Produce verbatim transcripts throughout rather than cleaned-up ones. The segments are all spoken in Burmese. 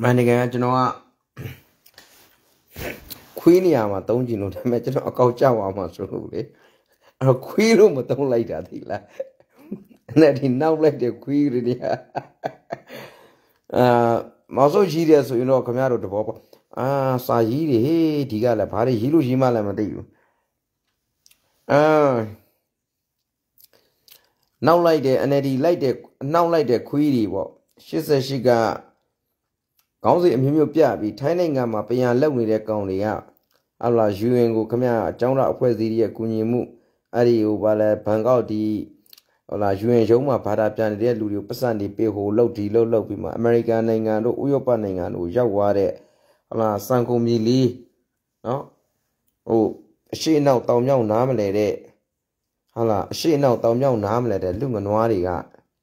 만약에 저는 퀸이야마 동진으로 되면 저는 아까 짜와마 소로래. 아 퀸으로 뭐 동라이다 되라. 내가 나올래 퀸이야. 아 마소 지리에서 이노 그냥으로 더 아 사지리 디가라 바리 히로 히말라면 돼요. 아 나올래 에너지 라이트 나올래 퀸이 뭐 십사시가 가운데မျိုးပြပြီးထိုင်းနိုင်ငံမှာပြန်လုံနေတဲ့ကောင်တွေကအလားယူအင်ကိုခမရအကြောင်းတော့အဖွဲ့အစည်းရဲ့ကူညီမှုအဲ့ဒီဟိုဘာလဲဘန်ကောက်ဒီဟိုလားယူအင်ရုံးမှာဘာသာပြန်နေတဲ့လူတွေကိုပတ်စံနေပေးဟိုလောက်ဒီလောက်လောက်ပြီးမှအမေရိကန်နိုင်ငံတို့ဥရောပနိုင်ငံတို့ရောက်သွားတဲ့ဟလာစံကုန်မြေလေးနော်ဟိုအရှိနောက်တောင်မြောက်နားမလဲတဲ့ဟလာအရှိနောက်တောင်မြောက်နားမလဲတဲ့လူငနွားတွေက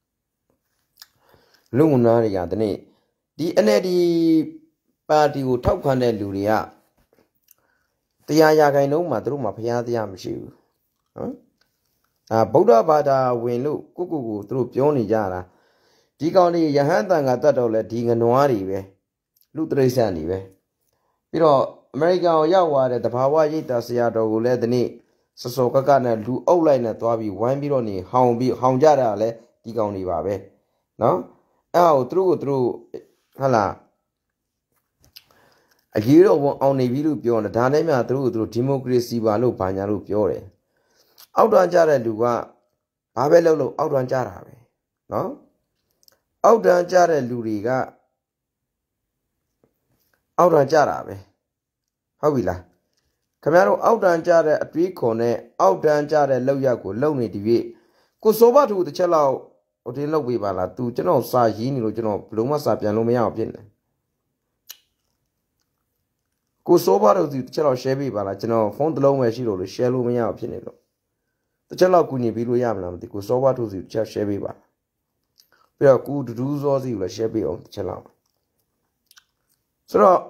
လူငနွားတွေကတနေ့ဒီ N L D ပါတီကိုထောက်ခံတဲ့လူတွေကတရားရခိုင်လုံးမှာသူတို့မှာဖျားတရားမရှိဘူးနော်အာဗုဒ္ဓဘာသာဝင်လို့ကိုကိုကိုသူတို့ပြောနေကြတာဒီကောင်တွေယဟန်တန်ကတတ်တော့လဲဒီငနွားတွေပဲလူတရိษံတွေပဲပြီးတော့အမေရိကန်ကိုရောက်သွားတဲ့တဘာဝရိတ်တာဆရာတော်ကိုလည်းဒီနေ့စစောကကနဲ့လူအုပ်လိုက်နဲ့သွားပြီးဝိုင်းပြီးတော့နေဟောင်ပြီးဟောင်ကြတာလဲဒီကောင်တွေပါပဲနော်အဲ့ဟိုသူတို့ကိုသူတို့ဟာလားအကြီးတော့အောင်နေပြီလို့ပြောတယ်ဒါနဲ့မှသူတို့သူတို့ဒီမိုကရေစီပါလို့ဘာညာလို့ပြောတယ်အောက်တန်းကြတဲ့လူကဘာပဲလုပ်လို့အောက်တန်းကြတာပဲနော်အောက်တန်းကြတဲ့လူတွေကအောက်တန်းကြတာပဲဟုတ်ပြီလားခင်ဗျားတို့အောက်တန်းကြတဲ့အတွေးခွန်နဲ့အောက်တန်းကြတဲ့လောက်ရက်ကိုလုံနေဒီပြည့်ကိုစောဘသူတစ်ချက်လောက်ဟိုတင်းလောက်ပေးပါလားသူကျွန်တော်စာရင်းနေလို့ကျွန်တော်ဘလုံးမစာပြန်လို့မရအောင်ဖြစ်နေကိုစောဘတို့သူတစ်ချက်လောက် share ပေးပါလားကျွန်တော်ဖုန်းတစ်လုံးပဲရှိလို့လို့ share လို့မရအောင်ဖြစ်နေလို့တစ်ချက်လောက်ကူညီပေးလို့ရမလားမသိကိုစောဘတို့သူတစ်ချက် share ပေးပါပြီးတော့ကူဒူးစောစီကိုလည်း share ပေးအောင်တစ်ချက်လောက်ဆိုတော့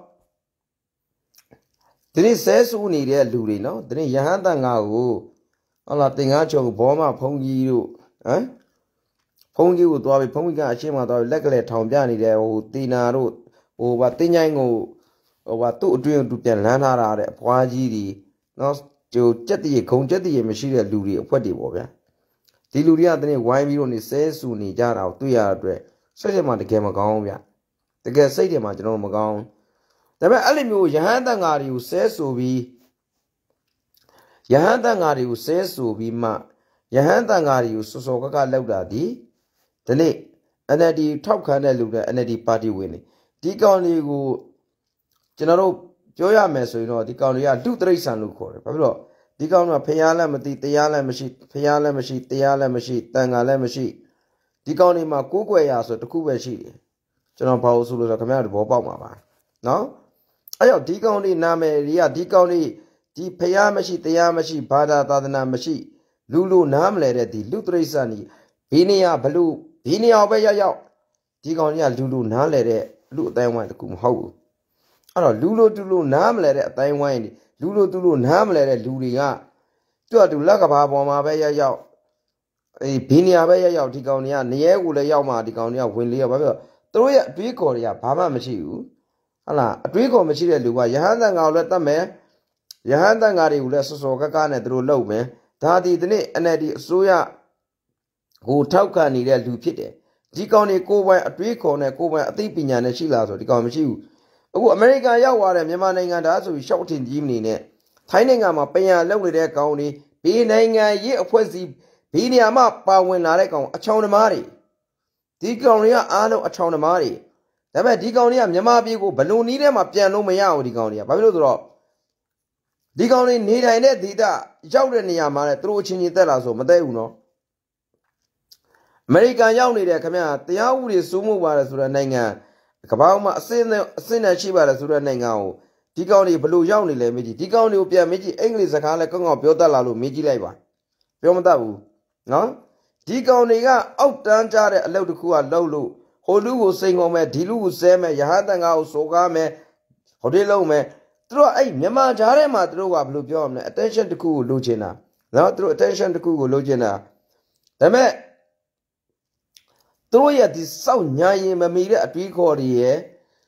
ဒီနေ့ဆဲဆူနေတဲ့လူတွေနော်ဒီနေ့ယဟန်တန်ငါကိုဟုတ်လားတင်ငါချုံဘောမဖုံကြီးတို့ဟမ်ဖုံကြီးကိုသွားပြီးဖုံကြီးကအရှင်းမှာသွားပြီးလက်ကလေးထောင်ပြနေတဲ့ဟိုတီနာတို့ဟိုဗာတင်းချိုင်းကိုဟိုဗာသူ့အတွင်းသူပြန်လန်းထားတာတဲ့အဖွားကြီးတွေနော်ကျိုကြက်တည်းခုံကြက်တည်းမရှိတဲ့လူတွေအဖွက်တွေပေါ့ဗျာဒီလူတွေကတနေ့ဝိုင်းပြီးတော့နေဆဲဆူနေကြတာကိုတွေ့ရတဲ့အတွက်စိတ်ထဲမှာတကယ်မကောင်းဘူးဗျတကယ်စိတ်ထဲမှာကျွန်တော်မကောင်းဒါပေမဲ့အဲ့လိုမျိုးယဟန်တန်ဃာတွေကိုဆဲဆူပြီးယဟန်တန်ဃာတွေကိုဆဲဆူပြီးမှယဟန်တန်ဃာတွေကိုစောစောကကလောက်တာဒီဒီနေ့ N L D ထောက်ခံတဲ့လူတွေ N L D ပါတီဝင်နေဒီကောင်တွေကိုကျွန်တော်တို့ပြောရမယ်ဆိုရင်တော့ဒီကောင်တွေကလူတရိษံလို့ခေါ်တယ်ဘာဖြစ်လို့ဒီကောင်ကဖျားလည်းမသိတရားလည်းမရှိဖျားလည်းမရှိတရားလည်းမရှိတန်ဃာလည်းမရှိဒီကောင်တွေမှာကိုးကွယ်ရာဆိုတခုပဲရှိတယ်ကျွန်တော်ဘာလို့ဆိုလို့ဆိုခင်ဗျားတို့ဘောပေါက်မှာပါနော်အဲ့တော့ဒီကောင်တွေနာမည်တွေကဒီကောင်တွေဒီဖျားမရှိတရားမရှိဘာသာသာသနာမရှိလူလူနားမလဲတဲ့ဒီလူတရိษံကြီးဘေးနေရဘလူဒီနေရာပဲရောက်ရောက်ဒီကောင်ကြီးကလူလူနားလဲတဲ့လူအတိုင်းဝိုင်းတကူမဟုတ်ဘူးအဲ့တော့လူလူတူလူနားမလဲတဲ့အတိုင်းဝိုင်းလူလူတူလူနားမလဲတဲ့လူတွေကသူ့အတူလက်ကဘာပေါ်မှာပဲရောက်ရောက်အေးဘင်းနေရာပဲရောက်ရောက်ဒီကောင်တွေကနေရဲကိုလည်းရောက်မှဒီကောင်တွေကဝင်လေးရဘာဖြစ်လို့သူတို့ရဲ့အတွေးခေါ်တွေကဘာမှမရှိဘူးဟုတ်လားအတွေးခေါ်မရှိတဲ့လူကယဟန်တန်ဃာကိုလည်းတတ်မယ်ယဟန်တန်ဃာတွေကိုလည်းစောစောကကနဲ့သူတို့လုပ်မယ်ဒါဒီဒီနေ့ N L D အစိုးရကိုထောက်ခံနေတဲ့လူဖြစ်တယ်ဒီကောင်တွေကိုယ်ပိုင်အတွေးခေါ်နဲ့ကိုယ်ပိုင်အသိပညာနဲ့ရှိလားဆိုဒီကောင်မရှိဘူးအခုအမေရိကန်ရောက်သွားတဲ့မြန်မာနိုင်ငံဒါဆိုပြီးရှောက်ထင်ကြီးမနေနဲ့ထိုင်းနိုင်ငံမှာပြန်လုံနေတဲ့ကောင်တွေဘေးနိုင်ငံရေးအဖွဲ့အစည်းဘေးနေရာမှာပါဝင်လာတဲ့ကောင်အချောင်သမားတွေဒီကောင်တွေကအားလုံးအချောင်သမားတွေဒါပေမဲ့ဒီကောင်တွေကမြန်မာပြည်ကိုဘလုံနီးထဲမှာပြန်လို့မရဘူးဒီကောင်တွေကဘာဖြစ်လို့ဆိုတော့ဒီကောင်တွေနေထိုင်တဲ့ဒေသရောက်တဲ့နေရာမှာလည်းသူတို့အချင်းချင်းတက်လာဆိုမတက်ဘူးနော်အမေရိကန်ရောက်နေတဲ့ခင်ဗျာတရားဥပဒေစိုးမိုးပါတယ်ဆိုတဲ့နိုင်ငံကမ္ဘာမှာအစင်းနဲ့အစင်းနဲ့ရှိပါတယ်ဆိုတဲ့နိုင်ငံကိုဒီကောင်တွေဘလို့ရောက်နေလဲမေးကြည့်ဒီကောင်တွေကိုပြန်မေးကြည့်အင်္ဂလိပ်စကားလည်းကောင်းကောင်းပြောတတ်လာလို့မေးကြည့်လိုက်ပါပြောမတတ်ဘူးနော်ဒီကောင်တွေကအောက်တန်းကြတဲ့အလုပ်တစ်ခုကလုပ်လို့ဟိုလူကိုစိန်ကုန်မဲ့ဒီလူကိုဆဲမဲ့ယဟန်တန်ဃာကိုစောကားမဲ့ဟိုဒီလုံးမဲ့သူတို့အဲ့မြန်မာကြားထဲမှာသူတို့ကဘလို့ပြောရမလဲ attention တစ်ခုကိုလိုချင်တာနော်သူတို့ attention တစ်ခုကိုလိုချင်တာဒါပေမဲ့သူတို့ရဲ့ဒီစောက်ညာရင်မမီတဲ့အတွေးခေါ်တွေရဲ့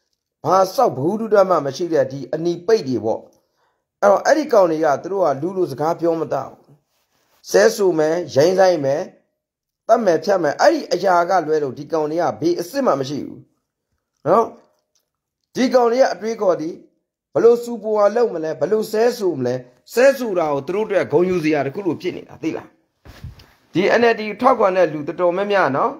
ဘာဆောက်ဘူးတူတမှမရှိတဲ့ဒီအနီပိတ်တွေပေါ့အဲ့တော့အဲ့ဒီကောင်တွေကသူတို့ကလူလူစကားပြောမတတ်ဘူးဆဲဆူမယ်ရိုင်းဆိုင်မယ်တတ်မယ်ဖြတ်မယ်အဲ့ဒီအရာကလွဲလို့ဒီကောင်တွေကဘေးအစ်စ်မှမရှိဘူးနော်ဒီကောင်တွေကအတွေးခေါ်သည်ဘလို့စူပူအောင်လုပ်မလဲဘလို့ဆဲဆူမလဲဆဲဆူတာကိုသူတို့အတွက်ဂုံယူစရာတခုလိုဖြစ်နေတာသိလားဒီ N L D ထောက်ခွန်တဲ့လူတော်တော်များများနော်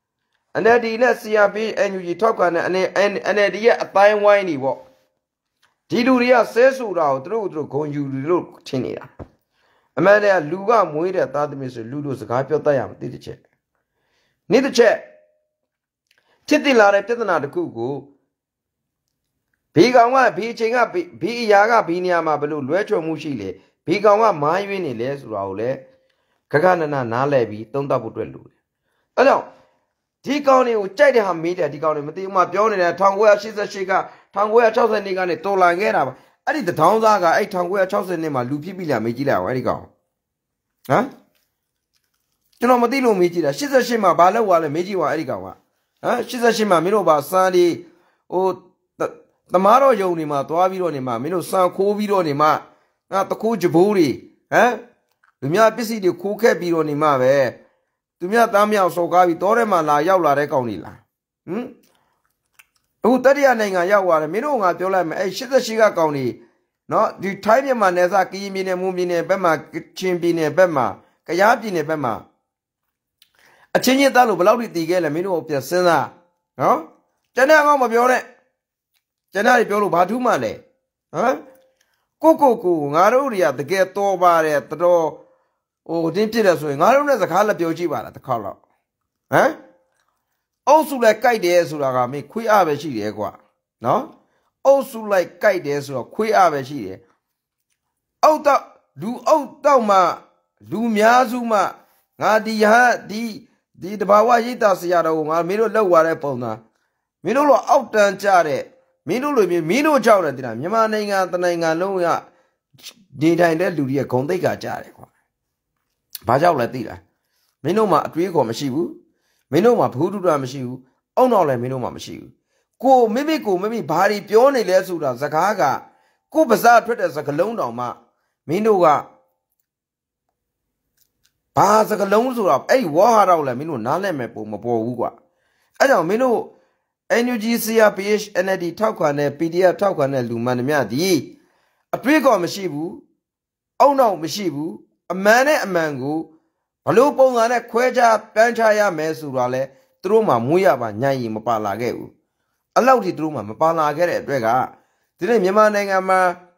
N L D နဲ့ C R P N U G ထောက်ခွန်တဲ့ N L D ရဲ့အတိုင်းဝိုင်းနေပေါ့ဒီလူတွေကဆဲဆူတာကိုသူတို့သူတို့ဂုံယူလို့ထင်နေတာအမှန်တည်းလူကမွေးတဲ့သားသမီးဆိုလူတို့စကားပြောတတ်ရမှာသိတဲ့ချက်နေ့တစ်ချက်ဖြစ်တည်လာတဲ့ပြဿနာတစ်ခုကိုဘေးကောင်ကဘေးချိန်ကဘေးအရာကဘေးနေရာမှာဘလို့လွဲချော်မှုရှိလေဘေးကောင်ကမားရွေးနေလဲဆိုတာကိုလေခခနနနားလဲပြီးသုံးသပ်ဖို့အတွက်လိုတယ်အဲကြောင့်ဒီကောင်တွေကိုကြိုက်တဲ့ဟာမေးတယ်ဒီကောင်တွေမသိဘူးမှပြောနေတယ်၁၉၈၈က၁၉၆၀နှစ်ကနေတော်လာခဲ့တာပါအဲ့ဒီတထောင်းသားကအဲ့၁၉၆၀နှစ်မှာလူဖြစ်ပြီလားမေးကြည့်လိုက်အောင်အဲ့ဒီကောင်ဟမ်ကျွန်တော်မသိလို့မေးကြည့်တာ၈၈မှာဘာလောက်သွားလဲမေးကြည့်ပါအဲ့ဒီကောင်ကဟမ်၈၈မှာမင်းတို့ဘာစမ်းဒီဟိုတမားတော်ယုံနေမှာသွားပြီးတော့နေမှာမင်းတို့စံခိုးပြီးတော့နေမှာငါတခိုးကြဘိုးတွေဟမ်လူများပစ္စည်းတွေခိုးခဲ့ပြီးတော့နေမှာပဲသူများသားမြောက်စော်ကားပြီးတောထဲမှာလာရောက်လာတဲ့ကောင်တွေလားဟမ်အခုတတိယနိုင်ငံရောက်သွားတယ်မင်းတို့ငါပြောလိုက်မယ်အဲ့၈၈ကကောင်တွေနော်ဒီထိုင်းမြန်မာနယ်စပ်ကရင်ပြည်နယ်မွန်ပြည်နယ်ဘက်မှာချင်းပြည်နယ်ဘက်မှာကယားပြည်နယ်ဘက်မှာအချင်းချင်းသားလို့ဘယ်လောက်ထိတည်ခဲ့လဲမင်းတို့ပြန်စဉ်းစားနော်ကျန်တဲ့အကောင်မပြောနဲ့ကျန်တဲ့ပြောလို့ဘာထူးမှလဲဟမ်ကိုကိုကိုငါတို့တွေကတကယ်တော်ပါတယ်တော်ဟိုတင်းပြစ်တယ်ဆိုရင်ငါတို့နဲ့စကားလက်ပြောကြည့်ပါလားတစ်ခါတော့ဟမ်အုပ်စုလိုက်ကြိုက်တယ်ဆိုတာကမင်းခွေးအားပဲရှိတယ်ကွာနော်အုပ်စုလိုက်ကြိုက်တယ်ဆိုတော့ခွေးအားပဲရှိတယ်အုပ်တော့လူအုပ်တော့မှလူများစုမှငါဒီဟာဒီဒီတဘာဝရိတ်တာဆရာတော်ကိုငါမင်းတို့လောက်သွားတဲ့ပုံသားမင်းတို့လိုအောက်တန်းကြတဲ့မင်းတို့လိုမျိုးမင်းတို့ကြောက်တယ်တိလားမြန်မာနိုင်ငံတနိုင်ငံလုံးကဒီတိုင်းတဲ့လူတွေဂုံသိက္ခာကြတယ်ကွာဘာကြောက်လဲသိလားမင်းတို့မှာအတွေးခေါ်မရှိဘူးမင်းတို့မှာဘူးတူတာမရှိဘူးအုံတော့လည်းမင်းတို့မှာမရှိဘူးကိုမိမိကိုမိမိဘာတွေပြောနေလဲဆိုတာစကားကကိုပါးစပ်ထွက်တဲ့စကားလုံးတောင်မှမင်းတို့ကဘာစကားလုံးဆိုတာအဲ့ဒီဝါဟာတော့လည်းမင်းတို့နားလည်မဲ့ပုံမပေါ်ဘူးကွာအဲ့ကြောင့်မင်းတို့ N U G C R P H N L D ထောက်ခွန်တဲ့ P D F ထောက်ခွန်တဲ့လူမှန်သမျှဒီအတွေးကောမရှိဘူးအုံနောက်မရှိဘူးအမှန်နဲ့အမှန်ကိုဘလို့ပုံစံနဲ့ခွဲခြားပန်းချရမယ်ဆိုတာလဲသူတို့မှမွေးရပါညံ့ရင်မပါလာခဲ့ဘူးအလောက်ထိသူတို့မှမပါလာခဲ့တဲ့အတွက်ကဒီနေ့မြန်မာနိုင်ငံမှာ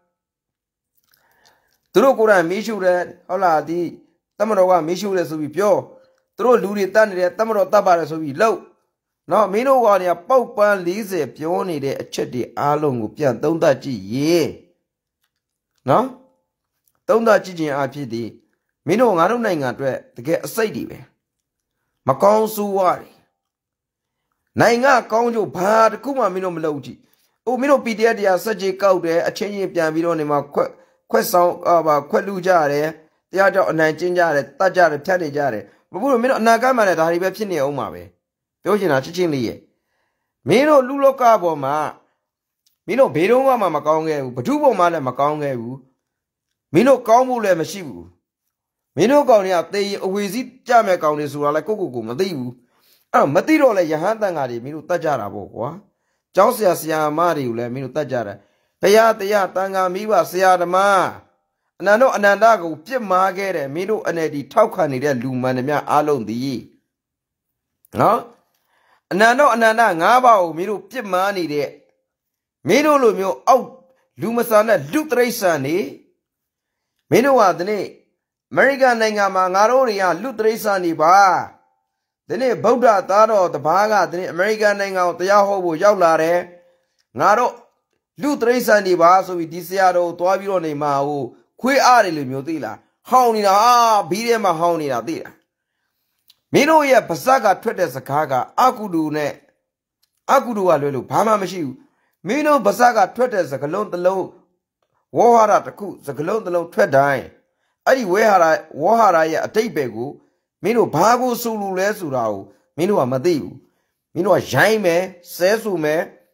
သူတို့ကိုယ်တိုင်မီးရှို့တယ်ဟုတ်လားဒီတမတော်ကမီးရှို့တယ်ဆိုပြီးပြောသူတို့လူတွေတတ်နေတယ်တမတော်တတ်ပါတယ်ဆိုပြီးလှုပ်နော်မင်းတို့ကနေပေါက်ပန်း၄၀ပြောနေတဲ့အချက်တွေအားလုံးကိုပြန်သုံးသပ်ကြည့်ရင်နော်သုံးသပ်ကြည့်ခြင်းအဖြစ်ဒီမင်းတို့ငါတို့နိုင်ငံအတွက်တကယ်အစိတ်တွေပဲမကောင်းဆိုးဝါးတွေနိုင်ငံကောင်းကျိုးဘာတခုမှမင်းတို့မလုပ်ကြည့်ဟိုမင်းတို့ P D F တရားစက်ကြီးကောက်တယ်အချင်းချင်းပြန်ပြီးတော့နေမှာခွက်ခွက်ဆောင်အာခွက်လူကြရတယ်တရားကြောင့်အနိုင်ကျင်းကြရတယ်တတ်ကြတယ်ဖြတ်နေကြတယ်မဟုတ်ဘူးမင်းတို့အနာဂတ်မှာလည်းဒါတွေပဲဖြစ်နေအောင်ပါပဲပြောချင်တာချင်းချင်းလေးရဲ့မင်းတို့လူလောကပေါ်မှာမင်းတို့ဘေးတော့မှမကောင်းခဲ့ဘူးဘဒုပေါ်မှာလည်းမကောင်းခဲ့ဘူးမင်းတို့ကောင်းဖို့လည်းမရှိဘူးမင်းတို့ကောင်တွေကသေရင်အဝေစီးကြမဲ့ကောင်တွေဆိုတာလည်းကိုကိုကိုမသိဘူးအဲ့တော့မသိတော့လဲယဟန်တန်ဃာတွေမင်းတို့တတ်ကြတာပေါ့ကွာကျောင်းဆရာဆရာမတွေကိုလည်းမင်းတို့တတ်ကြတယ်တရားတရားတန်ဃာမိဘဆရာဓမ္မအနန္တောအနန္တကိုပြစ်မှားခဲ့တယ်မင်းတို့အနေဒီထောက်ခံနေတဲ့လူမှန်တွေများအားလုံးသည်နော်အနန္တောအနန္တငါးပါးကိုမင်းတို့ပြစ်မှားနေတဲ့မင်းတို့လိုမျိုးအောက်လူမဆန်တဲ့လူတရိษံနေမင်းတို့ကဒီနေ့အမေရိကန်နိုင်ငံမှာငါတို့တွေကလူတရိษံနေပါဒီနေ့ဗုဒ္ဓသားတော်တပါးကဒီနေ့အမေရိကန်နိုင်ငံကိုတရားဟောဖို့ရောက်လာတယ်ငါတို့လူတရိษံနေပါဆိုပြီးဒီဆရာတော်ကိုတွားပြီးတော့နေမှာဟိုခွေးအားတယ်လို့မျိုးသိလားဟောင်းနေတာဟာဘီးထဲမှာဟောင်းနေတာသိလားမင်းတို့ရဲ့ပါဇက်ကထွက်တဲ့စကားကအကုတူနဲ့အကုတူကလွဲလို့ဘာမှမရှိဘူးမင်းတို့ပါဇက်ကထွက်တဲ့စကလုံးတစ်လုံးဝေါဟာရတစ်ခုစကလုံးတစ်လုံးထွက်တိုင်းအဲ့ဒီဝေဟာရဝေါဟာရရဲ့အတိတ်ပဲကိုမင်းတို့ဘာကိုဆိုလို့လဲဆိုတာကိုမင်းတို့ကမသိဘူးမင်းတို့ကရိုင်းမယ်ဆဲဆူမယ်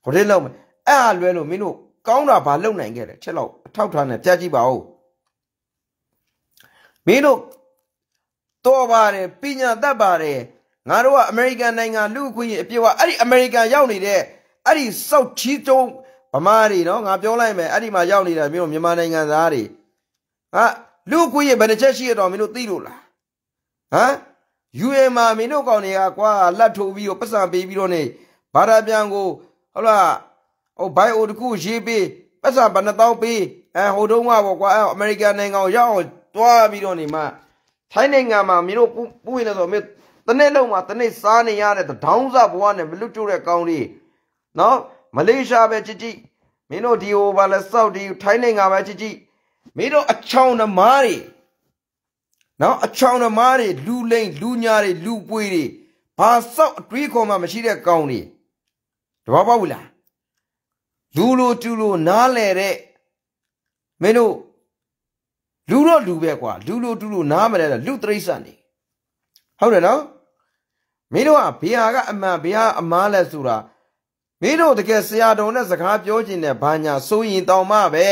ဟိုတဲ့လောက်မယ်အဲ့အလွဲလို့မင်းတို့ကောင်းတာဘာလုပ်နိုင်ခဲ့လဲချက်လောက်အထောက်ထားနဲ့ပြကြည့်ပါဦးမင်းတို့တော်ပါတယ်ပညာတတ်ပါတယ်ငါတို့ကအမေရိကန်နိုင်ငံလူခွင့်အပြည့်အဝအဲ့ဒီအမေရိကန်ရောက်နေတဲ့အဲ့ဒီစောက်ချီတုံးဗမာတွေနော်ငါပြောလိုက်မယ်အဲ့ဒီမှာရောက်နေတာမင်းတို့မြန်မာနိုင်ငံသားတွေဟာလူခွင့်ဘယ်နှချက်ရှိရတော့မင်းတို့သိလို့လားဟမ် ယူ အင် မှာမင်းတို့ကောင်တွေကကွာလက်ထိုးပြီးတော့ပတ်စံပေးပြီးတော့နေဘာသာပြန်ကိုဟုတ်လားဟိုဘိုင်အိုတခုရေးပေးပတ်စံဘယ်နှတောင်းပေးအဲဟိုတုန်းကပေါ့ကွာအဲအမေရိကန်နိုင်ငံကိုရောက်အောင်တွားပြီးတော့နေမှထိုင်းနိုင်ငံမှာမင်းတို့ပူးရင်လည်းဆိုမင်းတနေ့လုံးမှာတနေ့စားနေရတဲ့တောင်းစားဘဝနဲ့မလွတ်ကျတဲ့ကောင်းလေးနော်မလေးရှားပဲကြည့်ကြည့်မင်းတို့ဒီဟိုဘာလဲစောက်ဒီထိုင်းနိုင်ငံပဲကြည့်ကြည့်မင်းတို့အချောင်နှမားတွေနော်အချောင်နှမားတွေလူလိမ့်လူညာတွေလူပွေတွေဘာစောက်အတွေးခေါ်မှမရှိတဲ့ကောင်းတွေတဘာပေါက်ဘူးလားလူလိုတူလိုနားလဲတဲ့မင်းတို့လူတော့လူပဲကွာလူလိုတူလိုနားမလဲလူတရိစ္ဆာန်နေဟုတ်တယ်နော်မင်းတို့ကဘေဟာကအမှန်ဘေဟာအမားလဲဆိုတာမင်းတို့တကယ်ဆရာတော်နဲ့စကားပြောချင်တဲ့ဘာညာဆိုရင်တောင်မှပဲ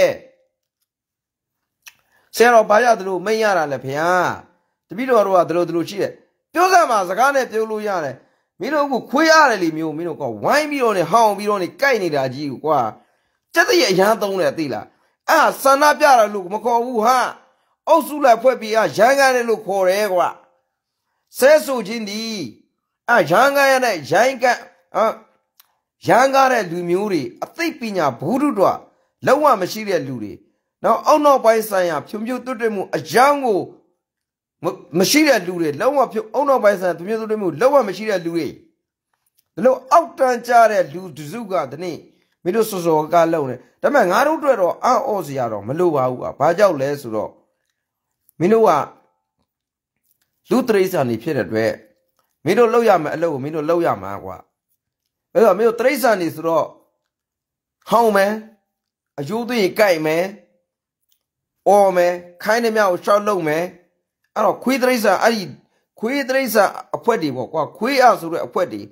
ဆရာတော်ဘာရသလိုမိတ်ရတာလဲဖေဟာတပည့်တော်တို့ကသလိုသလိုရှိတယ်ပြောစမ်းမှာစကားနဲ့ပြောလို့ရတယ်မင်းတို့ကခွေးရတယ်လीမျိုးမင်းတို့ကဝိုင်းပြီးတော့နေဟောင်းပြီးတော့နေကြိုက်နေတာကြီးကွာစက်တရအရန်သုံးတယ်သိလားအဲ့ဆန္ဒပြတယ်လို့မခေါ်ဘူးဟာအုပ်စုလိုက်ဖွဲ့ပြီးရရန်ကန်တယ်လို့ခေါ်တယ်ကွာဆဲဆိုချင်းဒီအဲ့ရန်ကန်ရတဲ့ရိုင်းကန်ရန်ကားတဲ့လူမျိုးတွေအသိပညာဘူးတုတော့လုံးဝမရှိတဲ့လူတွေနောက်အောက်နောက်ပိုင်းဆိုင်ရာဖြုံဖြုံတွတ်တွတ်မှုအကြောင်းကိုမရှိတဲ့လူတွေလုံးဝဖြုံအောက်နောက်ပိုင်းဆိုင်ရာဖြုံဖြုံတွတ်တွတ်မှုလုံးဝမရှိတဲ့လူတွေဒီလိုအောက်တန်းကြတဲ့လူတစုကဒီနေ့မင်းတို့စောစောကလုံးနေဒါပေမဲ့ငါတို့တွေ့တော့အော့အော့စရာတော့မလိုပါဘူးကွာဘာကြောက်လဲဆိုတော့မင်းတို့ကလူတရိစ္ဆာန်နေဖြစ်တဲ့အတွက်မင်းတို့လောက်ရမယ်အလုပ်ကိုမင်းတို့လောက်ရမှာကွာအဲ့တော့မင်းတို့တရိစ္ဆာန်နေဆိုတော့ဟောင်းမယ်အယိုးသွေးကြိုက်မယ်အော်မယ်ခိုင်းနေမြောက်ရှောက်လုံးမယ်အဲ့တော့ခွေးတရိစ္ဆာန်အဲ့ဒီခွေးတရိစ္ဆာန်အဖွက်တွေပေါ့ကွာခွေးအားဆိုတဲ့အဖွက်တွေ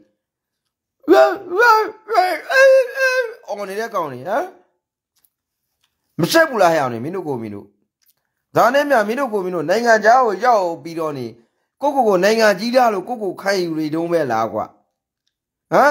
အော်နေတဲ့ကောင်တွေဟမ်မဆက်ဘူးလားဟဲ့အောင်နေမင်းတို့ကိုမင်းတို့ဒါနဲ့မြမင်းတို့ကိုမင်းတို့နိုင်ငံခြားကိုရောက်ပြီးတော့နေကိုကိုကိုနိုင်ငံကြီးသားလို့ကိုကိုခိုင်းယူနေတုံးပဲလားကွာဟမ်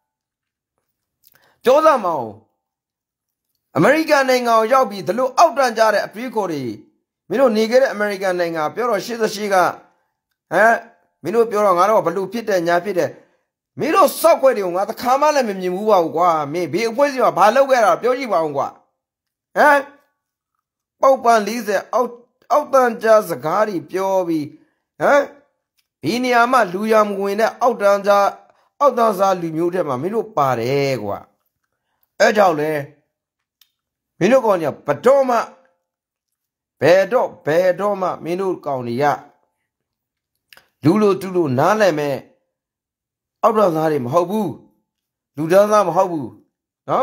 ပြောစမ်းမအောင်အမေရိကန်နိုင်ငံကိုရောက်ပြီးဒီလိုအောက်တန်းကြတဲ့အတွေးခေါ်တွေမင်းတို့နေခဲ့တဲ့အမေရိကန်နိုင်ငံပြောတော့ရှေ့သရှိကဟမ်မင်းတို့ပြောတော့ငါတော့ဘလူဖြစ်တဲ့ညာဖြစ်တဲ့မင်းတို့စောက်ခွက်တွေကိုငါတခါမှလည်းမမြင်ဘူးပါဘူးကွာမင်းဘေးအဖွဲစီမှာဘာလုပ်ခဲ့တာပြောကြည့်ပါဦးကွာဟမ်ပေါက်ပန်၄၀အောက်အောက်တန်းကြစကားတွေပြောပြီးဟမ်ဒီနေရာမှာလူရမဝင်တဲ့အောက်တန်းကြအောက်တန်းစားလူမျိုးတွေမှာမင်းတို့ပါတယ်ကွာအဲ့ကြောင့်လေမင်းတို့ကောင်ကြီးဘတော်မှဘယ်တော့ဘယ်တော့မှမင်းတို့ကောင်ကြီးကလူလိုတူလိုနားလည်မဲ့အောက်တန်းစားတွေမဟုတ်ဘူးလူတန်းစားမဟုတ်ဘူးနော်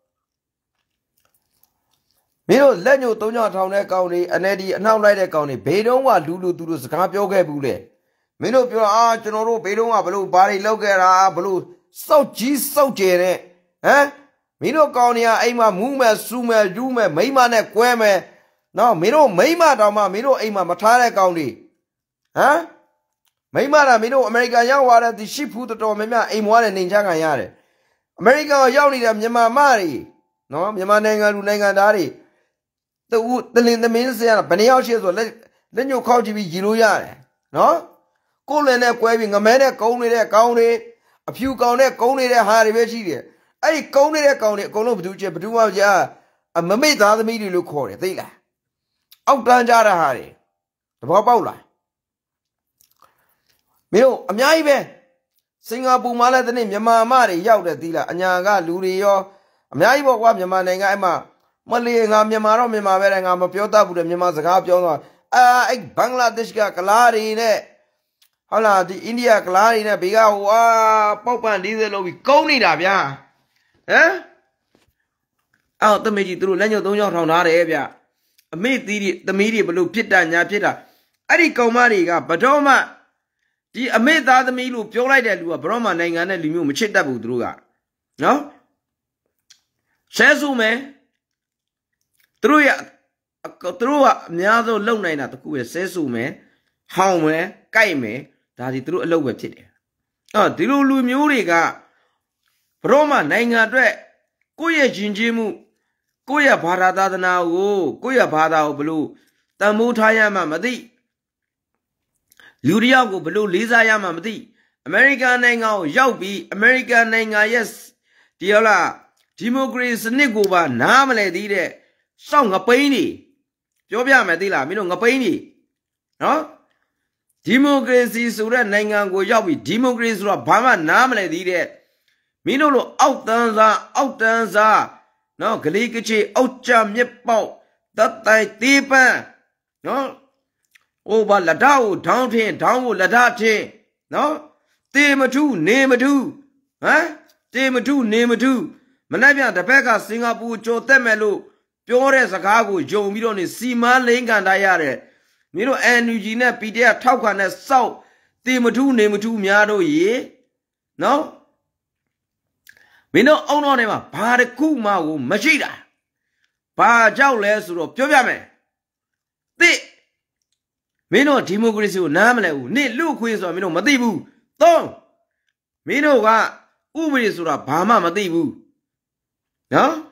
မင်းတို့လက်ညှိုးသုံးချထောင်တဲ့ကောင်တွေအနေဒီအနောက်လိုက်တဲ့ကောင်တွေဘေးတုံးကလူလူသူတို့စကားပြောခဲ့ဘူးလေမင်းတို့ပြောအာကျွန်တော်တို့ဘေးတုံးကဘလို့ဘာတွေလောက်ခဲ့တာဘလို့စောက်ကြီးစောက်ကျယ်တဲ့ဟမ်မင်းတို့ကောင်တွေကအိမ်မှာမူးမဲ့စူးမဲ့ယူးမဲ့မိမနဲ့ကွဲမဲ့နော်မင်းတို့မိမတောင်မှမင်းတို့အိမ်မှာမထားတဲ့ကောင်တွေဟမ်မိမလားမင်းတို့အမေရိကန်ရောက်သွားတဲ့ဒီရှိဖူးတော်တော်များများအိမ်မွားတဲ့နေချခံရတယ်အမေရိကန်ရောက်နေတဲ့မြန်မာမတွေနော်မြန်မာနိုင်ငံလူနိုင်ငံသားတွေတူတလင်သမင်းစရာဘယ်နှယောက်ရှိဆိုလက်လက်ညှိုးခောက်ကြည့်ပြီးရည်လို့ရတယ်နော်ကိုယ်လည်းနဲ့ကွဲပြီးငမဲနဲ့ကုန်းနေတဲ့ကောင်းတွေအဖြူကောင်နဲ့ကုန်းနေတဲ့ဟာတွေပဲရှိတယ်အဲ့ဒီကုန်းနေတဲ့ကောင်တွေအကုန်လုံးဘသူကျဘသူမှကြာအမမိတ်သားသမီးတွေလို့ခေါ်တယ်သိလားအောက်တန်းကြတဲ့ဟာတွေတဘောပေါက်လားမင်းတို့အများကြီးပဲစင်ကာပူမှာလည်းဒီနေ့မြန်မာမတွေရောက်တယ်သိလားအညာကလူတွေရောအများကြီးပေါ့ကွာမြန်မာနိုင်ငံအဲ့မှာမလေးငါမြန်မာတော့မြန်မာပဲငါမပြောတတ်ဘူးတဲ့မြန်မာစကားပြောတော့အာအဲ့ဘင်္ဂလားဒေ့ရှ်ကကလားတွေနဲ့ဟုတ်လားဒီအိန္ဒိယကလားတွေနဲ့ဘေကဟိုအာပေါက်ပန်၄၀လုံးပြီးကုန်းနေတာဗျာဟမ်အော်တမေကြီးသူတို့လက်ညှိုးသုံးချောင်းထောင်ထားတယ်ဗျအမေသီးတွေသမီးတွေဘလို့ဖြစ်တာညာဖြစ်တာအဲ့ဒီကောင်မတွေကဘတော်မှဒီအမေသားသမီးလို့ပြောလိုက်တဲ့လူကဘရောမှနိုင်ငံနဲ့လူမျိုးမချစ်တတ်ဘူးသူတို့ကနော် sẽ dù mẹ tôi ạ tôi ạ nhà tôi lâu này là tôi cũng sẽ dù mẹ hồng mẹ cay mẹ ta thì tôi lâu về chết à tôi lâu lui miêu đi cả Roma này ngã đấy cô ấy chính trị mu cô ấy phá ra ta nào cô ấy phá ra ở belu ta mua thay mà mà đi Luria ko belu Lisa ya ma mati Americaနိုင်ငံကိုရောက်ပြီး America နိုင်ငံရဲ့ဒီဟလားဒီမိုကရေစီစနစ်ကိုပါနားမလဲသေးတဲ့စောင့်ငပိန်းနေပြောပြမယ်သိလားမင်းတို့ငပိန်းနေနော်ဒီမိုကရေစီဆိုတဲ့နိုင်ငံကိုရောက်ပြီးဒီမိုကရေစီဆိုတာဘာမှနားမလဲသေးတဲ့မင်းတို့လိုအောက်တန်းစားအောက်တန်းစားနော်ဂလီကချေအောက်ကြမြက်ပေါက်တတ်တိုင်တေးပန်းနော်Oh, but la dao down tin, down la da tin, no? Te matu, name atu, eh? Te matu, name atu. Manabia, the Pekka, Singapore, Chotemelo, Pure Sakago, Joe Mironi, Sima Lingan Diare, Miro and Eugene, Peter, Taukan, and South, Te matu, name atu, Miado, ye? No? We know on him, Padakuma, Machida. Pa Jowles, Piovame. Te. Mino democracy namale ni lu khwe so mino ma ti bu tong mino ka ubri sura ba ma ma ti bu no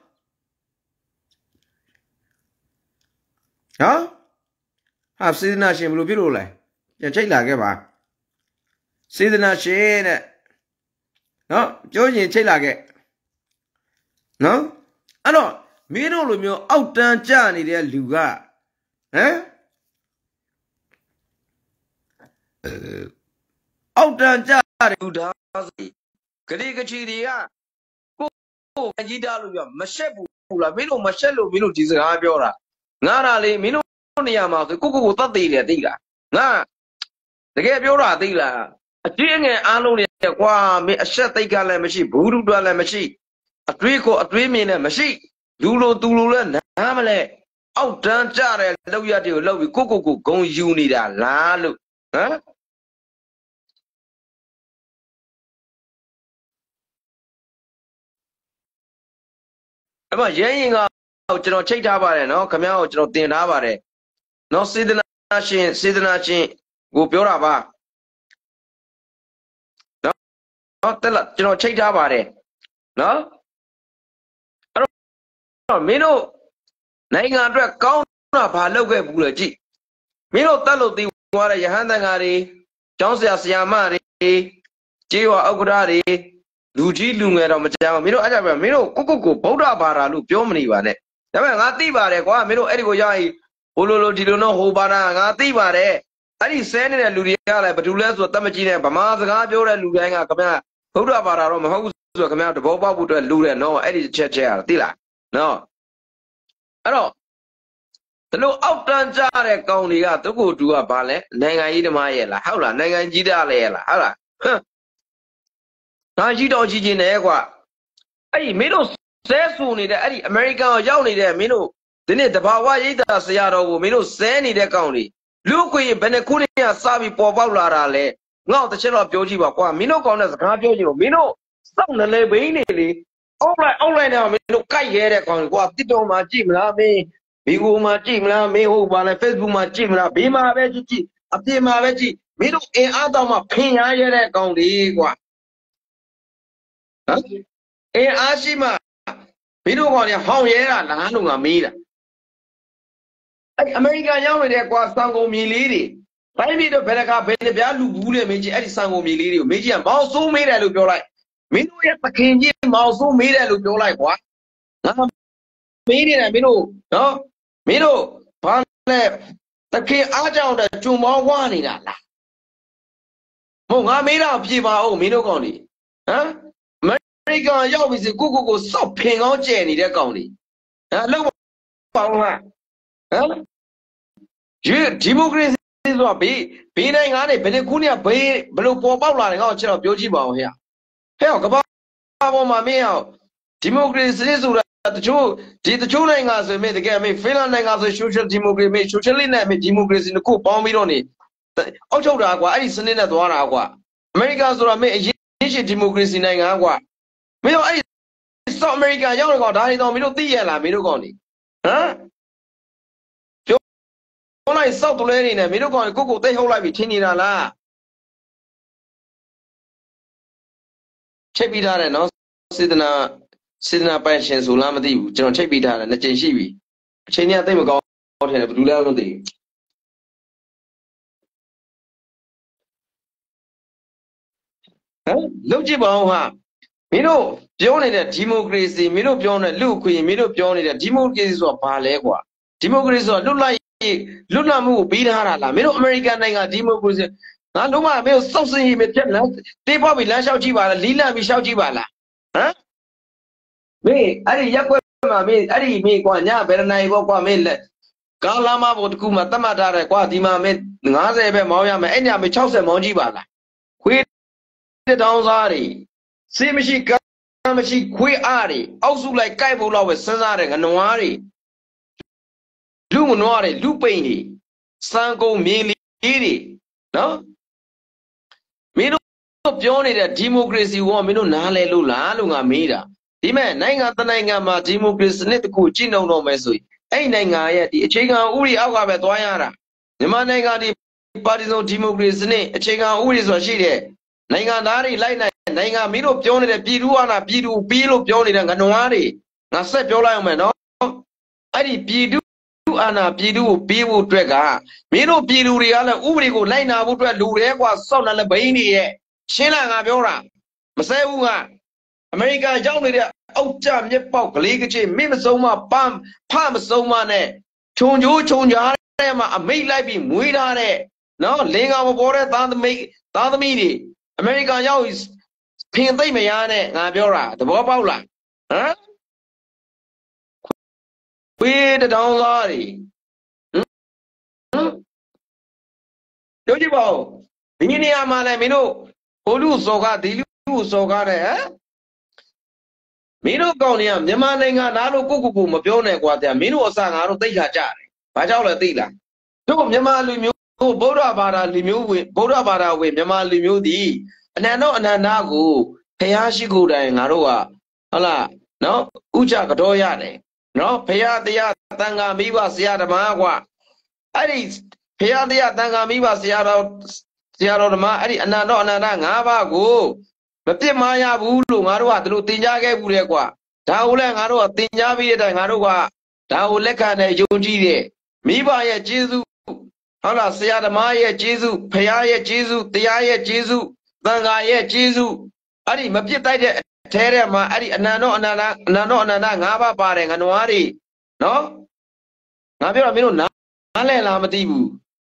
no ha Sedana shin blo pi lo lai ya chait la ke ba Sedana shin de no pyo yin chait la ke no a lo mino lo myo auk tan ja ni de lu ka eh Out and jar, you does the Kaligachidia. Oh, and ye daluya, Mashebu, Mino, Mashelo, Mino, is a Habiora. Nara le Mino, Yama, the Kuku, Tadila, Dila. Na, the Gabiora, Dila. A thing and only a qua, a Shatika Lamashi, Budu Lamashi, a trico, a dreaming a machine, Dulo, Dululan, Hamale, out and jar, love you, love you, Kuku, go you need a la look. Huh? Am I yelling out? You know, check about it, no? Come out, you know, think about it. No, Sedana shin, Sedana shin, go Pioraba. No, not tell you know, check about it. No, I don't know. Mino, Nanga drag count up, I look at Bulaji. Mino tell the water, Yahandangari, Johnson Yamari, Jiwa Ogurari. Luji Lunga Majama, Mino Ajaba, Mino, Kuku, Poda Bara, Lu, Piomani, Vane. Nati Bare, Mino Edigo Yai, Olo Dilono, Hobara, Nati Bare. I didn't send in a Ludiala, but to less with Tamagina, Bamaza, Jora, Luganga, Kamana, Poda Bara, Roma, House, come out to Boba, would Luda, no, Eddie Checha, Tila. No. I don't. The low outdone Jare County got to go to a ballet, Nanga Idamayela, Howla, Nanga Jida Lela, Hala. Huh. Now you don't see in Egua. Hey, Mino says soon in the American or Johnny there, Mino. Then it the power either Seattle, Mino, Sandy the county. Look, we Benecunia Sabi Povala, now the channel of Joji Bakwa, Mino Corners, Jojo, Mino, some the label. All right, all right now, Mino Kai here, what did on my gym, la me, Bigo my gym, la me, who on Facebook my gym, la be my veggie, a be my veggie, Mino, and Adama Pin, I hear that county. Eh, Ashima, we don't want a whole year and Hanunga Mila. American young with their Quastango Miliri. Find me the Penaka Benalu Buddha, Meji Edisango Miliri, Meji and Mauso made a look like. Mino at the King, Mauso made a look like what? Made it, Mino, no? Mino, Pan left. The King Aja, the two more one in that. Monga made up Piva, Mino County. Huh? American young is a Google so ping on Jenny, the county. Look, democracy is what be being on it, Benecunia Bay, Blue Pop outlining out of Yojibo here. Hell, come on, my meal. Democracy is the two, the two languages made the game, Finland as a social democracy, socially name democracy in the coup, bomb on it. Ocho Agua, I send in at one agua. Americans are made democracy in Agua. Me, I saw အမေရိကန်ရောက်တော့ဒါတွေတော့မင်းတို့သိရလားမင်းတို့ကောင်နေဟမ်ပြောလိုက်စောက်တလဲနေနဲ့မင်းတို့ကောင်ကိုကိုသိဟုတ်လိုက်ပြီထင်နေတာလားချိတ်ပြီးထားတယ်နော်စေတနာစေတနာပန်ရှင်ဆိုလားမသိဘူးကျွန်တော်ချိတ်ပြီးထားတယ်နှစ်ကြိမ်ရှိပြီအချိန်ကြီးသိမကောင်းထင်တယ်ဘယ်သူလဲမသိဘူးဟမ်လုံးကြည့်ပါဦးဟာမင်းတို့ပြောနေတဲ့ဒီမိုကရေစီမင်းတို့ပြောနေတဲ့လူ့အခွင့်အရေးမင်းတို့ပြောနေတဲ့ဒီမိုကရေစီဆိုတာဘာလဲကွာဒီမိုကရေစီဆိုတာလွတ်လပ်လွတ်လပ်မှုကိုပြီးထားတာလားမင်းတို့အမေရိကန်နိုင်ငံဒီမိုကရေစီငါလုံးဝမင်းတို့စောက်စင်ရေးမဖြစ်လားတေးပေါက်ပြီးလမ်းလျှောက်ကြည့်ပါလားလီးလန့်ပြီးလျှောက်ကြည့်ပါလားဟမ်မင်းအဲ့ဒီရက်ွက်မှာမင်းအဲ့ဒီမင်းကွာညဘယ်နိုင်ပေါ့ကွာမင်းလက်ကားလာမဘို့တကူမှတတ်မှတ်ထားတယ်ကွာဒီမှာမင်း၅၀ပဲမောင်းရမယ်အဲ့ညမင်း၆၀မောင်းကြည့်ပါလားခွေးတောင်းစားတွေစေးမရှိကမ်းမရှိခွေးအားတွေအောက်စုလိုက်ကြိုက်ဖို့လောက်ပဲစဉ်းစားတယ်ငနွားတွေလူငနွားတွေလူပိန်တွေစံကုန်မြေလီတွေနော်မင်းတို့ပြောနေတဲ့ဒီမိုကရေစီကိုမင်းတို့နားလဲလို့လားလို့ငါမေးတာဒီမဲ့နိုင်ငံတနိုင်ငံမှာဒီမိုကရေစီနဲ့တကူကြည့်နှုံတော့မယ်ဆိုရင်အဲ့နိုင်ငံရဲ့ဒီအခြေခံဥပဒေအောက်ကပဲသွားရတာမြန်မာနိုင်ငံဒီပါတီစုံဒီမိုကရေစီနဲ့အခြေခံဥပဒေဆိုတာရှိတယ်နိုင်ငံသားတွေလိုက်နိုင်နိုင်ငံမင်းတို့ပြောနေတဲ့ပြည်သူ့အာဏာပြည်သူပြီးလို့ပြောနေတဲ့ငနွားတွေငါဆက်ပြောလိုက်အောင်မယ်နော်အဲ့ဒီပြည်သူ့အာဏာပြည်သူ့ကိုပြီးဖို့အတွက်ကမင်းတို့ပြည်သူတွေကလည်းဥပဒေကိုလိုက်နာဖို့အတွက်လူတွေကွာစောက်နေလဲဘိန်းတွေရဲ့ရှင်းလာငါပြောတာမဆဲဘူးကအမေရိကန်ရောက်နေတဲ့အောက်ကျမြက်ပေါက်ကလေးကချေမင်းမစုံမပန်းဖမစုံမနဲ့ခြုံချိုးခြုံကြားထဲမှာအမိတ်လိုက်ပြီးမွေးထားတဲ့နော်လင်ကောင်မပေါ်တဲ့သားသမီးသားသမီးတွေအမေရိကန်ရောက်ဖင်သိမ့်မရနဲ့ငါပြောတာသဘောပေါက်လားဟမ်ဝေးတောင်သားတွေဟမ်တို့ကြည့်ပါဦးဒီနေရာမှာလည်းမင်းတို့ဟိုလူစော်ကားဒီလူစော်ကားတဲ့ဟမ်မင်းတို့ကောင်းနေရမြန်မာနိုင်ငံသားတို့ကိုကိုကိုမပြောနဲ့ကွာဗျာမင်းတို့အစငါတို့သိခါကြတယ်ဘာကြောင့်လဲသိလားတို့မြန်မာလူမျိုးဗုဒ္ဓဘာသာလူမျိုးဝင်ဗုဒ္ဓဘာသာဝင်မြန်မာလူမျိုးဒီအနန္တောအနန္တကိုဖះရှိခိုးတိုင်းငါတို့ကဟုတ်လားနော်ဥကြကတော့ရတယ်နော်ဖះတရားတန်ခါမိဘဆရာဓမ္မကွာအဲ့ဒီဖះတရားတန်ခါမိဘဆရာတော်ဆရာတော်ဓမ္မအဲ့ဒီအနန္တောအနန္တ၅ပါးကိုမပြစ်မှားရဘူးလို့ငါတို့ကသူတို့သင်ကြားခဲ့ဘူးလေကွာဒါကိုလည်းငါတို့ကသင်ကြားပြီးတဲ့တိုင်ငါတို့ကဒါကိုလက်ခံတဲ့ယုံကြည်တဲ့မိဘရဲ့ကျေးဇူးဟုတ်လားဆရာဓမ္မရဲ့ကျေးဇူးဖះရဲ့ကျေးဇူးတရားရဲ့ကျေးဇူးသံဃာရဲ့ကျေးဇူးအဲ့ဒီမပြစ်တိုက်တဲ့အထဲထဲမှာအဲ့ဒီအနန္တောအနန္တအနန္တောအနန္တ၅ပါးပါတယ်ငနွားတွေနော်ငါပြောတာမင်းတို့နားလဲလားမသိဘူး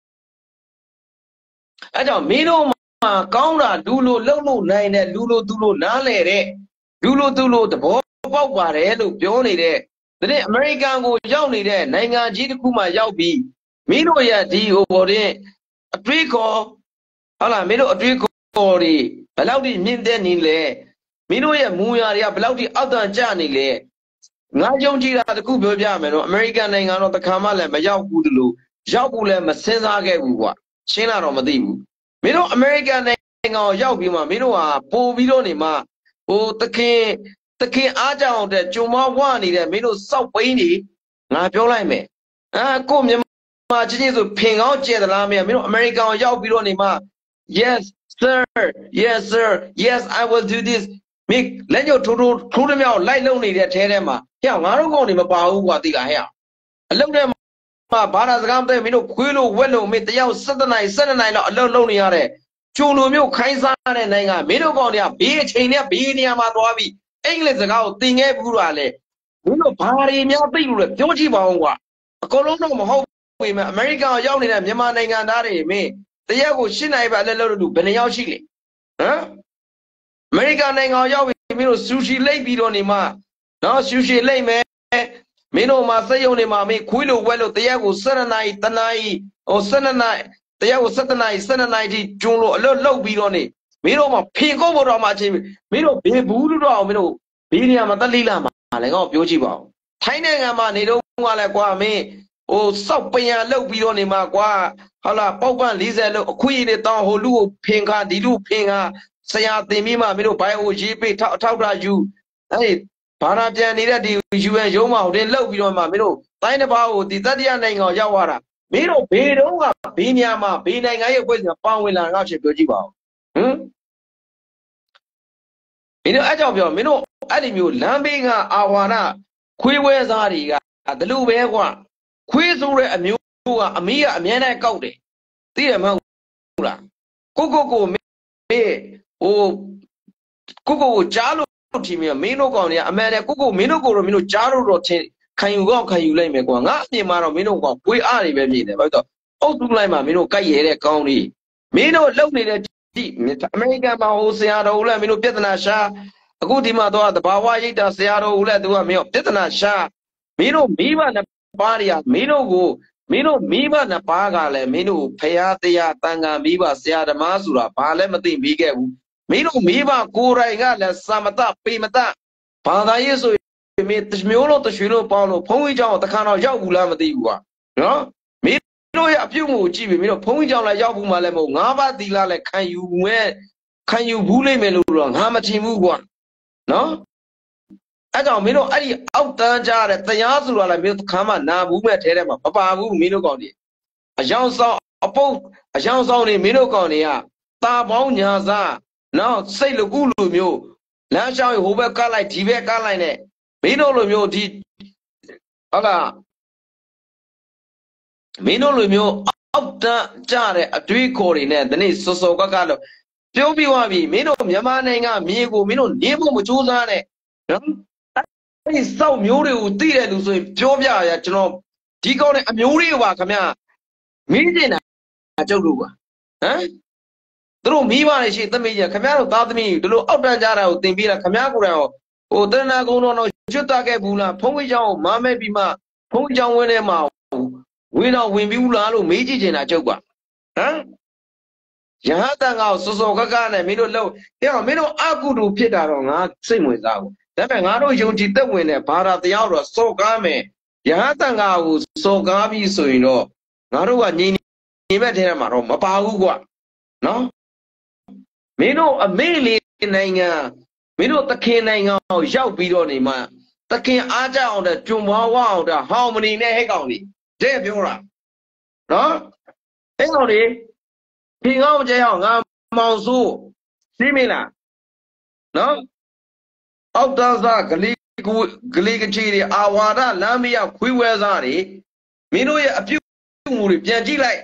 အဲ့ကြောင့်မင်းတို့မှာကောင်းတာလူလိုလှုပ်လို့နိုင်တဲ့လူလိုသူလိုနားလဲတဲ့လူလိုသူလိုသဘောပေါက်ပါတယ်လို့ပြောနေတဲ့တဲ့အမေရိကန်ကိုရောက်နေတဲ့နိုင်ငံကြီးတစ်ခုမှရောက်ပြီးမင်းတို့ရဲ့ဒီဟိုပေါ်တဲ့အတွေးခေါ်ဟုတ်လားမင်းတို့အတွေးခေါ်တွေဘယ်လောက်ထိမြင့်တဲ့နေလဲမင်းတို့ရဲ့မူရာတွေကဘယ်လောက်ထိအောက်တန်းကျနေလဲငါယုံကြည်တာတခုပြောပြမယ်နော်အမေရိကန်နိုင်ငံတော့တခါမှလည်းမရောက်ဘူးတလို့ရောက်ဘူးလည်းမစင်စားခဲ့ဘူးကွာရှင်းလာတော့မသိဘူးမင်းတို့အမေရိကန်နိုင်ငံကိုရောက်ပြီးမှမင်းတို့ဟာပို့ပြီးတော့နေမှဟိုတခင်တခင်အားကြောင်တဲ့ဂျုံမဝနေတဲ့မင်းတို့စောက်ပိန်းတွေငါပြောလိုက်မယ်အာကိုမြန်မာချင်းချင်းဆိုဖင်ကောင်းကျဲသလားမင်းမင်းတို့အမေရိကန်ကိုရောက်ပြီးတော့နေမှ yes sir yes sir yes I will do this မင်းလက်ညှိုးထိုးထိုးထိုးတမြောက်လိုက်လုံနေတဲ့ထဲထဲမှာဟဲ့ငါတို့ကောင်တွေမပါဘူးကွာသိလားဟဲ့အလုံးထဲမှာဘာသာစကားမသိမင်းတို့ခွေးလို့ဝက်လို့မင်းတယောက်၁၇နိုင်၁၂နိုင်တော့အလုံးလုံးနေရတဲ့ကျုံလိုမျိုးခိုင်းစားတဲ့နိုင်ငံမင်းတို့ကောင်တွေကဘေးအချိန်နဲ့ဘေးနေရာမှာသွားပြီးအင်္ဂလိပ်စကားကိုသင်ခဲ့ဘူးလားလေမင်းတို့ဘာတွေများသိလို့လဲပြောကြည့်ပါဦးကွာအကုန်လုံးတော့မဟုတ်ဘူးမအမေရိကန်ကိုရောက်နေတဲ့မြန်မာနိုင်ငံသားတွေမင်းတရက်ကို၈နိုင်ပဲအလက်လို့လို့ဘယ်နှယောက်ရှိလဲဟမ်အမေရိကန်နိုင်ငံကိုရောက်ပြီးမင်းတို့ဆူရှီလိတ်ပြီးတော့နေမှနော်ဆူရှီလိတ်မယ်မင်းတို့မှာစက်ရုံတွေမှာမင်းခွေးလို့ဝက်လို့တရက်ကို၁၂နာရီတနာရီဟို၁၂နာရီတရက်ကို၁၇နာရီ၁၂နာရီထိကျုံလို့အလွတ်လောက်ပြီးတော့နေမင်းတို့မှာဖင်ကုတ်ဖို့တော့မှအချိန်မင်းတို့ဘေဘူးလို့တော့မင်းတို့ဘေးနေရာမှာတက်လိလာမှာလည်းငါ့ကိုပြောကြည့်ပါဦးထိုင်းနိုင်ငံမှာနေတော့ကလည်းကွာမင်းဟိုစောက်ပင်ရလောက်ပြီးတော့နေမှာကွာဟုတ်လားပေါက်ပန့်၄၀လောက်အခွင့်အရေးတောင်းဟိုလူကိုဖင်ခါဒီလူဖင်ခါဆရာတင်ပြီးမှမင်းတို့ဘိုင်ဟိုရေးပေးထောက်ထောက်တာယူအဲ့ဘာနာပြန်နေတဲ့ဒီ ယူအန် ရုံးမှာဟိုတင်လှုပ်ပြီးတော့မှမင်းတို့တိုင်းတစ်ပါးကိုဒီတတိယနိုင်ငံကိုရောက်သွားတာမင်းတို့ဘေတုံးကဘေးများမှာဘေးနိုင်ငံရဲ့အဖွဲ့အစည်းပေါဝင်လာငါ့ဖြစ်ပြောကြည့်ပါဦးဟမ်မင်းတို့အဲ့ကြောင့်ပြောမင်းတို့အဲ့ဒီမျိုးလမ်းဘေးကအာဝါဒခွေးဝဲစားတွေကဒါလူပဲကွာခွေးဆိုတဲ့အမျိုးကအမီးကအမြဲတမ်းကောက်တယ်သိရမဟုတ်လားကိုကိုကိုမင်းဟိုကိုကိုကိုကြားလို့ထင်မြင်မင်းတို့ကောင်တွေကအမှန်တည်းကိုကိုမင်းတို့ကိုတော့မင်းတို့ကြားလို့တော့ထင်ခံယူကောက်ခံယူလိုက်မယ်ကွာငါအပြင်မှာတော့မင်းတို့ကောင်ပွေးအားတွေပဲမြင်တယ်ဘာလို့အုပ်စုလိုက်မှာမင်းတို့ကြိုက်ရတဲ့ကောင်းတွေမင်းတို့လုံနေတဲ့ဒီအမေရိကန်မှာဟိုဆရာတော်ဦးလည်းမင်းတို့ပြဿနာရှာအခုဒီမှာတော့တဘာဝရိတ်တာဆရာတော်ဦးလည်းသူကမင်းတို့ပြဿနာရှာမင်းတို့မိဘနှစ်ပါးတွေကမင်းတို့ကိုမင်းတို့မိဘနှစ်ပါးကလည်းမင်းတို့ဖရာတရားတန်ခါမိဘဆရာဓမ္မဆိုတာဘာလည်းမသိမိခဲ့ဘူးမင်းတို့မိဘကိုယ်တိုင်ကလည်းသမတပေမတဘာသာရေးဆိုရင်မင်းတမျိုးလုံးတရွှေလုံးပေါင်းလို့ဘုန်းကြီးเจ้าတခါတော့ရောက်ဘူးလားမသိဘူးကွာနော်မင်းတို့ရဲ့အပြုတ်မှုကိုကြည့်ပြီးမင်းတို့ဘုန်းကြီးเจ้าလည်းရောက်ဘူးမှလည်းမဟုတ်ငါးပါးသီလလည်းခံယူမဲ့ခံယူဘူးလိမ့်မယ်လို့တော့ငါမထင်ဘူးကွာနော်အဲ့ကြောင့်မင်းတို့အဲ့ဒီအောက်တန်းကြတဲ့တရားဆိုတာလည်းမင်းတို့ခါမှနာဘူးမဲ့ထဲထဲမှာမပါဘူးမင်းတို့ကောင်တွေအယောင်ဆောင်အပုတ်အယောင်ဆောင်နေမင်းတို့ကောင်တွေကတာပေါင်းညာစားနော်စိတ်လကူလူမျိုးလမ်းလျှောက်ဟိုဘက်ကလိုက်ဒီဘက်ကလိုက်နဲ့မင်းတို့လိုမျိုးဒီဟုတ်လားမင်းတို့လိုမျိုးအောက်တန်းကြတဲ့အတွေးခေါ်တွေနဲ့ဒီနေ့စောစောကကတော့ပြောပြသွားပြီမင်းတို့မြန်မာနိုင်ငံမြေကိုမင်းတို့နေဖို့မကြိုးစားနဲ့နော်အဲ့ဒီစောက်မျိုးတွေကိုသိတဲ့လူဆိုရင်ပြောပြရကျွန်တော်ဒီကောင်းတဲ့အမျိုးတွေကပါခင်ဗျာမင်းတင်တာကျုပ်တို့ပါဟမ်သူတို့မိဘတွေရှိသမီးကြီးခင်ဗျားတို့သားသမီးဒီလိုအောက်တန်းကြတာကိုသင်ပေးတာခင်ဗျားကိုယ်တိုင်ဟိုတဏ္ဍာကုံတော်တော့ကျွတ်တခဲ့ဘူးလားဖုံးကြီးเจ้าကိုမားမဲ့ပြီးမှဖုံးကြီးเจ้าဝင်းထဲမှာဝင်တော့ဝင်ပြီးဘူးလားလို့မေးကြည့်နေတာကျုပ်ကဟမ်ရဟတန်ကစောစောကကနဲ့မင်းတို့လောက်အဲ့တော့မင်းတို့အကုတူဖြစ်တာတော့ငါစိတ်ဝင်စားဘူးဒါပေမဲ့ငါတို့ယုံကြည်သက်ဝင်တဲ့ဘာသာတရားတော့စောကားမယ်ရဟတန်ကကိုစောကားပြီးဆိုရင်တော့ငါတို့ကညီညီဘက်ထဲမှာတော့မပါဘူးကွာနော်မင်းတို့အမေလေးနိုင်ငံမင်းတို့သခင်နိုင်ငံကိုရောက်ပြီးတော့နေမှသခင်အားကြအောင်တဲ့ကျွံပွားဝအောင်တဲ့ဟောင်မနီနဲ့ဟဲ့ကောင်လေးတဲ့ပြောတာနော်ဟဲ့ကောင်လေးဖင်ကောင်းကျဲအောင်ငါမောင်ဆိုးသိမလားနော်အောက်တန်းစားဂလီကူဂလီကချီတွေအာဝါဒလမ်းမရခွေးဝဲစားတွေမင်းတို့ရဲ့အပြုမှုတွေပြန်ကြည့်လိုက်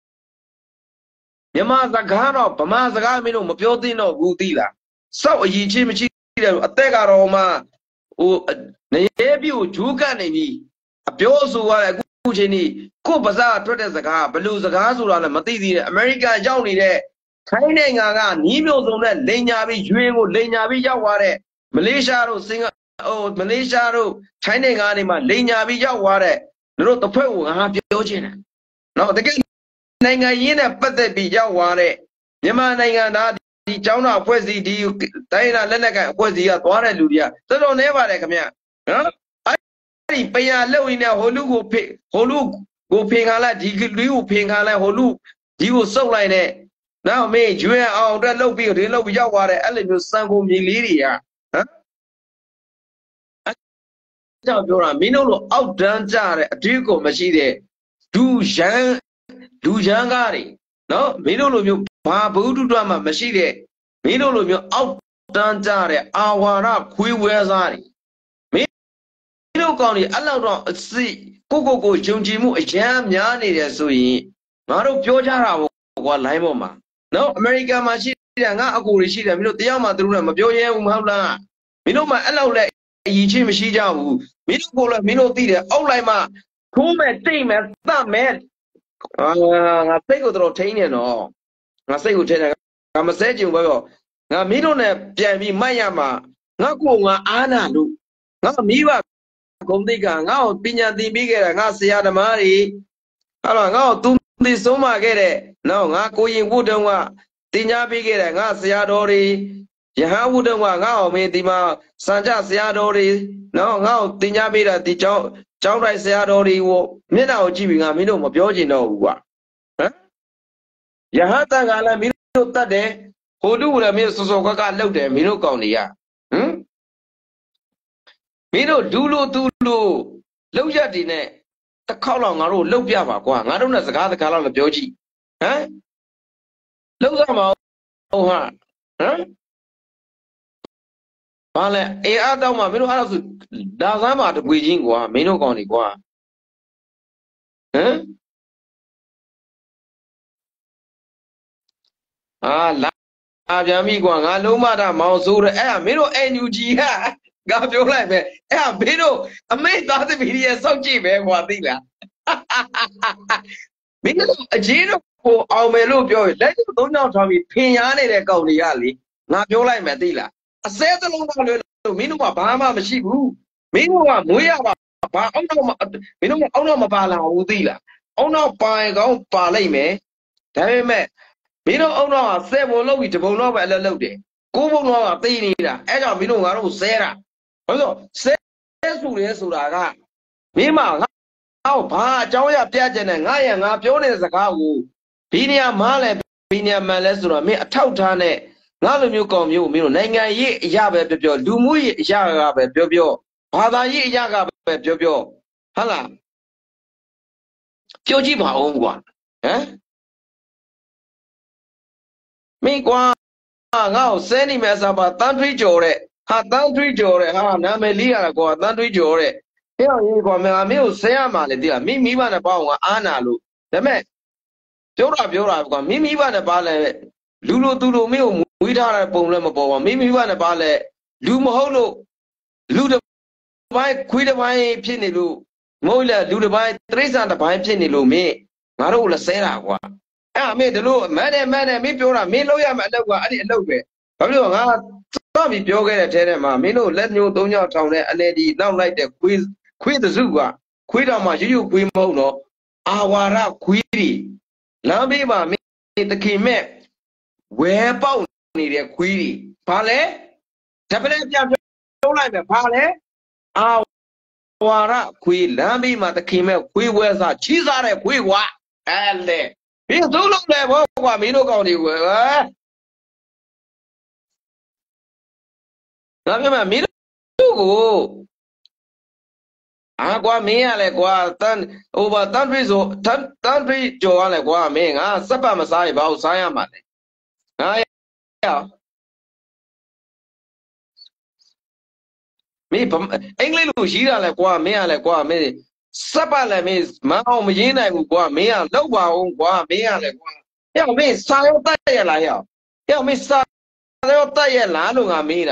မြန်မာစကားတော့ဗမာစကားမင်းတို့မပြောသင့်တော့ဘူးသိလားစောက်အည်ချင်းမရှိတယ်အသက်ကတော့မှဟိုနေပြိုဂျူးကနေပြီအပြောဆိုရတဲ့အခုချိန်นี้ကိုယ်ပါစားထွက်တဲ့စကားဘလူစကားဆိုတာလည်းမသိသေးတဲ့အမေရိကန်ရောက်နေတဲ့ထိုင်းနိုင်ငံကနီးမျိုးစုံနဲ့လိန်ညာပြီးရွှေကိုလိန်ညာပြီးရောက်သွားတဲ့မလေးရှားတို့စင်ကာဟိုမလေးရှားတို့ထိုင်းနိုင်ငံတွေမှာလိန်ညာပြီးရောက်သွားတဲ့တို့တစ်ဖွဲ့ကိုငါပြောချင်တယ်နော်တကယ်နိုင်ငံရင်းနဲ့ပတ်သက်ပြီးရောက်သွားတဲ့မြန်မာနိုင်ငံသားဒီကျောင်းသားအဖွဲ့အစည်းဒီတိုင်းလာလက်နက်ကန်အဖွဲ့အစည်းကသွားတဲ့လူတွေကတော်တော်နည်းပါတယ်ခင်ဗျနော်အဲ့ဒီပညာလှုပ်ရင်းနဲ့ဟိုလူကိုဖေဟိုလူကိုဖင်ခါလိုက်ဒီလူကိုဖင်ခါလိုက်ဟိုလူဒီကိုစုပ်လိုက်နဲ့နောက်မင်းကျွန်းအောင်အတွက်လှုပ်ပြီးဒီလှုပ်ပြီးရောက်သွားတဲ့အဲ့လိုမျိုးစံကုန်မြေလေးတွေကဟမ်အဲ့ကြောင့်ပြောတာမင်းတို့လိုအောက်တန်းကြတဲ့အတွေးကိုမရှိတဲ့ဒူရန်လူချမ်းကားတွေနော်မင်းတို့လိုမျိုးဘာဘုဒ္ဓတွမှမရှိတဲ့မင်းတို့လိုမျိုးအောက်တန်းကြတဲ့အာဝါဒခွေးဝဲစားတွေမင်းတို့ကောင်တွေအဲ့လောက်တော့အစိကိုကိုကိုယုံကြည်မှုအရန်များနေတယ်ဆိုရင်ငါတို့ပြောကြတာပေါ့ကွာ line ပေါ်မှာနော်အမေရိကန်မှာရှိတယ်ငါအကူတွေရှိတယ်မင်းတို့တရားမှသူတို့လည်းမပြောရဲဘူးမဟုတ်လားမင်းတို့မှအဲ့လောက်လည်းအည်ချင်းမရှိကြဘူးမင်းတို့ကိုလည်းမင်းတို့သိတယ်အောက်လိုက်မှထိုးမဲ့တိတ်မဲ့သတ်မဲ့အာငါစိတ်ကိုတော့ထိန်းနေတော့ငါစိတ်ကိုထိန်းတယ်ငါမစဲကြုံပဲတော့ငါမင်းတို့နဲ့ပြန်ပြီးမှတ်ရမှာငါကိုငါအားနာလို့ငါမိဘဂုံတိတ်ကငါ့ကိုပညာသင်ပေးခဲ့တာငါဆရာဓမ္မတွေအဲ့တော့ငါ့ကိုသူသိဆုံးမခဲ့တဲ့နော်ငါကိုရင်ဝုဒ္ဓံကတင်ညာပေးခဲ့တဲ့ငါဆရာတော်တွေယဟန်ဝုဒ္ဓံကငါ့ကိုမင်းဒီမှာစံကြဆရာတော်တွေနော်ငါ့ကိုတင်ညာပေးတာဒီကျောင်းကျောင်းတိုင်းဆရာတော်တွေကိုမျက်နှာကိုကြည့်ပြီးငါမင်းတို့မပြောချင်တော့ဘူးကွာဟမ်ယဟန်တန်ကလည်းမင်းတို့တတ်တယ်ဟိုလူကလည်းမင်းစောစောကကလှုပ်တယ်မင်းတို့ကောင်းနေရဟမ်မင်းတို့ဒူးလို့သူ့လို့လောက်ရက်ဒီနဲ့တစ်ခေါက်လောက်ငါတို့လှုပ်ပြပါကွာငါတို့နဲ့စကားစကားလောက်လည်းပြောကြည့်ဟမ်လှုပ်ရမှာဟုတ်ဟာဟမ်ဘာလဲအေးအားတောင်းမှမင်းတို့အားဆိုဒါစမ်းမှာတပွေချင်းကွာမင်းတို့ကောင်းနေကွာဟမ်အာလာပြန်ပြီကွာငါလုံးမတာမောင်ဆိုးတယ်အဲ့ဒါမင်းတို့အန်ယူဂျီကငါပြောလိုက်ပဲအဲ့ဒါမင်းတို့အမိတ်သားသမီးရဲ့စောက်ကြည့်ပဲကွာသိလားမင်းတို့အကြီးတို့ကိုအောင်မယ်လို့ပြောရင်လက်ကျသုံးချောင်းထားပြီးဖင်ရားနေတဲ့ကောင်တွေကလေငါပြောလိုက်မယ်သိလားအစဲသလုံးကလွယ်လို့မင်းတို့ကဘာမှမရှိဘူးမင်းတို့ကမွေးရပါဘာအောက်တော့မင်းတို့ကအောက်တော့မပါလာဘူးသိလားအောက်တော့ပါရင်ကောင်းပါလိုက်မယ်ဒါပေမဲ့မင်းတို့အောက်တော့ကဆဲပုံလုပ်ပြီးတပုံတော့ပဲအလုပ်လုပ်တယ်ကိုးပုံတော့ကသိနေတာအဲ့ကြောင့်မင်းတို့ငါတို့ဆဲတာဘာလို့ဆဲဆူရဲဆိုတာကမင်းမငါ့ဘာအကြောင်းရပြကြတဲ့ငါရငါပြောနေတဲ့စကားကိုဒီနေရာမှာလဲဒီနေရာမှာလဲဆိုတော့မင်းအထောက်ထားနဲ့ငါလိုမျိုးကောင်မျိုးမင်းတို့နိုင်ငံရေးအရာပဲပြောပြောလူမှုရေးအရာကပဲပြောပြောဘာသာရေးအရာကပဲပြောပြောဟုတ်လားပြောကြည့်ပါဦးကွာဟမ်မင်းကွာငါ့ကိုစဲနေမယ်ဆိုပါတန်းထွေးကြော်တဲ့ဟာတန်းထွေးကြော်တဲ့ဟာနာမည်လေးရတာကွာတန်းထွေးကြော်တဲ့ဟဲ့အောင်ကြီးကွာမင်းမင်းကိုဆဲရမှာလေတိလားမင်းမိဘနဲ့ပေါ့ငါအားနာလို့ဒါပေမဲ့ပြောတာပြောတာကွာမင်းမိဘနဲ့ပါလဲလူလိုသူလိုမင်းကိုမွေးထားတဲ့ပုံလည်းမပေါ်ပါမင်းမိဘနဲ့ပါလဲလူမဟုတ်လို့လူတစ်ပိုင်းခွေးတစ်ပိုင်းဖြစ်နေလို့မဟုတ်လေလူတစ်ပိုင်းတိရစ္ဆာန်တစ်ပိုင်းဖြစ်နေလို့မင်းငါတို့လည်းဆဲတာကွာအဲ့အမေဒီလိုမန်းတယ်မန်းတယ်မင်းပြောတာမင်းလုပ်ရမယ်အလုပ်ကအဲ့ဒီအလုပ်ပဲဘာဖြစ်လို့ငါစပြီးပြောခဲ့တဲ့ထဲထဲမှာမင်းတို့လက်ညှိုးသုံးချောင်းထောင်တဲ့အနေဒီနောက်လိုက်တဲ့ခွေးခွေးတစုကခွေးတော်မှာရွရွခွေးမဟုတ်တော့အာဝါရခွေးတွေလမ်းဘေးမှာမင်းတခင်မဲ့ဝဲပေါက်နေတဲ့ခွေးတွေဘာလဲတပည့်ပြန်ပြောလိုက်မယ်ဘာလဲအာဝါရခွေးလမ်းဘေးမှာတခင်မဲ့ခွေးဝဲစားချီးစားတဲ့ခွေးကွာအဲ့လေမင်းသုံးလုံးလဲဘောကွာမင်းတို့ကောင်တွေကိုဟဲ့ဒါပြမမင်းတို့ကိုအာကွာမင်းရလဲကွာတန်ဟိုဘာတန်ထွေးဆိုတန်တန်ထွေးကြော်ရလဲကွာမင်းငါစက်ပတ်မစားရင်ဘာလို့စားရမှာလဲငါရမင်းအင်္ဂလိပ်လိုရေးတာလဲကွာမင်းရလဲကွာမင်းစက်ပတ်လဲမင်းမအောင်မရေးနိုင်ဘူးကွာမင်းကလောက်ပါအောင်ကွာမင်းရလဲကွာဟဲ့မင်းစာရောတက်ရလားဟဲ့ဟဲ့မင်းစာရောတက်ရလားလို့ငါမေးတာ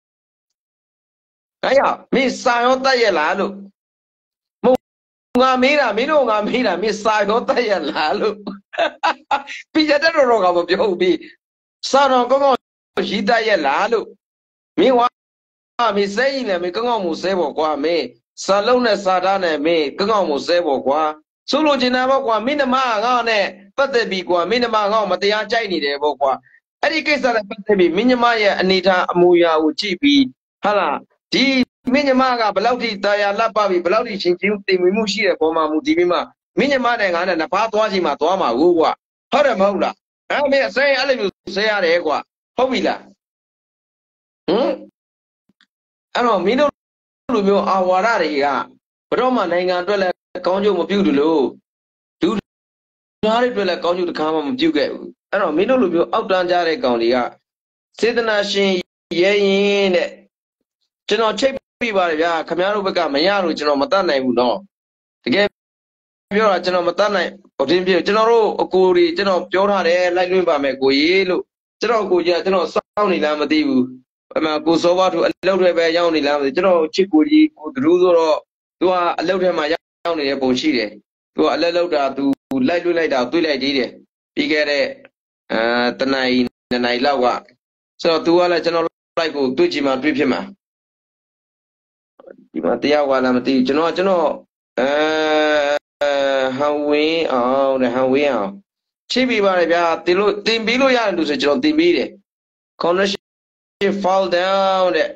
ဟဲ့မင်းစာရောတက်ရလားလို့ငါမေးတာမင်းတို့ငါမေးတာမင်းစာရောတက်ရလားလို့ပြီးကြတဲ့တော့ကမပြောဘူးပြီးစာတော်ကောင်းကောင်းရေးတက်ရလားလို့မင်းဝါမင်းစဲရင်လည်းမင်းကောင်းကောင်းမူစဲပေါ့ကွာမင်းစာလုံးနဲ့စာသားနဲ့မင်းကောင်းကောင်းမူစဲပေါ့ကွာဆိုလိုချင်တာပေါ့ကွာမင်းနှမငါနဲ့ပတ်သက်ပြီးကွာမင်းနှမငါ့ကိုမတရားကြိုက်နေတယ်ပေါ့ကွာအဲ့ဒီကိစ္စနဲ့ပတ်သက်ပြီးမင်းညမရဲ့အနေထားအမူအရာကိုကြည့်ပြီးဟာလားဒီမင်းညမကဘယ်လောက်ထိတာယာလက်ပပြီးဘယ်လောက်ထိချင်းချင်းတင်မွေမှုရှိတဲ့ပုံမှန်မူဒီပြီးမှမင်းညမနဲ့ငါနဲ့နှစ်ဖားသွားချိန်မှာသွားမှာကိုကွာဟုတ်တယ်မဟုတ်လားအဲ့မင်းအစဲအဲ့လိုမျိုးဆဲရတယ်ကွာဟုတ်ပြီလားဟမ်အဲ့တော့မင်းတို့လူမျိုးအာဝါဒတွေကဘယ်တော့မှနိုင်ငံအတွက်လည်းကောင်းကျိုးမပြုဘူးလို့ဒူသားတွေအတွက်လည်းကောင်းကျိုးတစ်ခါမှမပြုခဲ့ဘူးအဲ့တော့မင်းတို့လူမျိုးအောက်တန်းကြတဲ့ကောင်တွေကစေတနာရှင်ရဲရင်တဲ့ကျွန်တော်ချိတ်ပြပါတယ်ဗျာခင်ဗျားတို့ဘက်ကမရလို့ကျွန်တော်မတတ်နိုင်ဘူးနော်တကယ်ပြောတာကျွန်တော်မတတ်နိုင်ဟိုတင်းပြကျွန်တော်တို့အကိုတွေကျွန်တော်ပြောထားတယ်လိုက်လွှင့်ပါမယ်ကိုကြီးလို့ကျွန်တော်ကိုကြီးကကျွန်တော်စောင့်နေလားမသိဘူးအမှကိုစောပါသူအလုပ်တွေပဲရောက်နေလားမသိကျွန်တော်ချစ်ကိုကြီးကိုဒရူးဆိုတော့သူကအလုပ်ထဲမှာရောက်နေတဲ့ပုံရှိတယ်သူကအလုပ်လုပ်တာသူလိုက်လွှင့်လိုက်တာတွေးလိုက်သေးတယ်ပြီးခဲ့တဲ့အဲတနင်္ဂနွေနေ့လောက်ကဆိုတော့သူကလည်းကျွန်တော်လိုက်ကိုတွေးကြည့်မှတွေးဖြစ်မှာဒီမှာတရားဝါလာမသိဘူးကျွန်တော်ကျွန်တော်အဲဟန်ဝင်းအောင်တဲ့ဟန်ဝင်းအောင်ချိပြပါလေဗျာတင်လို့တင်ပြီးလို့ရတယ်လို့ဆိုကျွန်တော်တင်ပြီးတယ် connection fall down တဲ့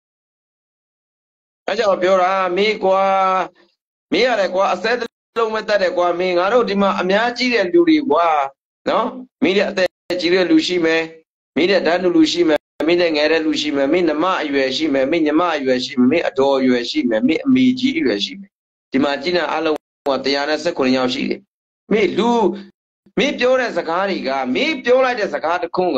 အဲကြောင့်ပြောတာမေးကွာမေးရတယ်ကွာအစဲလုံးမဲ့တတ်တယ်ကွာမင်းငါတို့ဒီမှာအများကြီးတဲ့လူတွေကွာနော်မေးတဲ့အသက်ကြီးတဲ့လူရှိမယ်မေးတဲ့ဓာတ်လူလူရှိမယ်မင်းနဲ့ငယ်တဲ့လူရှိမယ်မင်းနှမအရွယ်ရှိမယ်မင်းညီမအရွယ်ရှိမယ်မင်းအတော်အရွယ်ရှိမယ်မင်းအမေကြီးအရွယ်ရှိမယ်ဒီမှာကြည့်နေအလုံးကone hundred nineteenယောက်ရှိတယ်မင်းလူမင်းပြောတဲ့စကားတွေကမင်းပြောလိုက်တဲ့စကားတစ်ခုက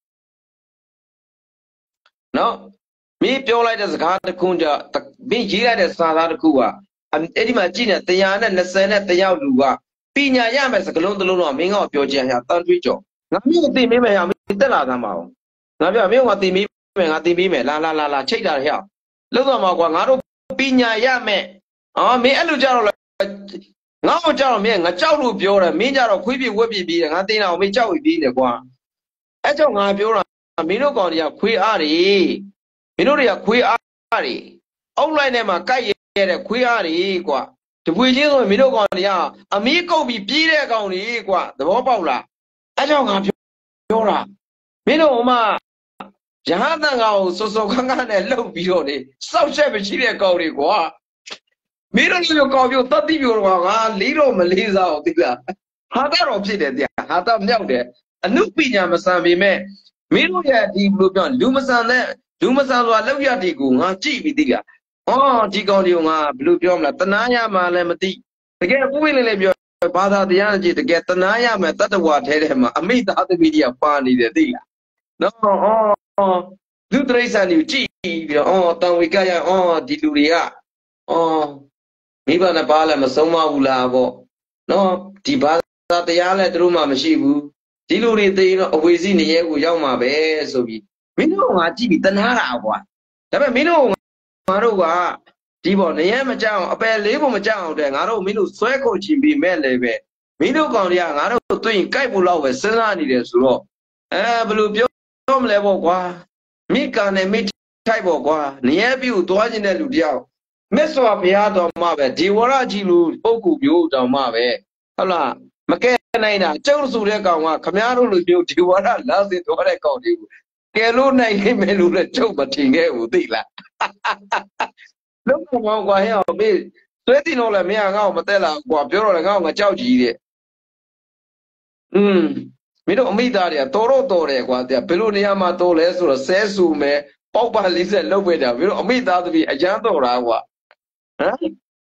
နော်မင်းပြောလိုက်တဲ့စကားတစ်ခုကြမင်းရေးလိုက်တဲ့စာသားတစ်ခုကအဲ့ဒီမှာကြည့်နေone hundred twentyယောက်လူကပညာရမယ်စကလုံးတစ်လုံးတော့မင်းကပြောချင်ရတန်တွေးကြောငါမျိုးသိမေးမယ်ဟာမင်းတက်လာသမ်းပါအောင်ငါပြောမင်းကသိမေးမယ်ငါသိမေးမယ်လာလာလာလာချိတ်တာဟဲ့လို့တော့မှာကွာငါတို့ပညာရမယ်အော်မင်းအဲ့လိုကြတော့ငါ့ကိုကြောက်တော့မင်းငါကြောက်လို့ပြောတယ်မင်းကြတော့ခွေးပြေဝက်ပြေပြီးတယ်ငါသိတာအောင်မင်းကြောက်ပြီးတယ်ကွာအဲ့ကြောင့်ငါပြောတာမင်းတို့ကောင်တွေကခွေးအားတွေမင်းတို့တွေကခွေးအားတွေအောက်လိုက်ထဲမှာကိုက်ရတဲ့ခွေးအားတွေကွာတပွေချင်းဆိုရင်မင်းတို့ကောင်တွေကအမီးကုတ်ပြီးပြေးတဲ့ကောင်တွေကွာသဘောပေါက်လားအဲ့ကြောင့်ငါပြောတာမင်းတို့ဟိုမှာရဟန်းတန်ကောင်ကိုစောစောခန်းခန်းနဲ့လှုပ်ပြီးတော့လေစောက်ချက်မရှိတဲ့ကောင်တွေကွာမင်းတို့မျိုးကောင်မျိုးတတ်တိမျိုးတော့ငါလေးတော့မလေးစားအောင်သိလားဟာတော့ဖြစ်တယ်တရားဟာတော့မြောက်တယ်အနုပညာမဆန်ပေမဲ့မင်းတို့ရဲ့ဒီဘလို့ပြောလူမဆန်တဲ့လူမဆန်ဆိုတာလောက်ရတီကိုငါကြည့်ပြီးသိလားဟောဒီကောင်တွေကိုငါဘလို့ပြောမလားတနာရမှလည်းမသိတကယ်ပွေးလေးလေးပြောဘာသာတရားကြည့်တကယ်တနာရမယ်တတ္တဝါထဲထဲမှာအမိသားသမီးတွေကပါနေတယ်သိလားနော်ဟောလူတရိษံတွေကိုကြည့်ပြီးတော့အော်တန်ဝေကရအော်ဒီလူတွေကအော်မိဘနဲ့ပါလဲမဆုံးမဘူးလားပေါ့နော်ဒီဘာသာတရားလည်းသူတို့မှမရှိဘူးဒီလူတွေသိရင်တော့အဝေစီနေရဲကိုရောက်မှာပဲဆိုပြီးမင်းတို့ကငါကြည့်ပြီးတနာတာကွာဒါပေမဲ့မင်းတို့ငါတို့ကဒီပေါ်နေရဲမကြောက်အောင်အပယ်လေးကိုမကြောက်အောင်တဲ့ငါတို့မင်းတို့ဆွဲခုတ်ချင်ပြီးမဲ့လည်းပဲမင်းတို့ကောင်တွေကငါတို့တွေ့ရင်ကြိုက်ဖို့လောက်ပဲစဉ်းစားနေတယ်ဆိုတော့အဲဘယ်လိုပြောပြောမလဲပေါ့ကွာမိကန်နဲ့မိထိုက်ပေါ့ကွာနေရဲပြူသွားခြင်းတဲ့လူတယောက်မြတ်စွာဘုရားတော်မှာပဲဒီဝရကြီးလူပုဂ္ဂိုလ်မျိုးတော်မှာပဲဟုတ်လားမကဲနိုင်တာကျုပ်ဆိုတဲ့ကောင်ကခမားတို့လူမျိုးဒီဝရလာစေသွားတဲ့ကောင်တွေကိုကဲလို့နိုင်နေမယ်လို့လည်းကျုပ်မထင်ခဲ့ဘူးသိလားလုံးဝကွာဟဲ့မေးသွဲတင်တော့လည်းမင်းကငါ့ကိုမတက်လာကွာပြောတော့လည်းငါ့ကိုငါကြောက်ကြည့်တဲ့อืมမင်းတို့အမိသားတွေကတော်တော့တော်တယ်ကွာတဲ့ဘယ်လိုနေရာမှာတော်လဲဆိုတော့ဆဲဆူမယ်ပေါက်ပါလေးဆက်လောက်ပဲတာမင်းတို့အမိသားသမီးအကျန်းတော်တာကွာဟမ်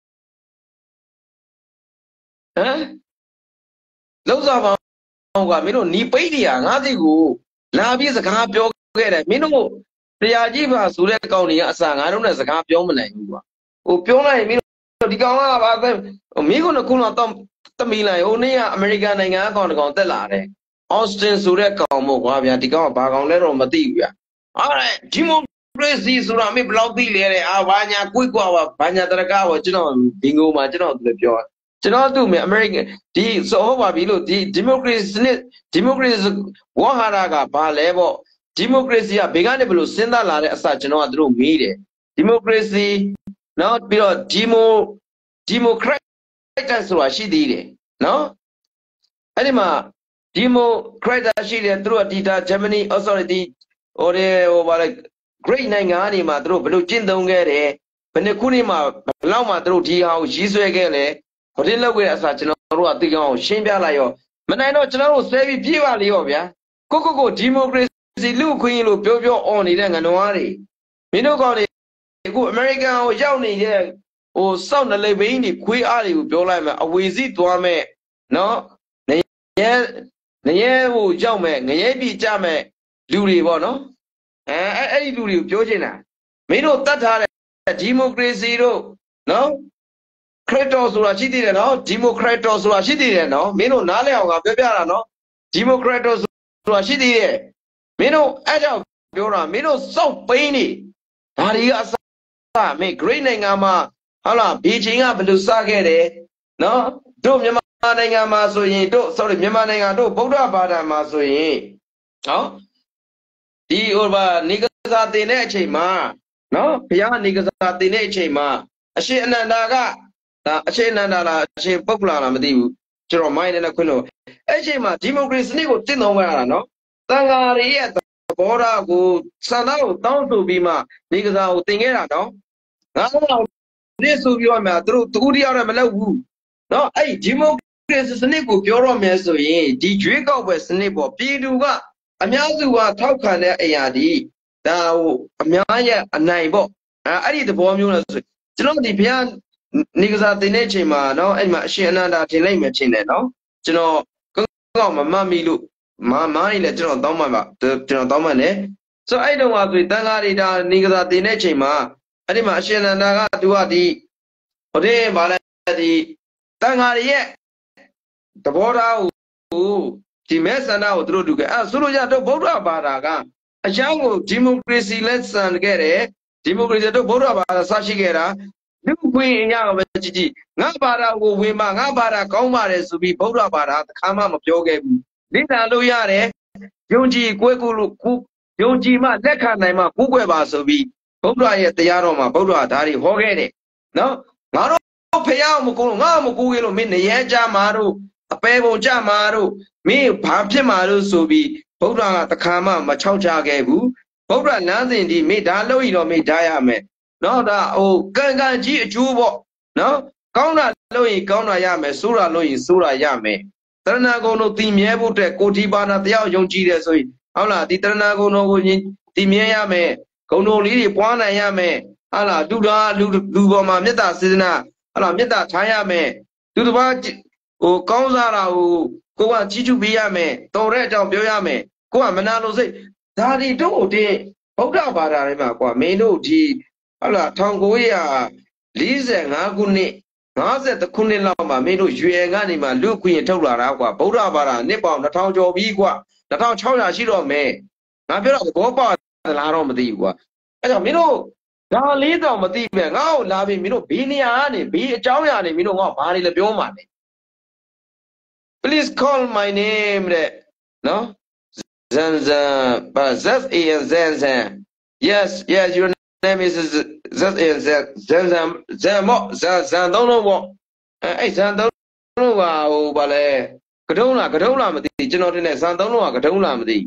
ဟမ်လောက်စားပါကွာမင်းတို့နီပိတ်တွေကငါးသိကိုလာပြီးစကားပြောခဲ့တယ်မင်းတို့တရားကြီးပါဆိုတဲ့ကောင်တွေကအစာငါတို့နဲ့စကားပြောမနိုင်ဘူးကွာဟိုပြောလိုက်ရင်မင်းတို့ဒီကောင်ကဘာပဲမင်းကတော့ခုနတော့တမီလိုက်ဟိုနေ့ကအမေရိကန်နိုင်ငံအကောင်တကောင်တက်လာတယ်အော်စတင်ဆိုတဲ့ကောင်မို့ကွာဗျာဒီကောင်ကဘာကောင်လဲတော့မသိဘူးဗျာအဲ့ဒါဒီမိုကရေစီဆိုတာမင်းဘယ်လောက်သိလဲတဲ့အာဘာညာကွိကွာပါဘာညာတရကပါကျွန်တော်ဒီငိုမှာကျွန်တော်သူလည်းပြောကျွန်တော်သူ့မယ်အမေရိကန်ဒီဆိုဟုတ်ပါပြီလို့ဒီဒီမိုကရေစီနဲ့ဒီမိုကရေစီဝါဟာရကဘာလဲပေါ့ဒီမိုကရေစီကဘေကနေဘယ်လိုစဉ်းစားလာတဲ့အစကျွန်တော်ကသူတို့မေးတယ်ဒီမိုကရေစီနော်ပြီးတော့ဒီမိုဒီမိုကရက်တစ်ဆိုတာရှိသေးတယ်နော်အဲ့ဒီမှာဒီမိုကရက်တစ်ရှိတယ်သူတို့ကဒီတာဂျာမနီအော် sorry ဒီဟိုတဲ့ဟိုဘာလဲ great နိုင်ငံတွေမှာသူတို့ဘယ်လိုကျင့်သုံးခဲ့တယ်ဘယ်နှစ်ခုနှစ်မှာဘယ်လောက်မှသူတို့ဒီဟာကိုရေးဆွဲခဲ့လဲဟိုတင်လောက်ခဲ့တဲ့အစကျွန်တော်တို့ကသိအောင်ရှင်းပြလိုက်ရောမနိုင်တော့ကျွန်တော်တို့ဆဲပြီးပြေးပါလေရောဗျာကိုကိုကိုဒီမိုကရေစီလူခွင့်လို့ပြောပြောអော်နေတဲ့ငနွားတွေမင်းတို့ကောင်တွေအခုအမေရိကန်ကိုရောက်နေတဲ့ဟိုစောက်နလိဘိန်းတွေခွေးအားတွေကိုပြောလိုက်မယ်အဝေစီသွားမယ်နော်ငရဲငရဲဟိုရောက်မယ်ငရဲပြည်ကြမယ်လူတွေပေါ့နော်အဲအဲ့ဒီလူတွေကိုပြောချင်တာမင်းတို့တတ်ထားတဲ့ဒီမိုကရေစီတို့နော်ခရစ်တော်ဆိုတာရှိသေးတယ်နော်ဒီမိုကရက်တော်ဆိုတာရှိသေးတယ်နော်မင်းတို့နားလည်အောင်ကပြောပြတာနော်ဒီမိုကရက်တော်ဆိုတာရှိသေးတယ်မင်းတို့အဲ့ကြောင့်ပြောတာမင်းတို့စောက်ပိန်းနေဒါတွေကအစမင်း great နိုင်ငံမှာဟုတ်လားဘေဂျင်းကဘယ်လိုစခဲ့တယ်နော်တို့မြန်မာနိုင်ငံမှာဆိုရင်တို့ sorry မြန်မာနိုင်ငံတို့ဗုဒ္ဓဘာသာမှာဆိုရင်နော်ဒီဟိုဘာနေကစားတင်တဲ့အချိန်မှာနော်ဘုရားနေကစားတင်တဲ့အချိန်မှာအရှင်အနန္ဒာကဒါအရှင်အနန္ဒာလားအရှင်ပုဂ္ဂလာလားမသိဘူးကျွန်တော်မိုင်းနဲ့ခွန်းလို့အဲ့အချိန်မှာဒီမိုကရေစီကိုတည်သုံးခဲ့ရတာနော်တန်ဃာတွေရဲ့သဘောထားကိုစံသားကိုတောင်းဆိုပြီးမှနေကစားကိုတင်ခဲ့တာနော်ငါတော့ဒီဆိုပြောမှသူတို့တူတယောက်နဲ့မလုပ်ဘူးနော်အဲ့ဒီမိုကရေစီစနစ်ကိုပြောတော့မယ်ဆိုရင်ဒီရွေးကောက်ပွဲစနစ်ပေါ်ပြည်သူကအများစုကထောက်ခံတဲ့အရာဒီဒါဟိုအများရဲ့အနိုင်ပေါ့အဲ့ဒီသဘောမျိုးလဲဆိုကျွန်တော်ဒီဘုရားနေကစားတင်တဲ့အချိန်မှာเนาะအဲ့မှာအရှင်အနန္ဒာထင်လိုက်မှထင်တယ်เนาะကျွန်တော်ကောင်းမမှတ်မိလို့မာမားနေလဲကျွန်တော်တောင်းမှပါကျွန်တော်တောင်းမှတယ်ဆိုအဲ့တုန်းကဆိုတန်ဃာတွေဒါနေကစားတင်တဲ့အချိန်မှာအဲ့ဒီမှာအရှင်အနန္ဒာကသူကဒီဟိုတဲ့ဗာလဲဒီတန်ဃာတွေရဲ့သဘောထားကိုဒီမဲဆန္ဒကိုသူတို့တူခဲ့အဲ့ဆိုလို့ရတော့ဗုဒ္ဓဘာသာကအချောင်းကိုဒီမိုကရေစီလက်ဆန်ခဲ့တယ်ဒီမိုကရေစီတို့ဗုဒ္ဓဘာသာစရှိခဲ့တာလူခွင့်အရာပဲကြည့်ကြည့်ငါဘာသာကိုဝင်မှာငါဘာသာကောင်းပါတယ်ဆိုပြီးဗုဒ္ဓဘာသာတစ်ခါမှမပြောခဲ့ဘူးလိလာလို့ရတယ်ယုံကြည်ကိုယ်ကိုလို့ယုံကြည်မှလက်ခံနိုင်မှကိုယ်ွယ်ပါဆိုပြီးဗုဒ္ဓရဲ့တရားတော်မှာဗုဒ္ဓဓာတ်တွေဟောခဲ့တယ်နော်ငါတို့ဖះမကူငါမကူရေလို့မင်းနေရဲကြမှာတို့အပေပုံကြမှာတို့မင်းဘာဖြစ်မှာတို့ဆိုပြီးဗုဒ္ဓကတခါမှမချောက်ချခဲ့ဘူးဗုဒ္ဓလမ်းစဉ်ဒီမိဒါလို့ရတော့မိဒါရမယ်နော်ဒါဟိုကံကံကြီးအကျိုးပေါ့နော်ကောင်းတာလို့ရင်ကောင်းတာရမယ်ဆိုးတာလို့ရင်ဆိုးတာရမယ်တရဏဂုံတို့တည်မြဲဖို့အတွက်ကိုတိပါဏတယောက်ယုံကြည်တယ်ဆိုရင်ဟုတ်လားဒီတရဏဂုံတို့ကိုတည်မြဲရမယ်ဂုံတော်လေးတွေပွားနိုင်ရမယ်ဟုတ်လားလူသားလူလူပေါ်မှာမေတ္တာစေတနာဟုတ်လားမေတ္တာထားရမယ်သူတစ်ပါးဟိုကောင်းစားတာဟိုကိုကချီးကျူးပေးရမယ်တော်တဲ့အကြောင်းပြောရမယ်ကိုကမနာလို့စိတ်ဒါတွေတို့တင်ဗုဒ္ဓဘာသာထဲမှာကွာမင်းတို့ဒီဟုတ်လား၁၉၄၅ခုနှစ်၅၁ခုနှစ်လောက်မှာမင်းတို့ရွယ်ကနေမှလူခွင့်ထုတ်လာတာကွာဗုဒ္ဓဘာသာနှစ်ပေါင်း၂၀၀၀ကျော်ပြီးကွာ၂၆၀၀ရှိတော့မယ်ငါပြောတော့သဘောပေါက်လားတော့မသိဘူးကွာအဲ့တော့မင်းတို့ဒါလေးတော့မသိပဲငါ့ကိုလာပြီးမင်းတို့ဘေးနေရာကနေဘေးအကြောင်းအရာနေမင်းတို့ငါ့ဘာတွေလဲပြောမှာလဲ Please call my name တဲ့နော်ဇန်ဇန်ဘာဇက်အန်ဇန်ဇန် Yes yes your name isဇက်အန်ဇန်ဇန်ဇန်ဇန်မော့ဇန်ဇန်သုံးလုံးပေါ့အဲအဲ့ဇန်သုံးလုံးကဟိုဗာလဲကတုံးလားကတုံးလားမသိကျွန်တော်တင်တဲ့ဇန်သုံးလုံးကကတုံးလားမသိ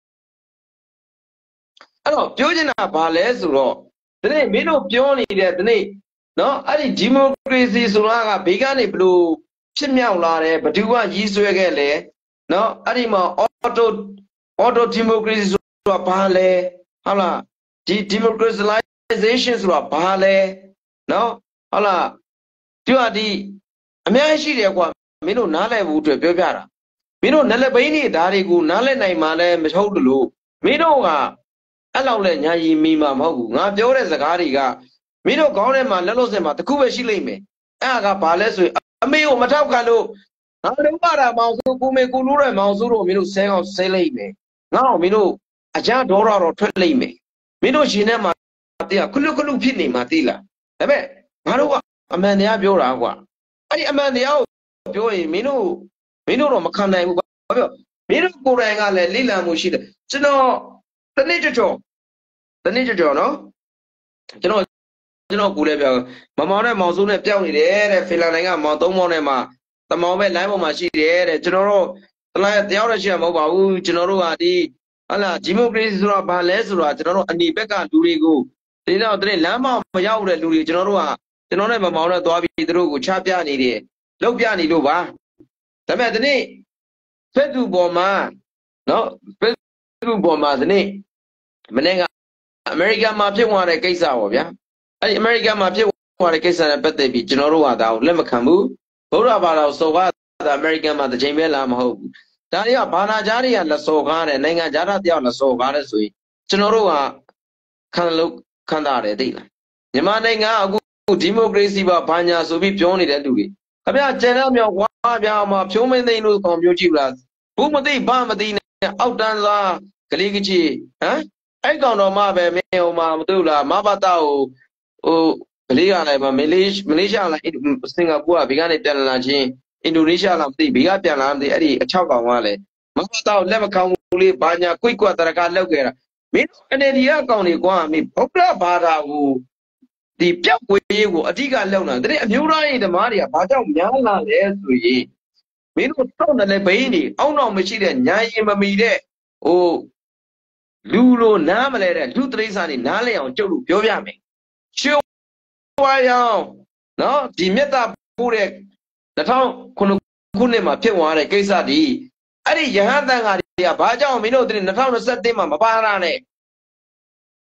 အဲ့တော့ပြောချင်တာဘာလဲဆိုတော့ဒီနေ့မင်းတို့ပြောနေတဲ့ဒီနေ့နော်အဲ့ဒီဒီမိုကရေစီဆိုတာကဘေးကနေဘလို့ဖြစ်မြောက်လာတယ်ဘယ်သူကရည်ဆွဲခဲ့လဲနော်အဲ့ဒီမှာအော်တိုအော်တိုဒီမိုကရေစီဆိုတာဘာလဲဟုတ်လားဒီဒီမိုကရေစီlaization ဆိုတာဘာလဲနော်ဟုတ်လားသူကဒီအများကြီးရှိတယ်ကွာမင်းတို့နားလည်ဖို့အတွက်ပြောပြတာမင်းတို့နလက်ဘိန်းနေဓာတ်တွေကိုနားလည်နိုင်မှလည်းမဟုတ်ဘူးလို့မင်းတို့ကအဲ့လောက်လဲညာရီမီမှာမဟုတ်ဘူးငါပြောတဲ့စကားတွေကမင်းတို့ခေါင်းထဲမှာလက်လို့စင်မှာတခုပဲရှိလိမ့်မယ်အဲ့ဒါကဘာလဲဆိုရင်အမေကိုမထောက်ခံလို့ငါတို့ပါတာမောင်စုကိုမေကိုလူရဲမောင်စုတို့မင်းတို့ဆဲအောင်ဆဲလိုက်မယ်ငါ့ကိုမင်းတို့အကြဒေါရတော့ထွက်လိုက်မယ်မင်းတို့ရှင်ထဲမှာတရားခလုခလုဖြစ်နေမှာသိလားဒါပေမဲ့ငါတို့ကအမှန်တရားပြောတာကွာအဲ့ဒီအမှန်တရားကိုပြောရင်မင်းတို့မင်းတို့တော့မခံနိုင်ဘူးကွာပြောမင်းတို့ကိုယ်တိုင်ကလည်းလိလံမှုရှိတယ်ကျွန်တော်တနေ့ကြော်ကြော်တနေ့ကြော်ကြော်နော်ကျွန်တော်ကျွန်တော်ကိုလည်းပြောမမောင်နဲ့မောင်စုနဲ့ပြောင်းနေတယ်တဲ့ဖီလန်နိုင်ငံမောင်သုံးမောင်နဲ့မှာတမောင်ပဲလိုင်းပေါ်မှာရှိတယ်တဲ့ကျွန်တော်တို့တလားတယောက်တည်းရှိမှာမဟုတ်ပါဘူးကျွန်တော်တို့ကဒီဟလာဒီမိုကရေစီဆိုတာဘာလဲဆိုတာကျွန်တော်တို့အနီဘက်ကလူတွေကိုဒီတော့တနေ့လမ်းမမရောက်တဲ့လူတွေကျွန်တော်တို့ကကျွန်တော်နဲ့မမောင်နဲ့သွားပြီးသူတို့ကိုချပြနေတယ်လောက်ပြနေလို့ပါဒါပေမဲ့ဒီနေ့ Facebook ပေါ်မှာနော် Facebook ပေါ်မှာဒီနေ့မနေ့ကအမေရိကန်မှာဖြစ်သွားတဲ့ကိစ္စပေါ့ဗျာအဲ့ဒီအမေရိကန်မှာဖြစ်သွားတဲ့ကိစ္စနဲ့ပတ်သက်ပြီးကျွန်တော်တို့ကဒါကိုလက်မခံဘူးဗုဒ္ဓဘာသာကိုစော်ကားတာအမေရိကန်မှာတစ်ချိန်ပဲလာမဟုတ်ဘူးဒါတွေကဘာသာကြားတွေကလက်စော်ကားတယ်နိုင်ငံခြားသားတယောက်လက်စော်ကားတယ်ဆိုရင်ကျွန်တော်တို့ကခံလို့ခံတာတယ်သိလားမြန်မာနိုင်ငံအခုဒီမိုကရေစီပါဘာညာဆိုပြီးပြောနေတဲ့လူတွေခင်ဗျာကျန်တဲ့မြောက်ဝါပြားမှာဖြိုးမင်းသိန်းလို့ကောင်မျိုးကြည့်လားဘူးမသိဘာမသိနဲ့အောက်တန်းသားကလေးကကြီးဟမ်အဲ့ကောင်တော်မှပဲမင်းဟိုမှာမသိဘူးလားမဘတာကိုဟိုကလေးကလည်းမလေးမလေးရှားလားစင်ကာပူကဘေကနေပြန်လာချင်းအင်ဒိုနီးရှားလားမသိဘေကပြန်လာမသိအဲ့ဒီအချောက်ကောင်ကလည်းမဘတာကိုလက်မခံဘူးလေဘာညာကွိတ်ကွက်တရကလောက်ခဲ့တာမင်းအနေဒီအကောင်တွေကွာမင်းဗုဒ္ဓဘာသာကိုဒီပြောက်ွေးရေးကိုအဓိကလောက်တာတဲ့အမျိုးသားရေးဓမ္မတွေကဘာကြောင့်များလာလဲဆိုရင်မင်းတို့တောက်တယ်လေဘိန်းနေအောင်းအောင်မရှိတဲ့ညာရင်မမီတဲ့ဟိုလူလိုနားမလဲတဲ့လူတရိစ္ဆာန်နေနားလဲအောင်ကျုပ်တို့ပြောပြမယ်ရှေးဝါရောင်နော်ဒီမြတ်တာပို့တဲ့၂၀၀၉ခုနှစ်မှာဖြစ်သွားတဲ့ကိစ္စဒီအဲ့ဒီယဟန်တန်ဃာတွေကဘာကြောင့်မင်းတို့ဒီ၂၀၂၁မှာမပါရနဲ့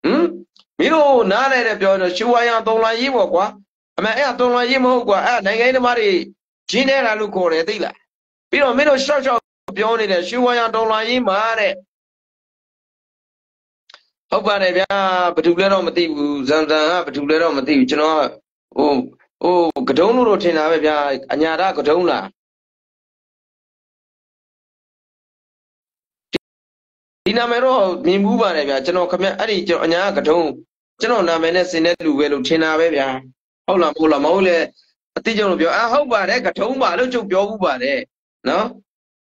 嗯，没有拿来的标准，修完样东了一窝瓜，俺们哎东了一毛瓜，哎那个他妈的今天来路过来对了，比如没有少少标准的修完样东了一毛的。好吧，那边不出来了，没得有，咱咱啊不出来了，没得有，就那哦哦，个中路都听那边，俺家那个中了，你那边咯，民不吧那边，就那看面，哎，就俺家个中，就那那边的现在路边路听那边，好了好了，冇嘞，这种路标啊，好吧，那个中吧，那就标不吧嘞，喏，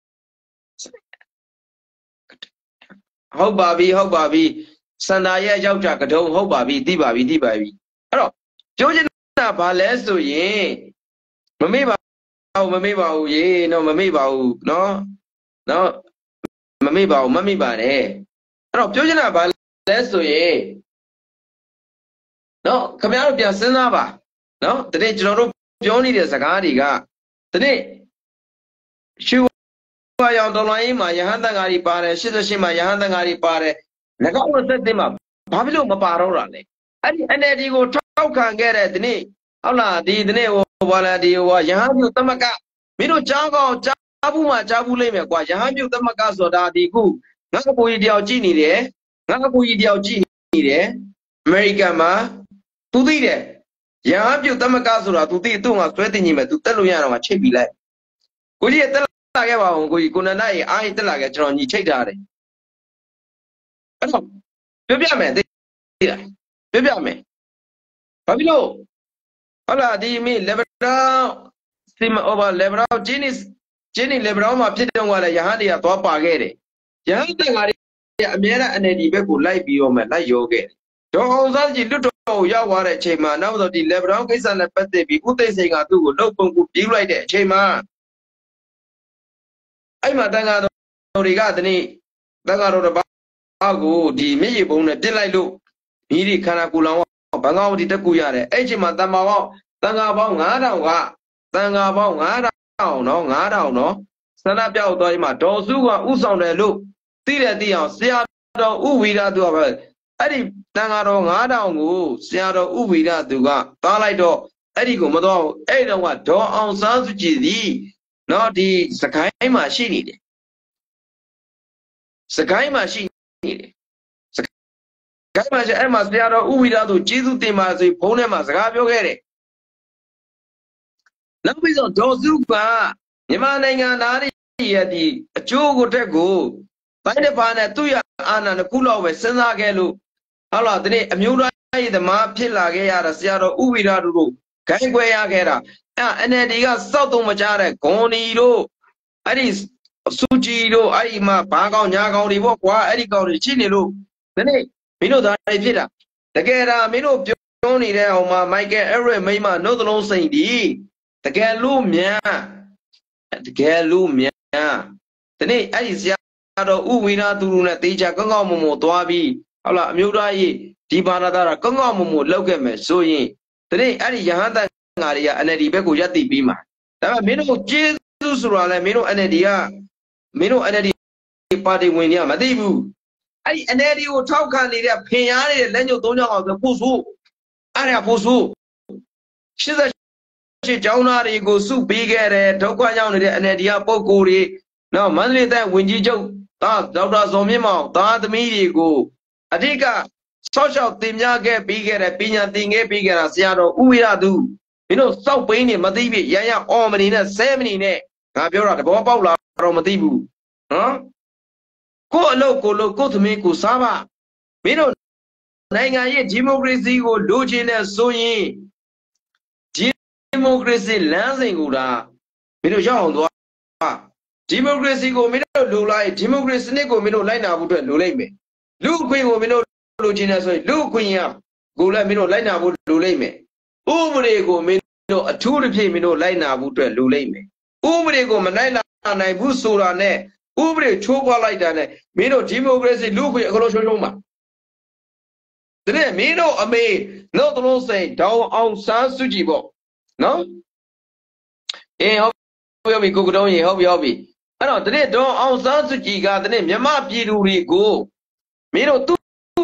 好吧比好吧比，三大爷要价个中，好吧比，低吧比低吧比，哎咯，就是那把来所以，没没吧。မမေ့ပါဘူးရေနော်မမေ့ပါဘူးနော်နော်မမေ့ပါဘူးမမေ့ပါတယ်အဲ့တော့ပြောချင်တာဗာလဲဆိုရင်နော်ခင်ဗျားတို့ပြန်စဉ်းစားပါနော်တနေ့ကျွန်တော်တို့ပြောနေတဲ့စကားတွေကတနေ့ရှုဝါရောင်တော်လိုင်းမှာယဟန်တန်ဃာတွေပါတယ်၈၈မှာယဟန်တန်ဃာတွေပါတယ်၂၀၂၃မှာဘာဖြစ်လို့မပါတော့တာလဲအဲ့ဒီ N L D ကိုထောက်ခံခဲ့တဲ့ဒီနေ့ဟုတ်လားဒီဒီနေ့ဟိုဘာလဲဒီဟိုယဟန်ပြုသမကမင်းတို့ကြားကောင်းကြားဘူးမှကြားဘူးလိမ့်မယ်ကွာယဟန်ပြုသမကဆိုတာဒီခုငါ့ကိုကြီးတယောက်ကြည့်နေတယ်ငါ့ကိုကြီးတယောက်ကြည့်နေတယ်အမေရိကန်မှာသူသိတယ်ယဟန်ပြုသမကဆိုတာသူသိသူ့မှာဆွဲတင်နေမယ်သူတက်လို့ရတော့မှချိတ်ပြီးလိုက်ကိုကြီးတက်လာခဲ့ပါဦးကိုကြီးကိုနန္ဒရေအားရတက်လာခဲ့ကျွန်တော်ညီချိတ်ထားတယ်အဲ့တော့ပြောပြမယ်သိလားပြောပြမယ်ဘာဖြစ်လို့ဟုတ်လားဒီမင်း level စီမ over level ဂျင်းနီဂျင်းနီ level မှာဖြစ်တော့ကလည်းယဟန်တွေကသွားပါခဲ့တယ်ယဟန်တန်ဃာတွေအများနဲ့ N L D ဘက်ကိုလိုက်ပြီးတော့မှလိုက်ရောခဲ့တယ်ဒေါ်အောင်ဆန်းကြီးလွတ်တော်ရောက်သွားတဲ့အချိန်မှာနောက်တော့ဒီ level ကိစ္စနဲ့ပတ်သက်ပြီးဥသိစိန်ကသူ့ကိုလှုပ်ပုံကူပြေးလိုက်တဲ့အချိန်မှာအဲ့မှာတန်ဃာတော်တွေကဒီနေ့တန်ဃာတော်တစ်ပါးကိုဒီမျက်ရည်ပုံနဲ့ပြစ်လိုက်လို့မိဒီခန္ဓာကိုယ်လောင်ဘန်ကောက်ဒီတက်ကူရတယ်အဲ့ချိန်မှာတန်မာပေါင်းတန်ဃာပေါင်း၅ထောင်ကတန်ဃာပေါင်း၅ထောင်နော်၅ထောင်နော်ဆန္ဒပြတော့ဒီမှာဒေါ်စုကဥဆောင်တယ်လို့သိတယ်သိအောင်ဆရာတော်ဥဝီရသူကပဲအဲ့ဒီတန်ဃာတော်၅ထောင်ကိုဆရာတော်ဥဝီရသူကသားလိုက်တော့အဲ့ဒီကိုမတော်အဲ့တော့ကဒေါ်အောင်ဆန်းစုကြည်သည်နော်ဒီစကိုင်းမှာရှိနေတယ်စကိုင်းမှာရှိနေတယ်စကိုင်းမှာရှိအဲ့မှာဆရာတော်ဥဝီရသူကျေးဇူးတင်ပါစေဘုန်းထဲမှာစကားပြောခဲ့တယ်နောက်ပြီးတော့ဒေါ်စုကမြန်မာနိုင်ငံသားတွေရဲ့ဒီအကျိုးကိုတက်ကိုတိုင်းတစ်ပါးနဲ့သူ့ရအာဏာတစ်ခုလောက်ပဲစဉ်းစားခဲ့လို့ဟုတ်လားဒီနေ့အမျိုးသားရေးသမားဖြစ်လာခဲ့ရတာဆရာတော်ဥဝီရသူတို့ဂိုင်းခွဲရခဲ့တာအဲ့ N L D ကစောက်သုံးမကြတဲ့ဂွန်နီတို့အဲ့ဒီစူဂျီတို့အဲ့ဒီမှာဘာကောင်ညာကောင်တွေပေါ့ကွာအဲ့ဒီကောင်တွေရှိနေလို့ဒီနေ့မင်းတို့သားတွေဖြစ်တာတကယ်ဒါမင်းတို့ပြောနေတဲ့ဟိုမှာမိုက်ကယ်အဲရစ်မိမနှုတ်သလုံးစိန်ဒီတကယ်လို့မြန်တကယ်လို့မြန်ဒီနေ့အဲ့ဒီဆရာတော်ဥဝီရသူတို့နဲ့တေချာကောင်းကောင်းမွန်မွန်သွားပြီးဟုတ်လားအမျိုးသားရေးဒီဘာသာတာကောင်းကောင်းမွန်မွန်လောက်ခဲ့မယ်ဆိုရင်ဒီနေ့အဲ့ဒီယဟန်တန်ဃာတွေက N L D ဘက်ကိုရပ်တည်ပြီးမှာဒါပေမဲ့မင်းတို့ကျေးဇူးဆိုတာလဲမင်းတို့ N L D ကမင်းတို့ N L D ပါတီဝင်တွေကမသိဘူးအဲ့ဒီ N L D ကိုထောက်ခံနေတဲ့ဖင်ရတဲ့လက်ညှိုးသုံးချောင်းအောင်ဆိုပို့ဆိုးအဲ့ဒါပို့ဆိုးရှစ်ရှစ်ကျောင်းသားတွေကိုစုပေးခဲ့တယ်ဒုက္ခရောက်နေတဲ့ N L D ကပုံကိုယ်တွေနော်မန္တလေးတိုင်းဝင်ကြီးချုပ်သားဒေါက်တာဇော်မြင့်မောင်သားသမီးတွေကိုအဓိကဆောက်ရှောက်တင်ပြခဲ့ပြီးခဲ့တဲ့ပညာသင်ခဲ့ပြီးခဲ့တာဆရာတော်ဥဝိရသူမင်းတို့စောက်ပိန်းနေမသိပြီရရအော်မနေနဲ့ဆဲမနေနဲ့ငါပြောတာတဘောပေါက်လာတော့မသိဘူးနော်ကို့အလုပ်ကိုလို့ကို့သမီးကိုစားပါမင်းတို့နိုင်ငံရဲ့ဒီမိုကရေစီကိုလိုချင်တဲ့ဆိုရင်ဒီမိုကရေစီလမ်းစဉ်ကိုဒါမင်းတို့ရောက်အောင်သွားဒီမိုကရေစီကိုမင်းတို့လိုလိုက်ဒီမိုကရေစီနစ်ကိုမင်းတို့လိုက်နာဖို့အတွက်လိုလိုက်မယ်လူအခွင့်ကိုမင်းတို့လိုချင်တယ်ဆိုရင်လူအခွင့်ရကိုလည်းမင်းတို့လိုက်နာဖို့လိုလိုက်မယ်ဥပဒေကိုမင်းတို့အထူးတစ်ဖြည့်မင်းတို့လိုက်နာဖို့အတွက်လိုလိုက်မယ်ဥပဒေကိုမလိုက်နာနိုင်ဘူးဆိုတာနဲ့ဥပဒေချိုးဖောက်လိုက်တာနဲ့မင်းတို့ဒီမိုကရေစီလူ့အခွင့်အကုန်လုံးချိုးချုံးပါဒါနဲ့မင်းတို့အမေနှုတ်သလုံးစိန်ဒေါအောင်ဆန်းစုကြည်ပေါ့နော်အေးဟုတ်ပြီကိုကတော့ရေဟုတ်ပြီဟုတ်ပြီအဲ့တော့ဒါနဲ့ဒေါအောင်ဆန်းစုကြည်ကဒါနဲ့မြမပြည်သူတွေကိုမင်းတို့သူ့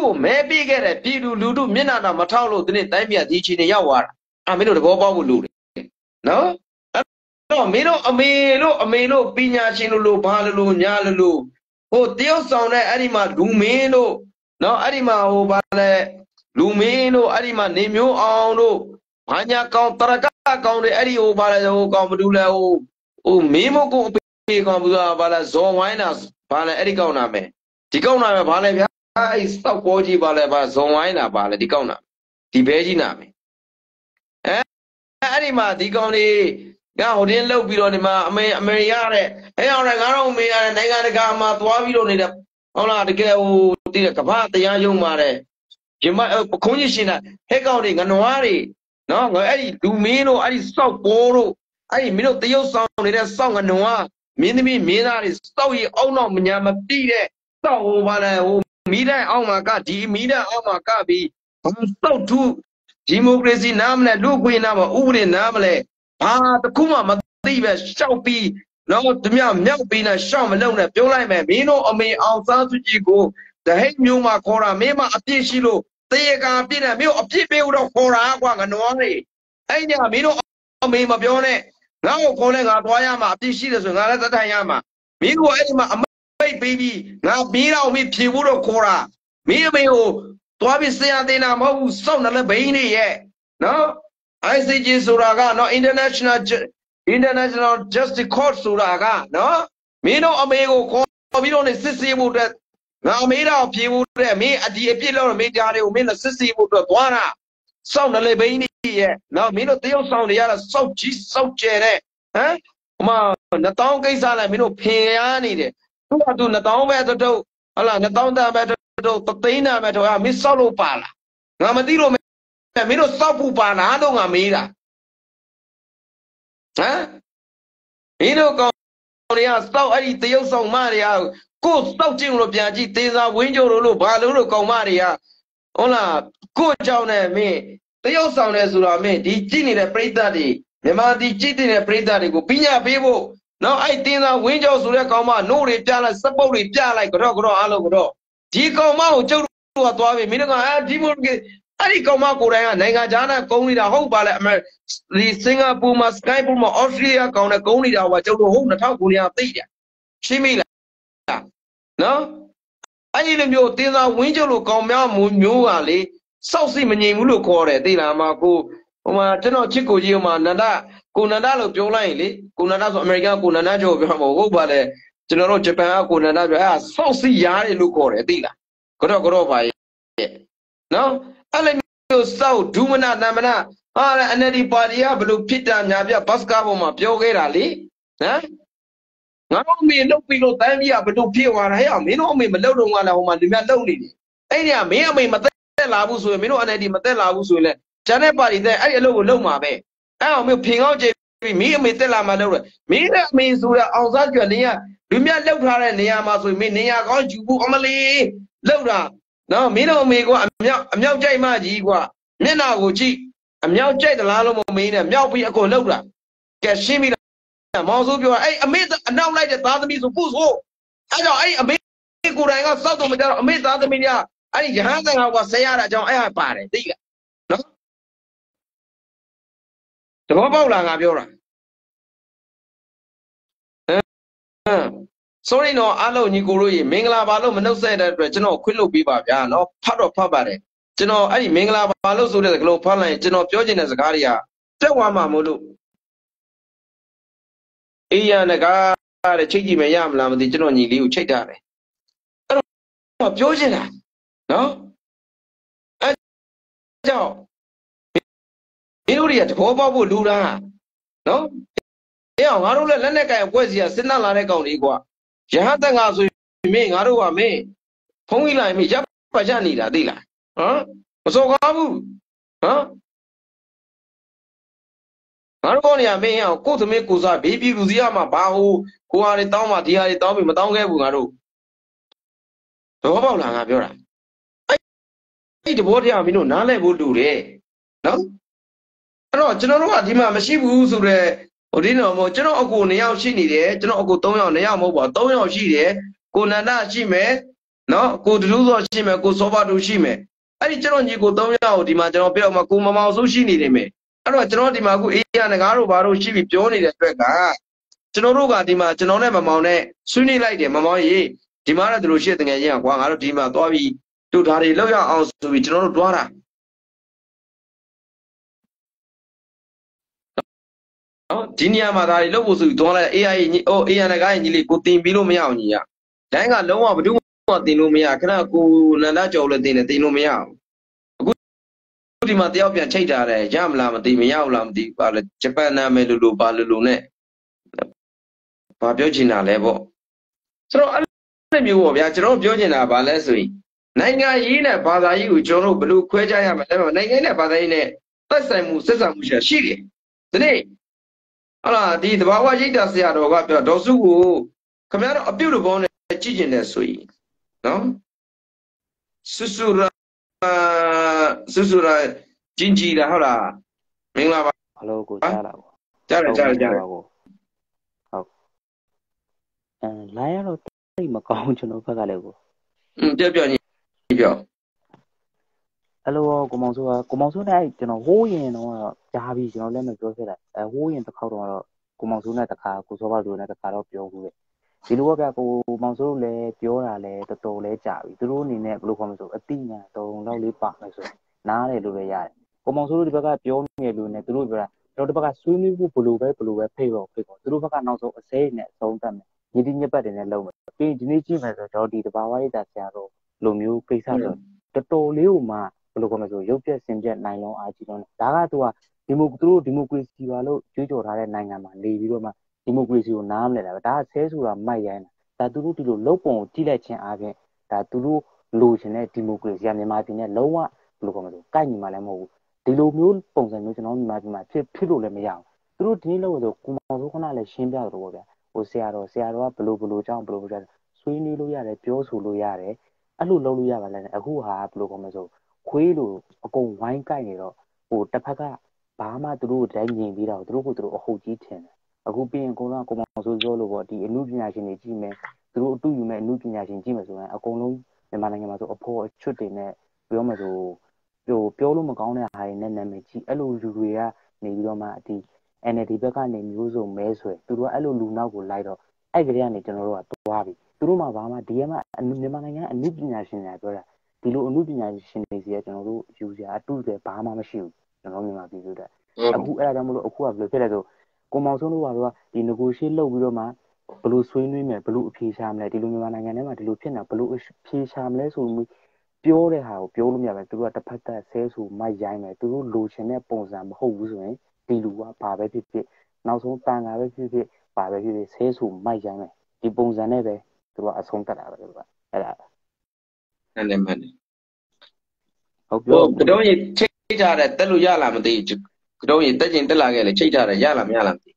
ကိုမဲပေးခဲ့တဲ့ပြည်သူလူထုမျက်နှာတော့မထောက်လို့ဒီနေ့တိုင်းပြည်ဒီချီနေရောက်သွားတာအာမင်းတို့တဘောပေါက်ဖို့လူတယ်နော်အဲ့တော့မင်းတို့အမေလို့အမေလို့ပညာရှင်လို့လို့ဘာလို့လို့ညာလို့လို့ဟိုတယောက်ဆောင်တဲ့အဲ့ဒီမှာလူမင်းလို့နော်အဲ့ဒီမှာဟိုဘာလဲလူမင်းတို့အဲ့ဒီမှာနေမျိုးအောင်တို့ဘာညာကောင်တရကကောင်တွေအဲ့ဒီဟိုဘာလဲဟိုကောင်ဘဒူလဲဟိုဟိုမင်းမကိုအဖေကောင်ဘူးကဘာလဲဇော်ဝိုင်းတာဘာလဲအဲ့ဒီကောင်နာမယ်ဒီကောင်နာမယ်ဘာလဲဗျာအဲ့စောက်ပေါ်ကြီးဘာလဲဘာဇော်ဝိုင်းတာဘာလဲဒီကောင်နာဒီဘဲကြီးနာမယ်အဲအဲ့ဒီမှာဒီကောင်လေးကဟိုတင်းလှုပ်ပြီးတော့ဒီမှာအမေအမေရတဲ့အဲ့အောင်လည်းငါတို့အမေရတဲ့နိုင်ငံတကာမှာသွားပြီးတော့နေတဲ့ဟုတ်လားတကယ်ဟိုတည်ကမ္ဘာတရားယုံမှာတဲ့ဒီမှာပခုံးကြီးရှင်တာဟဲ့ကောင်တွေငနွားတွေနော်ငါအဲ့ဒီလူမင်းတို့အဲ့ဒီစောက်ပေါ်တို့အဲ့ဒီမင်းတို့တရုတ်ဆောင်နေတဲ့စောက်ငနွားမင်းသမီးမင်းသားတွေစောက်ရီအောက်တော့မညာမတိတဲ့စောက်ဟိုဘာလဲဟိုမီးတိုင်းအောက်မှာကဒီမီးတိုင်းအောက်မှာကပြီးဘာစောက်ထုဒီမိုကရေစီနားမလဲလူခွေနားမဥပဒေနားမလဲဘာတခုမှမသိပဲရှောက်ပြီးတော့ဓမြမြောက်ပြီးနဲ့ရှောက်မလုံးနဲ့ပြောလိုက်မယ်မင်းတို့အမေအောင်စားစုကြည့်ကိုတဟိတ်မျိုးမှာခေါ်တာမင်းမအပြစ်ရှိလို့တေကာပြစ်နဲ့မြို့အပြစ်ပေးတော့ခေါ်တာကွာငနွားတွေအဲ့ညမင်းတို့အမေမပြောနဲ့ငါ့ကိုခေါ်လဲငါသွားရမှာအပြစ်ရှိတယ်ဆိုငါလည်းသတ်ထိုင်ရမှာမင်းတို့အဲ့ဒီမှာအမိတ်ပေးပြီးငါပြီးတော့မင်းဖြေဖို့တော့ခေါ်တာမင်းအမေကိုသွားပြီးဆရာတင်တာမဟုတ်ဘူးစောက်တယ်လည်းဘိန်းနေရဲ့နော် I C J ဆိုတာကနော် International International Justice Court ဆိုတာကနော်မင်းတို့အမေကိုခေါ်ပြီးတော့နေစစ်ဆေးဖို့အတွက်ငါအမေတော့ဖြေဖို့အတွက်မင်းအဒီအပြစ်လို့မေးကြတယ်ကိုမင်းလည်းစစ်ဆေးဖို့အတွက်သွားတာစောက်တယ်လည်းဘိန်းနေရဲ့နော်မင်းတို့တရုတ်ဆောင်တွေရတာစောက်ကြီးစောက်ကျဲတဲ့ဟမ်ဟိုမှာနှစ်တောင်းကိစ္စလည်းမင်းတို့ဖင်ရနေတယ်သူကသူနှစ်တောင်းပဲတို့ဟလာနှစ်တောင်းတန်ပဲတို့တသိန်းတန်ပဲတို့ကမင်းစောက်လို့ပါလားငါမသိလို့မင်းတို့စောက်ဖို့ပါလားတော့ငါမေးတာဟမ်မင်းတို့ကောင်တွေကစောက်အဲ့ဒီတရုတ်ဆောင်မတွေကကိုစောက်ကျင်လို့ပြန်ကြည့်တေစာဝင်းကြိုလို့လို့ဘာလို့လို့ကောင်မတွေကဟုတ်လားကိုကြောင့်နဲ့မင်းတရုတ်ဆောင်တယ်ဆိုတော့မင်းဒီကြည့်နေတဲ့ပြိဿတွေမြန်မာဒီကြည့်နေတဲ့ပြိဿတွေကိုပညာပေးဖို့နော်အဲ့တင်းစာဝင်းကြောဆိုတဲ့ကောင်မနို့တွေပြလိုက်စပုတ်တွေပြလိုက်ကြော့ကြော့အားလုံးကြော့ဒီကောင်မကိုကျုပ်တို့ကသွားပြီမင်းတို့ကအဲဒီမိုကအဲ့ဒီကောင်မကိုယ်တိုင်ကနိုင်ငံခြားနဲ့ကုန်းနေတာဟုတ်ပါလေအမေဒီစင်ကာပူမှာစကိုင်းပူမှာအော်စတြေးလျကောင်နဲ့ကုန်းနေတာကကျုပ်တို့ဟုတ်နှစ်ထောင်ကိုရသိတယ်ရှင်းပြီလားနော်အဲ့ဒီလိုမျိုးတင်းစာဝင်းကျုပ်လိုကောင်များမျိုးကလေစောက်စိမငြိမ်ဘူးလို့ခေါ်တယ်သိလားမှာကိုဟိုမှာကျွန်တော်ချစ်ကိုကြီးဟိုမှာနန္ဒကိုနန္ဒလို့ပြောလိုက်ရင်လေကိုနန္ဒဆိုအမေရိကန်ကိုနန္ဒကျော်ပြောမှာဟုတ်ပါလေကျွန်တော်တို့ဂျပန်ကကိုနန္ဒပြောအဲ့ဒါစောက်စိရားတယ်လို့ခေါ်တယ်သိလားကတော့ကတော့ပါရဲ့နော်အဲ့လိုမျိုးစောက်ဒူးမနာတမနာဟာလေ N L D ပါတီကဘလို့ဖြစ်တာညာပြဘတ်စကားပေါ်မှာပြောခဲ့တာလေဟမ်ငါတို့အမေလုတ်ပြီးလို့တိုင်းပြည်ကဘလို့ဖြစ်သွားတာဟဲ့မင်းတို့အမေမလုတ်တော့ငါလည်းဟိုမှာလူများလုတ်နေတယ်အဲ့ဒီကမင်းအမေမသက်လာဘူးဆိုရင်မင်းတို့ N L D မသက်လာဘူးဆိုရင်လေဂျန်တဲ့ပါတီတဲ့အဲ့ဒီအလုပ်ကိုလုပ်မှာပဲအဲ့အောင်မင်းဖင်ကောင်းကျပြီးမင်းအမေသက်လာမှလုပ်တယ်မင်းနဲ့အမေဆိုတဲ့အောင်စားကျွတ်နေရလူများလုတ်ထားတဲ့နေရာမှာဆိုရင်မင်းနေရာကောင်းယူဖို့အမလီလုတ်တာနော်မင်းတို့အမေကအမြောက်အမြောက်ကြိုက်မှကြီးကွာမျက်နှာကိုကြည့်အမြောက်ကြိုက်သလားလို့မမင်းနဲ့မြောက်ပြီးအကုန်လုတ်တာကဲရှင်းပြီလားမောင်စိုးပြောအဲ့အမေအနောက်လိုက်တဲ့သားသမီးဆိုပုဆိုးအဲ့တော့အဲ့အမေကိုယ်တိုင်ကစောက်တော့မကြတော့အမေသားသမီးကအဲ့ဒီရဟန်းသံဃာကဆဲရတာအကြောင်းအဲ့ဟာပါတယ်သိလားနော်တဘောပေါက်လားငါပြောတာဟမ် sorry နော်အားလုံးညီကိုတို့ရေမင်္ဂလာပါလို့မနှုတ်ဆက်တဲ့အတွက်ကျွန်တော်ခွင့်လုပ်ပေးပါဗျာနော်ဖတ်တော့ဖတ်ပါတယ်ကျွန်တော်အဲ့ဒီမင်္ဂလာပါလို့ဆိုတဲ့စကားလုံးဖတ်လိုက်ရင်ကျွန်တော်ပြောချင်တဲ့စကားတွေကတက်သွားမှာမို့လို့အေးရနကားတဲ့ချိတ်ကြည့်မရမလားမသိကျွန်တော်ညီလေးကိုချိတ်ထားတယ်အဲ့တော့ပြောချင်တာနော်အဲ့ကြောင့်မင်းတို့တွေကတဘောပေါက်ဖို့လူလားနော်အေးအောင်ငါတို့လည်းလက်နဲ့ကင်အဖွဲ့စီကစဉ်းစားလာတဲ့ကောင်လေးကွာရဟန်းတန်ခါဆိုရင်မင်းငါတို့ကမင်းဖုံးကြီးလိုက်မင်းရပ်ပတ်ချနေတာသိလားဟမ်မစော်ကားဘူးဟမ်ငါတို့ကောင်နေရမင်းအောင်ကိုယ်သမီးကိုစားဘေးပြည်လူစီရမှာဘာဟိုကိုဟာတွေတောင်းမှဒီဟာတွေတောင်းပြီးမတောင်းခဲ့ဘူးငါတို့တော့ပေါက်လားငါပြောတာအဲ့အဲ့ဒီဘောတရားမင်းတို့နားလဲဖို့တူတယ်နော်အဲ့တော့ကျွန်တော်တို့ကဒီမှာမရှိဘူးဆိုတော့ဟိုဒီတော့မို့ကျွန်တော်အကူနှစ်ယောက်ရှိနေတယ်ကျွန်တော်အကူသုံးယောက်နှစ်ယောက်မဟုတ်ပါသုံးယောက်ရှိတယ်ကိုနန္ဒရှိမယ်နော်ကိုတူးစောရှိမယ်ကိုစောပါတူရှိမယ်အဲ့ဒီကျွန်တော်ညီကိုသုံးယောက်ဒီမှာကျွန်တော်ပြောမှာကိုမမောင်စိုးရှိနေတယ်မယ်အဲ့တော့ကျွန်တော်ဒီမှာအခုအေးရငကားတို့ဘာတို့ရှိပြီးပြောနေတဲ့အတွက်ကကျွန်တော်တို့ကဒီမှာကျွန်တော်နဲ့မမောင်နဲ့ဆွေးနွေးလိုက်တယ်မမောင်ကြီးဒီမှာတော့သူတို့ရှစ်တငယ်ချင်းကွာငါတို့ဒီမှာသွားပြီးတို့ဓာတ်တွေလောက်ရအောင်ဆိုပြီးကျွန်တော်တို့တွားတာနော်ဒီနေရာမှာဓာတ်တွေလောက်ဖို့ဆိုပြီးတွားလိုက်အေးရညီအိုးအေးရငကားညီလေးကိုတင်ပြီးလို့မရအောင်ညီရတိုင်းကလုံးဝဘယ်သူမှတင်လို့မရခဏကိုနန္ဒကျော်လည်းတင်တယ်တင်လို့မရအောင်အခုဒီမှာတယောက်ပြန်ချိတ်ထားတယ်ရမလားမသိမရဘူးလားမသိပါလေဂျပန်နာမယ်လို့လို့ပါလို့လို့နဲ့ဘာပြောချင်တာလဲပေါ့ဆိုတော့အဲ့လိုမျိုးပေါ့ဗျာကျွန်တော်ပြောချင်တာဘာလဲဆိုရင်နိုင်ငံရေးနဲ့ဘာသာရေးကိုကျွန်တော်တို့ဘယ်လိုခွဲခြားရမလဲနိုင်ငံနဲ့ဘာသာရေးနဲ့သက်ဆိုင်မှုဆက်ဆံမှုရှိတယ်ဒီနေ့ဟလာဒီတဘာဝရိတ်တာဆရာတော်ကပြောဒေါ်စုကိုခင်ဗျားတို့အပြုတ်တော်နဲ့ကြည့်ကျင်တယ်ဆိုရင်နော်စွစွရာစွစွရာကျင်ကြီးတာဟုတ်လားမင်္ဂလာပါဟယ်လိုကိုကြားလာပေါ့ကြားတယ်ကြားတယ်ကြားတယ်ဟုတ်အဲလိုင်းရတော့တိတ်မကောင်းကျွန်တော်ဘက်ကလည်းကိုอืมပြောပြောညီပြောဟယ်လိုကိုမောင်စိုးကကိုမောင်စိုးနဲ့အဲ့ကျွန်တော်ဟိုးရင်တော့ကြားပြီးကျွန်တော်လည်းမပြောခဲ့တာအဲဟိုးရင်တစ်ခေါက်တော့ကိုမောင်စိုးနဲ့တစ်ခါကိုစောပါတို့နဲ့တစ်ခါတော့ပြောဘူးလေဒီလိုကကိုမောင်စိုးတို့လည်းပြောတာလည်းတော်တော်လေးကြာပြီသူတို့အနေနဲ့ဘယ်လိုခေါ်မလဲဆိုအတိညာတော့လောက်လေးပါမယ်ဆိုနားတယ်လို့လည်းရတယ်ကိုမောင်စိုးတို့ဒီဘက်ကပြောနေလို့ねသူတို့ပြောတာကျွန်တော်ဒီဘက်ကဆွေးနွေးဖို့ဘလို့ပဲဘလို့ပဲဖိတ်တော့ဖိတ်တော့သူတို့ဘက်ကနောက်ဆုံးအစဲနဲ့အဆုံးသတ်မယ်ညီတိညက်ပတ်တယ်နဲ့လုံးမယ်ပြီးဒီနေ့ကြည့်မယ်ဆိုတော့ဒီတဘာဝရိတ်တာဆရာတော်လိုမျိုးကိစ္စဆိုတော်တော်လေးကိုမှဘယ်လိုခေါ်မလဲဆိုရုပ်ပြက်စင်ပြက်နိုင်လုံးအားကြီးတော့ဒါကသူကဒီမိုသူတို့ဒီမိုကရေစီပါလို့ကြွေးကြော်ထားတဲ့နိုင်ငံမှာနေပြီးတော့မှဒီမိုကရေစီကိုနားမလဲတာပဲဒါကဆဲဆိုတာမိုက်ရိုင်းတာဒါသူတို့ဒီလိုလုံပုံကိုကြည့်လိုက်ခြင်းအားဖြင့်ဒါသူတို့လိုချင်တဲ့ဒီမိုကရေစီကမြန်မာပြည်နဲ့လုံးဝဘယ်လိုခေါ်မလဲကိုက်ညီမှလည်းမဟုတ်ဘူးဒီလိုမျိုးပုံစံမျိုးကျွန်တော်မြန်မာပြည်မှာဖြစ်ဖြစ်လို့လည်းမရဘူးသူတို့ဒီနေ့လို့ဆိုကိုမောင်စိုးခဏလည်းရှင်းပြတော့ပေါ့ဗျာဟိုဆရာတော်ဆရာတော်ကဘလို့ဘလို့ကြောင်းဘလို့ဘလို့ဆွေးနွေးလို့ရတယ်ပြောဆိုလို့ရတယ်အဲ့လိုလုပ်လို့ရပါလဲအခုဟာဘလို့ခေါ်မလဲဆိုခွေးလိုအကုန်ဝိုင်းကိုက်နေတော့ဟိုတစ်ဖက်ကဘာမှသူတို့တိုင်းညင်ပြီးတော့သူတို့ကသူတို့အဟုတ်ကြီးထင်တယ်အခုပြီးရင်ကိုကကိုမောင်စိုးပြောလို့ပေါ့ဒီအမှုပညာရှင်တွေကြည့်မယ်သူတို့အတူယူမဲ့အမှုပညာရှင်ကြည့်မယ်ဆိုရင်အကုန်လုံးမြန်မာနိုင်ငံမှာဆိုအဖို့အချွတ်တွေနဲ့ပြောမှဆိုဟိုပြောလို့မကောင်းတဲ့ဟာတွေနဲ့နာမည်ကြီးအဲ့လိုလူတွေကနေပြီးတော့မှဒီ N L D ဘက်ကနေမျိုးစုံမဲဆွဲသူတို့ကအဲ့လိုလူနောက်ကိုလိုက်တော့အဲ့ကလေးကနေကျွန်တော်တို့ကသွားပြီသူတို့မှဘာမှဒီမှာမြန်မာနိုင်ငံအမှုပညာရှင်တွေပြောတာဒီလိုအမှုပညာရှင်တွေစီကကျွန်တော်တို့ယူစရာအတူတွေဘာမှမရှိဘူးကျွန်တော်မြန်မာပြည်ဆိုတဲ့အခုအဲ့ဒါကြောင့်မလို့အခုကဘယ်လိုဖြစ်လဲဆိုကိုမောင်ဆုံးတို့ကဒီ negotiate လုပ်ပြီးတော့မှဘယ်လိုဆွေးနွေးမယ်ဘယ်လိုအဖြေရှာမလဲဒီလိုမြန်မာနိုင်ငံထဲမှာဒီလိုဖြစ်နေတာဘယ်လိုအဖြေရှာမလဲဆိုပြီးပြောတဲ့ဟာကိုပြောလို့မရဘူးသူတို့ကတစ်ဖက်သက်ဆဲဆူမိုက်ရိုင်းမယ်သူတို့လိုချင်တဲ့ပုံစံမဟုတ်ဘူးဆိုရင်ဒီလူကဘာပဲဖြစ်ဖြစ်နောက်ဆုံးတန်တာပဲဖြစ်ဖြစ်ဘာပဲဖြစ်ဖြစ်ဆဲဆူမိုက်ရိုင်းမယ်ဒီပုံစံနဲ့ပဲသူတို့ကအဆုံးတတ်တာပဲသူကအဲ့ဒါအဲ့လည်းမှန်တယ်ဟုတ်ပြောကတော့ကြီးချိတ်ထားတယ်တက်လို့ရလားမသိဘူးကတော့ကြီးတက်ကျင်တက်လာခဲ့လေချိတ်ထားတယ်ရလားမရလားမသိ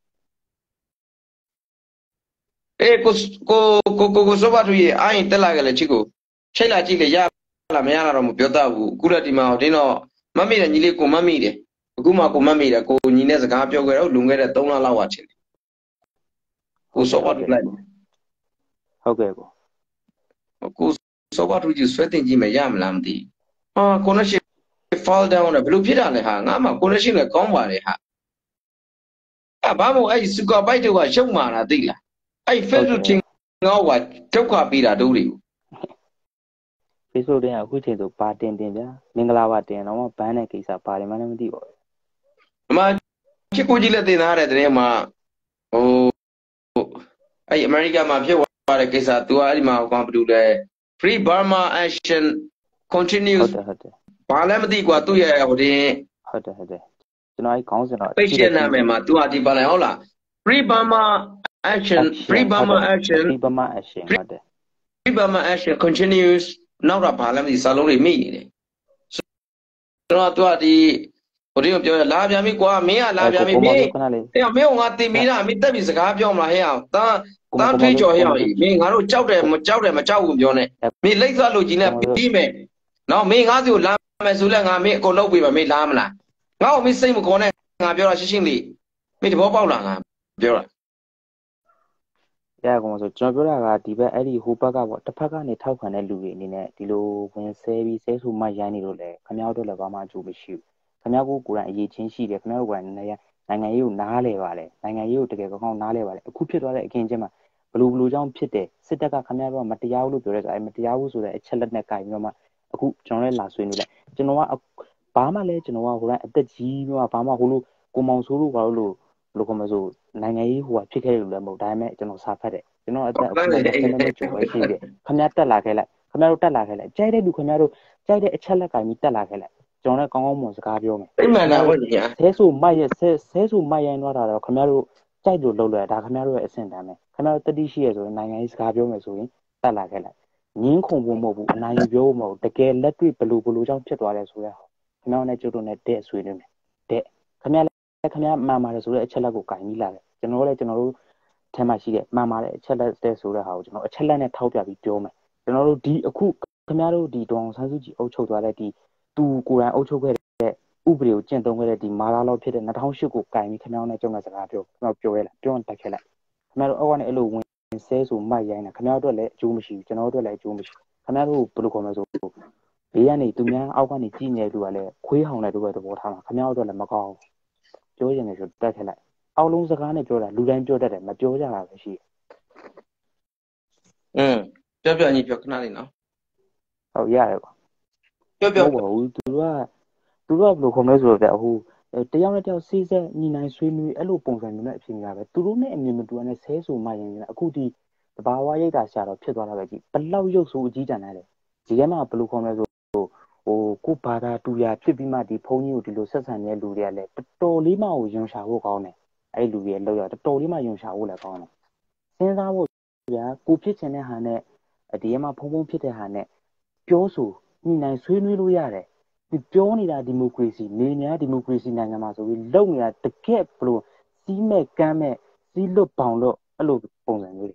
အေးကိုကိုကိုကိုစောပါသူကြီးအိုင်းတက်လာခဲ့လေချိကိုချိတ်လာကြည့်လေရလားမရလားတော့မပြောတတ်ဘူးအခုလည်းဒီမှာတင်းတော့မမိတယ်ညီလေးကိုမမိတယ်အခုမှကိုမမိတယ်ကိုညီနဲ့စကားပြောခဲ့တော့လွန်ခဲ့တဲ့သုံးလလောက်ပါချင်တယ်ကိုစောပါသူလိုက်ဟုတ်ကဲ့ကိုကိုစောပါသူကြီးဆွဲတင်ကြည့်မယ်ရမလားမသိဟာ connection fall down တယ်ဘယ်လိုဖြစ်တာလဲဟာငါမှ connection လည်းကောင်းပါလေဟာအဘာမို့အဲ့ဒီ super byte တွေကရှုံမာတာသိလားအဲ့ Facebook ချင်းငေါ့ကဒုက္ခပေးတာတို့တွေကို Facebook တင်အခုချိန်ဆိုဘာတင်တင်ဗျာမင်္ဂလာပါတင်တော့ဘန်းတဲ့ကိစ္စပါတယ်မှလည်းမသိပါဘူးအမချစ်ကိုကြီးလည်းတင်ထားတဲ့တဲ့မှာဟိုအဲ့အမေရိကန်မှာဖြစ်သွားတဲ့ကိစ္စ तू အဲ့ဒီမှာဟောဘာလို့လဲ Free Burma Action Continues ဟုတ်တယ်ဟုတ်တယ်ဘာလည်းမသိကွာသူ့ရဲ့ဟိုတင်ဟုတ်တယ်ဟုတ်တယ်ကျွန်တော်အဲ့ခေါင်းစဉ်တော့ patient နာမည်မှာ तू ဟာဒီပါလိုက်ဟုတ်လား Free Burma Action Free Burma Action Free Burma Action ဟုတ်တယ် Free Burma Action Continues နောက်တော့ဘာလည်းမသိစာလုံးတွေမိနေတယ်ကျွန်တော် तू ဟာဒီဟိုတင်ပြောရလာပြန်ပြီကွာမင်းကလာပြန်ပြီမင်းအဲ့မင်းကငါတင်ပြီးတာမင်းတက်ပြီးစကားပြောမလားဟဲ့အောင်တာတာထွေးကြော်ဟဲ့အောင်မင်းငါတို့ကြောက်တယ်မကြောက်တယ်မကြောက်ဘူးပြောနေမင်းလိမ့်သွားလို့ကြီးနဲ့ပြီးမယ်နော်မင်းငါးစီကိုလာမယ်ဆိုလဲငါမင်းအကုန်လုပ်ပေးပါမင်းလာမလားငါ့ကိုမင်းစိတ်မခေါ်နဲ့ငါပြောတာရှင်းရှင်းလေးမင်းတဘောပေါက်လားငါပြောတာရကောင်ဆိုကျွန်တော်ပြောတာကဒီဘက်အဲ့ဒီဟိုဘက်ကပေါ့တစ်ဖက်ကနေထောက်ခံတဲ့လူတွေအနေနဲ့ဒီလိုဝင်ဆဲပြီးဆဲဆူမှရိုင်းနေလို့လေခမောက်တို့လည်းဘာမှအကျိုးမရှိဘူးခမောက်ကိုကိုယ်တိုင်အရေးချင်းရှိတယ်ခမောက်ကိုယ်တိုင်နိုင်ငံနိုင်ငံရေးကိုနားလဲပါလေနိုင်ငံရေးကိုတကယ်ကောင်းကောင်းနားလဲပါလေအခုဖြစ်သွားတဲ့အခင်းချင်းမှာဘလူဘလူကြောင့်ဖြစ်တယ်စစ်တပ်ကခမောက်တို့ကမတရားဘူးလို့ပြောရဲဆိုအဲ့မတရားဘူးဆိုတဲ့အချက်လက်နဲ့ကြိုင်ပြီးတော့မှအခုကျွန်တော်လည်းလာဆွေးနွေးလိုက်ကျွန်တော်ကဘာမှလည်းကျွန်တော်ကဟိုတိုင်းအသက်ကြီးပြီးတော့ဘာမှဟိုလိုကိုမောင်ဆိုးလို့ဘာလို့လို့လို့ခေါ်မဆိုနိုင်ငံရေးဟိုကဖြစ်ခဲ့တယ်လို့လည်းမဟုတ်ဒါပေမဲ့ကျွန်တော်စာဖတ်တယ်ကျွန်တော်အသက်အခုမှ၂၀နှစ်ကျော်ပဲရှိတယ်ခမရတက်လာခဲ့လိုက်ခမရတို့တက်လာခဲ့လိုက်ကြိုက်တဲ့လူခမရတို့ကြိုက်တဲ့အချက်လက်ကင်ပြီးတက်လာခဲ့လိုက်ကျွန်တော်လည်းကောင်းကောင်းမွန်စကားပြောမယ်အိမ်မှန်တာဟုတ်ကြီးညာဆဲဆူမိုက်ရဲ့ဆဲဆဲဆူမိုက်ရိုင်းသွားတာတော့ခမရတို့ကြိုက်လို့လှုပ်လွယ်ဒါခမရတို့ရဲ့အဆင့်တန်းပဲခမရတို့တတိရှိရဆိုရင်နိုင်ငံရေးစကားပြောမယ်ဆိုရင်တက်လာခဲ့လိုက်ငင်းခုန်ဖို့မဟုတ်ဘူးအနိုင်ယူပြောဖို့မဟုတ်တကယ်လက်တွေ့ဘလူဘလူကြောင့်ဖြစ်သွားတယ်ဆိုရဟောခမရနဲ့ကျုပ်တို့နဲ့တဲ့ဆွေးနေမယ်တဲ့ခမရလည်းခမရမှန်ပါတယ်ဆိုတဲ့အချက်လက်ကိုကင်ပြီးလာတယ်ကျွန်တော်လည်းကျွန်တော်တို့ထဲမှာရှိတဲ့မှန်ပါတယ်အချက်လက်တဲ့ဆိုတဲ့ဟာကိုကျွန်တော်အချက်လက်နဲ့ထောက်ပြပြီးပြောမယ်ကျွန်တော်တို့ဒီအခုခင်ဗျားတို့ဒီဒေါအောင်ဆန်းစုကြည်အုပ်ချုပ်သွားတဲ့ဒီသူကိုယ်တိုင်အုပ်ချုပ်ခဲ့တဲ့ဥပဒေကိုကျင့်သုံးခဲ့တဲ့ဒီမာလာလောက်ဖြစ်တဲ့၂၀၀၈ကိုကင်ပြီးခင်ဗျားတို့နဲ့ကြုံတဲ့စကားပြောကျွန်တော်ပြောရဲလားပြောရင်တက်ခဲ့လိုက်ခင်ဗျားတို့အောက်ကနေအဲ့လိုဝင်ဆဲဆိုမိုက်ရိုင်းတာခင်ဗျားတို့လည်းအကျိုးမရှိဘူးကျွန်တော်တို့လည်းအကျိုးမရှိခင်ဗျားတို့ဘယ်လိုခေါ်မလဲဆိုဘေးကနေသူများအောက်ကနေကြည့်နေသူကလည်းခွေးဟောင်တဲ့တို့ပဲသဘောထားမှာခင်ဗျားတို့လည်းမကောင်းပြောရင်လည်းဆိုတက်ခဲ့လိုက်အောက်လုံးစကားနဲ့ပြောတာလူတိုင်းပြောတတ်တယ်မပြောကြတာပဲရှိอืมပြောပြောညီပြောခဏလေးနော်ဟုတ်ရတယ်ကွာပြောပြောဟုတ်ပါဘူးသူကသူကဘယ်လိုခေါ်မလဲဆိုတော့ဗျဟိုတယောက်နဲ့တယောက်စီးစက်ညီနိုင်ဆွေးနွေးအဲ့လိုပုံစံမျိုးနဲ့အဖြစ်များပဲသူတို့နဲ့အမြင်မတူတဲ့ဆဲဆိုမှရင်လည်းအခုဒီတဘာဝရိတ်တာရှာတော့ဖြစ်သွားတာပဲကြည့်ဘလောက်ရုပ်ဆိုးအကြီးတန်းတယ်ဒီထဲမှာဘယ်လိုခေါ်မလဲဆိုဟိုကိုဘာသာတူရာဖြစ်ပြီးမှဒီဖုန်းကြီးကိုဒီလိုဆက်ဆံနေတဲ့လူတွေကလည်းတော်တော်လေးမှကိုယုံရှာဖို့ကောင်းတယ်အဲ့လူတွေလောက်ရတော်တော်လေးမှယုံရှာဖို့လည်းကောင်းတယ်စဉ်းစားဖို့ဗျာကိုဖြစ်ချင်တဲ့ဟာနဲ့ဒီထဲမှာဖုံဖုံဖြစ်တဲ့ဟာနဲ့ပြောဆိုညီနိုင်ဆွေးနွေးလို့ရတယ်ဒီပြောနေတာဒီမိုကရေစီနေများဒီမိုကရေစီနိုင်ငံမှာဆိုပြီးလုံနေတာတကက်ဘလို့စီးမဲ့ကမ်းမဲ့စီးလွတ်ပေါင်လို့အဲ့လိုပုံစံမျိုး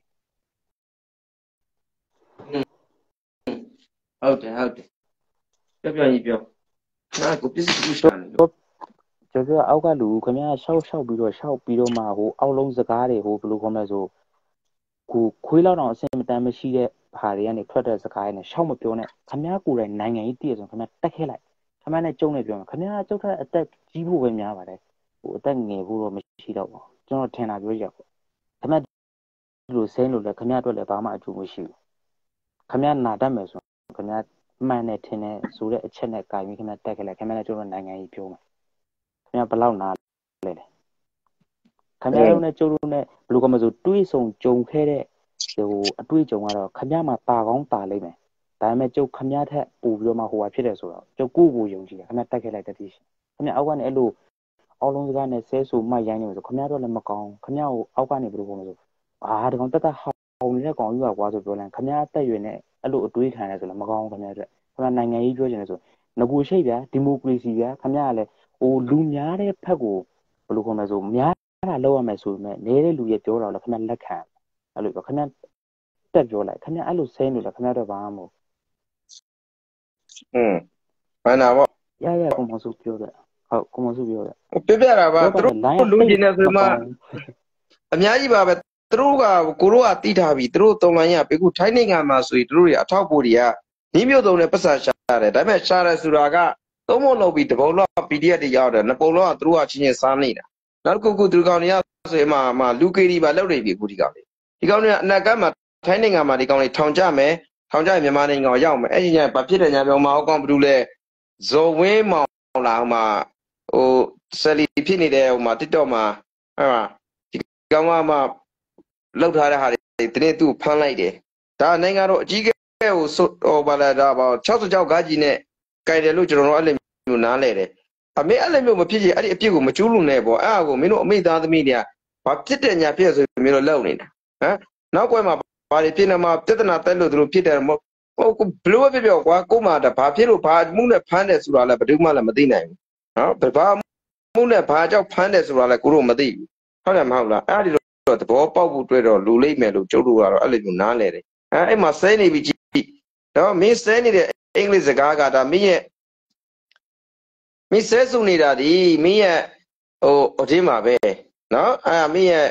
တွေဟုတ်တယ်ဟုတ်တယ်ပြောပြောညီပြောနာကိုပစ္စည်းရှာနေလို့ကျွန်တော်အောက်ကလူခင်ဗျားရှောက်ရှောက်ပြီးတော့ရှောက်ပြီးတော့မှဟိုအောက်လုံးစကားတွေဟိုဘယ်လိုခေါ်မလဲဆိုကိုခွေးလောက်တော့အစင်မတန်မရှိတဲ့ဟာတွေကနေထွက်တဲ့စကားတွေနဲ့ရှောက်မပြောနဲ့ခင်ဗျားကိုယ်တိုင်နိုင်ငံရေးတည်ရဆိုခင်ဗျားတက်ခဲလိုက်ခင်ဗျားနဲ့ကြုံနေပြောမှာခင်ဗျားကျုပ်ကအသက်ကြီးဖို့ပဲများပါတယ်ဟိုအသက်ငယ်ဖို့တော့မရှိတော့ဘူးကျွန်တော်ထင်တာပြောရပေါ့ခင်ဗျားဒီလိုဆင်းလို့လဲခင်ဗျားအတွက်လည်းဘာမှအကျိုးမရှိဘူးခင်ဗျားနာတတ်မယ်ဆိုခင်ဗျားမှန်တယ်ထင်တယ်ဆိုတဲ့အချက်နဲ့ကြိုင်ပြီးခင်ဗျားတက်ခဲလိုက်ခင်ဗျားနဲ့ကျုပ်တို့နိုင်ငံရေးပြောမှာခင်ဗျားဘယ်လောက်နာလဲလေခင်ဗျားတို့နဲ့ကျုပ်တို့နဲ့ဘယ်လိုကမှဆိုတွေးဆုံကြုံခဲ့တဲ့ဟိုအတွေ့အကြုံကတော့ခင်ဗျားမှာတာကောင်းတာလိမ့်မယ်ဒါပေမဲ့ကျုပ်ခင်ဗျားထက်ပို့ပြီးတော့မှဟိုဟာဖြစ်တယ်ဆိုတော့ကျုပ်ကိုကိုယုံကြည်တယ်ခင်ဗျားတက်ခဲ့လိုက်တတိရှိခင်ဗျားအောက်ကနေအဲ့လိုအောက်လုံးစကားနဲ့ဆဲဆူမှရိုင်းနေလို့ဆိုခင်ဗျားတို့လည်းမကောင်းခင်ဗျားကိုအောက်ကနေဘယ်လိုပုံလဲဆိုအာဒီကောင်တက်တက်ဟောင်းနေတဲ့ကောင်ကြီးကကွာဆိုပြောလိုက်ခင်ဗျားတက်ရွယ်နဲ့အဲ့လိုအတွေးခံရဆိုလည်းမကောင်းခင်ဗျားတို့ခင်ဗျားနိုင်ငံရေးပြောချင်တယ်ဆိုငကူရှိဗျာဒီမိုကရေစီဗျာခင်ဗျားကလည်းဟိုလူများတဲ့ဖက်ကိုဘယ်လိုခေါ်မလဲဆိုများတာလောက်ရမယ်ဆိုပေမဲ့နေတဲ့လူရဲ့ပြောတာလည်းခင်ဗျားလက်ခံအဲ့လိုခင်ဗျားတက်ပြောလိုက်ခင်ဗျားအဲ့လိုဆဲနေလို့ခင်ဗျားတို့ဘာမှမဟုတ်อืมဘာနာပေါ့ရရကိုမစုပြောတယ်ဟုတ်ကိုမစုပြောတယ်ပြပြတာပါသူတို့လူကျင်နေဆိုမှအများကြီးပါပဲသူတို့ကကိုတို့ကတိထားပြီသူတို့တုံလိုင်းရပြီခုထိုင်းနိုင်ငံမှာဆိုရင်သူတို့တွေအထောက်ပို့တွေကညီမျိုးတုံနဲ့ပတ်စံရှာတယ်ဒါပေမဲ့ရှာတယ်ဆိုတာကသုံးပုံလောက်ပြီးတပုံလောက် ပီ ဒီ အက်ဖ် တွေရောက်တယ်နှစ်ပုံလောက်ကသူတို့ကချင်းချင်းစားနေတာနောက်တစ်ခုခုသူကောင်တွေကဆိုရင်မှမှလူကေဒီပါလောက်နေပြီအခုဒီကောင်တွေဒီကောင်တွေကအနက်ကမှာထိုင်းနိုင်ငံမှာဒီကောင်တွေထောင်ကြမယ်ထောင်ကြရင်မြန်မာနိုင်ငံကိုရောက်မယ်အဲ့ဒီညဘာဖြစ်တယ်ညာပြောမအောင်ကောင်းဘူးလေဇော်ဝင်းမောင်လာဟိုမှာဟိုဆယ်လီဖြစ်နေတဲ့ဟိုမှာ TikTok မှာအဲ့မှာဒီကောင်ကမှလောက်ထားတဲ့ဟာတွေတနေ့သူ့ဖမ်းလိုက်တယ်ဒါနိုင်ငံတော်အကြီးကဲဟိုဟိုဘာလဲဒါပေါ့၆၆ဂါကြီးနဲ့ကြိုင်တယ်လို့ကျွန်တော်တို့အဲ့လိုမျိုးနားလဲတယ်အမေအဲ့လိုမျိုးမဖြစ်ချင်အဲ့ဒီအပြစ်ကိုမကျူးလွန်နဲ့ပေါ့အဲ့ဒါကိုမင်းတို့အမိသားသမီးတွေကဘာဖြစ်တဲ့ညာဖြစ်ဆိုပြီးမင်းတို့လောက်နေတာဟမ်နောက်ကွယ်မှာဘာတွေဖြစ်နေမှာပြဿနာတက်လို့သူတို့ဖြစ်တယ်မဟုတ်ဟိုဘလို့ဖြစ်ပြောကွာကို့မှာဒါဘာဖြစ်လို့ဘာမှုနဲ့ဖမ်းတယ်ဆိုတာလည်းဘယ်သူမှလည်းမသိနိုင်ဘူးနော်ဘာမှုနဲ့ဘာကြောင့်ဖမ်းတယ်ဆိုတာလည်းကိုတို့မသိဘူးဟုတ်တယ်မဟုတ်လားအဲ့ဒီတော့သဘောပေါက်ဖို့တွေ့တော့လူလိမ့်မယ်လို့ကျုပ်တို့ကတော့အဲ့လိုမျိုးနားလဲတယ်အဲအဲ့မှာဆဲနေပြီကြည့်တော့မင်းဆဲနေတဲ့အင်္ဂလိပ်စကားကဒါမင်းရဲ့မင်းဆဲစုနေတာဒီမင်းရဲ့ဟိုအထင်းမှာပဲနော်အဲ့မင်းရဲ့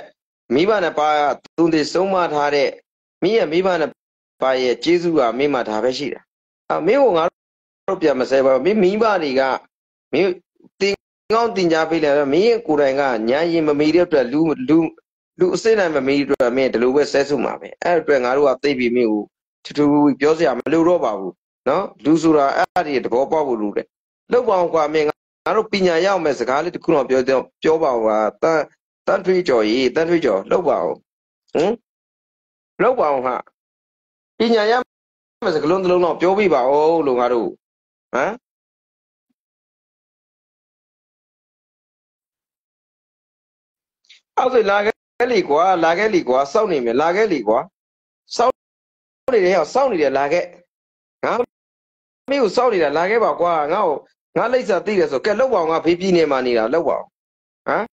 မိဘနဲ့ပါသူတွေဆုံးမထားတဲ့မင်းရဲ့မိဘနဲ့ပါရဲ့ကျေးဇူးကမင်းမှာဒါပဲရှိတာအမင်းကိုငါတို့ပြန်မဆဲပါဘူးမင်းမိဘတွေကမင်းတင်ကောင်းတင်ကြပေးလဲမင်းကိုယ်တိုင်ကညာရင်မမီတဲ့အတွက်လူလူလူအစိမ့်နိုင်မမီတဲ့အတွက်မင်းဒီလိုပဲဆဲဆုမှာပဲအဲ့အတွက်ငါတို့ကသိပြီမင်းကိုထူးထူးပြောစရာမလိုတော့ပါဘူးနော်လူဆိုတာအဲ့ဒီတဘောပေါက်ဖို့လိုတယ်လောက်ပါအောင်ကွာမင်းငါတို့ပညာရအောင်မဲ့စကားလေးတစ်ခုတော့ပြောပြောပါဦးကွာတန်တန်ထွေးကြော်ကြီးတန်ထွေးကြော်လောက်ပါအောင်ဟင်လောက်ပါအောင်ဟာပညာရမဲ့စကားလုံးတစ်လုံးတော့ပြောပြပါဦးလို့ငါတို့ဟမ်အောက်ဆိုလာခဲ့လေကွာလာခဲ့လေကွာစောင့်နေမယ်လာခဲ့လေကွာစောင့်နေတယ်ဟောစောင့်နေတယ်လာခဲ့ငါမင်းကိုစောင့်နေတာလာခဲ့ပါကွာငါ့ကိုငါလိမ့်စာသိတယ်ဆိုကဲလောက်ပါအောင်ငါဖေးပြင်းနေမှနေတာလောက်ပါအောင်ဟမ်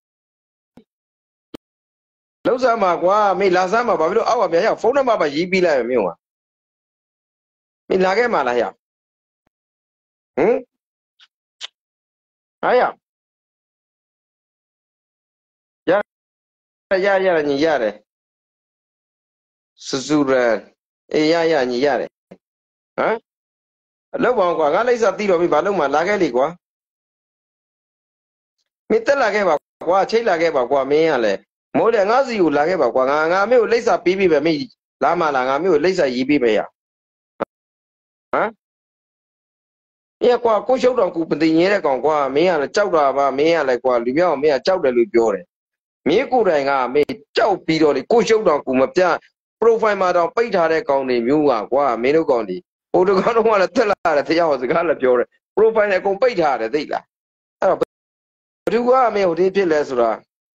လောက်စမ်းပါကွာမင်းလာစမ်းပါဘာဖြစ်လို့အောက်ကပြန်ရောက်ဖုန်းနံပါတ်ပါရေးပြီးလိုက်မယ်မင်းကမင်းလာခဲ့မှလားဟဲ့ဟမ်ဟာရရရရညီရတယ်စစူရန်အေးရရညီရတယ်ဟမ်လောက်ပါအောင်ကွာငါလိမ့်စာသိတော့ပြီဘာလို့မှလာခဲ့လေကွာမင်းတက်လာခဲ့ပါကွာချိတ်လာခဲ့ပါကွာမင်းကလည်းမိုးလေငါစီကိုလာခဲ့ပါကွာငါငါမျိုးကိုလိမ့်စာပြီးပြီပဲမင်းလာမှလာငါမျိုးကိုလိမ့်စာရေးပြီးပဲရဟမ်အေးကွာကိုရှုပ်တော်ကူပတိငဲတဲ့ကောင်ကွာမင်းကလည်းကြောက်တာပါမင်းကလည်းကွာလူပြောင်းမင်းကကြောက်တယ်လို့ပြောတယ်မင်းကိုယ်တိုင်ကမင်းကြောက်ပြီးတော့လေကိုရှုပ်တော်ကူမပြ profile မှာတော့ပိတ်ထားတဲ့ကောင်တွေမျိုးကကွာမင်းတို့ကောင်တွေဟိုတကောင်တော့ကလည်းတက်လာတယ်တရားဟောစကားလည်းပြောတယ် profile နဲ့အကုန်ပိတ်ထားတယ်သိလားအဲ့တော့ဘယ်သူကမင်းဟိုဒီဖြစ်လဲဆိုတာ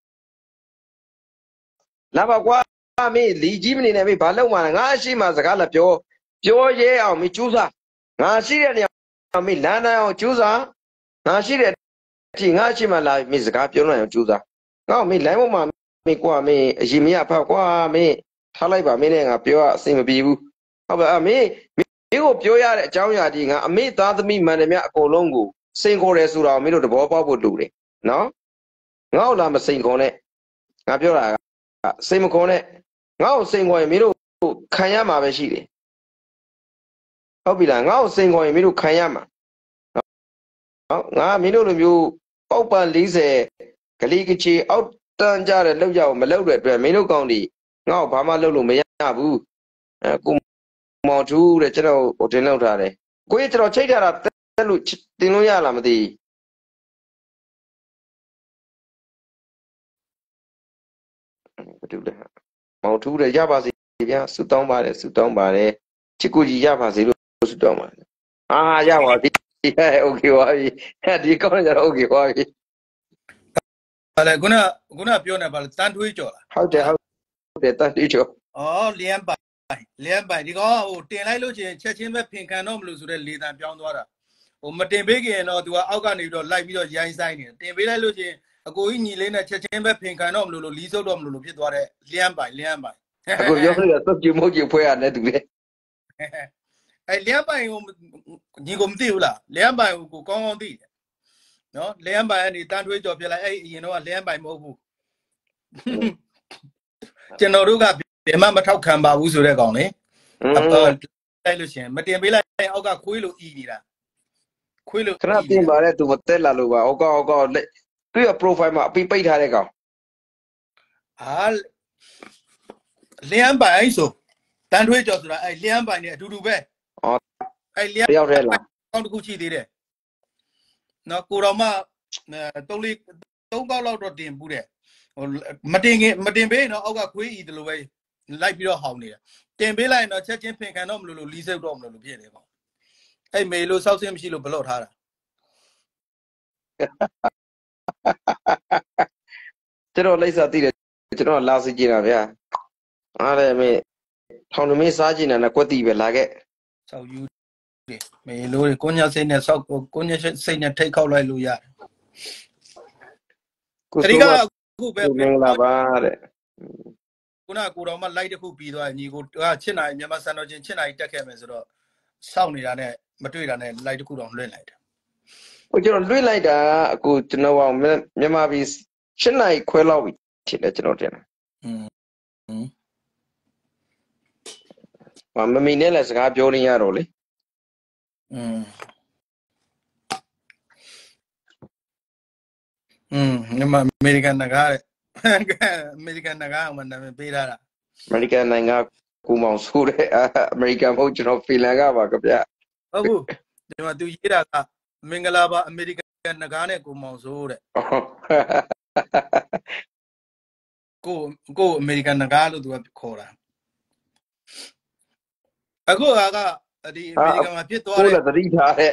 လာပါကွာမင်းလီကြီးမနေနဲ့မင်းဘာလုပ်မှလဲငါရှိမှစကားလည်းပြောပြောရဲအောင်မင်းကျူးစားငါရှိတဲ့နေရာမင်းလမ်းတိုင်းအောင်ကျူးစားငါရှိတဲ့အထိငါရှိမှလာမင်းစကားပြောနိုင်အောင်ကျူးစားငါမင်းလိုင်းပေါ်မှာမင်းကွာမင်းအရင်မရဖတ်ကွာမင်းထားလိုက်ပါမင်းနဲ့ငါပြောအဆင်မပြေဘူးဟုတ်ပါအမေမင်းကိုပြောရတဲ့အကြောင်းအရာဒီငါအမေသားသမီးမှန်တယ်မြအကုန်လုံးကိုစိန်ခေါ်တယ်ဆိုတာမင်းတို့သဘောပေါက်ဖို့လိုတယ်နော်ငါ့ကိုလာမစိန်ခေါ်နဲ့ငါပြောတာကစိန်မခေါ်နဲ့ငါ့ကိုစိန်ခေါ်ရင်မင်းတို့ခံရမှာပဲရှိတယ်ဟုတ်ပြီလားငါ့ကိုစိန်ခေါ်ရင်မင်းတို့ခံရမှာနော်ငါမင်းတို့လိုမျိုးပေါက်ပန်၄၀ဂလီကချီအောက်တန်းကြတဲ့လောက်ရအောင်မလောက်တဲ့အတွက်မင်းတို့ကောင်းဒီငါ့ကိုဘာမှလုပ်လို့မရဘူးအဲကိုမောင်ထူးတဲ့ကျွန်တော်ဟိုတင်လောက်ထားတယ်ကိုကြီးကျွန်တော်ချိတ်ထားတာတက်လို့တင်လို့ရလားမသိဘာတူလဲမောင်ထူးတဲ့ရပါစေဗျာဆုတောင်းပါတယ်ဆုတောင်းပါတယ်ချစ်ကိုကြီးရပါစေလို့ဆုတောင်းပါတယ်အာရပါပြီဟဲ့โอเคပါပြီဒီကောင်းကြတော့โอเคပါပြီဘာလဲခုနခုနပြောနေပါလဲတန်ထွေးကြော်လားဟုတ်တယ်ဟုတ်တယ်တန်ထွေးကြော်ဩလျမ်းပိုင်လျမ်းပိုင်ဒီကောင်ဟိုတင်လိုက်လို့ချင်းချက်ချင်းပဲဖင်ခံတော့မလို့ဆိုတဲ့လေတံပြောင်းသွားတာဟိုမတင်ပေးခင်တော့ तू ကအောက်ကနေပြီးတော့လိုက်ပြီးတော့ရိုင်းဆိုင်နေတင်ပေးလိုက်လို့ချင်းအကိုကြီးညီလေးနဲ့ချက်ချင်းပဲဖင်ခံတော့မလို့လို့လီးစုပ်တော့မလို့လို့ဖြစ်သွားတဲ့လျမ်းပိုင်လျမ်းပိုင်အခုပြောနေတာသုတ်ကြည့်မဟုတ်ကြည့်ဖွဲရတယ်တူလေအဲလျမ်းပိုင်ကိုညီကိုမသိဘူးလားလျမ်းပိုင်ကိုကောင်းကောင်းသိတယ်နော်လျမ်းပိုင်ကနေတန်ထွေးကြော်ပြလိုက်အဲ့အရင်တော့လျမ်းပိုင်မဟုတ်ဘူးကျွန်တော်တို့ကဘယ်မှမထောက်ခံပါဘူးဆိုတဲ့ကောင်လေအဲ့လိုက်လို့ရှင်မတင်ပေးလိုက်အောက်ကခွေးလို့အီနေတာခွေးလို့ခဏပြင်ပါလေသူမတက်လာလို့ပါအောက်အောက်အောက်သူ့ရဲ့ profile မှာအပိပိတ်ထားတဲ့ကောင်ဟာလျမ်းပိုင်ဆိုတန်ထွေးကြော်ဆိုတာအဲ့လျမ်းပိုင်နဲ့အတူတူပဲဩအဲ့လျမ်းရောက်တယ်လားကောင်းတစ်ခုရှိသေးတယ်နော်ကိုတော်မသုံးလေးသုံးပေါက်လောက်တော့တင်ဘူးတဲ့ဟိုမတင်ခင်မတင်ပေးနော်အောက်ကခွေးဤတလို့ပဲလိုက်ပြီးတော့ဟောင်းနေတာတင်ပေးလိုက်ရင်တော့ချက်ချင်းဖင်ခံတော့မလို့လို့လီးစုပ်တော့မလို့လို့ဖြစ်နေပေါ့အဲ့မေလို့စောက်စင်းမရှိလို့ဘလော့ထားတာကျွန်တော်လိမ့်စာသိတယ်ကျွန်တော်လာစီကြည့်တာဗျာအားလည်းမေထောင်နမင်းစားကြည့်နေတာကွက်တီပဲလာခဲ့စောက်ယူတယ်မေလို့ကိုညစိတ်နဲ့စောက်ကိုညစိတ်နဲ့ထိတ်ခောက်လိုက်လို့ရတယ်ကိုဆိုကအခုပဲမင်္ဂလာပါတဲ့ခုနကကိုတော်မှလိုက်တစ်ခုပြီးသွားညီကိုကချစ်နိုင်မြန်မာစံတော်ချင်းချစ်နိုင်တက်ခဲ့မယ်ဆိုတော့စောင့်နေတာနဲ့မတွေ့တာနဲ့လိုက်တစ်ခုတော့လွှင့်လိုက်တယ်ဟိုကျွန်တော်လွှင့်လိုက်တာအခုကျွန်တော်ကမြန်မာပြည်ရှစ်နိုင်ခွဲလောက်ပြီဖြစ်တယ်ကျွန်တော်တင်တာอืมอืมဟာမမီနဲ့လည်းစကားပြောနေရတော့လေอืมอืมဒီမှာအမေရိကန်နဂါးတဲ့အမေရိကန်နဂါးအောင်မနာမည်ပေးထားတာအမေရိကန်နိုင်ငံကိုမောင်ဆိုတဲ့အမေရိကန်မဟုတ်ကျွန်တော်ဖီလန်ကပါခင်ဗျာဟုတ်ဘူးဒီမှာသူရေးတာကမင်္ဂလာပါအမေရိကန်နဂါးနဲ့ကိုမောင်စိုးတဲ့ကိုကိုအမေရိကန်နဂါးလို့သူကခေါ်တာအခုကဒီအမေရိကန်မှာဖြစ်သွားကိုတဲ့လည်းသတိထားတဲ့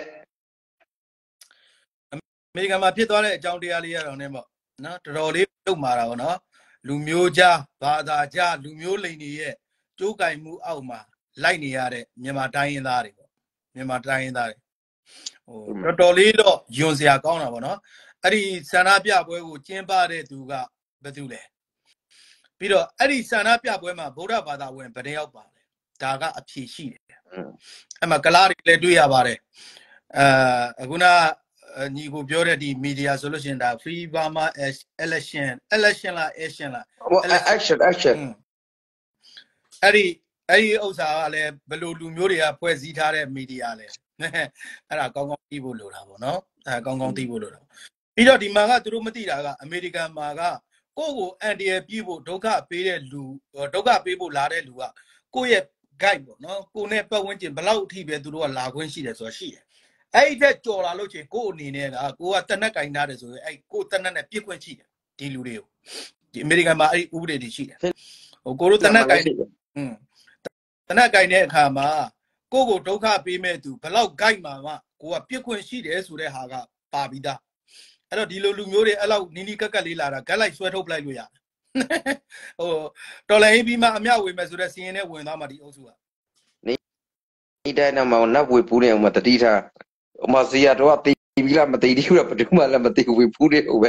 အမေရိကန်မှာဖြစ်သွားတဲ့အကြောင်းတရားလေးရအောင်ねပေါ့နော်တော်တော်လေးတုတ်မာတာပေါ့နော်လူမျိုးကြားဘာသာကြားလူမျိုးလိန်တွေရဲ့ကြိုးကင်မှုအောက်မှာလိုက်နေရတဲ့မြန်မာတိုင်းရင်းသားတွေပေါ့မြန်မာတိုင်းရင်းသားတွေဟိုတော်တော်လေးတော့ယွန်စရာကောင်းတာပေါ့နော်အဲ့ဒီဆန္ဒပြပွဲကိုကျင်းပတဲ့သူကဘယ်သူလဲပြီးတော့အဲ့ဒီဆန္ဒပြပွဲမှာဗုဒ္ဓဘာသာဝင်ဘယ်နှယောက်ပါလဲဒါကအဖြေရှိတယ်အဲ့မှာကလားတွေလည်းတွေ့ရပါတယ်အာအခုနညီကိုပြောတဲ့ဒီမီဒီယာဆိုလို့ရှိရင်ဒါ Free Burma Election Election လား Action လား action action အဲ့ဒီအဲ့ဒီဥစ္စာကလည်းဘယ်လိုလူမျိုးတွေကဖွဲ့စည်းထားတဲ့မီဒီယာလဲအဲ့ဒါကောင်းကောင်းသိဖို့လိုတာပေါ့နော်အဲကောင်းကောင်းသိဖို့လိုတာပြီးတော့ဒီမှာကသူတို့မသိတာကအမေရိကန်မှာကကိုယ့်ကိုအန်တီရယ်ပြဖို့ဒုက္ခပေးတဲ့လူဒုက္ခပေးဖို့လာတဲ့လူကကိုယ့်ရဲ့ guide ပေါ့နော်ကိုယ်နဲ့ပတ်ဝန်းကျင်ဘယ်လောက်အထိပဲသူတို့ကလာခွင့်ရှိတယ်ဆိုတာရှိတယ်အဲ့ဒီတက်ကြော်လာလို့ချင်းကိုယ့်အနေနဲ့ကကိုကတနက်ကင်ထားတယ်ဆိုရင်အဲ့ကိုယ်တနက်နဲ့ပြစ်ခွင့်ရှိတယ်ဒီလူတွေကိုဒီအမေရိကန်မှာအဲ့ဒီဥပဒေတွေရှိတယ်ဟိုကိုတို့တနက်ကင်อืมတနက်ကင်တဲ့အခါမှာကိုယ့်ကိုဒုက္ခပေးမဲ့သူဘယ်လောက် guide မှာမှကိုကပြစ်ခွင့်ရှိတယ်ဆိုတဲ့ဟာကပါပြီးသားအဲ့တော့ဒီလိုလူမျိုးတွေအဲ့လောက်နီးနီးကက်ကက်လေးလာတာဂက်လိုက်ဆွဲထုတ်ပလိုက်လို့ရတယ်ဟိုတော်လိုင်းပြီးမှအမြောက်ဝေမယ်ဆိုတဲ့စီရင်နဲ့ဝင်သွားမှဒီအုပ်စုကဒီတိုင်းတော့မောင်နတ်ဝေပူးနေအောင်မတတိထားဟိုမှာဇီယာတော့တီးပြီးလားမတီးဘူးလားဘယ်သူမှလည်းမတီးဝေပူးနေဦးပဲ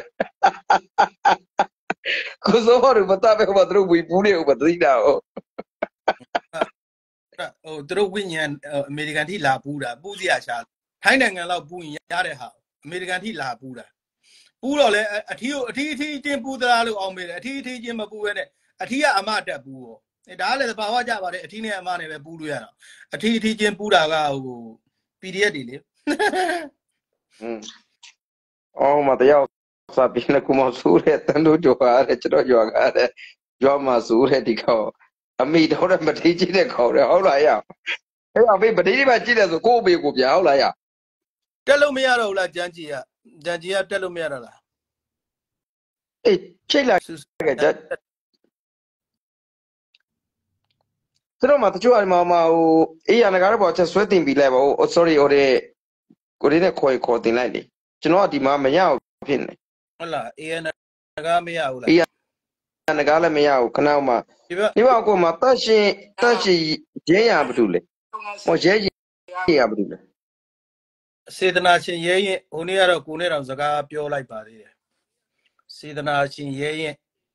ကိုစောရမတာပဲဘာလို့ဝေပူးနေဦးမတတိထားဟုတ်ဟိုသူတို့ဝိညာဉ်အမေရိကန်ထိလာပူးတာပူးစရာရှာထိုင်းနိုင်ငံလောက်ပူးရင်ရတဲ့ဟာအမေရိကန်ထိလာပူးတာပူးတော့လေအထီးကိုအထီးအထီးချင်းပူးသလားလို့အောင်မေးတယ်အထီးအထီးချင်းမပူးပဲနဲ့အထီးကအမတက်ပူးရောဒါကလည်းသဘာဝကြပါတယ်အထီးနဲ့အမနဲ့ပဲပူးလို့ရတာအထီးအထီးချင်းပူးတာကဟို ပီ ဒီ အက်ဖ် တွေလေอืมအော်မတရားစာပြင်းကမဆိုးတဲ့တန်တို့ကြော်ရတယ်ကျွန်တော်ကြော်ရတယ်ကြော်မှာဆိုးတဲ့ဒီကောအမိတော့မတိကြည့်တဲ့ခေါ်တယ်ဟုတ်လားရအဲ့အဖေမတိပါကြည့်တယ်ဆိုကိုယ့်အမေကိုပြဟုတ်လားရတက်လို့မရတော့ဘူးလားဂျန်ကြီးကဂျန်ကြီးကတက်လို့မရတော့လားအေးချိတ်လာခဲ့ကြသူတို့မှတချို့အမမဟိုအေးရငကားတော့ပေါ့ချက်ဆွဲတင်ပြီးလိုက်ပါဟို sorry ဟိုတဲ့ကိုလေးနဲ့ခေါ်ခေါ်တင်လိုက်လေကျွန်တော်ကဒီမှာမရဘူးဖြစ်နေဟုတ်လား အေ အန် ကမရဘူးလားအေးရငကားလည်းမရဘူးခဏမှဒီဘက်ကိုမှတက်ရှင်တက်ရှင်ရဲရဘာလို့လဲဟောရဲရဘာလို့လဲစေတနာရှင်ရဲရင်ဟိုနေ့ကတော့ကိုနဲ့တော့စကားပြောလိုက်ပါသေးတယ်စေတနာရှင်ရဲရင်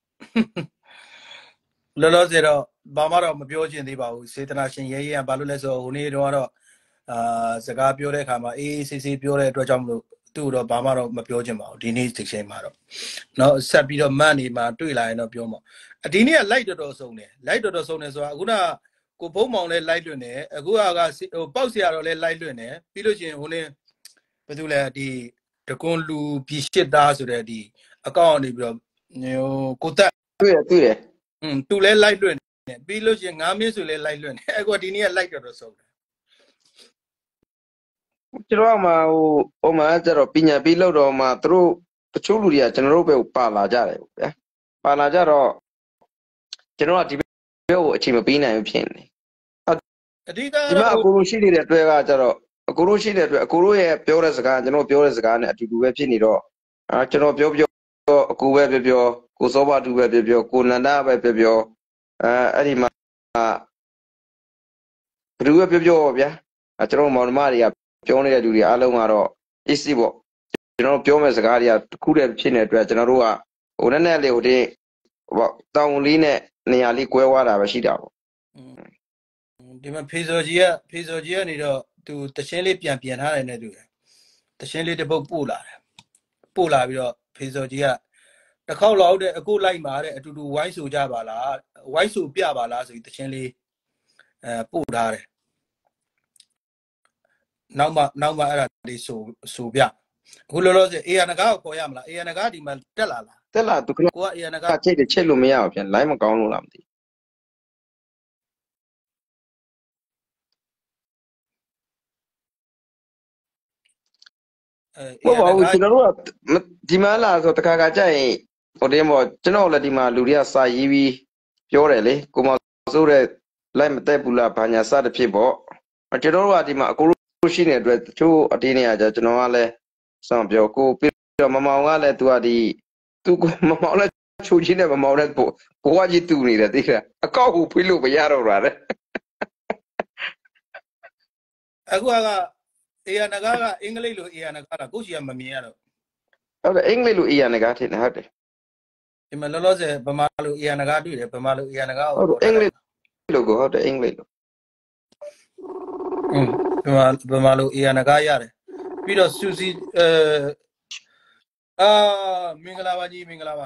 လောလောဆယ်တော့ဘာမှတော့မပြောချင်သေးပါဘူးစေတနာရှင်ရဲရင်ဘာလို့လဲဆိုတော့ဟိုနေ့တော့ကတော့အာစကားပြောတဲ့အခါမှာအေးအေးဆေးဆေးပြောတဲ့အတွက်ကြောင့်မလို့သူ့တော့ဘာမှတော့မပြောချင်ပါဘူးဒီနေ့ဒီချိန်မှာတော့เนาะဆက်ပြီးတော့မန့်နေမှာတွေ့လာရင်တော့ပြောမှာဒီနေ့က light တော်တော်ဆုံးတယ် light တော်တော်ဆုံးတယ်ဆိုတာအခုနကိုဘုံမောင်လဲ light လွင်တယ်အခုကဟိုပေါက်စရာတော့လဲ light လွင်တယ်ပြီးလို့ချင်းဟိုနေ့ဘယ်သူလဲဒီတကွန်လူပြီးရှစ်သားဆိုတဲ့ဒီအကောင့်နေပြီးတော့ဟိုကိုတက်တွေ့ရတွေ့ရอืมသူလဲ light လွင်တယ်ပြီးလို့ချင်းငါးမင်းဆိုလဲ light လွင်တယ်အခုဒီနေ့က light တော်တော်ဆုံးတယ်ကျွန်တော်မှဟိုဟိုမှာကျတော့ပညာပေးလို့တော့မှသူတို့တချို့လူတွေကကျွန်တော်တို့ပဲပါလာကြတယ်ဗျာပါလာကြတော့ကျွန်တော်ကဒီဘက်ကိုအချိန်မပေးနိုင်ဘူးဖြစ်နေအဓိကဒီမှာအကူလို့ရှိနေတဲ့အတွက်ကကျတော့အကူလို့ရှိတဲ့အတွက်အကူတို့ရဲ့ပြောတဲ့စကားကျွန်တော်ပြောတဲ့စကားနဲ့အတူတူပဲဖြစ်နေတော့အာကျွန်တော်ပြောပြောအကူပဲပြောပြောကိုစောဘတူပဲပြောပြောကိုနန္ဒပဲပြောပြောအဲအဲ့ဒီမှာဘယ်သူပဲပြောပြောဗျာကျွန်တော်မောင်နှမတွေကပြောနေတဲ့လူတွေအားလုံးကတော့ easy ပေါ့ကျွန်တော်ပြောမဲ့စကားတွေကတစ်ခုတည်းဖြစ်နေတဲ့အတွက်ကျွန်တော်တို့ကဟိုနည်းနည်းလေးဟိုဒီဟိုတောင်လေးနဲ့နေရာလေးကွဲသွားတာပဲရှိတာပေါ့ဒီမှာဖေဇော်ကြီးကဖေဇော်ကြီးကနေတော့သူတချင်းလေးပြန်ပြန်ထားတယ်နဲ့တူတယ်တချင်းလေးတစ်ပုတ်ပို့လာတယ်ပို့လာပြီးတော့ဖေဇော်ကြီးကတတစ်ခေါက်လောက်တဲ့အခုလိုက်มาတဲ့အတူတူဝိုင်းဆိုကြပါလားဝိုင်းဆိုပြပါလားဆိုပြီးတခြင်းလေးအဲပို့ထားတယ်နောက်မှနောက်မှအဲ့ဒါလေးဆိုဆိုပြအခုလောလောဆယ်အေရနဂါကိုခေါ်ရမလားအေရနဂါဒီမှာတက်လာလားတက်လာသူကကိုကအေရနဂါချိတ်တယ်ချိတ်လို့မရဘူးပြန် line မကောင်းလို့လားမသိဟုတ်ပါဘူးကျွန်တော်တို့ကဒီမှာလာဆိုတခါခါကြရင်ဟိုတင်းပေါ့ကျွန်တော်လည်းဒီမှာလူတွေကစာရေးပြီးပြောတယ်လေကိုမောင်စိုးတဲ့ line မတက်ဘူးလားဘာညာစတဲ့ဖြစ်ပေါ့ကျွန်တော်တို့ကဒီမှာအကိုလို့ရှိနေတဲ့အတွက်တချို့အတင်းနေရကြကျွန်တော်ကလည်းစောင့်ပြောကိုပြီးတော့မမောင်ကလည်းသူကဒီသူကမမောင်လည်းချိုးချင်းနဲ့မမောင်လည်းကိုကိုကကြီးတူနေတယ်သိလားအကောက်ကိုဖိလို့မရတော့တာလေအခုကအေရနဂါကအင်္ဂလိပ်လိုအေရနဂါကကိုရှိကမမြင်ရတော့ဟုတ်တယ်အင်္ဂလိပ်လိုအေရနဂါထင်တယ်ဟုတ်တယ်ဒီမှာလောလောဆယ်ဗမာလိုအေရနဂါတွေ့တယ်ဗမာလိုအေရနဂါကိုဟုတ်အင်္ဂလိပ်လိုကိုဟုတ်တယ်အင်္ဂလိပ်လိုอืมဗမာဗမာလိုအေရနဂါရတယ်ပြီးတော့စူစီအဲအာမင်္ဂလာပါကြီးမင်္ဂလာပါ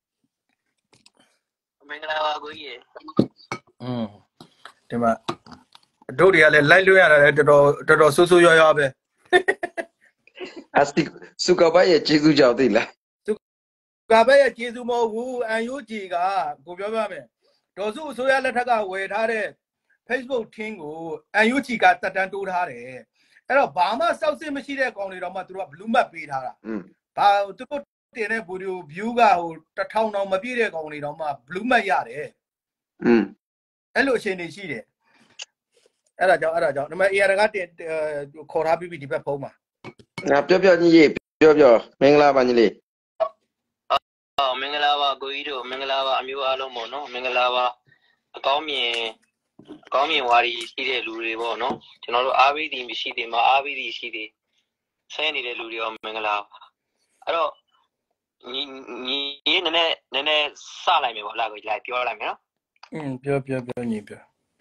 မင်္ဂလာပါကိုကြီးอืมဒီမှာတို့တွေကလည်းလိုက်လွှဲရတာလည်းတော်တော်တော်တော်ဆိုးဆိုးရွားရွားပဲအစတိစုကဘရဲ့ကျေးဇူးကြောင့်သိလားစုကဘရဲ့ကျေးဇူးမဟုတ်ဘူးအန်ယူဂျီကကိုပြောပြမယ်ဒေါ်စုအစိုးရလက်ထက်ကဝယ်ထားတဲ့ Facebook ထင်းကိုအန်ယူဂျီကတက်တန်းတိုးထားတယ်အဲ့တော့ဘာမှစောက်စစ်မရှိတဲ့ကောင်တွေတော့မှသူတို့ကဘလူးမတ်ပေးထားတာဘာသူတို့တင်တဲ့ဗီဒီယို view ကဟိုတစ်ထောင်တောင်မပြည့်တဲ့ကောင်တွေတော့မှဘလူးမတ်ရတယ်อืมအဲ့လိုအချိန်တွေရှိတယ်အဲ့ဒါကြောင့်အဲ့ဒါကြောင့်ဒီမှာ A R ကတင်ခေါ်ထားပြီးပြီဒီဘက်ဖုန်းမှာငါပြောပြောညီကြီးပြောပြောမင်္ဂလာပါညီလေးအော်မင်္ဂလာပါကိုကြီးတို့မင်္ဂလာပါအမျိုးအားလုံးပေါ့နော်မင်္ဂလာပါအကောင်းမြင်အကောင်းမြင်ဝါရီရှိတဲ့လူတွေပေါ့နော်ကျွန်တော်တို့အားပေးသည်မရှိသေးမှာအားပေးသည်ရှိသေးဆဲနေတဲ့လူတွေရောမင်္ဂလာပါအဲ့တော့ညီညီနည်းနည်းနည်းနည်းစလိုက်မယ်ပေါ့လားကိုကြီးလိုက်ပြောလိုက်မယ်နော်อืมပြောပြောပြောညီပြော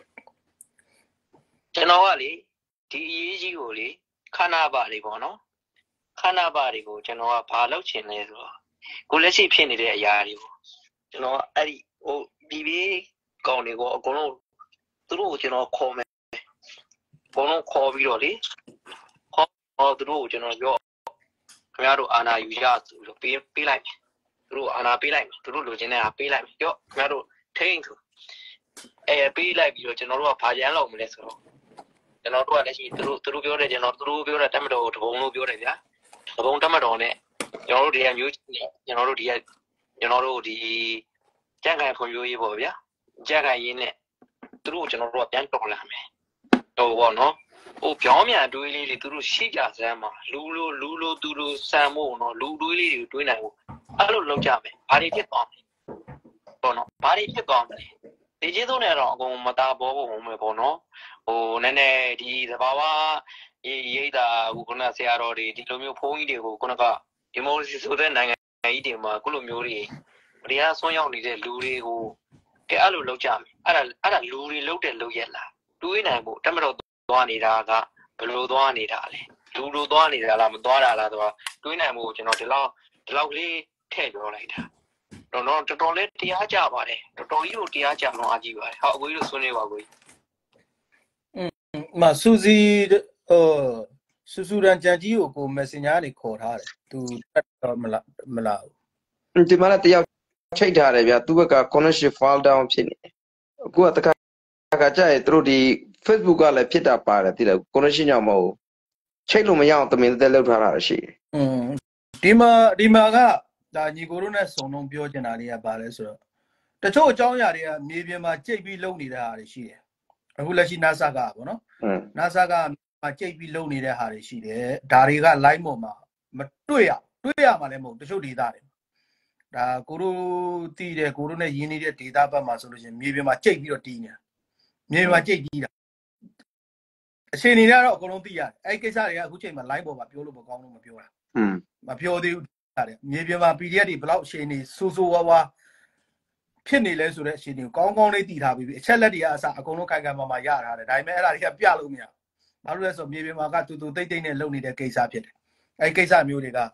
ကျွန်တော်ကလေဒီအရေးကြီးကိုလေခန္ဓာပါတွေပေါ့နော်ခန္ဓာပါတွေကိုကျွန်တော်ကဘာလုပ်ချင်လဲဆိုတော့ကိုလက်ရှိဖြစ်နေတဲ့အရာတွေကိုကျွန်တော်ကအဲ့ဒီဟိုပြီးပြီးကောင်းတွေကိုအကုန်လုံးသူတို့ကိုကျွန်တော်ခေါ်မယ်အကုန်လုံးခေါ်ပြီးတော့လေခေါ်တော့သူတို့ကိုကျွန်တော်ပြောခင်ဗျားတို့အာနာယူရဆိုလို့ပေးပေးလိုက်မယ်သူတို့အာနာပေးလိုက်မယ်သူတို့လိုချင်တဲ့အားပေးလိုက်မယ်ပြောခင်ဗျားတို့ထိန်းဆိုအဲပေးလိုက်ပြီးတော့ကျွန်တော်တို့ကဘာကြမ်းလောက်မလဲဆိုတော့ကျွန်တော်တို့ကလည်းရှိသူတို့သူတို့ပြောတယ်ကျွန်တော်သူတို့ပြောတဲ့တမတော်တဘုံလို့ပြောတယ်ဗျာတဘုံတမတော်နဲ့ကျွန်တော်တို့ဒီကမျိုးကျွန်တော်တို့ဒီကကျွန်တော်တို့ဒီကြံ့ခိုင်ဖွံ့ဖြိုးရေးပေါ့ဗျာကြံ့ခိုင်ရေးနဲ့သူတို့ကျွန်တော်တို့ကပြန်တော်လာမယ်ဟိုပေါ့နော်ဟိုပြောင်းမြန်တွေးလေးတွေသူတို့ရှိကြစမ်းမှာလူလိုလူလိုသူတို့စံမို့နော်လူတွေးလေးတွေတွေးနိုင်ဖို့အဲ့လိုလုပ်ကြမယ်ဘာတွေဖြစ်သွားမလဲပေါ့နော်ဘာတွေဖြစ်သွားမလဲဒီကျေးဇူးနဲ့တော့အကုန်မသားပေါ်ဖို့ဝင်မယ်ပေါ့နော်ဟိုနည်းနည်းဒီသဘာဝရိတ်တာခုနဆရာတော်တွေဒီလိုမျိုးဖုန်းကြီးတွေကိုခုနကဒီမိုကရေစီဆိုတဲ့နိုင်ငံကြီးတွေမှာခုလိုမျိုးတွေတရားဆွမ်းရောက်နေတဲ့လူတွေကိုအဲအဲ့လိုလုပ်ကြမယ်အဲ့ဒါအဲ့ဒါလူတွေလုပ်တဲ့လုပ်ရက်လားတွေးနိုင်ဖို့တမတော်သွားနေတာကဘယ်လိုသွားနေတာလဲလူလိုသွားနေတာလားမသွားတာလားဆိုတော့တွေးနိုင်ဖို့ကျွန်တော်ဒီလောက်ဒီလောက်ကလေးထည့်ပြောလိုက်တာတော့တော့တော်တော်လေးတရားကြပါတယ်တော်တော်ကြီးကိုတရားကြအောင်အားကြီးပါတယ်ဟောအကိုကြီးတို့ဆွနေပါကိုကြီးอืมမဆူစီဟိုဆူဆူရန်ကြံကြီးကိုကို Messenger ကနေခေါ်ထားတယ်သူတက်တော့မလားမလားဒီမှာလည်းတယောက်ချိတ်ထားတယ်ဗျာသူ့ဘက်က connection file down ဖြစ်နေတယ်အခုကတခါတခါကြာရင်သူတို့ဒီ Facebook ကလည်းဖြစ်တာပါတယ်သိလား connection ကြောင့်မဟုတ်ချိတ်လို့မရအောင်တမင်သက်လောက်ထားတာရှိတယ်อืมဒီမှာဒီမှာကဒါညီကိုတို့နဲ့စုံလုံးပြောချင်တာတွေကဘာလဲဆိုတော့တချို့အကြောင်းအရာတွေကမြေပြင်မှာကြိတ်ပြီးလုံနေတဲ့ဟာတွေရှိတယ်အခုလက်ရှိ NASA ကပေါ့နော် NASA ကမှာကြိတ်ပြီးလုံနေတဲ့ဟာတွေရှိတယ်ဒါတွေက line ပေါ်မှာမတွေ့ရတွေ့ရမှာလည်းမဟုတ်တချို့ data တွေဒါကိုတို့တည်တယ်ကိုတို့နဲ့ရင်းနေတဲ့ data ဘက်မှာဆိုလို့ရှိရင်မြေပြင်မှာကြိတ်ပြီးတော့တီးနေတာမြေပြင်မှာကြိတ်ပြီးတာအချိန်နေတော့အကုန်လုံးသိရတယ်အဲ့ကိစ္စတွေကအခုချိန်မှာ line ပေါ်မှာပြောလို့မကောင်းလို့မပြောတာอืมမပြောသေးဘူးရတယ်မြေပြင်မှာ P D F တွေဘယ်လောက်အချိန်နေစိုးစိုးဝါးဝါဖြစ်နေလဲဆိုတဲ့အချိန်တွေကိုကောင်းကောင်းလေးတည်ထားပြီးပြီအချက်လက်တွေကအစအကုန်လုံးခိုင်ခိုင်မာမာရထားတယ်ဒါပေမဲ့အဲ့ဒါတွေကပြလို့မရဘာလို့လဲဆိုမြေပြင်မှာကတူတူတိတ်တိတ်နဲ့လုပ်နေတဲ့ကိစ္စဖြစ်တယ်အဲ့ကိစ္စမျိုးတွေက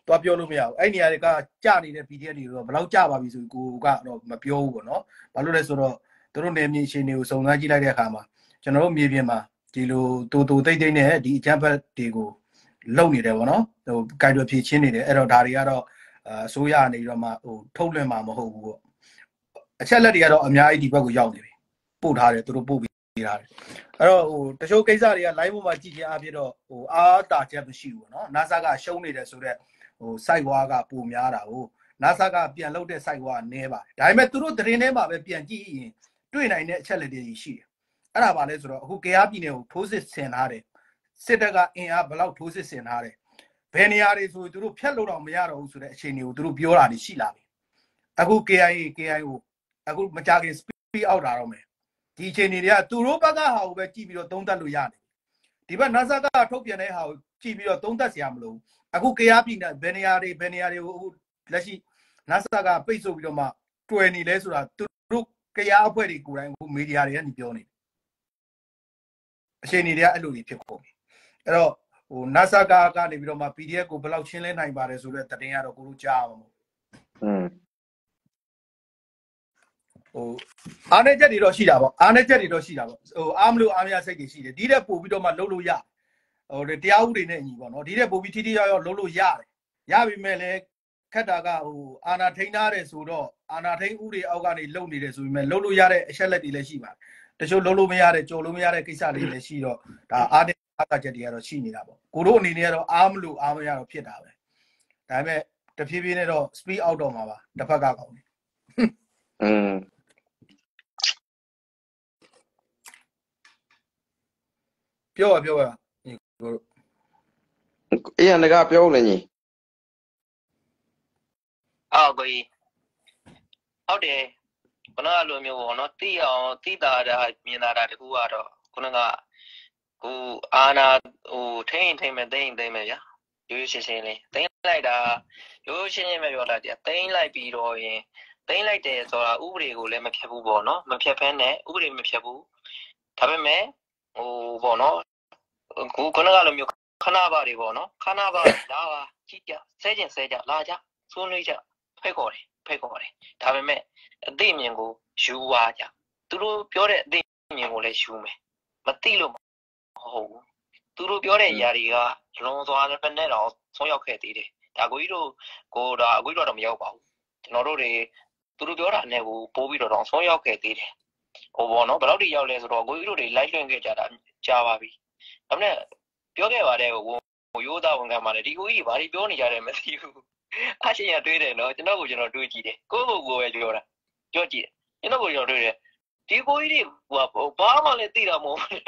သွားပြောလို့မရဘူးအဲ့နေရာတွေကကြာနေတဲ့ P D F တွေတော့ဘယ်လောက်ကြာပါပြီဆိုကိုကတော့မပြောဘူးပေါ့နော်ဘာလို့လဲဆိုတော့သူတို့နေမြေရှင်တွေကိုစုံစမ်းကြည့်လိုက်တဲ့အခါမှာကျွန်တော်တို့မြေပြင်မှာဒီလိုတူတူတိတ်တိတ်နဲ့ဒီအကြမ်းဖက်တွေကိုလုံနေတယ်ပေါ့နော်ဟိုကြိုက်ရဖြည့်ချင်းနေတယ်အဲ့တော့ဒါတွေကတော့အစိုးရအနေနဲ့မှဟိုထုတ်လွှင့်မှာမဟုတ်ဘူးပေါ့အချက်လက်တွေကတော့အများကြီးဒီဘက်ကိုရောက်နေပြီပို့ထားတယ်သူတို့ပို့ပြီးထားတယ်အဲ့တော့ဟိုတချို့ကိစ္စတွေက live ပေါ်မှာကြည့်ကြအဖြစ်တော့ဟိုအားတာချက်မရှိဘူးပေါ့နော် NASA ကရှုံးနေတယ်ဆိုတော့ဟို site ဝါကပိုများတာကို NASA ကပြန်လုပ်တဲ့ site ဝါနည်းပါတယ်ဒါပေမဲ့သူတို့သတင်းထဲမှာပဲပြန်ကြည့်ရင်တွေ့နိုင်တဲ့အချက်လက်တွေရှိတယ်အဲ့ဒါပါလဲဆိုတော့အခုကရားပြည်နယ်ကိုထိုးစစ်ဆင်ထားတယ်စစ်တပ်ကအင်အားဘယ်လောက်ထိုးစစ်ဆင်ထားတယ်ဘယ်နေရာတွေဆိုသူတို့ဖြတ်လို့တော့မရတော့ဘူးဆိုတဲ့အခြေအနေကိုသူတို့ပြောတာတွေရှိလာပြီအခု K I A K I O အခုမကြခင် speed out တာတော့မယ်ဒီအခြေအနေတွေကသူတို့ဘက်ကဟာကိုပဲကြည့်ပြီးတော့သုံးသပ်လို့ရတယ်ဒီဘက် NASA ကထုတ်ပြန်တဲ့ဟာကိုကြည့်ပြီးတော့သုံးသပ်စရာမလိုအခုကရားပြည်နယ်ဘယ်နေရာတွေဘယ်နေရာတွေကိုအခုလက်ရှိ NASA ကပိတ်ဆို့ပြီးတော့မှတွယ်နေလဲဆိုတာသူတို့ကရားအဖွဲ့တွေကိုယ်တိုင်အခုမီဒီယာတွေကနေပြောနေအခြေအနေတွေကအဲ့လိုကြီးဖြစ်ကုန်ပြီအဲ့တော့ဟို NASA ကကနေပြီးတော့မှ P D F ကိုဘယ်လောက်ရှင်းလင်းနိုင်ပါတယ်ဆိုတဲ့သတင်းကတော့ကိုတို့ကြားအောင်မို့อืมဟိုအားနည်းချက်တွေတော့ရှိတာပေါ့အားနည်းချက်တွေတော့ရှိတာပေါ့ဟိုအားမလို့အားမရစိတ်တွေရှိတယ်ဒီတဲ့ပို့ပြီးတော့မှလှုပ်လို့ရဟိုတရားဥပဒေနဲ့ညီပေါ့နော်ဒီတဲ့ပို့ပြီးထိထိရောက်ရောက်လှုပ်လို့ရတယ်ရပြီမဲ့လည်းခက်တာကဟိုအာနာထိန်းထားတယ်ဆိုတော့အာနာထိန်းဥပဒေအောက်ကနေလှုပ်နေတယ်ဆိုပေမဲ့လှုပ်လို့ရတဲ့အချက်လက်တွေလည်းရှိပါတယ်တချို့လှုပ်လို့မရတဲ့ကြော်လို့မရတဲ့ကိစ္စတွေလည်းရှိတော့ဒါအားတဲ့အားကချက်တွေကတော့ရှိနေတာပေါ့ကိုတို့အနေနဲ့ကတော့အားမလို့အားမရတော့ဖြစ်တာပဲဒါပေမဲ့တဖြည်းဖြည်းနဲ့တော့ speed out တော့မှာပါတစ်ဖက်ကကောင်းတယ်อืมပြောပါပြောပါညီကိုတို့အေးရငါပြောလဲညီအော်ကိုကြီးဟုတ်တယ်ခုနကလိုမျိုးပေါ့နော်သိအောင်သိတာတာမြင်တာတာတကူကတော့ခုနကဟိုအာနာဟိုထိန်ထိန်မဲ့တိန်တိန်မဲ့ဗျာရိုးရိုးရှင်းရှင်းလေးတိန်လိုက်တာရိုးရိုးရှင်းရှင်းပဲပြောလိုက်တယ်တိန်လိုက်ပြီးတော့ရင်တိန်လိုက်တယ်ဆိုတာဥပဒေကိုလည်းမဖြတ်ဘူးပေါ့နော်မဖြတ်ဖဲနဲ့ဥပဒေမဖြတ်ဘူးဒါပေမဲ့ဟိုပေါ့နော်ခုခုနကလိုမျိုးခဏပါတွေပေါ့နော်ခဏပါလာပါကြည့်ကြဆဲကျင်ဆဲကြလာကြဆွနွေးကြဖိတ်ခေါ်တယ်ဖိတ်ခေါ်တယ်ဒါပေမဲ့အသိမြင်ကိုယူသွားကြသူတို့ပြောတဲ့အသိမြင်ကိုလည်းယူမယ်မသိလို့မဟုတ်ဘူးသူတို့ပြောတဲ့အရာတွေကလွန်သွားတဲ့နဲ့တော့ဆုံးရောက်ခဲ့သေးတယ်ဒါကိုကြီးတို့ကိုဒါအကိုကြီးတော့မရောက်ပါဘူးကျွန်တော်တို့တွေသူတို့ပြောတာနဲ့ကိုပိုးပြီးတော့ဆုံးရောက်ခဲ့သေးတယ်ဟိုပေါ့နော်ဘယ်တော့ထိရောက်လဲဆိုတော့အကိုကြီးတို့တွေလိုက်လွှင့်ခဲ့ကြတာကြားပါပြီဒါနဲ့ပြောခဲ့ပါတယ်ဟိုရိုးသားဝန်ခံပါတယ်ဒီကိုကြီးဘာတွေပြောနေကြတယ်မသိဘူးအရှင်ရတွေးတယ်နော်ကျွန်တော်ကိုကျွန်တော်တွေးကြည့်တယ်ကိုယ့်ကိုယ်ကိုပဲပြောတာပြောကြည့်တယ်ကျွန်တော်ကိုကျွန်တော်တွေးတယ်ဒီကိုကြီးတွေကဘာမှလည်းသိတာမဟုတ်ဘူး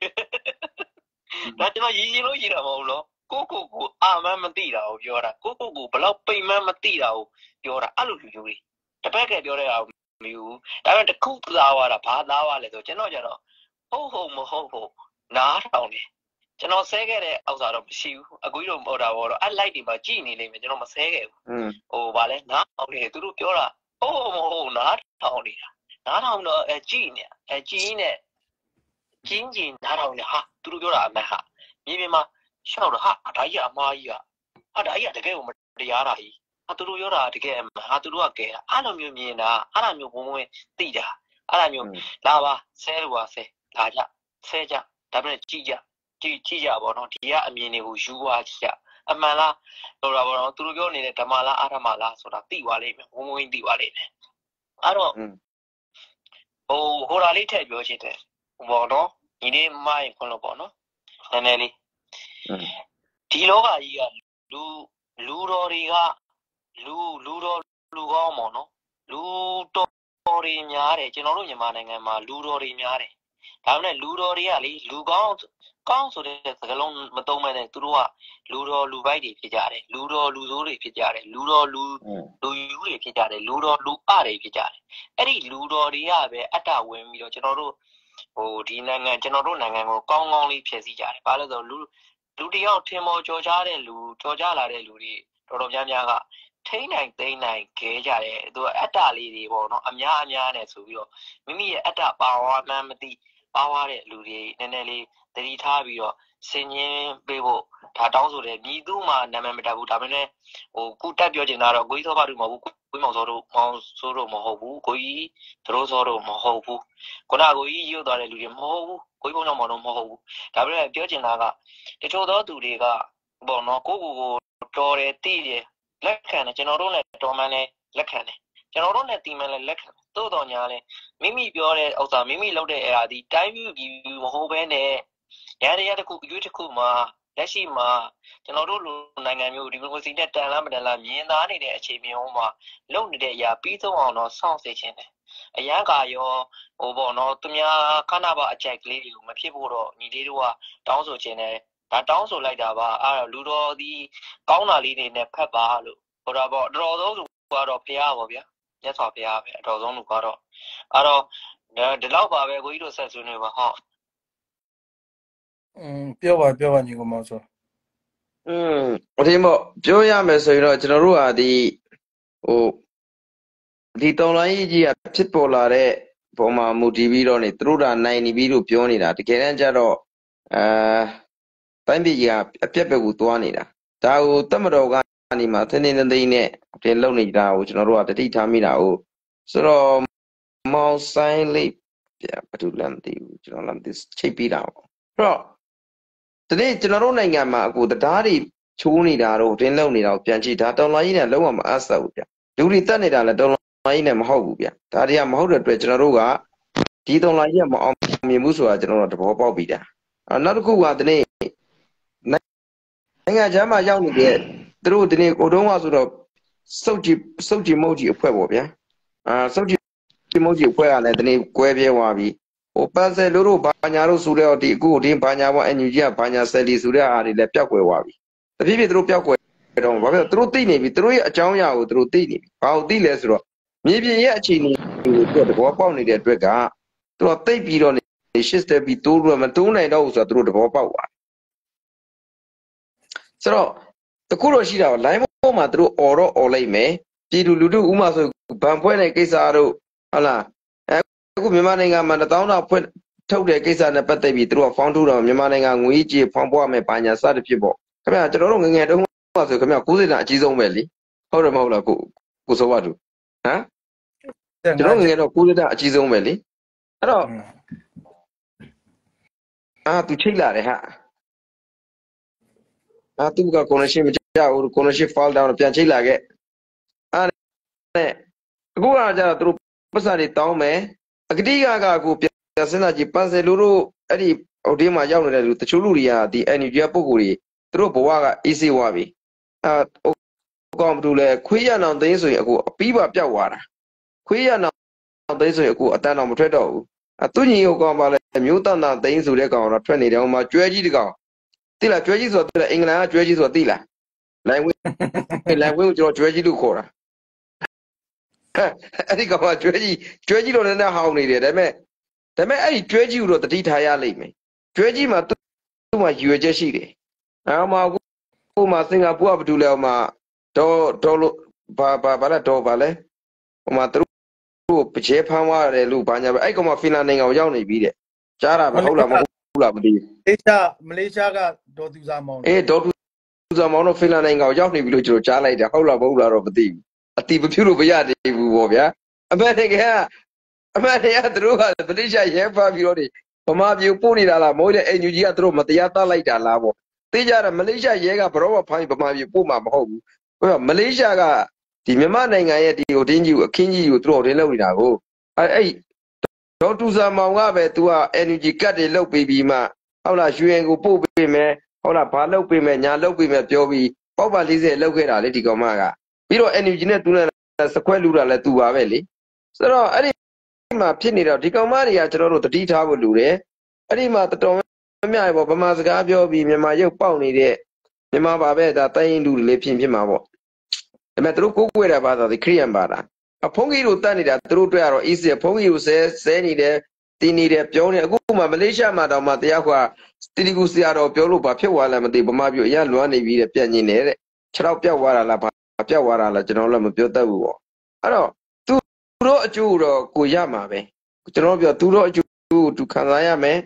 ဒါကျွန်တော်ရည်ရည်လို့ရည်တာမဟုတ်လို့ကိုယ့်ကိုယ်ကိုအာမန်းမသိတာကိုပြောတာကိုယ့်ကိုယ်ကိုဘယ်လောက်ပိန်မှန်းမသိတာကိုပြောတာအဲ့လိုလူမျိုးတွေတစ်ပတ်ကပြောတဲ့အောင်မျိုးဒါပေမဲ့တခုသားသွားတာဘာသားသွားလဲဆိုကျွန်တော်ကျတော့ဟုတ်ဟုတ်မဟုတ်ဟုတ်နားထောင်တယ်ကျွန်တော်ဆဲခဲ့တဲ့အောက်စာတော့မရှိဘူးအကူကြီးတို့ဟိုတာဘောတော့အဲ့ light တွေမှာကြည့်နေလိမ့်မယ်ကျွန်တော်မဆဲခဲ့ဘူးဟိုဗာလဲနားထောင်နေတယ်သူတို့ပြောတာဟုတ်မဟုတ်နားထောင်နေတာနားထောင်တော့အဲကြည့်နေအဲကြည့်နေကျင်းကျင်နားထောင်နေဟာသူတို့ပြောတာအမှန်ဟာမြေပြင်မှာရှောက်တော့ဟာဒါကြီးကအမားကြီးကဟာဒါကြီးကတကယ်ကိုမတရားတာကြီးဟာသူတို့ပြောတာတကယ်အမှန်ဟာသူတို့ကကဲတာအဲ့လိုမျိုးမြင်တာအဲ့လိုမျိုးဘုံဘုံသိတာအဲ့လိုမျိုးလာပါဆဲလို့ပါဆဲလာကြဆဲကြဒါပေမဲ့ကြည့်ကြကြည့်ကြည့်ကြပါတော့ဒီကအမြင်တွေကိုယူသွားကြည့်အမှန်လားလို့တော့ဘောသူတို့ပြောနေတဲ့ဓမ္မလားအာဓမ္မလားဆိုတာသိသွားလိမ့်မယ်ဘုံဘုံသိသွားလိမ့်မယ်အဲ့တော့ဟိုဟိုလာလေးထည့်ပြောချင်တယ်ဘောနော်ဒီနေ့မိုင်းခွန်းလို့ပေါ့နော်နည်းနည်းလေးဒီလောကကြီးကလူလူတော်တွေကလူလူတော်လူကောင်းပေါ့နော်လူတော်တွေများတယ်ကျွန်တော်တို့မြန်မာနိုင်ငံမှာလူတော်တွေများတယ်ဒါပေမဲ့လူတော်တွေကလေလူကောင်းကောင်းဆိုတဲ့စကားလုံးမသုံးမဲနဲ့သူတို့ကလူတော်လူပိုက်တွေဖြစ်ကြတယ်လူတော်လူဆိုးတွေဖြစ်ကြတယ်လူတော်လူလူယူတွေဖြစ်ကြတယ်လူတော်လူအတွေဖြစ်ကြတယ်အဲ့ဒီလူတော်တွေကပဲအတ္တဝင်ပြီးတော့ကျွန်တော်တို့ဟိုဒီနိုင်ငံကျွန်တော်တို့နိုင်ငံကိုကောင်းကောင်းလေးဖြည့်ဆည်းကြတယ်ဘာလို့လဲဆိုလူလူတယောက်ထင်ပေါ်ကြော်ကြားတဲ့လူကြော်ကြားလာတဲ့လူတွေတော်တော်များများကထိန်းနိုင်သိမ်းနိုင်ခဲကြတယ်သူကအတ္တလေးတွေပေါ့နော်အများအများနဲ့ဆိုပြီးတော့မိမိရဲ့အတ္တပါဝါမှန်းမသိအားဝါတဲ့လူတွေနည်းနည်းလေးတတိထားပြီးတော့စင်ရင်ပေးဖို့ဒါတောင်းဆိုတယ်မြည်သူမှနာမည်မတက်ဘူးဒါပေမဲ့ဟိုကုတက်ပြောချင်တာတော့ကိုကြီးသောပါတို့မဟုတ်ဘူးကိုမောင်စောတို့မောင်ဆိုးတို့မဟုတ်ဘူးကိုကြီးတို့စောတို့မဟုတ်ဘူးခုနကကိုကြီးရုပ်သွားတဲ့လူတွေမဟုတ်ဘူးကိုကြီးဘုံတော်မောင်တို့မဟုတ်ဘူးဒါပေမဲ့ပြောချင်တာကတချို့သောသူတွေကပေါ့နော်ကိုကိုကိုတော်တယ်တည်တယ်လက်ခံတယ်ကျွန်တော်တို့နဲ့တော်မှန်းလဲလက်ခံတယ်ကျွန်တော်တို့နဲ့တီမန်လဲလက်ခံသို့တော်ညာလဲမိမိပြောတဲ့ဥစ္စာမိမိလုပ်တဲ့အရာဒီတိုင်းပြပြီးမဟုတ်ဘဲနဲ့ရရရတစ်ခုအရွေးတစ်ခုမှာလက်ရှိမှာကျွန်တော်တို့လူနိုင်ငံမျိုးဒီမိုကရေစီနဲ့တန်လားမတန်လားမြင်သားနေတဲ့အခြေမျိုးမှာလုပ်နေတဲ့အရာပြီးဆုံးအောင်တော့စောင့်စေခြင်းတယ်အရန်ကရောဟိုပေါ့နော်သူများခဏပါအကြိုက်ကလေးတွေကိုမဖြစ်ဖို့တော့ညီလေးတို့ကတောင်းဆိုခြင်းတယ်ဒါတောင်းဆိုလိုက်တာပါအဲ့တော့လူတော်ဒီကောင်းတာလေးတွေနဲ့ဖတ်ပါလို့ဟိုတော့ပေါ့တော်တော်ဆုံးလူကတော့ဖရားပါဗျာမြတ်စွာဘုရားပဲအတော်ဆုံးလူကတော့အဲ့တော့ဒီလောက်ပါပဲကိုကြီးတို့ဆက်ဆွေးနွေးပါဟောอืมပြောပါပြောပါညီကောင်မောင်ဆိုอืมအထင်ပေါ့ပြောရမယ်ဆိုရင်တော့ကျွန်တော်တို့ဟာဒီဟိုဒီတောင်လိုင်းကြီးကဖြစ်ပေါ်လာတဲ့ပုံမှာမူတည်ပြီးတော့နေသူတို့ကနိုင်နေပြီးလို့ပြောနေတာတကယ်တမ်းကျတော့အာတိုင်းပြည်ကြီးကအပြက်ပဲကိုသွားနေတာဒါကိုတမတော်ကနေမှသင်းနေသိန်းနဲ့အပြင်လုံနေတာကိုကျွန်တော်တို့ကတတိထားမိတာကိုဆိုတော့မောင်ဆိုင်လေးဘာလို့လဲမသိဘူးကျွန်တော်လည်းမသိချိတ်ပြီးတာပေါ့အဲ့တော့ဒီနေ့ကျွန်တော်တို့နိုင်ငံမှာအခုတရားတွေချိုးနေတာတော့တင်းလုံနေတာကိုပြန်ကြည့်ဒါတော်လိုင်းကြီးနဲ့လုံးဝမအပ်ဆက်ဘူးဗျလူတွေတက်နေတာလည်းတော်လိုင်းကြီးနဲ့မဟုတ်ဘူးဗျဒါတွေကမဟုတ်တဲ့အတွက်ကျွန်တော်တို့ကဒီတော်လိုင်းကြီးကမအောင်မြင်ဘူးဆိုတာကျွန်တော်တို့သဘောပေါက်ပြီးတာနောက်တစ်ခုကဒီနေ့နိုင်ငံခြားမှာရောက်နေတဲ့သူတို့ဒီနေ့ကိုတုံးကဆိုတော့စုပ်ကြည့်စုပ်ကြည့်မုတ်ကြည့်အဖွဲ့ပေါ့ဗျာအာစုပ်ကြည့်မုတ်ကြည့်အဖွဲ့ကလည်းဒီနေ့ကွဲပြဲသွားပြီဟိုပန်းဆယ်လို့တို့ဘာညာတို့ဆိုတော့ဒီအခုဒီဘာညာပေါ့အန်ယူဂျီကဘာညာဆယ်လီဆိုတဲ့အားတွေလည်းပျောက်ကွယ်သွားပြီတဖြည်းဖြည်းသူတို့ပျောက်ကွယ်တော့ဘာဖြစ်လဲသူတို့သိနေပြီသူတို့ရဲ့အကြောင်းအရာကိုသူတို့သိနေပြီဘာလို့သိလဲဆိုတော့မြေပြင်ရဲ့အခြေအနေကိုသူတို့သဘောပေါက်နေတဲ့အတွက်ကသူတို့သိပြီးတော့နေရှစ်စတက်ပြီးတိုးလို့မတိုးနိုင်တော့ဘူးဆိုတော့သူတို့သဘောပေါက်သွားဆိုတော့တခုတော့ရှိတာပါ line ပေါ်မှာသူတို့អော်တော့អော်လိုက်မယ်ပြည်သူလူထုဥမာဆိုဗန်ဖွဲတဲ့ကိစ္စတို့ဟုတ်လားအခုမြန်မာနိုင်ငံမှာတစ်သောင်းတော့ဖွင့်ထုတ်တဲ့ကိစ္စနဲ့ပတ်သက်ပြီးသူတို့ကဖောင်းထုတ်တော့မြန်မာနိုင်ငံငွေကြေးဖောင်းပွားမယ်ပါညာစသဖြင့်ပေါ့ခင်ဗျာကျွန်တော်တို့ငငယ်တုန်းကဆိုခင်ဗျာကိုးစိတ်တာအကြီးဆုံးပဲလीဟုတ်တယ်မဟုတ်လားကိုကိုစောပါသူဟမ်ကျွန်တော်ငငယ်တော့ကိုးစိတ်တာအကြီးဆုံးပဲလीအဲ့တော့အာသူချိတ်လာတယ်ဟာအာသူက connection မကြဘူး connection fall down ပြန်ချိတ်လာခဲ့အဲ့နဲ့အခုကကျတော့သူတို့ပတ်စံတွေတောင်းမယ်အကတိကကကိုပြန်စဉ်းစားကြည့်ပန်းစယ်လူတို့အဲ့ဒီဟိုဒီမှာရောက်နေတဲ့လူတချို့လူတွေကဒီ energy ပုံကိုယ်တွေသူတို့ဘဝက easy ဝါပြီအာဟိုကောင်ဘာလို့လဲခွေးရနောင်သိန်းဆိုရင်အခုအပီးပါပြောက်သွားတာခွေးရနောင်သိန်းဆိုရင်အခုအတန်းတော်မထွက်တော့ဘူးအသူညီဟိုကောင်ပါလဲမျိုးတန်တန်သိန်းဆိုတဲ့ကောင်တော့ထွက်နေတယ်ဟိုမှာကျွဲကြီးတကောင်သိလားကျွဲကြီးဆိုတော့အင်္ဂလန်ကကျွဲကြီးဆိုတော့သိလားလိုင်ဝင်းလိုင်ဝင်းကိုကျွန်တော်ကျွဲကြီးလို့ခေါ်တာအဲ့ဒီကောင်ကကျွဲကြီးကျွဲကြီးတော့လည်းဟောင်းနေတယ်ဒါပေမဲ့ဒါပေမဲ့အဲ့ဒီကျွဲကြီးကိုတော့တတိထားရလိမ့်မယ်ကျွဲကြီးမှာသူ့မှာရွယ်ချက်ရှိတယ်အဲ့မှာအခုမှစင်ကာပူကဘာလို့လဲဟိုမှာဒေါ်ဒေါ်လို့ဘာဘာဘာလဲဒေါ်ဘာလဲဟိုမှာသူတို့ပချဲဖမ်းသွားတယ်လို့ဘာညာပဲအဲ့ကောင်မှဖင်လန်နိုင်ငံကိုရောက်နေပြီတဲ့ကြားတာမဟုတ်လားမဟုတ်လားမသိဘူးမလေးရှားမလေးရှားကဒေါ်သူစာမောင်အေးဒေါ်သူစာမောင်တော့ဖင်လန်နိုင်ငံကိုရောက်နေပြီလို့ကျွန်တော်ကြားလိုက်တယ်ဟုတ်လားမဟုတ်လားတော့မသိဘူးအတီးမဖြူလို့မရသေးဘူးပေါ့ဗျာအမေတကယ်ကအမေတကယ်သူတို့ကမလေးရှားရဲဖမ်းပြီးတော့ဒီဗမာပြည်ပို့နေတာလားမိုးတဲ့အင်ဂျူကြီးကသူတို့မတရားတတ်လိုက်တာလားပေါ့သိကြတယ်မလေးရှားရဲကဘရောဖိုင်းဗမာပြည်ပို့မှာမဟုတ်ဘူးဟိုမလေးရှားကဒီမြန်မာနိုင်ငံရဲ့ဒီဟိုတင်းကြီးကိုအခင်းကြီးကိုသူတို့တင်လုပ်နေတာကိုအဲ့အဲ့ဒေါ်တူစာမောင်ကပဲ तू က energy ကတ်တွေလုတ်ပြီးပြီးမှဟုတ်လားရွှေရင်ကိုပို့ပေးမယ်ဟုတ်လားဘာလုတ်ပေးမယ်ညာလုတ်ပေးမယ်ပြောပြီးပေါက်ပါ၄၀လုတ်ခဲ့တာလေဒီကောင်မကပြီးတော့ energy နဲ့ तू နဲ့စခွဲလူတာလဲ तू ပါပဲလေဆိုတော့အဲ့ဒီမှာဖြစ်နေတော့ဒီကောင်မတွေကကျွန်တော်တို့တတိထားဖို့လူတယ်အဲ့ဒီမှာတော်တော်များများပေါ့ဗမာစကားပြောပြီးမြန်မာရုပ်ပေါက်နေတဲ့မြန်မာပါပဲဒါတိုင်းရင်လူတွေလေးဖြစ်ဖြစ်မှာပေါ့ဒါပေမဲ့သူတို့ကိုးကွယ်တာဘာသာဒီခရိယန်ပါတာအဖုံးကြီးတို့တတ်နေတာသူတို့တွေ့ရတော့ easy ဖုံးကြီးကိုဆဲဆဲနေတယ်တင်းနေတယ်ပြောနေအခုမှမလေးရှားမှာတောင်မှတရားခွာတီတီကူဆရာတော်ပြောလို့ဘာဖြစ်သွားလဲမသိဗမာပြည်အရလွမ်းနေပြီးတဲ့ပြန်ကျင်နေတဲ့ခြေထောက်ပြောက်သွားတာလားဘာပြောက်သွားတာလားကျွန်တော်လည်းမပြောတတ်ဘူးပေါ့အဲ့တော့သူတို့အကျိုးတော့ကိုရမှာပဲကျွန်တော်ပြောသူတို့အကျိုးကိုသူခံစားရမယ်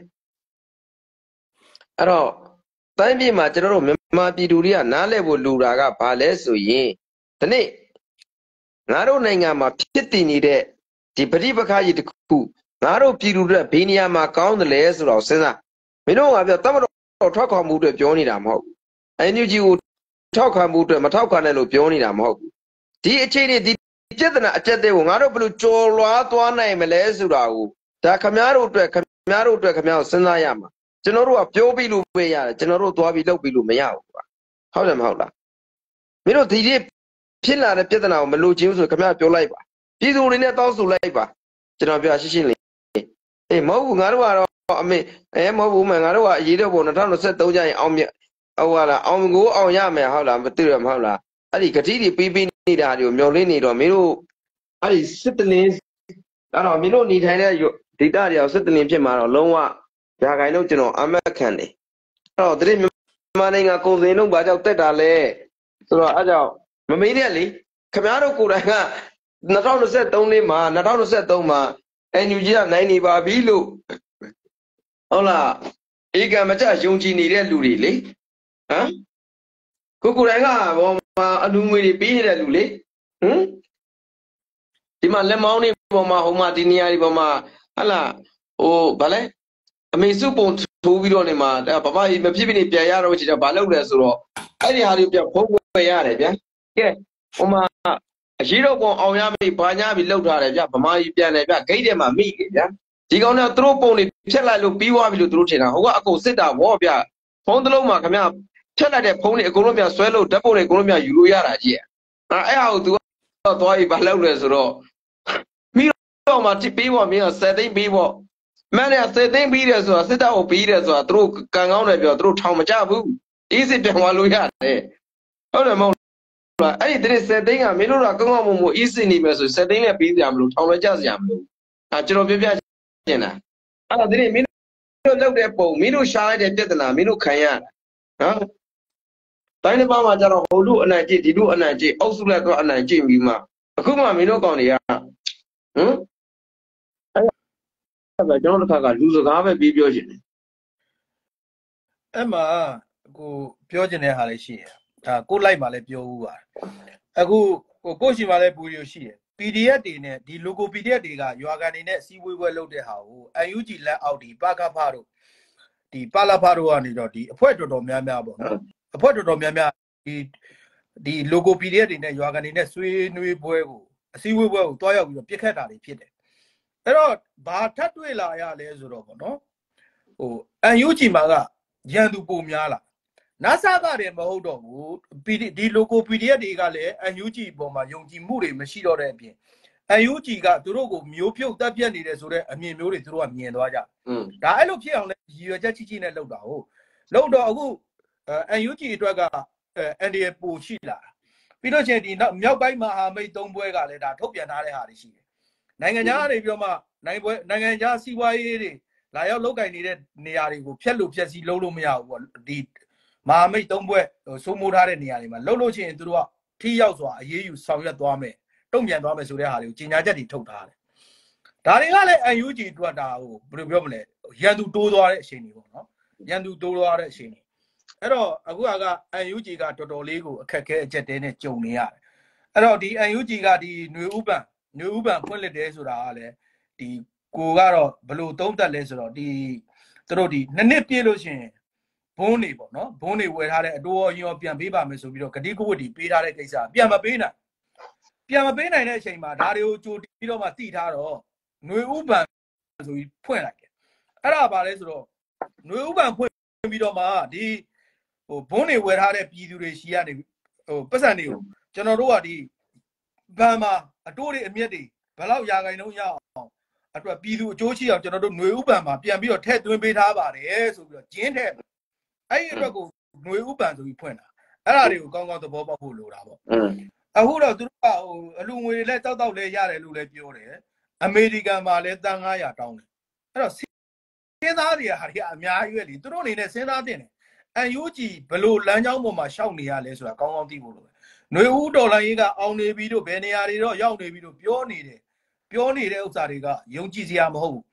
အဲ့တော့တိုင်းပြည်မှာကျွန်တော်တို့မြန်မာပြည်သူတွေကနားလည်ဖို့လူတာကဘာလဲဆိုရင်ဒီနေ့ငါတို့နိုင်ငံမှာဖြစ်တည်နေတဲ့ဒီပဋိပက္ခကြီးတစ်ခုငါတို့ပြည်သူတွေဘေးနေရာမှာကောင်းတယ်လဲဆိုတော့စဉ်းစားမင်းတို့ကပြောတမတော်ထောက်ခံမှုတွေပြောနေတာမဟုတ်ဘူး အန်ယူဂျီ ကိုထောက်ခံမှုတွေမထောက်ခံတယ်လို့ပြောနေတာမဟုတ်ဘူးဒီအခြေအနေဒီပြဿနာအကျက်တွေကိုငါတို့ဘယ်လိုကြော်လွှားသွားနိုင်မလဲဆိုတာကိုဒါခမားတို့အတွက်ခမားတို့အတွက်ခမားကိုစဉ်းစားရမှာကျွန်တော်တို့ကပြောပြီးလို့ပဲရတယ်ကျွန်တော်တို့သွားပြီးလုပ်ပြီးလို့မရဘူးကွာဟုတ်တယ်မဟုတ်လားမင်းတို့ဒီဒီဖြစ်လာတဲ့ပြဿနာကိုမလို့ချင်းဆိုခမားပြောလိုက်ပါပြည်သူတွေနဲ့တောင်းဆိုလိုက်ပါကျွန်တော်ပြောရှင်းရှင်းလေးအေးမဟုတ်ဘူးငါတို့ကတော့အမေအဲမဟုတ်ဘူးမငါတို့ကအရေးတော့ပုံ၂၀၂၃ကျရင်အောင်မြဟုတ်လားအောင်ကိုအောင်ရမယ်ဟုတ်လားမသိရမဟုတ်လားအဲ့ဒီဂတိတွေပြီးပြီးနေတာတွေကိုမျောလင်းနေတော့မင်းတို့အဲ့ဒီစစ်တလင်းအဲ့တော့မင်းတို့နေထိုင်တဲ့ဒေတာတွေအောင်စစ်တလင်းဖြစ်မှာတော့လုံးဝရာဂိုင်တော့ကျွန်တော်အမတ်ခံတယ်အဲ့တော့တတိမြန်မာနိုင်ငံကုန်စည်နှုန်းဘာကြောင့်တက်တာလဲဆိုတော့အဲ့ကြောင့်မမေးနဲ့လေခင်ဗျားတို့ကိုယ်တိုင်က၂၀၂၃လေးမှာ၂၀၂၃မှာအန်ယူဂျီကနိုင်နေပါပြီလို့ဟုတ်လားဧကမကျယုံကြည်နေတဲ့လူတွေလေဟမ်ကိုကိုယ်တိုင်ကဘောမှာအလူငွေတွေပေးနေတဲ့လူလေဟမ်ဒီမှာလက်မောင်းတွေပေါ်မှာဟိုမှာဒီနေရာတွေပေါ်မှာဟလာဟိုဗာလဲအမေစုပုံထိုးပြီးတော့နေမှာဒါဘာမှမဖြစ်ဖြစ်နေပြန်ရတော့ချင်တော့ဘာလုပ်လဲဆိုတော့အဲ့ဒီဟာတွေပြန်ဖုံးဝယ်ရတယ်ဗျာကဲဟိုမှာအရေးတော့ပုံအောင်ရပြီဘာညာပြီလောက်ထားတယ်ဗျဗမာကြီးပြန်တယ်ဗျဂိတ်ထဲမှာမိတယ်ဗျာဒီကောင်ကသူတို့ပုံတွေဖြတ်လိုက်လို့ပြီးသွားပြီလို့သူတို့ထင်တာဟိုကအကုန်စစ်တာဗောဗျဖုံးတစ်လုံးမှာခင်ဗျဖြတ်လိုက်တဲ့ဖုံးတွေအကုန်လုံးပြန်ဆွဲလို့ဓာတ်ပုံတွေအကုန်လုံးပြန်ယူလို့ရတာကြီးအဲ့အဲ့ဟာကိုသူကတော့သွားပြီးဘာလုပ်လဲဆိုတော့မိတော့မှတိပေးဖို့မင်းကဆယ်သိန်းပေးဖို့မင်းကဆယ်သိန်းပေးတယ်ဆိုတာစစ်တပ်ကိုပေးတယ်ဆိုတာသူတို့ကံကောင်းတယ်ပြောသူတို့ထောင်မကြဘူးအေးစစ်ပြန်သွားလို့ရတယ်ဟုတ်တယ်မဟုတ်လားအဲ့ဒီတည်းဆယ်သိန်းကမင်းတို့ကကောင်းကောင်းမွန်မွန်အေးစစ်နေမယ်ဆိုဆယ်သိန်းလည်းပေးစရာမလိုထောင်လည်းကြစရာမလိုအဲကျွန်တော်ပြပြကျင်တာအဲ့ဒါတည်းမင်းတို့လောက်တဲ့ပုံမင်းတို့ရှားလိုက်တဲ့ပြဿနာမင်းတို့ခံရတာနော်တိုင်းတစ်ပါးမှာကျတော့ဟိုလူအနိုင်ကြည့်ဒီလူအနိုင်ကြည့်အောက်စုလိုက်တော့အနိုင်ကြည့်ပြီးမှအခုမှမင်းတို့ကောင်တွေကဟမ်အဲ့ဒါကျွန်တော်တို့ခါကလူစကားပဲပြီးပြောရှင်တယ်အဲ့မှာကိုပြောချင်တဲ့ဟာလေးရှိတယ်ဒါကိုလိုက်ပါလဲပြောဦးပါအခုကိုကိုရှိပါလဲပူရီရှိတယ် ပီဒီအက် တွေနဲ့ဒီ logo ပီဒီအက် တွေကရွာကန်နေနဲ့စီးဝေးပွဲလုပ်တဲ့ဟာကို အန်ယူဂျီ လက်အောက်ဒီပကဖတို့ဒီပလာဖတို့ကနေတော့ဒီအဖွဲ့တော်တော်များများပေါ့နော်အဖွဲ့တော်တော်များများဒီဒီ logo ပီဒီအက် တွေနဲ့ရွာကန်နေနဲ့ဆွေးနွေးပွဲကိုအစည်းအဝေးပွဲကိုတွားရောက်ပြီးတော့ပြစ်ခတ်တာတွေဖြစ်တယ်အဲ့တော့ဘာထပ်တွေ့လာရလဲဆိုတော့ပေါ့နော်ဟိုအန်ယူဂျီမှာကရန်သူပုံများလာနာဆာကတည်းမဟုတ်တော့ဘူးဒီ logo ပီဒီအက် တွေကလည်း အန်ယူဂျီ ပေါ်မှာယုံကြည်မှုတွေမရှိတော့တဲ့အပြင် အန်ယူဂျီ ကသူတို့ကိုမျိုးပြုတ်တက်ပြတ်နေတယ်ဆိုတဲ့အမြင်မျိုးတွေသူတို့ကမြင်သွားကြဒါအဲ့လိုဖြစ်အောင်လဲရည်ရွယ်ချက်ကြီးကြီးနဲ့လုပ်တာဟုတ်လုပ်တော့အခုအန်ယူဂျီ အတွက်ကအန်ဒီအပိုရှိလာပြီးတော့ချင်းဒီမြောက်ပိုင်းမဟာမိတ်သုံးဘွဲကလည်းဒါထုတ်ပြန်ထားတဲ့ဟာတွေရှိတယ်နိုင်ငံခြားကနေပြီးတော့မှနိုင်ငံပွဲနိုင်ငံခြားစီးပွားရေးတွေလာရောက်လုပ်ကင်နေတဲ့နေရာတွေကိုဖျက်လို့ဖျက်စီးလုံးလို့မရဘူးပေါ့ဒီမဟာမိတ်သုံးဘွဲစိုးမိုးထားတဲ့နေရာတွေမှာလှုပ်လို့ချင်းသူတို့ကထိရောက်စွာအရေးယူဆောင်ရွက်သွားမယ်တုံ့ပြန်သွားမယ်ဆိုတဲ့ဟာတွေကိုကြီးညာချက်တွေထုတ်ထားတယ်ဒါတွေကလည်း အန်ယူဂျီ အတွက်ဒါဟိုဘယ်လိုပြောမလဲရန်သူတိုးသွားတဲ့အချိန်တွေပေါ့နော်ရန်သူတိုးသွားတဲ့အချိန်တွေအဲ့တော့အခုက အန်ယူဂျီ ကတော်တော်လေးကိုအခက်ခဲအကျက်တဲနဲ့ကြုံနေရတယ်အဲ့တော့ဒီ အန်ယူဂျီ ကဒီຫນွေဥပံຫນွေဥပံဖွင့်လက်တယ်ဆိုတာကလည်းဒီကိုကတော့ဘယ်လိုသုံးသက်လဲဆိုတော့ဒီသူတို့ဒီနှစ်နှစ်ပြည့်လို့ရှိရင်ဘုန်းနေပေါ့နော်ဘုန်းနေဝယ်ထားတဲ့အတိုးရောရောပြန်ပေးပါမယ်ဆိုပြီးတော့ဂတိကဝတ်တီပေးထားတဲ့ကိစ္စပြန်မပေးနိုင်ပြန်မပေးနိုင်တဲ့အချိန်မှာဒါတွေကိုကြိုပြီးတော့မှတိထားတော့ຫນွေဥပံဆိုပြီးဖွင့်လိုက်တယ်အဲ့ဒါပါလဲဆိုတော့ຫນွေဥပံဖွင့်ပြီးတော့မှဒီဟိုဘုန်းနေဝယ်ထားတဲ့ပြည်သူတွေရှိရနေဟိုပတ်စံတွေကိုကျွန်တော်တို့ကဒီဘန်မှာအတိုးတွေအမြက်တွေဘယ်လောက်ရာခိုင်နှုန်းရအောင်အတွက်ပြည်သူအကျိုးရှိအောင်ကျွန်တော်တို့ຫນွေဥပံမှာပြန်ပြီးတော့ထည့်သွင်းပေးထားပါတယ်ဆိုပြီးတော့ကျင်းထည့်အဲ့ဒီအတွက်ကိုຫນွေဥပံဆိုပြီးဖွင့်တာအဲ့ဒါတွေကိုကောင်းကောင်းသဘောပေါက်ဖို့လိုတာပေါ့အခုတော့သူတို့ကဟိုအလူငွေတွေလည်းတောက်တောက်လည်းရတယ်လို့လည်းပြောတယ်အမေရိကန်မှာလည်းတန်ငါးရာတောင်းတယ်အဲ့တော့စဉ်းစားနေရတာတွေအများကြီးပဲလေသူတို့အနေနဲ့စဉ်းစားတင်တယ်အန်ယူဂျီ ဘလို့လမ်းကြောင်းပေါ်မှာရှောက်နေရလဲဆိုတာကောင်းကောင်းသိဖို့လိုတယ်ຫນွေဦးဒေါ်လာရေးကအောင်နေပြီးတော့ဘယ်နေရာတွေတော့ရောက်နေပြီးတော့ပြောနေတယ်ပြောနေတဲ့ဥစ္စာတွေကယုံကြည်စရာမဟုတ်ဘူး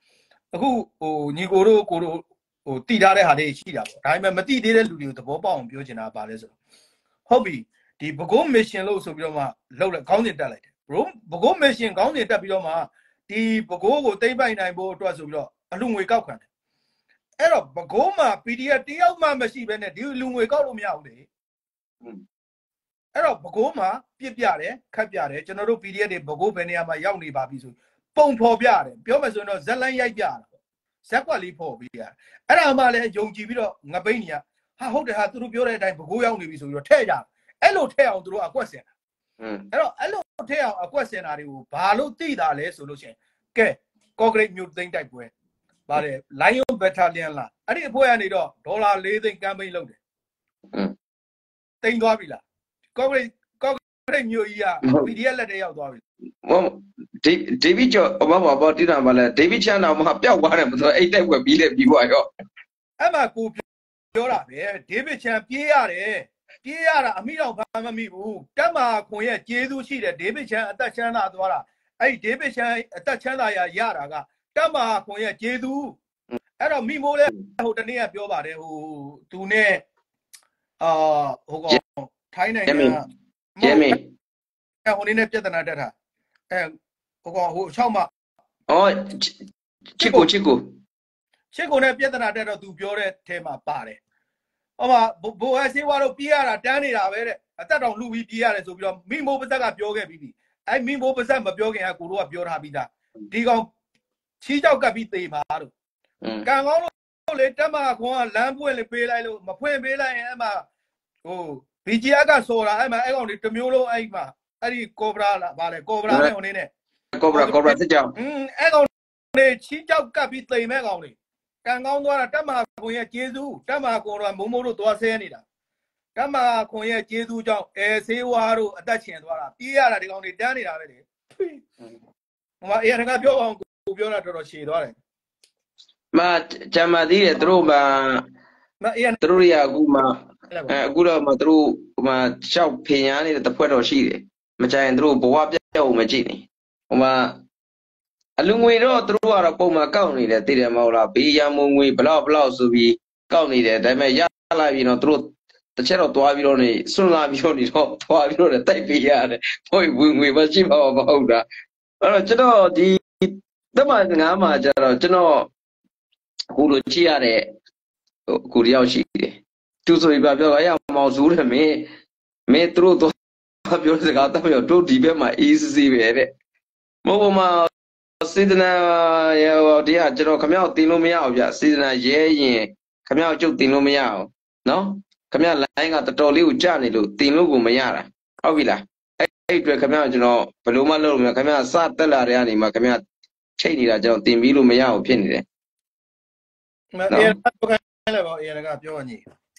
အခုဟိုညီကိုတို့ကိုတို့ဟိုတည်ထားတဲ့ဟာတွေရှိတာပေါ့ဒါပေမဲ့မတည်သေးတဲ့လူတွေကိုသဘောပေါက်အောင်ပြောချင်တာပါလဲဆိုဟုတ်ပြီဒီဘကုတ် mission လို့ဆိုပြီးတော့မှလောက်လက်ခေါင်းစဉ်တက်လိုက်တယ် bro ဘကုတ် mission ခေါင်းစဉ်တက်ပြီးတော့မှဒီဘကုတ်ကိုတိမ့်ပိုင်နိုင်ဖို့အတွက်ဆိုပြီးတော့အလူငွေကောက်ခံတယ်အဲ့တော့ဘကုတ်မှာ P D F တယောက်မှမရှိဘဲနဲ့ဒီလူငွေကောက်လို့မရဘူးလေအဲ့တော့ဘကုတ်မှာပြစ်ပြတယ်ခတ်ပြတယ်ကျွန်တော်တို့ P D F တွေဘကုတ်ဘယ်နေရာမှာရောက်နေပါပြီဆိုပုံဖော်ပြတယ်ပြောမယ်ဆိုရင်တော့ဇက်လန်းရိုက်ပြတာဇက်ကွက်လေးဖော်ပြီးရတယ်အဲ့ဒါမှလည်းယုံကြည်ပြီးတော့ငပိန်းကြီးကဟာဟုတ်တယ်ဟာသူတို့ပြောတဲ့အတိုင်းဘကိုးရောက်နေပြီဆိုပြီးတော့ထဲ့ကြအဲ့လိုထဲ့အောင်သူတို့အကွက်စင်တာအဲ့တော့အဲ့လိုထဲ့အောင်အကွက်စင်တာတွေကိုဘာလို့သိတာလဲဆိုလို့ရှိရင်ကဲကော့ဂရိတ်မြို့သိမ်းတိုက်ပွဲဗါတယ် Lion Battalion လားအဲ့ဒီအဖွဲ့ကနေတော့ဒေါ်လာ၄သိန်းကမ်ပိန်းလုပ်တယ်သိမ်းသွားပြီလားကော့ဂရိတ်ကော့ဂရိတ်မြို့ကြီးက P D F လက်ထဲရောက်သွားပြီဟုတ်ဒေဒေးဗစ်ကျော်ဘာဘာဘာတိတာမလဲဒေးဗစ်ချန်တော်မှာပျောက်သွားတယ်မဆိုအဲ့တိုက်ပွဲပြီးလေပြီးသွားရောအဲ့မှာကိုပြောတာပဲဒေးဗစ်ချန်ပြေးရတယ်ပြေးရတာအမိတော်ဘာမမိဘူးတက်မှာခွန်ရဲ့ကျေးဇူးရှိတယ်ဒေးဗစ်ချန်အသက်ချမ်းသာသွားတာအဲ့ဒေးဗစ်ချန်အသက်ချမ်းသာရရတာကတက်မှာခွန်ရဲ့ကျေးဇူးအဲ့တော့မိမိုးလဲဟိုတနေ့ကပြောပါတယ်ဟိုသူနဲ့အာဟိုကောင်ထိုင်းနိုင်ငံရဲမေအဲ့ဟိုနေ့နဲ့ပြဿနာတက်တာအဲဟိုကောင်ဟို၆မှာအော်ချစ်ကိုချစ်ကိုချစ်ကိုနဲ့ပြဿနာတက်တော့သူပြောတဲ့ထဲမှာပါတယ်ဟောမှာဘိုးအဆေးဝါတို့ပြေးရတာတန်းနေတာပဲတဲ့အသက်တောင်လှူပြီးပြေးရတယ်ဆိုပြီးတော့မိမိုးပါဇက်ကပြောခဲ့ပြီးပြီအဲ့မိမိုးပါဇက်မပြောခင်ကကိုတို့ကပြောထားပြီးသားဒီကောင်ချီးကြောက်ကပ်ပြီးသေပါလို့ကံကောင်းလို့လေတက်မှာခွန်ကလမ်းပွင့်လေပေးလိုက်လို့မဖွင့်ပေးလိုက်ရင်အဲ့မှာဟို B G R ကစော်တာအဲ့မှာအဲ့ကောင်တွေတစ်မျိုးလုံးအဲ့မှာအဲ့ဒီကောဘရာလားဗါလေကောဘရာနဲ့ဟိုနေနဲ့ကောဘရာကောဘရာစစ်ကြောင်อืมအဲ့ကောင်တွေချီးကြောက်ကပ်ပြီးသေမဲ့ကောင်တွေကံကောင်းသွားတာတက်မှာခွန်ရဲ့ကျေးဇူးတက်မှာကွန်တော့မုံမိုးတို့သွားဆဲနေတာတက်မှာခွန်ရဲ့ကျေးဇူးကြောင့်အဲဆေးဝါးတို့အသက်ရှင်သွားတာပြေးရတာဒီကောင်တွေတန်းနေတာပဲလေဟိုမှာအေးရကပြောအောင်ကိုပြောတာတော်တော်ရှည်သွားတယ်မဂျမသီးတယ်သူတို့မှမအေးသူတို့ရအခုမှအဲအခုတော့မှသူတို့ဟိုမှာရှောက်ဖင်ရနေတဲ့တဖွဲ့တော်ရှိတယ်မကြရင်သူတို့ဘဝပြတ်အောင်မကြည့်နေဟိုမှာအလူငွေတော့သူတို့ကတော့ပုံမှန်ကောက်နေတယ်သိတယ်မဟုတ်လားဘေးရမုံငွေဘလောက်ဘလောက်ဆိုပြီးကောက်နေတယ်ဒါပေမဲ့ရလာပြီးတော့သူတို့တစ်ချက်တော့သွားပြီးတော့နေစွန့်လာပြီးတော့နေတော့သွားပြီးတော့တိုက်ပေးရတယ်ဟိုဝင်ငွေမရှိပါဘူးမဟုတ်တာအဲ့တော့ကျွန်တော်ဒီတမငါးမှာကျတော့ကျွန်တော်အခုလိုကြည့်ရတဲ့ဟိုကိုတယောက်ရှိတယ်သူဆိုပြီးပြောရအောင်မောင်စုတယ်မင်းမင်းသူတို့တော့ပြောစကားတော့ပြောတို့ဒီဘက်မှာအေးစေးပဲတဲ့မဟုတ်ပါစေတနာရောတရားကျွန်တော်ခမောက်တင်လို့မရအောင်ဗျစေတနာရဲရင်ခမောက်ကျုပ်တင်လို့မရအောင်နော်ခမောက်လိုင်းကတော်တော်လေးကိုကြနေလို့တင်လို့ကိုမရတာဟုတ်ပြီလားအဲ့အဲ့အတွက်ခမောက်ကျွန်တော်ဘယ်လိုမှလုပ်လို့မရခမောက်စတက်လာတဲ့ကနေမှခမောက်ချိတ်နေတာကျွန်တော်တင်ပြီးလို့မရအောင်ဖြစ်နေတယ်မအေးကတော့ခိုင်းလဲပါအေးကပြောညီ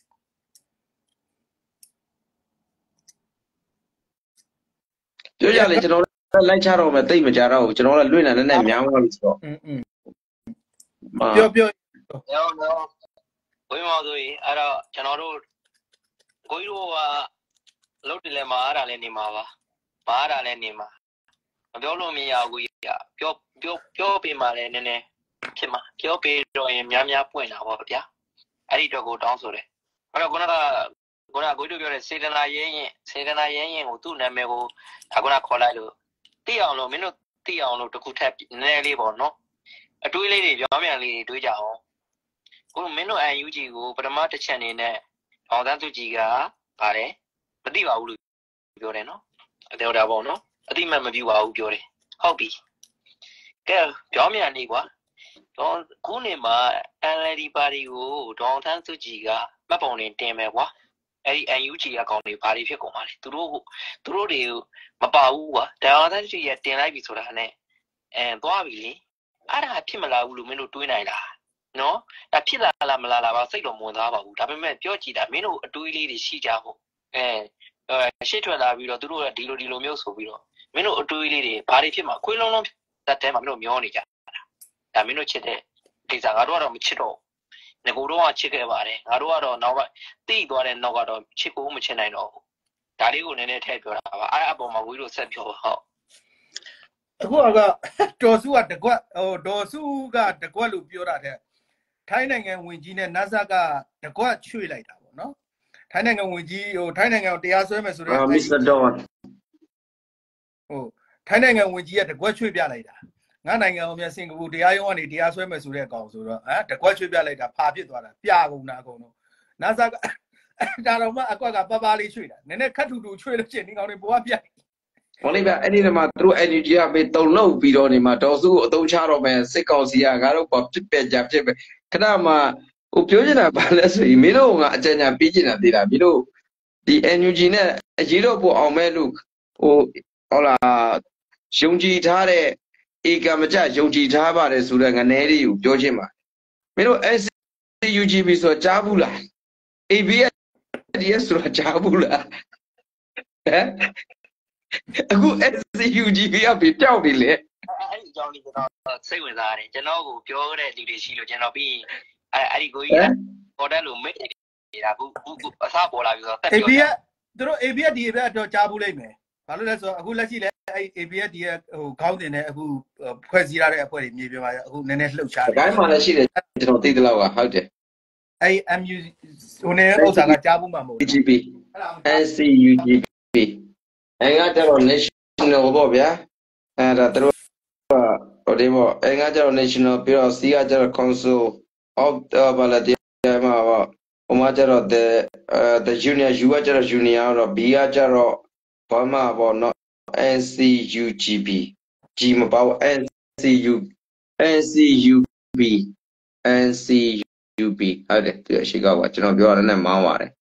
ပြောကြလေကျွန်တော်လိုက်ချတော့မယ်တိတ်မကြတော့ဘူးကျွန်တော်လည်းလွင့်လာနေနဲ့များသွားပြီဆိုတော့อืมๆပြောပြောရောရောဝင်းမော်ဆိုရင်အဲ့တော့ကျွန်တော်တို့ကိုကြီးတို့ကလုတ်တယ်လဲမှာအားတာလဲနေမှာပါမားတာလဲနေမှာမပြောလို့မရဘူးကြီးပြောပြောပြောပေးမှလည်းနည်းနည်းဖြစ်မှာပြောပေးတော့ရင်များများပွင့်တာပေါ့ဗျာအဲ့ဒီတော့ကိုတောင်းဆိုတယ်အဲ့တော့ခုနကခုနကကိုကြီးတို့ပြောတဲ့စေတနာရဲရင်စေတနာရဲရင်ကိုသူ့နာမည်ကိုအခုနခေါ်လိုက်လို့သိအောင်လို့မင်းတို့သိအောင်လို့တခုထပ်နည်းနည်းလေးပေါ့နော်အတွေးလေးတွေပြောမြန်လေးတွေတွေးကြအောင်ကိုမင်းတို့ U G ကိုပထမတစ်ချက်အနေနဲ့အောင်တန်းသူကြီးကပါတယ်မသိပါဘူးလို့ပြောတယ်နော်အတေတော်ပေါ့နော်အတိမတ်မပြူပါဘူးပြောတယ်ဟုတ်ပြီကဲပြောမြန်နေကွာတော့ခုနေမှာ L D ပါတီကိုဒေါန်တန်းသူကြီးကမှတ်ပုံနဲ့တင်မယ်ကွာအဲ့ဒီ U G အကောင့်တွေဘာတွေဖြစ်ကုန်ပါလဲသူတို့သူတို့တွေမပါဘူးကွာဒေါန်တန်းသူကြီးကတင်လိုက်ပြီဆိုတာနဲ့အဲသွားပြီလေအဲ့ဒါဖြစ်မလာဘူးလို့မင်းတို့တွေးနိုင်လားနော်ဒါဖြစ်လာလားမလာလားပါစိတ်တော့မဝင်သားပါဘူးဒါပေမဲ့ပြောကြည့်တာမင်းတို့အတွေးလေးတွေရှိကြဖို့အဲရှေ့ထွက်လာပြီးတော့သူတို့ကဒီလိုဒီလိုမျိုးဆိုပြီးတော့မင်းတို့အတွေးလေးတွေဘာတွေဖြစ်မှာခွေးလုံးလုံးတက်တဲမှာမင်းတို့မျောနေကြတာဒါမင်းတို့ချစ်တဲ့ကိစ္စငါတို့ကတော့မချစ်တော့ငကိုတော့ကချစ်ခဲ့ပါတယ်ငါတို့ကတော့နောက်ကတိသွားတဲ့နောက်ကတော့ချစ်ကိုမချစ်နိုင်တော့ဘူးဒါလေးကိုနည်းနည်းထည့်ပြောတာပါအဲ့အပေါ်မှာဝီတို့ဆက်ပြောဟုတ်အခုကတော်စုကတကွက်ဟိုတော်စုကတကွက်လို့ပြောတာတဲ့ထိုင်းနိုင်ငံဝင်ကြီးနဲ့ NASA ကတကွက်ချွေလိုက်တာပေါ့နော်ထိုင်းနိုင်ငံဝင်ကြီးဟိုထိုင်းနိုင်ငံကိုတရားစွဲမယ်ဆိုတော့မစ္စတာဒေါ်ဟိုထိုင်းနိုင်ငံဝင်ကြီးကတကွက်ချွေပြလိုက်တာငါနိုင်ငံအောင်မြန်စင်ကာပူတရားရုံးကနေတရားစွဲမယ်ဆိုတဲ့အကောင်ဆိုတော့ဟမ်တကွက်ချွေပြလိုက်တာဖာဖြစ်သွားတာပြကုန်တာအကုန်လုံး NASA ကဒါတော့မှအကွက်ကပပလေးချွေတာနည်းနည်းခတ်ထူထူချွေလို့ချင်းဒီကောင်တွေဘွားပြဟောလေးဗျအဲ့ဒီမှာသူတို့ energy ကပဲတုံလောက်ပြီးတော့နေမှာဒေါ်စုကိုအသုံးချတော့မယ်စစ်ကောင်စီကငါတို့ပေါ်ဖြစ်ပက်ကြဖြစ်ပဲခဏမှဟိုပြောနေတာဘာလဲဆိုရင်မင်းတို့ကအကြံဉာဏ်ပေးချင်တာသေးတာမင်းတို့ဒီ energy နဲ့အရေးတော့ပို့အောင်မဲ့လို့ဟိုဟောလားယုံကြည်ထားတဲ့ဧကမကြယုံကြည်ထားပါတယ်ဆိုတဲ့ငနဲတွေကိုပြောချင်ပါမင်းတို့ S C U G B ဆိုတော့ကြားဘူးလား A B S ဆိုတော့ကြားဘူးလားဟမ်အခု S C U G B ကပြပြောက်နေလေအဲ့ဒီအကြောင်းလေးကျွန်တော်စိတ်ဝင်စားတယ်ကျွန်တော်ကိုပြောတဲ့လူတွေရှိလို့ကျွန်တော်ပြီးအဲ့အဲ့ဒီကိုကြီးပေါ်တယ်လို့မိတ်နေတာဘူးဘူးအစားပေါ်လာပြီးဆိုတော့တက်ပြော A B S သူတို့ A B S ဒီဘက်တော့ကြားဘူးလိမ့်မယ်ဘာလို့လဲဆိုတော့အခုလက်ရှိလဲအဲ့ A B S ဒီရဲ့ဟိုခေါင်းတင်နဲ့အခုဖွဲ့စည်းရတဲ့အဖွဲ့တွေမြေပြင်မှာအခုနည်းနည်းလှုပ်ရှားတယ်ဘိုင်းမှာလည်းရှိတယ်ကျွန်တော်သိသလောက်ကဟုတ်တယ်အဲ့ M U ဟိုနေဥစ္စာကကြားဘူးမှာမဟုတ်ဘူး G B S C U G B အဲ့ကကျတော့ national ပေါ့ဗျာအဲ့ဒါတို့ဟိုဒီပေါ့အဲ့ကကျတော့ national ပြီးတော့ C ကကျတော့ council of the baladi မှာပေါ့ဟိုမှာကျတော့ the the junior U ကကျတော့ junior တော့ B ကကျတော့ဘာမှပေါ့နော် N C U G B G မပေါ့ N C U N C U B N C U B ဟုတ်တယ်သူရှိကောက်ကကျွန်တော်ပြောရတဲ့မောင်းပါတယ်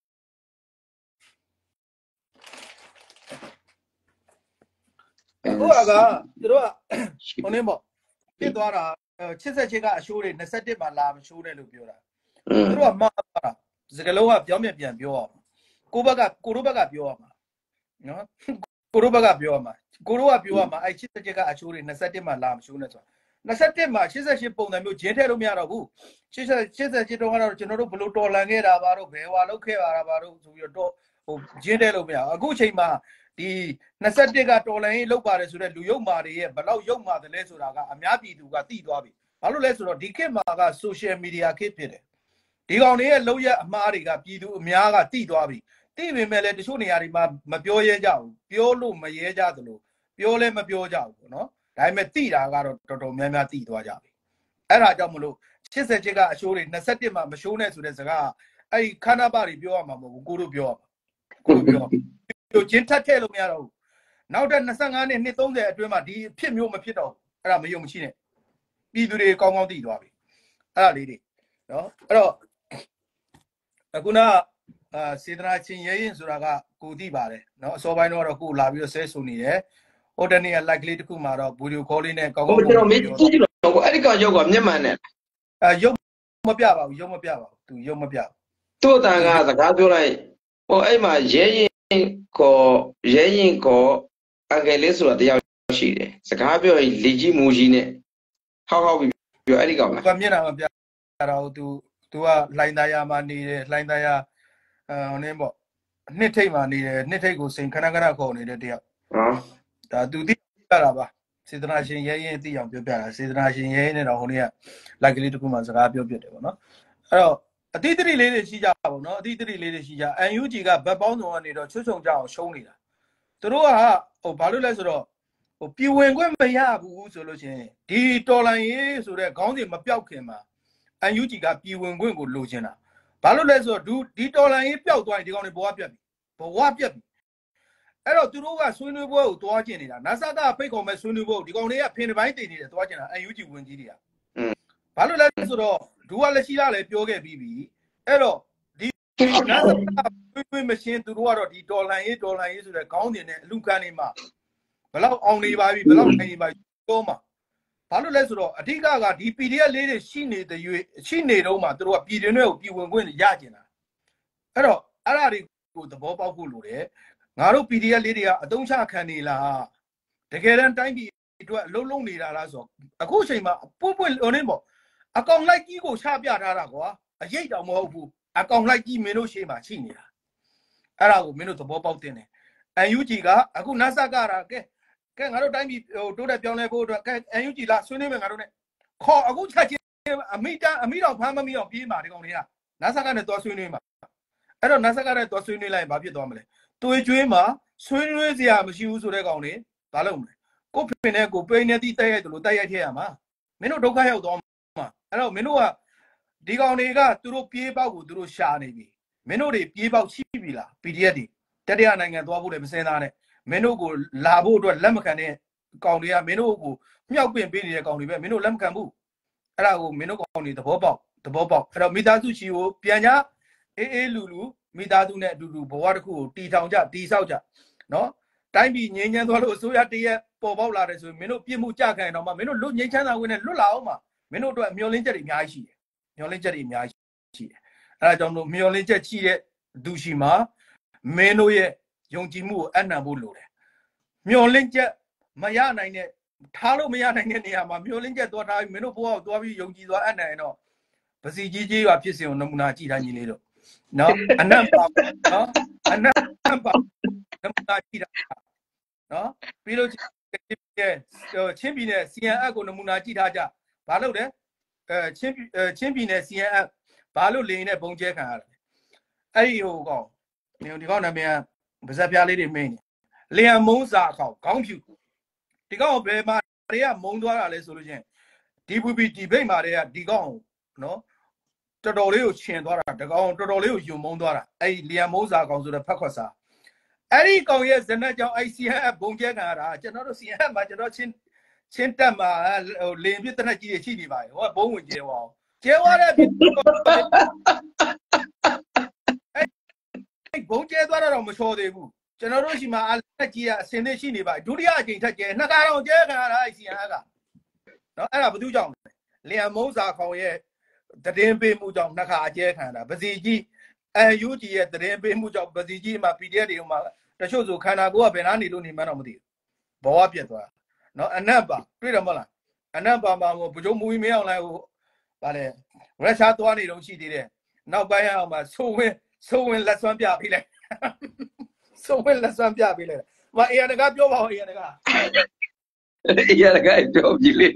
ဟိုကသူတို့ကဟိုနေပေါ့ဖြစ်သွားတာချစ်ဆက်ချစ်ကအရှိုးတွေနှစ်ဆယ့်တစ်မှာလာမရှိုးတယ်လို့ပြောတာသူတို့ကမှားတာစကလုံးကပြောင်းပြန်ပြန်ပြောအောင်ကိုဘက်ကကိုတို့ဘက်ကပြောရမှာနော်ကိုတို့ဘက်ကပြောရမှာကိုတို့ကပြောရမှာအဲ့ချစ်ဆက်ချစ်ကအရှိုးတွေနှစ်ဆယ့်တစ်မှာလာမရှိုးနဲ့ဆိုတာနှစ်ဆယ့်တစ်မှာရှစ်ဆယ့်ရှစ်ပုံစံမျိုးဂျင်းထဲလို့မရတော့ဘူးရှစ်ဆယ့်ရှစ်ဆယ့်ရှစ်တော့ကတော့ကျွန်တော်တို့ဘလို့တော်လန်ခဲ့တာပါတော့ဘယ်ဟွာလောက်ခဲ့ပါတာပါတော့ဆိုပြီးတော့ဟိုဂျင်းထဲလို့မရအခုချိန်မှာဒီနှစ်ဆယ့်တစ်ကတော်လန်ရေးလောက်ပါတယ်ဆိုတော့လူရုပ်မာတွေရဲ့ဘလောက်ရုပ်မာတယ်လဲဆိုတာကအများပြည်သူကသိသွားပြီဘာလို့လဲဆိုတော့ဒီခေတ်မှာက social media ခေတ်ဖြစ်တယ်ဒီကောင်တွေရဲ့လောက်ရအမှားတွေကပြည်သူအများကသိသွားပြီသိပေမဲ့လည်းတချို့နေရာတွေမှာမပြောရဲကြဘူးပြောလို့မရဲကြသလိုပြောလဲမပြောကြဘူးပေါ့နော်ဒါပေမဲ့သိတာကတော့တော်တော်များများသိသွားကြပြီအဲ့ဒါကြောင့်မလို့ရှစ်ဆယ့်ချစ်ကအရှိုးတွေနှစ်ဆယ့်တစ်မှာမရှိုးနဲ့ဆိုတဲ့စကားအဲ့ခန္ဓာပါတွေပြောရမှာမဟုတ်ဘူးကိုတို့ပြောရမှာကိုတို့ပြောတို့ချင်းထက်ထဲလို့မရတော့ဘူးနောက်တဲ့နှစ်ဆယ့်ငါးနှစ်နှစ်သုံးဆယ်အတွင်းမှာဒီဖြစ်မျိုးမဖြစ်တော့ဘူးအဲ့ဒါမယုံမရှိနဲ့ပြည်သူတွေကောင်းကောင်းသိသွားပြီအဲ့ဒါလေးတွေနော်အဲ့တော့အခုနအာစေတနာချင်းရဲရင်ဆိုတာကကိုသိပါတယ်နော်အစောပိုင်းတော့ကိုလာပြီးတော့ဆဲဆိုနေတယ်ဟိုတနေ့က like လေးတစ်ခုမှာတော့ video call လေးနဲ့ကောင်းကောင်းကျွန်တော်မေးကြည့်တော့အဲ့ဒီကောင်ရောက်ကမျက်မှန်နဲ့အဲရုပ်မပြပါဘူးရုပ်မပြပါဘူးသူရုပ်မပြဘူးသူ့အတန်ကစကားပြောလိုက်ဟိုအဲ့မှာရဲရင်ကိုရဲရင်ကိုအငယ်လေးဆိုတာတယောက်ရှိတယ်စကားပြောရင်လေကြီးမူကြီးနဲ့ဟောက်ဟောက်ပြီးပြောအဲ့ဒီကောင်လားကမျက်နှာမပြတော့သူသူကလှိုင်းသားရမှာနေတယ်လှိုင်းသားရအဲဟိုနင်းပေါ့နှစ်ထိတ်မှာနေတယ်နှစ်ထိတ်ကိုစိန်ခဏခဏခေါ်နေတဲ့တယောက်ဟောဒါသူသိရတာပါစေတနာရှင်ရဲရင်သိအောင်ပြောပြတာစေတနာရှင်ရဲရင်နဲ့တော့ဟိုနေ့က like လေးတစ်ခုမှစကားပြောပြတယ်ပေါ့နော်အဲ့တော့အတိတ်တိလေးတွေရှိကြပါဘောနော်အတိတ်တိလေးတွေရှိကြ N U G ကဘက်ပေါင်းစုံကနေတော့ချွတ်ချုံကြအောင်ရှုံးနေတာသူတို့ကဟိုဘာလို့လဲဆိုတော့ဟိုပြည်ဝင်ခွင့်မရဘူးဆိုလို့ရှိရင်ဒီတော်လိုင်းရေးဆိုတဲ့ခေါင်းစဉ်မပြောက်ခင်မှာ N U G ကပြည်ဝင်ခွင့်ကိုလိုချင်တာဘာလို့လဲဆိုတော့ဒီတော်လိုင်းရေးပျောက်သွားရင်ဒီကောင်တွေဘဝပြတ်ပြီဘဝပြတ်ပြီအဲ့တော့သူတို့ကဆွေးနွေးပွဲကိုတွားကျင်နေတာ NASA ကဖိတ်ခေါ်မဲ့ဆွေးနွေးပွဲကိုဒီကောင်တွေကဖင်တစ်ပိုင်းတည်နေတယ်တွားကျင်တာ N U G ဝင်ကြီးတွေကဘာလို့လဲဆိုတော့ဒူကလက်ရှိလာလည်းပြောခဲ့ပြီးပြီအဲ့တော့ဒီ NASA ကဖွင့်မရှင်းသူတို့ကတော့ဒီဒေါ်လာရေးဒေါ်လာရေးဆိုတဲ့ခေါင်းစဉ်နဲ့အလူခံနေမှာဘယ်လောက်အောင်နေပါပြီဘယ်လောက်နိုင်နေပါပြီပြောမှာဘာလို့လဲဆိုတော့အဓိကကဒီ P D F လေးတွေရှိနေတဲ့ရွေးရှိနေတော့မှသူတို့ကပြည်တွင်းတွေကိုပြည်ဝင်ခွင့်ရကျင်တာအဲ့တော့အဲ့ဒါတွေကိုသဘောပေါက်ဖို့လိုတယ်ငါတို့ P D F လေးတွေကအတုံးချခံနေလားတကယ်တမ်းတိုင်းပြည်အတွက်အလုံးလုံးနေတာလားဆိုတော့အခုအချိန်မှာပွပွဟိုနေပေါ့အကောင်လိုက်ကြီးကိုချပြထားတာကွာအရေးတောင်မဟုတ်ဘူးအကောင်လိုက်ကြီးမင်းတို့ရှေ့မှာရှိနေတာအဲ့ဒါကိုမင်းတို့သဘောပေါက်တင်တယ် N U G ကအခု NASA ကတာကဲကဲငါတို့တိုင်းပြည်ဟိုတိုးတက်ပြောင်းလဲဖို့အတွက်ကဲ N U G လာဆွေးနွေးမယ်ငါတို့ ਨੇ ခေါ်အခုချက်ချင်းအမိတအမိတော်ဖမ်းမမိအောင်ပြေးမှာဒီကောင်တွေကနာဆာကနဲ့သွားဆွေးနွေးမှာအဲ့တော့နာဆာကနဲ့သွားဆွေးနွေးလိုက်ရင်ဘာဖြစ်သွားမလဲတွေးကျွေးမှာဆွေးနွေးစရာမရှိဘူးဆိုတဲ့ကောင်တွေဘာလုပ်မလဲကိုဖင်နဲ့ကိုပိန်းနဲ့တိတိုက်ရိုက်တယ်လို့တိုက်ရိုက်ထည့်ရမှာမင်းတို့ဒုက္ခရောက်သွားမှာအဲ့တော့မင်းတို့ကဒီကောင်တွေကသူတို့ပြေးပေါက်ကိုသူတို့ရှာနေပြီမင်းတို့တွေပြေးပေါက်ရှိပြီလား P D F တွေတတိယနိုင်ငံသွားဖို့လည်းမစင်သားနဲ့မင်းတို့ကိုလာဖို့အတွက်လက်မခံတဲ့ကောင်တွေကမင်းတို့ကိုမြောက်ပင်ပေးနေတဲ့ကောင်တွေပဲမင်းတို့လက်မခံဘူးအဲ့ဒါကိုမင်းတို့ကောင်တွေသဘောပေါက်သဘောပေါက်အဲ့တော့မိသားစုချီကိုပြန်ကြအေးအေးလူလူမိသားစုနဲ့အတူတူဘဝတစ်ခုကိုတီထောင်ကြတီဆောက်ကြနော်တိုင်းပြည်ငြိမ်းချမ်းသွားလို့အစိုးရတရက်ပေါ်ပေါက်လာတယ်ဆိုရင်မင်းတို့ပြစ်မှုကြခံတော့မှမင်းတို့လွတ်ငြိမ်းချမ်းသာဝင်နဲ့လွတ်လာအောင်မှာမင်းတို့အတွက်မျောလင်းချက်တွေအများကြီးရှိတယ်မျောလင်းချက်တွေအများကြီးရှိတယ်အဲ့ဒါကြောင့်လို့မျောလင်းချက်ရှိတဲ့သူရှိမှာမင်းတို့ရဲ့ယုံကြည်မှုကိုအနံ့ဖို့လိုတယ်မျောလင်းချက်မရနိုင်တဲ့ထားလို့မရနိုင်တဲ့နေရာမှာမျောလင်းချက်သွားထားပြီးမင်းတို့ဘဝကိုသွားပြီးယုံကြည်သွားအနံ့ရင်တော့ပစီကြီးကြီးပါဖြစ်စဉ်ကိုနမူနာကြည့်ထားညီလေးတို့နော်အနံ့ပါနော်အနံ့ပါနမူနာကြည့်တာနော်ပြီးလို့ချင်းပြည်နယ် C N F ကိုနမူနာကြည့်ထားကြဘာလို့လဲအဲချင်းချင်းပြည်နယ် C N F ဘာလို့လေရင်နဲ့ပုံကျဲခံရလဲအဲ့ဒီဟိုကောင်ဒီကောင်နာမည်ကဗဇက်ပြားလေးတွေမင်းလျံမုံစာကောင်ခေါင်းဖြူဒီကောင်ဘယ်မှာတွေကမုံသွားတာလဲဆိုလို့ချင်း D P P ဒီဘိတ်မှာတွေကဒီကောင်နော်တော်တော်လေးကိုချင်သွားတာဒီကောင်တော်တော်လေးကိုယုံမုံသွားတာအဲ့ဒီလျံမုံစာကောင်ဆိုတဲ့ဖက်ခွက်စာအဲ့ဒီကောင်ရဲ့ဇနက်ကြောင့် I C N F ဘုံကျဲခံရတာကျွန်တော်တို့ C N F မှာကျွန်တော်ချင်းချင်းတက်မှာဟိုလင်းပြတနက်ကြီးတွေရှိနေပါရဲ့ဟိုကဘုံဝင်ကျဲဝအောင်ကျဲဝတဲ့အဲ့ဘုံကျဲသွားတော့မချော်သေးဘူးကျွန်တော်တို့ရှိမှာအလက်ကြီးကအစင်သစ်ရှိနေပါဒုတိယအကြိမ်ထက်ကျဲနှစ်ခါတော့ကျဲခံရတာ I C N F ကနော်အဲ့ဒါဘယ်သူကြောင့်လဲလျံမုံစာကောင်ရဲ့တည်င်းပေးမှုကြောင့်နှစ်ခါအကျဲခံရတာပစီကြီးအယူကြီးရဲ့တည်င်းပေးမှုကြောင့်ပစီကြီးမှာ P D F တွေမှာတချို့ဆိုခန္ဓာကိုယ်ကဘယ်နာနေလို့နေမှန်းတော့မသိဘူးဘဝပြတ်သွားနော်အနက်ပါတွေ့တယ်မဟုတ်လားအနက်ပါမှာဘုံမူကြီးမင်းအောင်လိုက်ဟိုဗါလေရုရှားသွားနေတော့ရှိသေးတယ်နောက်ပိုင်းအောင်မှာဆိုဝင်ဆိုဝင်လက်စွမ်းပြပေးလိုက်ဆိုဝင်လက်စွမ်းပြပေးလိုက်မအေးရတကပြောပါဦးအေးရတကအေးရတကပြောကြည့်လေ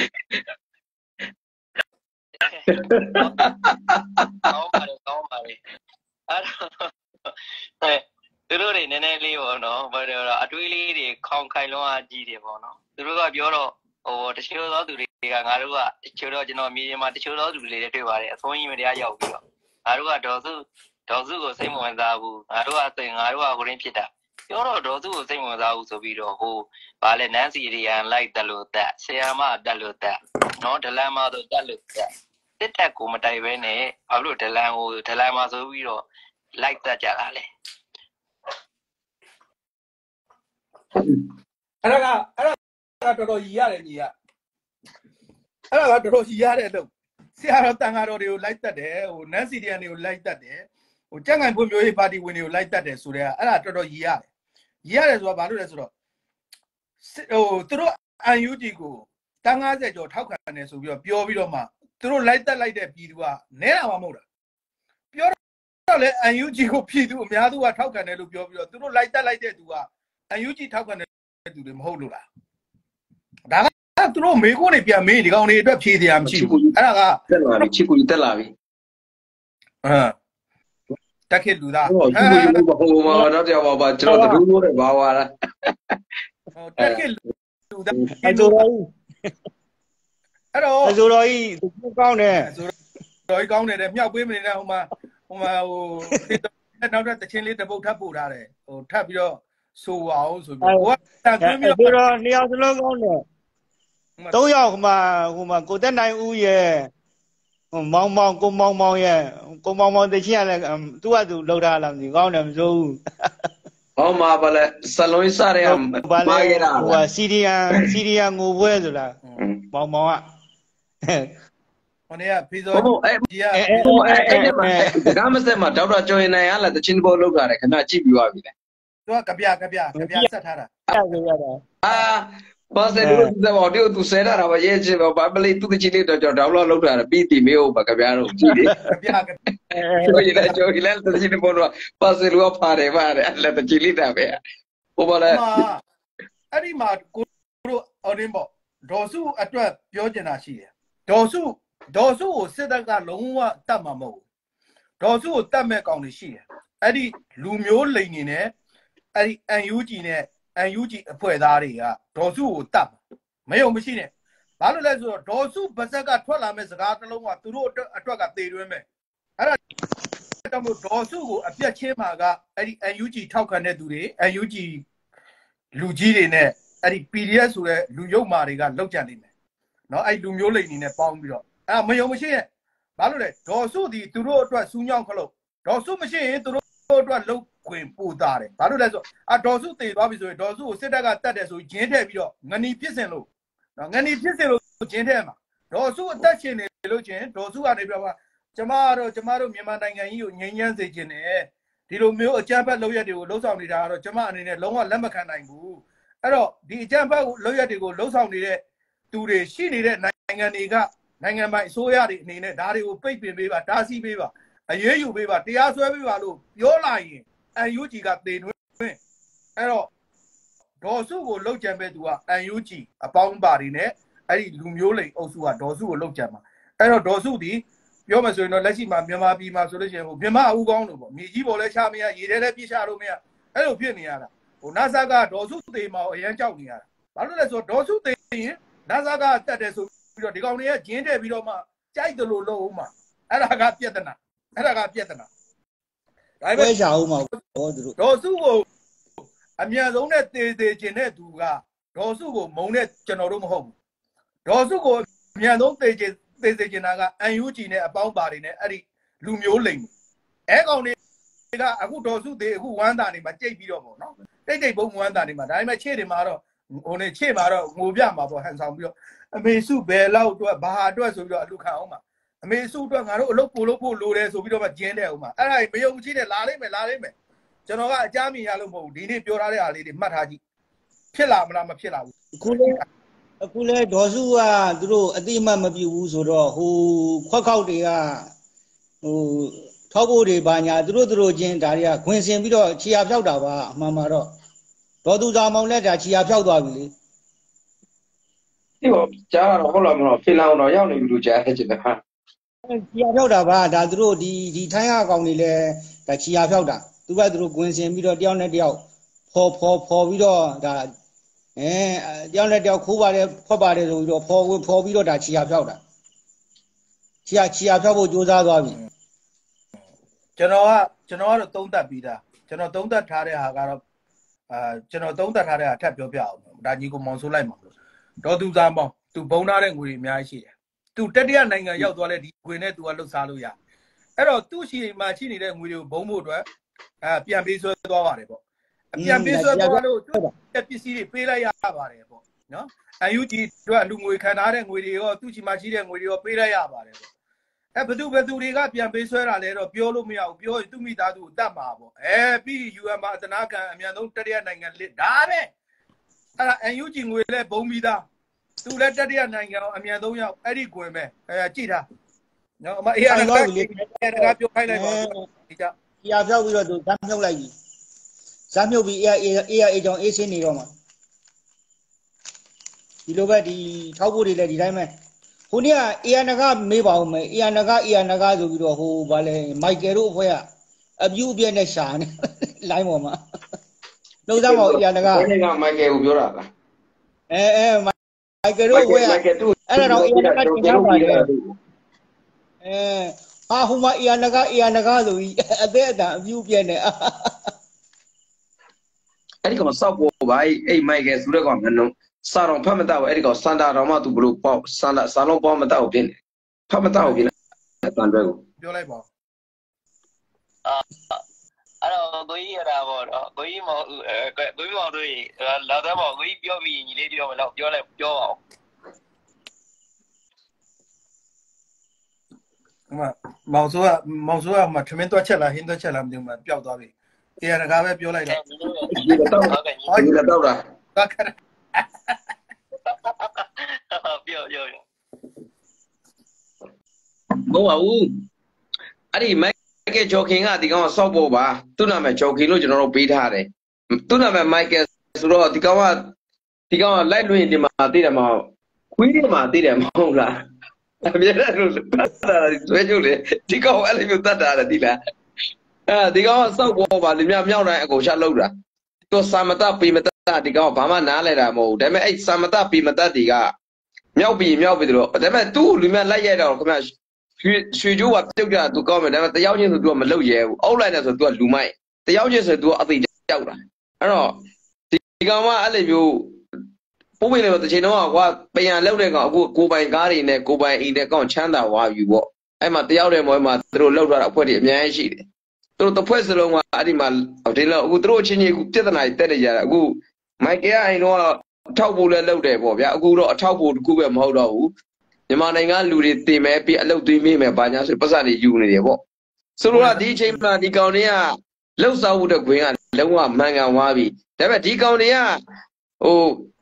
ကောင်းပါတယ်ကောင်းပါတယ်အဲ့တော့သူတို့တွေနည်းနည်းလေးပေါ့နော်ဘာလို့လဲအတွေးလေးတွေခေါင်ခိုင်လုံးအားကြီးတယ်ပေါ့နော်သူတို့ကပြောတော့ဟိုတချို့သောသူတွေကငါတို့ကတချို့တော့ကျွန်တော်မြေပြင်မှာတချို့သောသူတွေလည်းတွေ့ပါတယ်အဆုံးကြီးမတရားရောက်ပြီးတော့ငါတို့ကဒေါ်စုဒေါ်စုကိုစိတ်မဝင်စားဘူးငါတို့ကငါတို့ကဟိုရင်းဖြစ်တာပြောတော့ဒေါ်စုကိုစိတ်မဝင်စားဘူးဆိုပြီးတော့ဟိုဗာလဲနန်းစီရီယန်လိုက်တက်လို့တက်ဆီယာမတက်လို့တက်နော်ဒလန်မဆိုတက်လို့တက်တစ်တက်ကိုမတိုက်ဘဲနဲ့ဘာလို့ဒလန်ကိုဒလန်မဆိုပြီးတော့လိုက်တက်ကြတာလဲအဲ့ဒါကအဲ့ဒါတော်တော်ရည်ရတယ်ညီကအဲ့ဒါကတော်တော်ရည်ရတဲ့လို့ဆရာတော်တန်ဃာတော်တွေကိုလိုက်တက်တယ်ဟိုနန်းစီဒီယန်တွေကိုလိုက်တက်တယ်ဟိုကြက်ငိုင်ဖွံ့ဖြိုးရေးပါတီဝင်တွေကိုလိုက်တက်တယ်ဆိုတဲ့အဲ့ဒါတော်တော်ရည်ရတယ်ရည်ရတယ်ဆိုတာဘာလို့လဲဆိုတော့ဟိုသူတို့ N U G ကိုတန်း၅၀ကျော်ထောက်ခံတယ်ဆိုပြီးတော့ပြောပြီးတော့မှသူတို့လိုက်တက်လိုက်တဲ့ပြည်သူကနဲတာမှမဟုတ်တာပြောတော့လေ N U G ကိုပြည်သူအများစုကထောက်ခံတယ်လို့ပြောပြီးတော့သူတို့လိုက်တက်လိုက်တဲ့သူက N U G ထောက်ခံတဲ့သူတွေမဟုတ်လို့လားဒါကသူတို့မေကိုနေပြန်မေးဒီကောင်တွေအတွက်ဖြေစရာမရှိဘူးအဲ့ဒါကတက်လာပြီချစ်ကူတက်လာပြီဟမ်တက်ခေလူသားဟိုချစ်ကူဟိုမှာတော့တရားပါပါကျွန်တော်တူလို့တယ်ဘာဝါလားဟိုတက်ခေလူသားအဆိုတော်ကြီးအဲ့တော့အဆိုတော်ကြီးသူကောင်းတယ်အဆိုတော်ကြီးကောင်းတယ်တဲ့မြောက်ပေးမနေတဲ့ဟိုမှာဟိုမှာဟိုနောက်တဲ့တချင်းလေးတပုတ်ထပ်ပို့ထားတယ်ဟိုထပ်ပြီးတော့ဆိုအောင်ဆိုပြီးဟိုကတန်သွင်းပြီးတော့တော့နှစ်ယောက်စလုံးကောင်းတယ်သုံးယောက်ဟိုမှာဟိုမှာကိုတက်နိုင်ဦးရဲ့ဟိုမောင်မောင်ကိုမောင်မောင်ရဲ့ကိုမောင်မောင်တချင်းရလဲသူ့ကသူလောက်ထားလားမသိကောင်းတယ်မစိုးဘူးဟောမှာပါလဲစလုံးစရဲမာခဲ့တာဟိုစီရီယန်စီရီယန်ငိုပွဲဆိုလားမောင်မောင်ကဟိုနေကဖီဇောကြီးကဟိုအဲ့အဲ့မှာဒါမှမစက်မှာဒေါက်တာကျော်ရင်နိုင်ရလားတချင်းဘောလောက်တာလေခဏကြည့်ပြီးသွားပြီလေသူကကပြကပြကပြဆက်ထားတာအဲ့ဒါရတာအာဘာစလို့ဒီဘော်ဒီသူဆဲတာပါရဲ့ချင်ပါဘာလေးသူတချင်းလေးတော့ကျွန်တော်ဒေါက်လောက်လောက်တာပြီးတီမေးဟုတ်ပါကပြားတော့ကြည့်လေကပြကကျော်ရင်လည်းကျော်ရင်လည်းတချင်းဘောတော့ပါစလို့ပါတယ်ပါတယ်အဲ့လက်တချင်းလေးတာပဲဟိုပါလေအဲ့ဒီမှာကိုတို့အော်ရင်းပေါ့ဒေါ်စုအတွက်ပြောချင်တာရှိတယ်ဒေါ်စုဒေါ်စုကိုစစ်တပ်ကလုံးဝတတ်မှာမဟုတ်ဒေါ်စုကိုတတ်မဲ့ကောင်တွေရှိတယ်အဲ့ဒီလူမျိုးလိန်နေနဲ့အဲ့ဒီ အန် ယူ ဂျီ နဲ့ အန် ယူ ဂျီ အဖွဲ့သားတွေကဒေါ်စုကိုတတ်မယုံမရှိနဲ့ဘာလို့လဲဆိုတော့ဒေါ်စုဗဇက်ကထွက်လာမဲ့စကားတစ်လုံးကသူတို့အတွက်ကသေတွင်းမဲ့အဲ့ဒါတောင်မို့ဒေါ်စုကိုအပြတ်ချင်းမှာကအဲ့ဒီ အန် ယူ ဂျီ ထောက်ခံတဲ့သူတွေ အန် ယူ ဂျီ လူကြီးတွေနဲ့အဲ့ဒီ ပီ ဒီ အက်ဖ် ဆိုတဲ့လူရုပ်မာတွေကလောက်ကြနေမယ်နော်အဲ့လူမျိုးလိန်နေနဲ့ပေါင်းပြီးတော့အဲ့မယုံမရှိနဲ့ဘာလို့လဲဒေါ်စုဒီသူတို့အတွက်စူးညောင်းခလို့ဒေါ်စုမရှိရင်သူတို့အတွက်လုတ်ခွင်ပို့တာတယ်ဘာလို့လဲဆိုအဒေါ်စုတေသွားပြီဆိုရင်ဒေါ်စုကိုစစ်တပ်ကတတ်တယ်ဆိုဂျင်းထည့်ပြီးတော့ငနီဖြစ်စင်လို့နော်ငနီဖြစ်စင်လို့ဂျင်းထည့်မှာဒေါ်စုအသက်ရှင်နေလို့ချင်းဒေါ်စုကနေပြီးတော့ကျမတို့ကျမတို့မြန်မာနိုင်ငံကြီးကိုငြိမ်းချမ်းစေခြင်းနဲ့ဒီလိုမျိုးအကြမ်းဖက်လုပ်ရက်တွေကိုလှုပ်ဆောင်နေတာကတော့ကျမအနေနဲ့လုံးဝလက်မခံနိုင်ဘူးအဲ့တော့ဒီအကြမ်းဖက်လုပ်ရက်တွေကိုလှုပ်ဆောင်နေတဲ့သူတွေရှိနေတဲ့နိုင်ငံတွေကနိုင်ငံပိုင်အစိုးရတွေအနေနဲ့ဒါတွေကိုပိတ်ပင်ပေးပါတားဆီးပေးပါအရေးယူပေးပါတရားစွဲပေးပါလို့ပြောလာရင် အန် ယူ ဂျီ ကသေတွင်းအဲ့တော့ဒေါ်စုကိုလှုပ်ကြံမဲ့သူက အန် ယူ ဂျီ အပေါင်းပါတွေနဲ့အဲ့ဒီလူမျိုးလိန်အုပ်စုကဒေါ်စုကိုလှုပ်ကြံမှာအဲ့တော့ဒေါ်စုဒီပြောမှဆိုရင်တော့လက်ရှိမှာမြန်မာပြည်မှာဆိုလို့ရှိရင်ဟိုမြန်မာအူကောင်းလို့ပေါ့မြေကြီးပေါ်လဲချမရရေထဲလဲပြစ်ချလို့မရအဲ့လိုဖြစ်နေရတာဟိုနာဆာကဒေါ်စုသေးမအောင်အရန်ကြောက်နေရတာဘာလို့လဲဆိုတော့ဒေါ်စုသေးရင်နာဆာကတက်တယ်ဆိုပြီးတော့ဒီကောင်တွေကဂျင်းတဲ့ပြီးတော့မှကြိုက်တယ်လို့လုပ်အောင်မှာအဲ့ဒါကပြဿနာအဲ့ဒါကပြဿနာဒါပေမဲ့ရှာအောင်မှာဟောသူတို့ဒေါ်စုကိုအမြန်ဆုံးနဲ့တေးသေးခြင်းတဲ့သူကဒေါ်စုကိုမုံတဲ့ကျွန်တော်တို့မဟုတ်ဘူးဒေါ်စုကိုအမြန်ဆုံးတေးခြင်းသေစေချင်တာက အန် ယူ ဂျီ နဲ့အပေါင်းပါတွေနဲ့အဲ့ဒီလူမျိုးလိန်အဲကောင်တွေကအခုဒေါ်စုသေးအခုဝမ်းတာနေမှာကြိတ်ပြီးတော့ပေါ့နော်တိတ်တိတ်ဘုံဝမ်းတာနေမှာဒါပေမဲ့ခြေတွေမှာတော့ဟိုနေခြေမှာတော့ငိုပြမှာပေါ့ဟန်ဆောင်ပြီးတော့အမေစုဘယ်လောက်အတွက်ဘာအတွက်ဆိုပြီးတော့အလူခံအောင်မှာအမေစုအတွက်ငါတို့အလုပ်ပို့လို့ပို့လို့တယ်ဆိုပြီးတော့မှကျင်းတဲ့အောင်မှာအဲ့ဒါမယုံကြည်နဲ့လာလိမ့်မယ်လာလိမ့်မယ်ကျွန်တော်ကအကြမ်းမြင်ရလို့မဟုတ်ဘူးဒီနေ့ပြောထားတဲ့အားလေးတွေမှတ်ထားကြည့်ဖြစ်လာမလားမဖြစ်လာဘူးအခုလေအခုလဲဒေါ်စုကသူတို့အတိအမှတ်မပြုဘူးဆိုတော့ဟိုခွက်ခောက်တွေကဟိုထောက်ဖို့တွေဘာညာသူတို့သူတို့ချင်းဒါတွေကခွင်စင်ပြီးတော့ခြေရဖြောက်တာပါအမှန်မှာတော့ဒေါ်သူစာမောင်လက်ဒါခြေရဖြောက်သွားပြီလေဒီပေါ့ကြားတော့ဟုတ်လားမလို့ဖင်လောင်တော့ရောက်နေပြီလို့ကြားရချင်တယ်ဟာခြေရဖြောက်တာပါဒါသူတို့ဒီဒီထိုင်းရကောင်တွေလဲဒါခြေရဖြောက်တာသူကသူတို့ခွင်စင်ပြီးတော့တယောက်နဲ့တယောက်ဖော်ဖော်ဖော်ပြီးတော့ဒါအဲတယောက်နဲ့တယောက်ခိုးပါတယ်ဖွက်ပါတယ်ဆိုပြီးတော့ဖော်ဖော်ပြီးတော့ဒါခြေရဖြောက်တာခြေရခြေရဖြောက်ဖို့ကြိုးစားသွားပြီကျွန်တော်ကကျွန်တော်ကတော့သုံးသပ်ပြီးသားကျွန်တော်သုံးသပ်ထားတဲ့ဟာကတော့အာကျွန်တော်သုံးသပ်ထားတဲ့ဟာထပ်ပြောပြအောင်ဒါညီကိုမောင်ဆိုးလိုက်မှာလို့ဒေါ်သူသားမောင်သူဘုံထားတဲ့ငွေတွေအများကြီးရှိတယ်သူတတိယနိုင်ငံရောက်သွားတဲ့ဒီငွေနဲ့သူကလှုပ်ရှားလို့ရအဲ့တော့သူ့ရှိမှရှိနေတဲ့ငွေတွေကိုဘုံဖို့အတွက်အာပြန်ပေးဆွဲသွားပါတယ်ပေါ့အပြန်ပေးဆွဲသွားလို့သူ့ပစ္စည်းတွေပေးလိုက်ရပါတယ်ပေါ့နော် အန် ယူ ဂျီ တို့လူငွေခံထားတဲ့ငွေတွေရောသူ့ရှိမှရှိတဲ့ငွေတွေရောပေးလိုက်ရပါတယ်ပေါ့အဲဘသူဘသူတွေကပြန်ပေးဆွဲတာလဲတော့ပြောလို့မရဘူးပြောရင်သူ့မိသားစုကိုတတ်မှာပေါ့အဲပြီး ယူ အန် မှာအတနာခံအမြန်ဆုံးတတိယနိုင်ငံလစ်ဒါပဲအဲ့ဒါ အန် ယူ ဂျီ ငွေလဲဘုံပြီးသားသူလဲတတိယနိုင်ငံအမြန်ဆုံးရောက်အဲ့ဒီကွင်ပဲအဲကြည့်ထားနော်အမအေးအဲ့ဒါကပြောခိုင်းလိုက်ပါဒီကြခြေရဖြောက်ပြီးတော့သူဇမ်းမြုပ်လိုက်ပြီဇမ်းမြုပ်ပြီးအေးအေးအေးအေးကြောင့်အေးစင်းနေတော့မှာဒီလိုပဲဒီထောက်ဖို့တွေလည်းဒီတိုင်းပဲဟိုနေ့ကအေယနကမေးပါဦးမယ်အေယနကအေယနကဆိုပြီးတော့ဟိုဗာလဲမိုက်ကယ်တို့အဖွဲ့ကအပြူအပြက်နဲ့ရှာနေလိုင်းပေါ်မှာနှုတ်သားမောင်အေယနကဘယ်နေ့ကမိုက်ကယ်ကိုပြောတာလားအဲအဲမိုက်ကယ်တို့အဖွဲ့ကအဲ့ဒါတော့အေယနကတင်ထားပါတယ်အဲဟာဟိုမှာအေယနကအေယနကဆိုပြီးအသက်အတန်အပြူအပြက်နဲ့အဲ့ဒီကောင်စောက်ပေါ်ပါအဲ့မိုက်ကယ်ဆိုတဲ့ကောင်မနှုံစာတော်ဖတ်မတော့အဲ့ဒီကောင်စန္ဒာတော်မှသူဘလို့ပေါ့စန္ဒစာလုံးပေါ့မတော့ဖြစ်နေဖတ်မတော့ဖြစ်နေအတန်တွဲကိုပြောလိုက်ပါအာအဲ့တော့ကိုကြီးရတာပေါ့တော့ကိုကြီးမောင်ကိုကြီးမောင်တို့လာတော့ပေါ့ကိုကြီးပြောပြီးညီလေးပြောမလို့ပြောလိုက်ပြောအောင်အမမောင်ဆိုးကမောင်ဆိုးကမှထမင်းတွက်ချက်လားဟင်းတွက်ချက်လားမသိဘူးမှပျောက်သွားပြီအေးရတကားပဲပြောလိုက်တော့ဒီတော့ဒီတော့တာကခပြောပြောမဟုတ်ပါဘူးအဲ့ဒီမိုက်ကယ်ဂျော်ခင်ကဒီကောင်ကစောက်ပေါ်ပါသူ့နာမည်ဂျော်ခင်လို့ကျွန်တော်တို့ပေးထားတယ်သူ့နာမည်မိုက်ကယ်ဆိုတော့ဒီကောင်ကဒီကောင်ကလိုက်လွင်ဒီမှာသိတယ်မဟုတ်ခွေးဒီမှာသိတယ်မဟုတ်လားအမြဲတမ်းလို့တတ်တာဆွဲကြလေဒီကောင်အဲ့လိုမျိုးတတ်တာလေသိလားအဲဒီကောင်ကစောက်ပေါ်ပါလူများမြောက်တိုင်းအကုန်ရှာလောက်တာသူစာမတပိမတဒီကောင်ကဘာမှနားလဲတာမဟုတ်ဘူးဒါပေမဲ့အဲ့စာမတပိမတဒီကမြောက်ပြီမြောက်ပြီတို့ဒါပေမဲ့သူ့လူများလိုက်ရိုက်တော့ခင်ဗျရွှေရွှေကျိုးကပြုတ်ကြသူကောင်းမယ်ဒါပေမဲ့တယောက်ချင်းဆိုသူကမလုတ်ရဲဘူးအောက်လိုက်တယ်ဆိုသူကလူမိုက်တယောက်ချင်းဆိုသူကအသိကြောက်တာအဲ့တော့ဒီကောင်ကအဲ့လိုမျိုးပိုးပိနေတော့တစ်ချိန်တော့ကွာပယံလောက်တဲ့ကောင်အခုကိုပိုင်ကားတွေနဲ့ကိုပိုင်အိမ်နဲ့ကောင်ချမ်းသာဝါပြီပေါ့အဲ့မှာတယောက်တည်းမွေးမှာသူတို့လောက်ထားတာအဖွဲ့တွေအများကြီးရှိတယ်သူတို့တစ်ဖွဲ့စလုံးကအဲ့ဒီမှာဒီလောက်အခုသူတို့ချင်းချင်းအခုပြဿနာတွေတက်နေကြတာအခုမိုက်ကဲအိမ်တော့အထောက်ဖို့လဲလောက်တယ်ပေါ့ဗျာအခုတော့အထောက်ဖို့တခုပဲမဟုတ်တော့ဘူးမြန်မာနိုင်ငံလူတွေတင်မယ်ပြီးအလုပ်သွင်းမိမယ်ဘာညာဆိုပတ်စံတွေယူနေတယ်ပေါ့ဆိုလိုတာဒီအချိန်မှာဒီကောင်တွေကလှုပ်ရှားဖို့တဲ့ခွင်းကလုံးဝမှန်ကန်သွားပြီဒါပေမဲ့ဒီကောင်တွေကဟို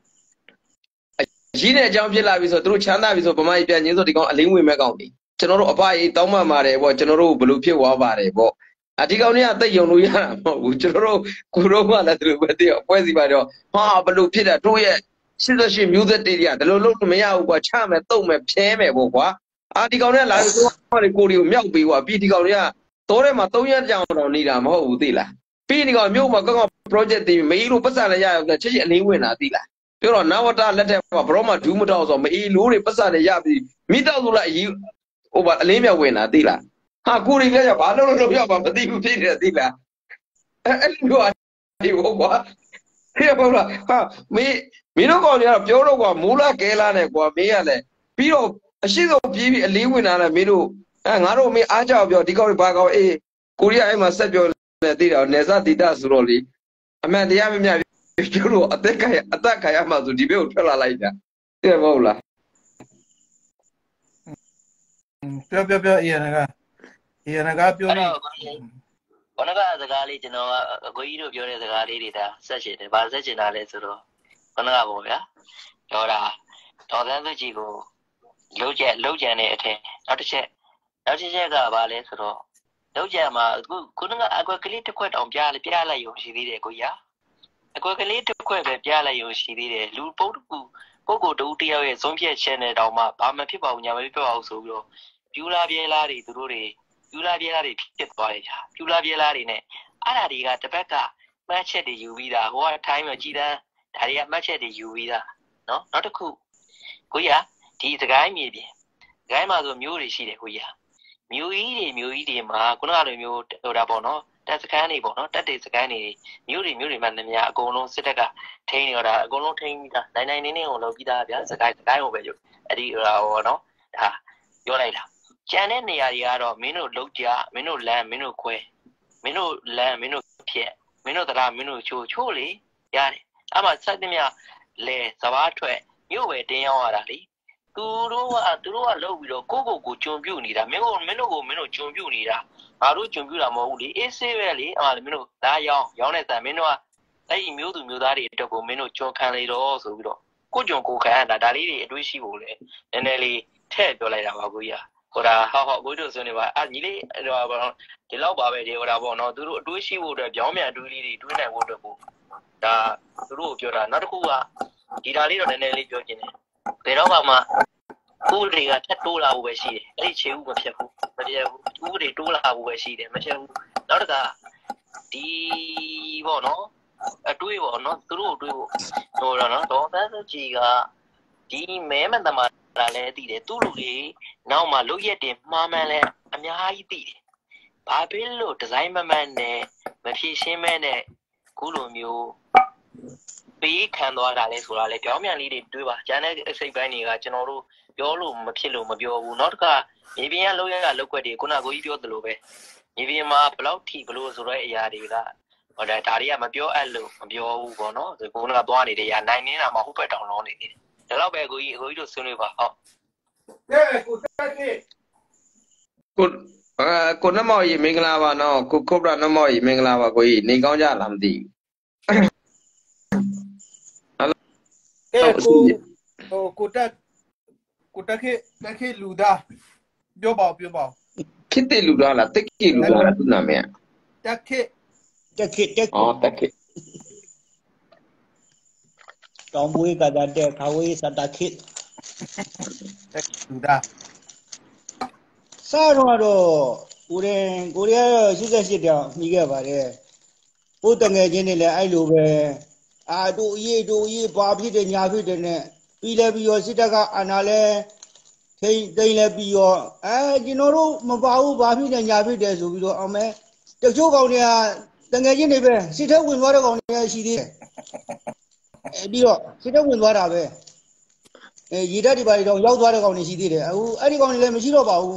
ရင်းတဲ့အကြောင်းဖြစ်လာပြီဆိုသူတို့ချမ်းသာပြီဆိုဗမာပြည်ပြန်ချင်းဆိုဒီကောင်အလင်းဝင်မဲ့ကောင်တွေကျွန်တော်တို့အဖအေးတောင်းမှမာတယ်ပေါ့ကျွန်တော်တို့ဘလို့ဖြစ်သွားပါတယ်ပေါ့အဒီကောင်တွေကတိတ်ယုံလို့ရတာမဟုတ်ဘူးကျွန်တော်တို့ကိုတော့မှလည်းသူတို့ပဲတည်းအဖွဲ့စီပါတော့ဟာဘလို့ဖြစ်တာတို့ရဲ့ရှစ်ရှစ်မျိုးသက်တေးတွေကဒီလိုလုပ်လို့မရဘူးကွာချမယ်တုံမယ်ဖြဲမယ်ပေါ့ကွာအာဒီကောင်တွေကလာပြီးတော့ကိုရီကိုမြောက်ပြီးကွာပြီးဒီကောင်တွေကတိုးထဲမှာသုံးရက်ကြောင်တော့နေတာမဟုတ်ဘူးသိလားပြီးဒီကောင်မြို့မှာကောင်းကောင်း project တွေမေးလို့ပတ်စံလည်းရအောင်ချက်ချင်းအလင်းဝင်တာသိလားပြောတော့နဝတလက်ထက်မှာဘရောမဒူးမတော့ဆိုမအေးလို့တွေပတ်စံတွေရပြီးမိတော့ဆိုလိုက်အကြီးဟိုပါအလင်းမြောက်ဝင်တာသိလားဟာကိုရီကဘာလို့လို့ပြောပါမသိဘူးဖြစ်တယ်သိလားအဲ့လိုမျိုးဒီဘောကွာခေဘောလားဟာမင်းမင်းတို့ကောင်တွေကတော့ပြောတော့ကွာမိုးလာကဲလာနဲ့ကွာမင်းကလည်းပြီးတော့အရှိဆုံးပြေးပြီးအလေးဝင်လာတယ်မင်းတို့အဲငါတို့မင်းအားကြောက်ပြောဒီကောင်တွေဘာကောင်အေးကိုရီးယားအဲ့မှာဆက်ပြောနေသိတာနေစားတိတဆိုတော့လေအမှန်တရားမမြကျိုးလို့အသက်ခိုင်အသက်ခိုင်ရမှဆိုဒီဘက်ကိုထွက်လာလိုက်တာသိမဟုတ်လားပြောပြောပြောအေးနကအေးနကပြောနေဘနကစကားလေးကျွန်တော်ကအကိုကြီးတို့ပြောတဲ့စကားလေးတွေဒါဆက်ရှင်တယ်ဗာဆက်ရှင်တာလဲဆိုတော့ဘနကပေါ့ဗျာပြောတာဒေါ်သန်းစုကြည်ကိုလုံးကျက်လုံးကျန်တဲ့အထက်နောက်တစ်ချက်နောက်တစ်ချက်ကဘာလဲဆိုတော့လုံးကျန်မှာအခုခုနကအကွက်ကလေးတစ်ခွက်တောင်ပြလိုက်ပြလိုက်ရုံရှိသေးတယ်ကိုကြီးအကွက်ကလေးတစ်ခွက်ပဲပြလိုက်ရုံရှိသေးတယ်လူပုတ်တူပုဂ္ဂိုလ်တူတယောက်ရဲ့ဇွန်ပြက်ချက်နဲ့တောင်မှဘာမှဖြစ်ပါဘူးညာမဖြစ်ပါဘူးဆိုပြီးတော့ပြူလာပြဲလားတွေသူတို့တွေပြူလာပြဲလားတွေဖြစ်သွားတယ်ကြာပြူလာပြဲလားတွေနဲ့အဲ့ဒါတွေကတစ်ပတ်ကမှတ်ချက်တွေယူပြီးသားဟိုကထိုင်းမှာကြည်တန်းဒါတွေကမှတ်ချက်တွေယူပြီးသားနော်နောက်တစ်ခုကိုကြီးဒီစကိုင်းမြေပြင်စကိုင်းမှာဆိုမျိုးတွေရှိတယ်ကိုကြီးမျိုးကြီးတွေမျိုးကြီးတွေမှာခုနကလိုမျိုးဟိုတာပေါ့နော်တက်စကန်တွေပေါ့နော်တက်တွေစကန်တွေမျိုးတွေမျိုးတွေမှလည်းများအကုန်လုံးစစ်တပ်ကထိန်းနေတော့တာအကုန်လုံးထိန်းပြီးသားနိုင်နိုင်နေနေကိုလုပ်ပြီးသားဗျာစကိုင်းစကိုင်းကိုပဲယူအဲ့ဒီဟိုတာဟောနော်ဒါပြောလိုက်တာကျန်တဲ့နေရာတွေကတော့မင်းတို့လုံးကြမင်းတို့လမ်းမင်းတို့ခွဲမင်းတို့လမ်းမင်းတို့ဖြက်မင်းတို့တရားမင်းတို့ချိုးချိုးလေရတယ်အဲ့မှာစက်သမျှလဲစဘာထွက်မြို့ပဲတင်းရောက်ရတာလေသူတို့ကသူတို့ကလုပ်ပြီးတော့ကိုကိုကိုဂျုံပြုတ်နေတာမင်းတို့မင်းတို့ကိုမင်းတို့ဂျုံပြုတ်နေတာငါတို့ဂျုံပြုတ်တာမဟုတ်ဘူးလေအေးဆေးပဲလေအဲ့ဒါမင်းတို့ဒါရောင်းရောင်းတဲ့တန်မင်းတို့ကအဲ့ဒီမျိုးသူမျိုးသားတွေအတွက်ကိုမင်းတို့ဂျုံခံလေတော့ဆိုပြီးတော့ကိုဂျုံကိုခံရတာဒါလေးတွေအတွေးရှိဖို့လေနည်းနည်းလေးထည့်ပြောလိုက်တာပါကိုကြီးဟိုဒါဟောဟောကိုတို့ဆိုနေပါအာညီလေးဟိုဒီလောက်ပါပဲဒီဟိုဒါပေါ့နော်သူတို့အတွေးရှိဖို့အတွက်ပြောင်းမြန်အတွေးလေးတွေတွေးနိုင်ဖို့အတွက်ကိုဒါသူတို့ကိုပြောတာနောက်တစ်ခုကဒီဒါလေးတော့နည်းနည်းလေးပြောချင်တယ်ဘယ်တော့မှဥပဒေကထပ်တိုးလာဖို့ပဲရှိတယ်အဲ့ဒီခြေဥမဖြစ်ဘူးမဖြစ်ဘူးဥပဒေတိုးလာဖို့ပဲရှိတယ်မဖြစ်ဘူးနောက်တစ်ခါဒီပေါ့နော်အတွေးပေါ့နော်သူတို့အတွေးဖို့ဟိုတော့နော်ဒေါ်သန်းစုကြည်ကဒီမဲမတမလာလဲတည်တယ်သူ့လူတွေနောက်မှလုတ်ရက်တင်မှားမှန်းလဲအများကြီးတည်တယ်ဘာဖြစ်လို့ဒီဇိုင်းမမှန်နဲ့မဖြည့်ရှင်းမဲနဲ့ခုလိုမျိုးပေးခံသွားတာလဲဆိုတာလဲပြောင်းပြန်လေးတွေတွေးပါကျန်တဲ့အစိတ်ပိုင်းတွေကကျွန်တော်တို့ပြောလို့မဖြစ်လို့မပြောဘူးနောက်တစ်ခါမြေပြင်ကလောက်ရကလောက်ွက်တွေခုနကကိုကြီးပြောသလိုပဲမြေပြင်မှာဘလောက်ထိဘလို့ဆိုတော့အရာတွေကဟိုဒါဒါတွေကမပြောအပ်လို့မပြောဘူးပေါ့နော်ဒီခုနကသွားနေတယ်ရနိုင်နေတာမှဟုတ်ပဲတောင်းလုံးနေတယ်ဒါတော့ပဲကိုကြီးကိုကြီးတို့ဆွေးနွေးပါဟုတ်ကဲကိုတက်ခေကိုအာကိုနမော်ကြီးမင်္ဂလာပါနော်ကိုခုတ်ရနမော်ကြီးမင်္ဂလာပါကိုကြီးနေကောင်းကြလားမသိကဲကိုဟိုကိုတက်ကိုတက်ခေတက်ခေလူသားပြောပါပြောပါခေတ်လူသားလားတက်ခေလူသားလားသူနာမည်တက်ခေတက်ခေတက်အော်တက်ခေတောင်ပွေးကတာတဲ့ခါဝေးစတာခိလူဒါစားတော့တော့ကိုရင်ကိုရီးယားတော့၈၈တောင်မိခဲ့ပါတယ်ကိုတငယ်ချင်းတွေလည်းအဲ့လိုပဲအာတို့အေးတို့အေးဘာဖြစ်တယ်ညာဖြစ်တယ်နဲ့ပြီးလဲပြီးရောစစ်တပ်ကအာဏာလဲထိန်တိန်လဲပြီးရောအဲကျွန်တော်တို့မပါဘူးဘာဖြစ်တယ်ညာဖြစ်တယ်ဆိုပြီးတော့အမဲတချို့ကောင်တွေကတငယ်ချင်းတွေပဲစစ်ထဲဝင်သွားတဲ့ကောင်တွေရှိသေးတယ်အဲပြီးတော့စစ်ထဲဝင်သွားတာပဲအဲရေတက်ဒီပါတော့ရောက်သွားတဲ့ကောင်တွေရှိသေးတယ်အခုအဲ့ဒီကောင်တွေလည်းမရှိတော့ပါဘူး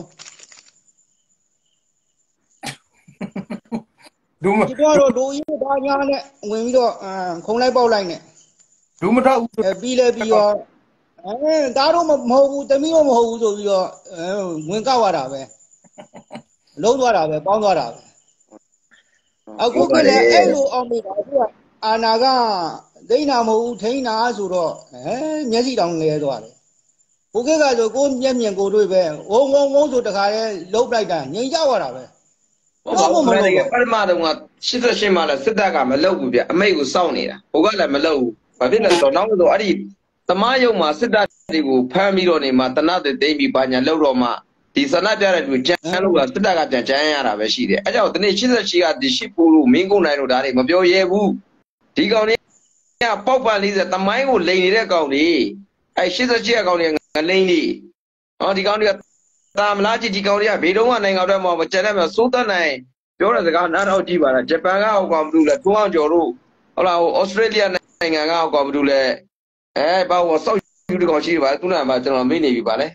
လူမဒီတော့တို့ရေးဒါညာနဲ့ဝင်ပြီးတော့ခုံလိုက်ပေါက်လိုက်နဲ့လူမထောက်ဘူးအဲပြီးလဲပြီးတော့အဲဒါတော့မဟုတ်ဘူးတမီးတော့မဟုတ်ဘူးဆိုပြီးတော့ဝင်ကောက်ရတာပဲလုံးသွားတာပဲပေါင်းသွားတာပဲအခုကလည်းအဲ့လိုအောင်မိတာသူကအာနာကဒိန်းနာမဟုတ်ဘူးထိန်းနာဆိုတော့အဲမျက်စိတောင်လဲသွားတယ်ဘုခေတ်ကဆိုကိုမျက်မြင်ကိုတွေ့ပဲဝုံဝုံဝုံဆိုတခါလဲလုံးပလိုက်တာငြိမ်ကြသွားတာပဲဟုတ်ပါဘူးမင်းကပထမတုန်းက၈၈မှာလည်းစစ်တပ်ကမလုပ်ဘူးဗျအမိတ်ကိုစောင့်နေတာဟိုကလည်းမလုပ်ဘူးဘာဖြစ်လဲဆိုတော့နောက်တော့အဲ့ဒီသမားယုံမှာစစ်တပ်တွေကိုဖမ်းပြီးတော့နေမှာတနတ်တွေတိမ့်ပြီးပါညာလောက်တော့မှဒီဆန္ဒပြတဲ့လူကြမ်းလို့ကစစ်တပ်ကပြန်ကြမ်းရတာပဲရှိတယ်အဲကြောင့်ဒီနေ့၈၈ကဒီရှိဖို့လို့မင်းကုန်နိုင်လို့ဒါတွေမပြောရဲဘူးဒီကောင်တွေကပေါက်ပန်လေးစသမိုင်းကိုလိန်နေတဲ့ကောင်တွေအဲ၈၈ကကောင်တွေငလိန်တွေဟောဒီကောင်တွေကတာမလားကြည့်ဒီကောင်တွေကဘေးတုံးကနိုင်ငံတော်မှာမကျန်တဲ့မှာစိုးသက်နိုင်ပြောတဲ့စကားနားထောင်ကြည့်ပါလားဂျပန်ကဟောကောင်မလို့လဲထိုးအောင်ကျော်တို့ဟုတ်လားဟိုဩစတြေးလျနိုင်ငံကဟောကောင်မလို့လဲအဲဘာဟောစောက်ယူတကောင်ရှိတယ်ပါသူနာမှာကျွန်တော်မေ့နေပြီပါလေ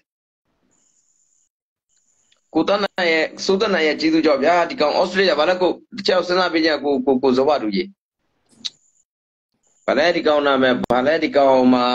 ကိုတန်းနိုင်ရဲ့စိုးသက်နိုင်ရဲ့ကျေးဇူးကြောင့်ဗျာဒီကောင်ဩစတြေးလျဘာလဲကိုတခြားစဉ်းစားပြကြကိုကိုကိုဇောဘတူကြီးဘာလဲဒီကောင်နာမယ်ဘာလဲဒီကောင်မှာ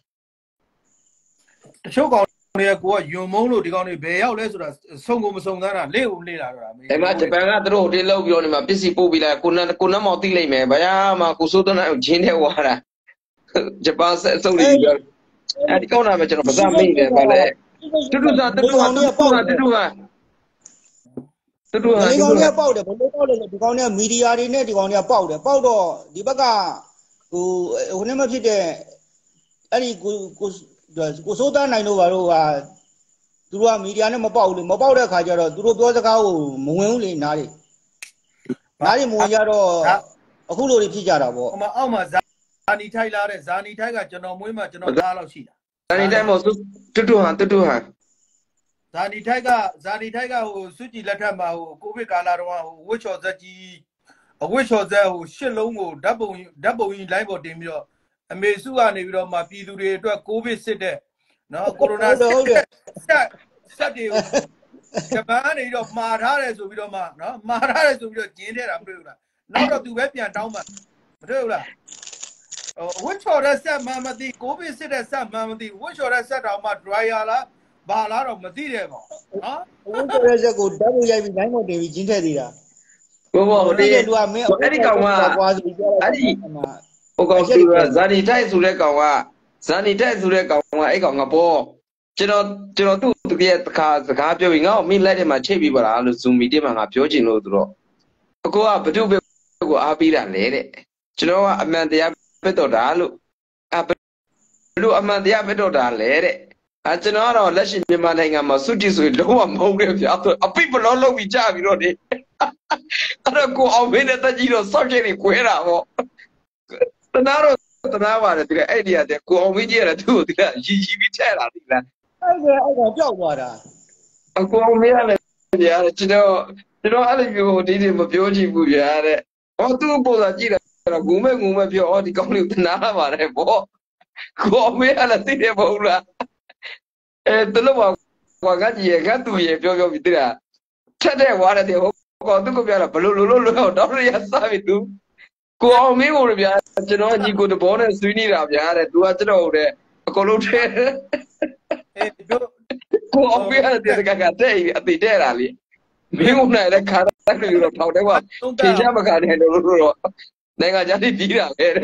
တချို့ကောင်တွေကကိုကယွန်မုံလို့ဒီကောင်တွေဘယ်ရောက်လဲဆိုတာစုံကိုမစုံသားတာလေ့ကိုလေ့လာတော့တာမေးအဲ့မှာဂျပန်ကသူတို့ဟိုတေးလောက်ပြီးတော့နေမှာပစ္စည်းပို့ပြီးလာကိုနန်းကိုနန်းမောင်သိလိုက်မယ်ဗျာမှာကိုစိုးသွန်းနိုင်ဂျင်းထဲဝါတာဂျပန်ဆက်အစုပ်တွေပြောအဲ့ဒီကောင်းတာပဲကျွန်တော်ဗဇမိတ်တယ်ဗာလေတူတူသာတူတူဟာတူတူဟာတူတူဟာတူတူဟာဒီကောင်တွေကပေါက်တယ်ဘယ်လိုပေါက်လဲဒီကောင်တွေကမီဒီယာတွေနဲ့ဒီကောင်တွေကပေါက်တယ်ပေါက်တော့ဒီဘက်ကဟိုဟိုနဲ့မဖြစ်တဲ့အဲ့ဒီကိုကိုကိုစိုးသားနိုင်တို့ဘာလို့ဟာသူတို့ကမီဒီယာနဲ့မပေါက်ဘူးလေမပေါက်တဲ့ခါကျတော့သူတို့ပြောစကားကိုမဝင်ဘူးလေနားတွေနားတွေမဝင်ကြတော့အခုလိုတွေဖြစ်ကြတာပေါ့ဟိုမှာအောက်မှာဇာနီထိုက်လာတဲ့ဇာနီထိုက်ကကျွန်တော်မွေးမှာကျွန်တော်သားလောက်ရှိတာဇာနီတိုင်းမို့တူတူဟာတူတူဟာဇာနီထိုက်ကဇာနီထိုက်ကဟိုစုကြည်လက်ထက်မှာဟိုကိုဗစ်ကာလတုန်းကဟိုဝှက်ချော်ဇက်ကြီးအဝှက်ချော်ဇက်ဟိုရှစ်လုံးကိုဓာတ်ပုံဓာတ်ပုံကြီးလိုင်းပေါ်တင်ပြီးတော့အမေစုကနေပြီးတော့မှပြည်သူတွေအတွက်ကိုဗစ်စစ်တဲ့နော်ကိုရိုနာဆက်ဆက်တွေဂျပန်ကနေတော့မှာထားတယ်ဆိုပြီးတော့မှနော်မှာထားတယ်ဆိုပြီးတော့ကျင်းထဲတာမတွေ့ဘူးလားနောက်တော့သူပဲပြန်တောင်းမှမတွေ့ဘူးလားဟိုဝှက်ချော်တဲ့ဆက်မှမသိကိုဗစ်စစ်တဲ့ဆက်မှမသိဝှက်ချော်တဲ့ဆက်တောင်မှ dryer လားဘာလားတော့မသိတဲ့ကောင်နော်ဝင်းကျော်ရဲ့ဇက်ကိုဓာတ်ပုံရိုက်ပြီးလိုင်းပေါ်တင်ပြီးကျင်းထည့်သေးတာဘောဘောတည်းလူကမင်းအဲ့ဒီကောင်ကအဲ့ဒီဟိုကောင်သူကဇာနီတိုက်ဆိုတဲ့ကောင်ကဇာနီတိုက်ဆိုတဲ့ကောင်ကအဲ့ကောင်ကပေါ်ကျွန်တော်ကျွန်တော်သူ့တကယ်တခါစကားပြောပြီးငါ့ကိုမင်းလက်ထဲမှာချိတ်ပြီးပါလားလို့ zoom meeting မှာငါပြောချင်လို့သူတော့အကိုကဘု து ပဲကိုအားပေးတာလေတဲ့ကျွန်တော်ကအမှန်တရားဖြစ်တော့တာလို့အဘလို့အမှန်တရားဖြစ်တော့တာလေတဲ့အဲကျွန်တော်ကတော့လက်ရှိမြန်မာနိုင်ငံမှာစုကြည့်ဆိုရင်လုံးဝမဟုတ်ဘူးဗျာဆိုအပိဘလောလုံးပြီးကြပြီးတော့ဒီအဲ့တော့ကိုအောင်မင်းနဲ့တက်ကြီးတော့စောက်ချိန်နေခွဲတာပေါ့တနာတော့တနာပါတယ်ဒီကအဲ့ဒီကတည်းကိုအောင်မင်းကြီးရတယ်သူ့ကိုဒီကရီရီပြီးထဲလာပြီလားအဲ့ဒါအဲ့ဒါကြောက်သွားတာအကိုအောင်မင်းရတယ်ဗျာကျွန်တော်ကျွန်တော်အဲ့လိုမျိုးဒီဒီမပြောချင်ဘူးဗျာတဲ့ဟောသူ့ပုံစံကြည့်တော့ဂုံမဲ့ဂုံမဲ့ပြောဟောဒီကောင်းလေးတနာပါတယ်ပေါ့ကိုအောင်မင်းရတယ်သိတယ်မဟုတ်လားအဲတလို့ပါကွာကကြီးရကတူရပြောပြောပြီးတည်းကထက်တဲ့ဝါတဲ့ဟိုကောသူကပြောတာဘလို့လို့လို့တော့တော့ရစားပြီသူကိုအောင်မင်းကိုဗျာကျွန်တော်ညီကိုတဘောနဲ့ဆွေးနေတာဗျာတဲ့သူကကျွန်တော်ဟုတ်တဲ့အကုန်လုံးထဲအေးပြောကိုအောင်မင်းရတယ်တကကတဲ့အတိတဲ့တာလေမင်းကနိုင်တဲ့ခါတိုင်းလို့တော့ထောက်တယ်ကွာထင်ရှားမခါတယ်လို့တော့နိုင်ငံခြားပြည်ပြီးတာပဲတဲ့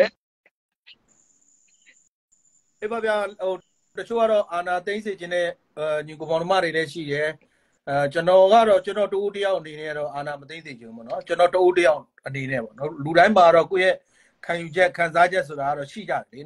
အေးပါဗျာဟိုတချို့ကတော့အာနာသိမ့်စေခြင်းနဲ့ညီကိုပေါင်းမတွေလည်းရှိတယ်အဲကျွန်တော်ကတော့ကျွန်တော်တူတယောက်အနေနဲ့တော့အာနာမသိမ့်စေခြင်းပေါ့နော်ကျွန်တော်တူတယောက်အနေနဲ့ပေါ့နော်လူတိုင်းမှာတော့ကိုယ့်ရဲ့ခံယူချက်ခံစားချက်ဆိုတာကတော့ရှိကြတယ်လေနော်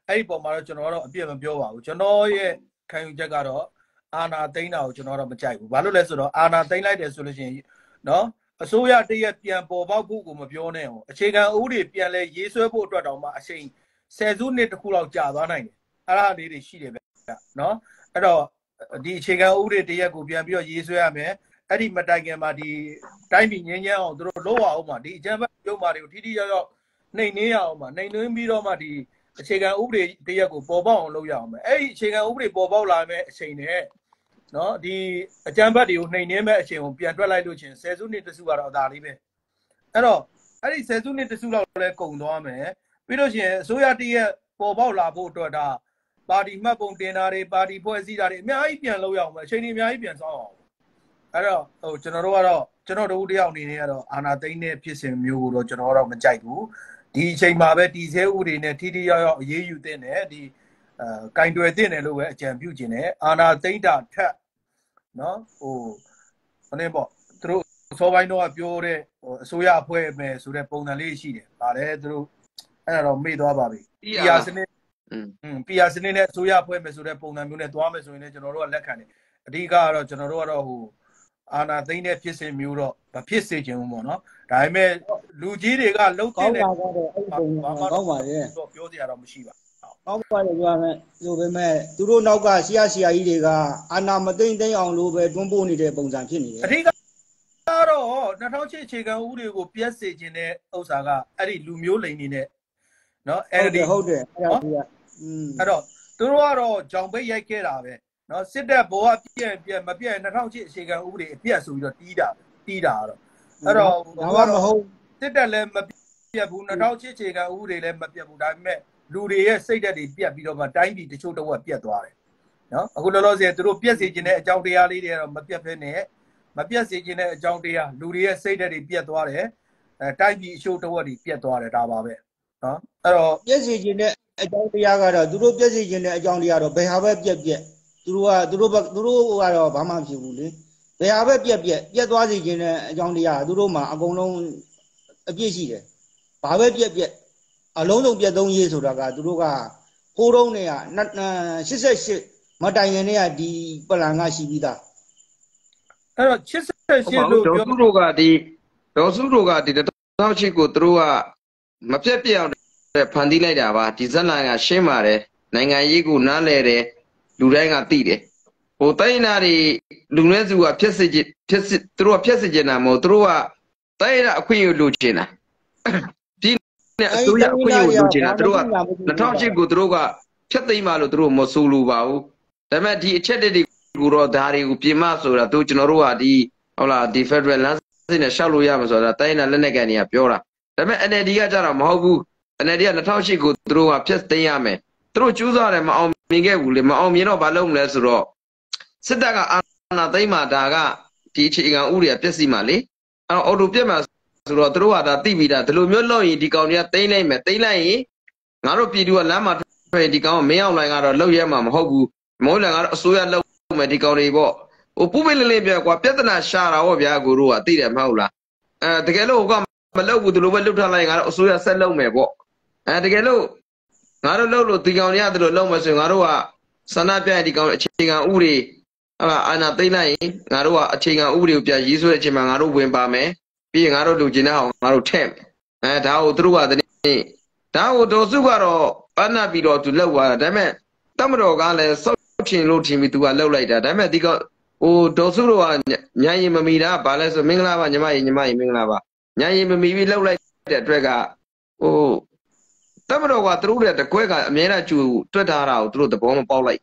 အဲ့ဒီပုံမှာတော့ကျွန်တော်တော့အပြည့်မပြောပါဘူးကျွန်တော်ရဲ့ခံယူချက်ကတော့အာဏာသိမ်းတာကိုကျွန်တော်တော့မကြိုက်ဘူးဘာလို့လဲဆိုတော့အာဏာသိမ်းလိုက်တယ်ဆိုလို့ရှိရင်နော်အစိုးရတရက်ပြန်ပေါ်ပေါက်ဖို့ကိုမပြောနဲ့ဟောအခြေခံဥပဒေပြန်လဲရေးဆွဲဖို့အတွက်တောင်မှအချိန်ဆယ်စုနှစ်တစ်ခုလောက်ကြာသွားနိုင်တယ်အဲ့ဒါလေးတွေရှိတယ်ဗျနော်အဲ့တော့ဒီအခြေခံဥပဒေတရက်ကိုပြန်ပြီးတော့ရေးဆွဲရမယ်အဲ့ဒီမတိုင်ခင်မှာဒီတိုင်းပြည်ငြင်းငြင်းအောင်သူတို့လုပ်အောင်မှာဒီအကြမ်းဖက်ရုပ်မာတွေကိုထိထိရောက်ရောက်နှိမ်နှင်းရအောင်မှာနှိမ်နှင်းပြီးတော့မှဒီအခြေခံဥပဒေတရက်ကိုပေါ်ပေါက်အောင်လုပ်ရအောင်မယ်အဲ့ဒီအခြေခံဥပဒေပေါ်ပေါက်လာမယ့်အချိန်နဲ့နော်ဒီအကြမ်းဖက်တွေကိုနှိမ်နှင်းမဲ့အချိန်ကိုပြန်တွက်လိုက်လို့ချင်းဆယ်စုနှစ်တစုကတော့အသာလေးပဲအဲ့တော့အဲ့ဒီဆယ်စုနှစ်တစုလောက်လည်းကုန်သွားမယ်ပြီးလို့ရှိရင်အစိုးရတရက်ပေါ်ပေါက်လာဖို့အတွက်ဒါပါတီမှတ်ပုံတင်တာတွေပါတီဖွဲ့စည်းတာတွေအများကြီးပြန်လုပ်ရအောင်မယ်အချိန်တွေအများကြီးပြန်ဆောင်းအောင်အဲ့တော့ဟိုကျွန်တော်တို့ကတော့ကျွန်တော်တို့တယောက်အနေနဲ့ကတော့အာဏာသိမ်းတဲ့ဖြစ်စဉ်မျိုးကိုတော့ကျွန်တော်တို့မကြိုက်ဘူးဒီအချိန်မှာပဲတည်ဆဲဥပဒေနဲ့ထိထိရောက်ရောက်အရေးယူတဲ့နဲ့ဒီအဲကင်တွယ်တဲ့နဲ့လို့ပဲအကြံပြုခြင်းနဲ့အာဏာသိမ်းတာထက်နော်ဟိုဘယ်နဲ့ပေါ့သူတို့စောပိုင်းတော့ပြောတဲ့ဟိုအစိုးရအဖွဲ့မယ်ဆိုတဲ့ပုံစံလေးရှိတယ်ဗါလဲသူတို့အဲ့ဒါတော့မေ့သွားပါပြီ ပီ အာร์ စနစ်อืม ပီ အာร์ စနစ်နဲ့အစိုးရအဖွဲ့မယ်ဆိုတဲ့ပုံစံမျိုးနဲ့သွားမယ်ဆိုရင်လည်းကျွန်တော်တို့ကလက်ခံတယ်အဓိကကတော့ကျွန်တော်တို့ကတော့ဟိုအာဏာသိမ်းတဲ့ဖြစ်စဉ်မျိုးတော့မဖြစ်စေချင်ဘူးပေါ့နော်ဒါပေမဲ့လူကြီးတွေကလှုပ်တဲ့ကောင်းပါတော့အဲ့ဒီပုံကောင်းပါရဲ့ပြောစရာတော့မရှိပါကောင်းပါတယ်ပြောရမယ်ဆိုပေမဲ့သူတို့နောက်ကဆရာဆရာကြီးတွေကအာဏာမသိမ်းသိမ်းအောင်လို့ပဲတွန်းပို့နေတဲ့ပုံစံဖြစ်နေတယ်အဓိကတော့၂၀၀၈အခြေခံဥပဒေကိုပြတ်စေခြင်းတဲ့ဥစ္စာကအဲ့ဒီလူမျိုးလိန်နေနဲ့နော်အဲ့ဒီဟုတ်တယ်အဲ့ဒါကြီးอืมအဲ့တော့သူတို့ကတော့ဂျောင်ပိတ်ရိုက်ခဲ့တာပဲနော်စစ်တပ်ဘောကပြည့်ပြည့်မပြည့်၂၀၀၈အခြေခံဥပဒေအပြတ်ဆိုပြီးတော့တီးတာတီးတာတော့အဲ့တော့ဘာမှမဟုတ်စစ်တပ်လည်းမပြတ်ဘူး၂၀၀၈အခြေခံဥပဒေလည်းမပြတ်ဘူးဒါပေမဲ့လူတွေရဲ့စိတ်ဓာတ်တွေပြတ်ပြီးတော့မှတိုင်းပြည်တချို့တော့ပြတ်သွားတယ်နော်အခုလောလောဆယ်သူတို့ပြတ်စေခြင်းတဲ့အကြောင်းတရားလေးတွေကတော့မပြတ်ဘဲနဲ့မပြတ်စေခြင်းတဲ့အကြောင်းတရားလူတွေရဲ့စိတ်ဓာတ်တွေပြတ်သွားတယ်အဲတိုင်းပြည်အချို့တော့တွေပြတ်သွားတယ်ဒါပါပဲနော်အဲ့တော့ပြတ်စေခြင်းတဲ့အကြောင်းတရားကတော့သူတို့ပြတ်စေခြင်းတဲ့အကြောင်းတရားတော့ဘယ်ဟာပဲပြတ်ပြတ်သူတို့ကသူတို့သူတို့ကတော့ဘာမှမဖြစ်ဘူးလေဘယ်ဟာပဲပြက်ပြက်ပြက်သွားစေခြင်းနဲ့အကြောင်းတရားသူတို့မှာအကုန်လုံးအပြည့်ရှိတယ်ဘာပဲပြက်ပြက်အလုံးစုံပြက်သုံးရေးဆိုတာကသူတို့ကဟိုးတုံးနဲ့က၈၈မတိုင်ခင်နဲ့ကဒီပလန်ကရှိပြီးသားအဲ့တော့၈၈လို့ပြောသူတို့ကဒီဒေါ်စုတို့ကဒီ၂၀၀၈ကိုသူတို့ကမပြက်ပြက်အောင်ဖန်တီးလိုက်တာပါဒီဇက်လိုင်းကရှင်းပါတယ်နိုင်ငံရေးကိုနားလဲတယ်လူတိုင်းကသိတယ်ဟိုတိုင်းနာတွေလူနည်းစုကဖြစ်စေဖြစ်သူတို့ကဖြစ်စေချင်တာမဟုတ်သူတို့ကတိုင်းနာအခွင့်အရေးလိုချင်တာဒီနဲ့အစိုးရအခွင့်အရေးလိုချင်တာသူတို့က၂၀၀၈ကိုသူတို့ကဖြတ်သိမ်းမှလို့သူတို့မဆိုလိုပါဘူးဒါပေမဲ့ဒီအချက်တွေကိုတော့ဒါတွေကိုပြင်မဆိုတာသူကျွန်တော်တို့ကဒီဟုတ်လားဒီ Federal လမ်းစဉ်နဲ့ရှောက်လို့ရမှာဆိုတာတိုင်းနာလက်နက်ကန်တွေကပြောတာဒါပေမဲ့ N L D ကကြတော့မဟုတ်ဘူး N L D က၂၀၀၈ကိုသူတို့ကဖြတ်သိမ်းရမယ်သူတို့ကျူးစားတယ်မအောင်မြင်ခဲ့ဘူးလေမအောင်မြင်တော့ဘာလုပ်မလဲဆိုတော့စစ်တပ်ကအာဏာသိမ်းမှဒါကဒီအခြေခံဥပဒေပြည့်စုံမှလေအဲ့တော့အော်တိုပြတ်မှဆိုတော့သူတို့ကဒါသိပြီးတာဒီလိုမျိုးလုပ်ရင်ဒီကောင်တွေကသိမ်းလိုက်မယ်သိမ်းလိုက်ရင်ငါတို့ပြည်သူကလမ်းမှာထွက်ဒီကောင်ကမင်းအောင်လိုင်းကတော့လှုပ်ရဲမှာမဟုတ်ဘူးမဟုတ်လည်းကတော့အစိုးရလှုပ်မယ်ဒီကောင်တွေပေါ့ဟိုပူပိလေးလေးပြကွာပြဿနာရှာတာဟောဗျာကိုတို့ကသိတယ်မဟုတ်လားအဲတကယ်လို့ဟိုကမလှုပ်ဘူးဒီလိုပဲလှုပ်ထားလိုက်ရင်ငါတို့အစိုးရဆက်လှုပ်မယ်ပေါ့အဲတကယ်လို့ငါတို့လှုပ်လို့ဒီကောင်တွေကဒီလိုလှုပ်မယ်ဆိုရင်ငါတို့ကဆန္ဒပြဒီကောင်အခြေခံဥပဒေအဲ့ဒါအာဏာသိမ်းလိုက်ရင်ငါတို့ကအခြေခံဥပဒေကိုပြန်ရေးဆွဲတဲ့အချိန်မှာငါတို့ဝင်ပါမယ်ပြီးရင်ငါတို့လူကျင်တဲ့အောင်ငါတို့ထည့်မယ်အဲဒါကိုသူတို့ကတည်းဒါကိုဒေါ်စုကတော့အနာပြီးတော့သူလောက်သွားတာဒါပေမဲ့တမတော်ကလည်းစောက်ချင်လို့ထင်ပြီးသူကလောက်လိုက်တာဒါပေမဲ့ဒီကဟိုဒေါ်စုတို့ကညာရင်မမီတာဘာလဲဆိုမင်္ဂလာပါညီမကြီးညီမကြီးမင်္ဂလာပါညာရင်မမီပြီးလောက်လိုက်တဲ့အတွက်ကဟိုတမတော်ကသူတို့ရဲ့တကွဲကအမြဲတမ်းကျူတွက်ထားတာကိုသူတို့သဘောမပေါက်လိုက်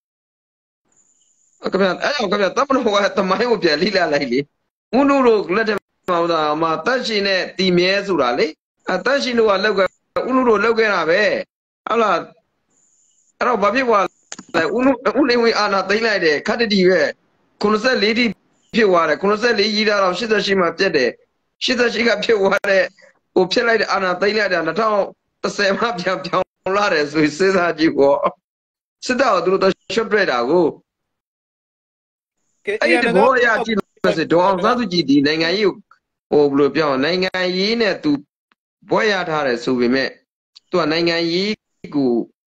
ခင်ဗျအဲ့တော့ခင်ဗျတမတော်ကတမိုင်းကိုပြန်လိလာလိုက်လေဦးတို့တို့လက်ထက်မှာဟိုမှာတက်ရှင်နဲ့တီမြဲဆိုတာလေအတက်ရှင်တို့ကလောက်ကဦးတို့တို့လောက်ခဲ့တာပဲဟုတ်လားအဲ့တော့ဘာဖြစ်သွားလဲဦးဦးနေဝင်အာနာသိမ့်လိုက်တယ်ခတ်တတီပဲခုနှစ်ဆယ့်လေးတိဖြစ်သွားတယ်ခုနှစ်ဆယ့်လေးကြီးတာတော့ရှစ်ဆယ့်ရှစ်မှာပြတ်တယ်ရှစ်ဆယ့်ရှစ်ကဖြစ်သွားတဲ့ဟိုဖြစ်လိုက်တဲ့အာနာသိမ့်လိုက်တာ၂၀၁၀မှာပြန်ပြောင်းလာတယ်ဆိုစဉ်းစားကြည့်ပေါ့စစ်တပ်ကသူတို့ရှော့ပြတာကိုအဲ့ဒီဘောရကြည့်လို့ဆိုဒေါအောင်ဆန်းစုကြည်ဒီနိုင်ငံရေးဟိုဘယ်လိုပြောနိုင်ငံရေးနဲ့သူဘွဲရထားတယ်ဆိုပေမဲ့သူကနိုင်ငံရေးကို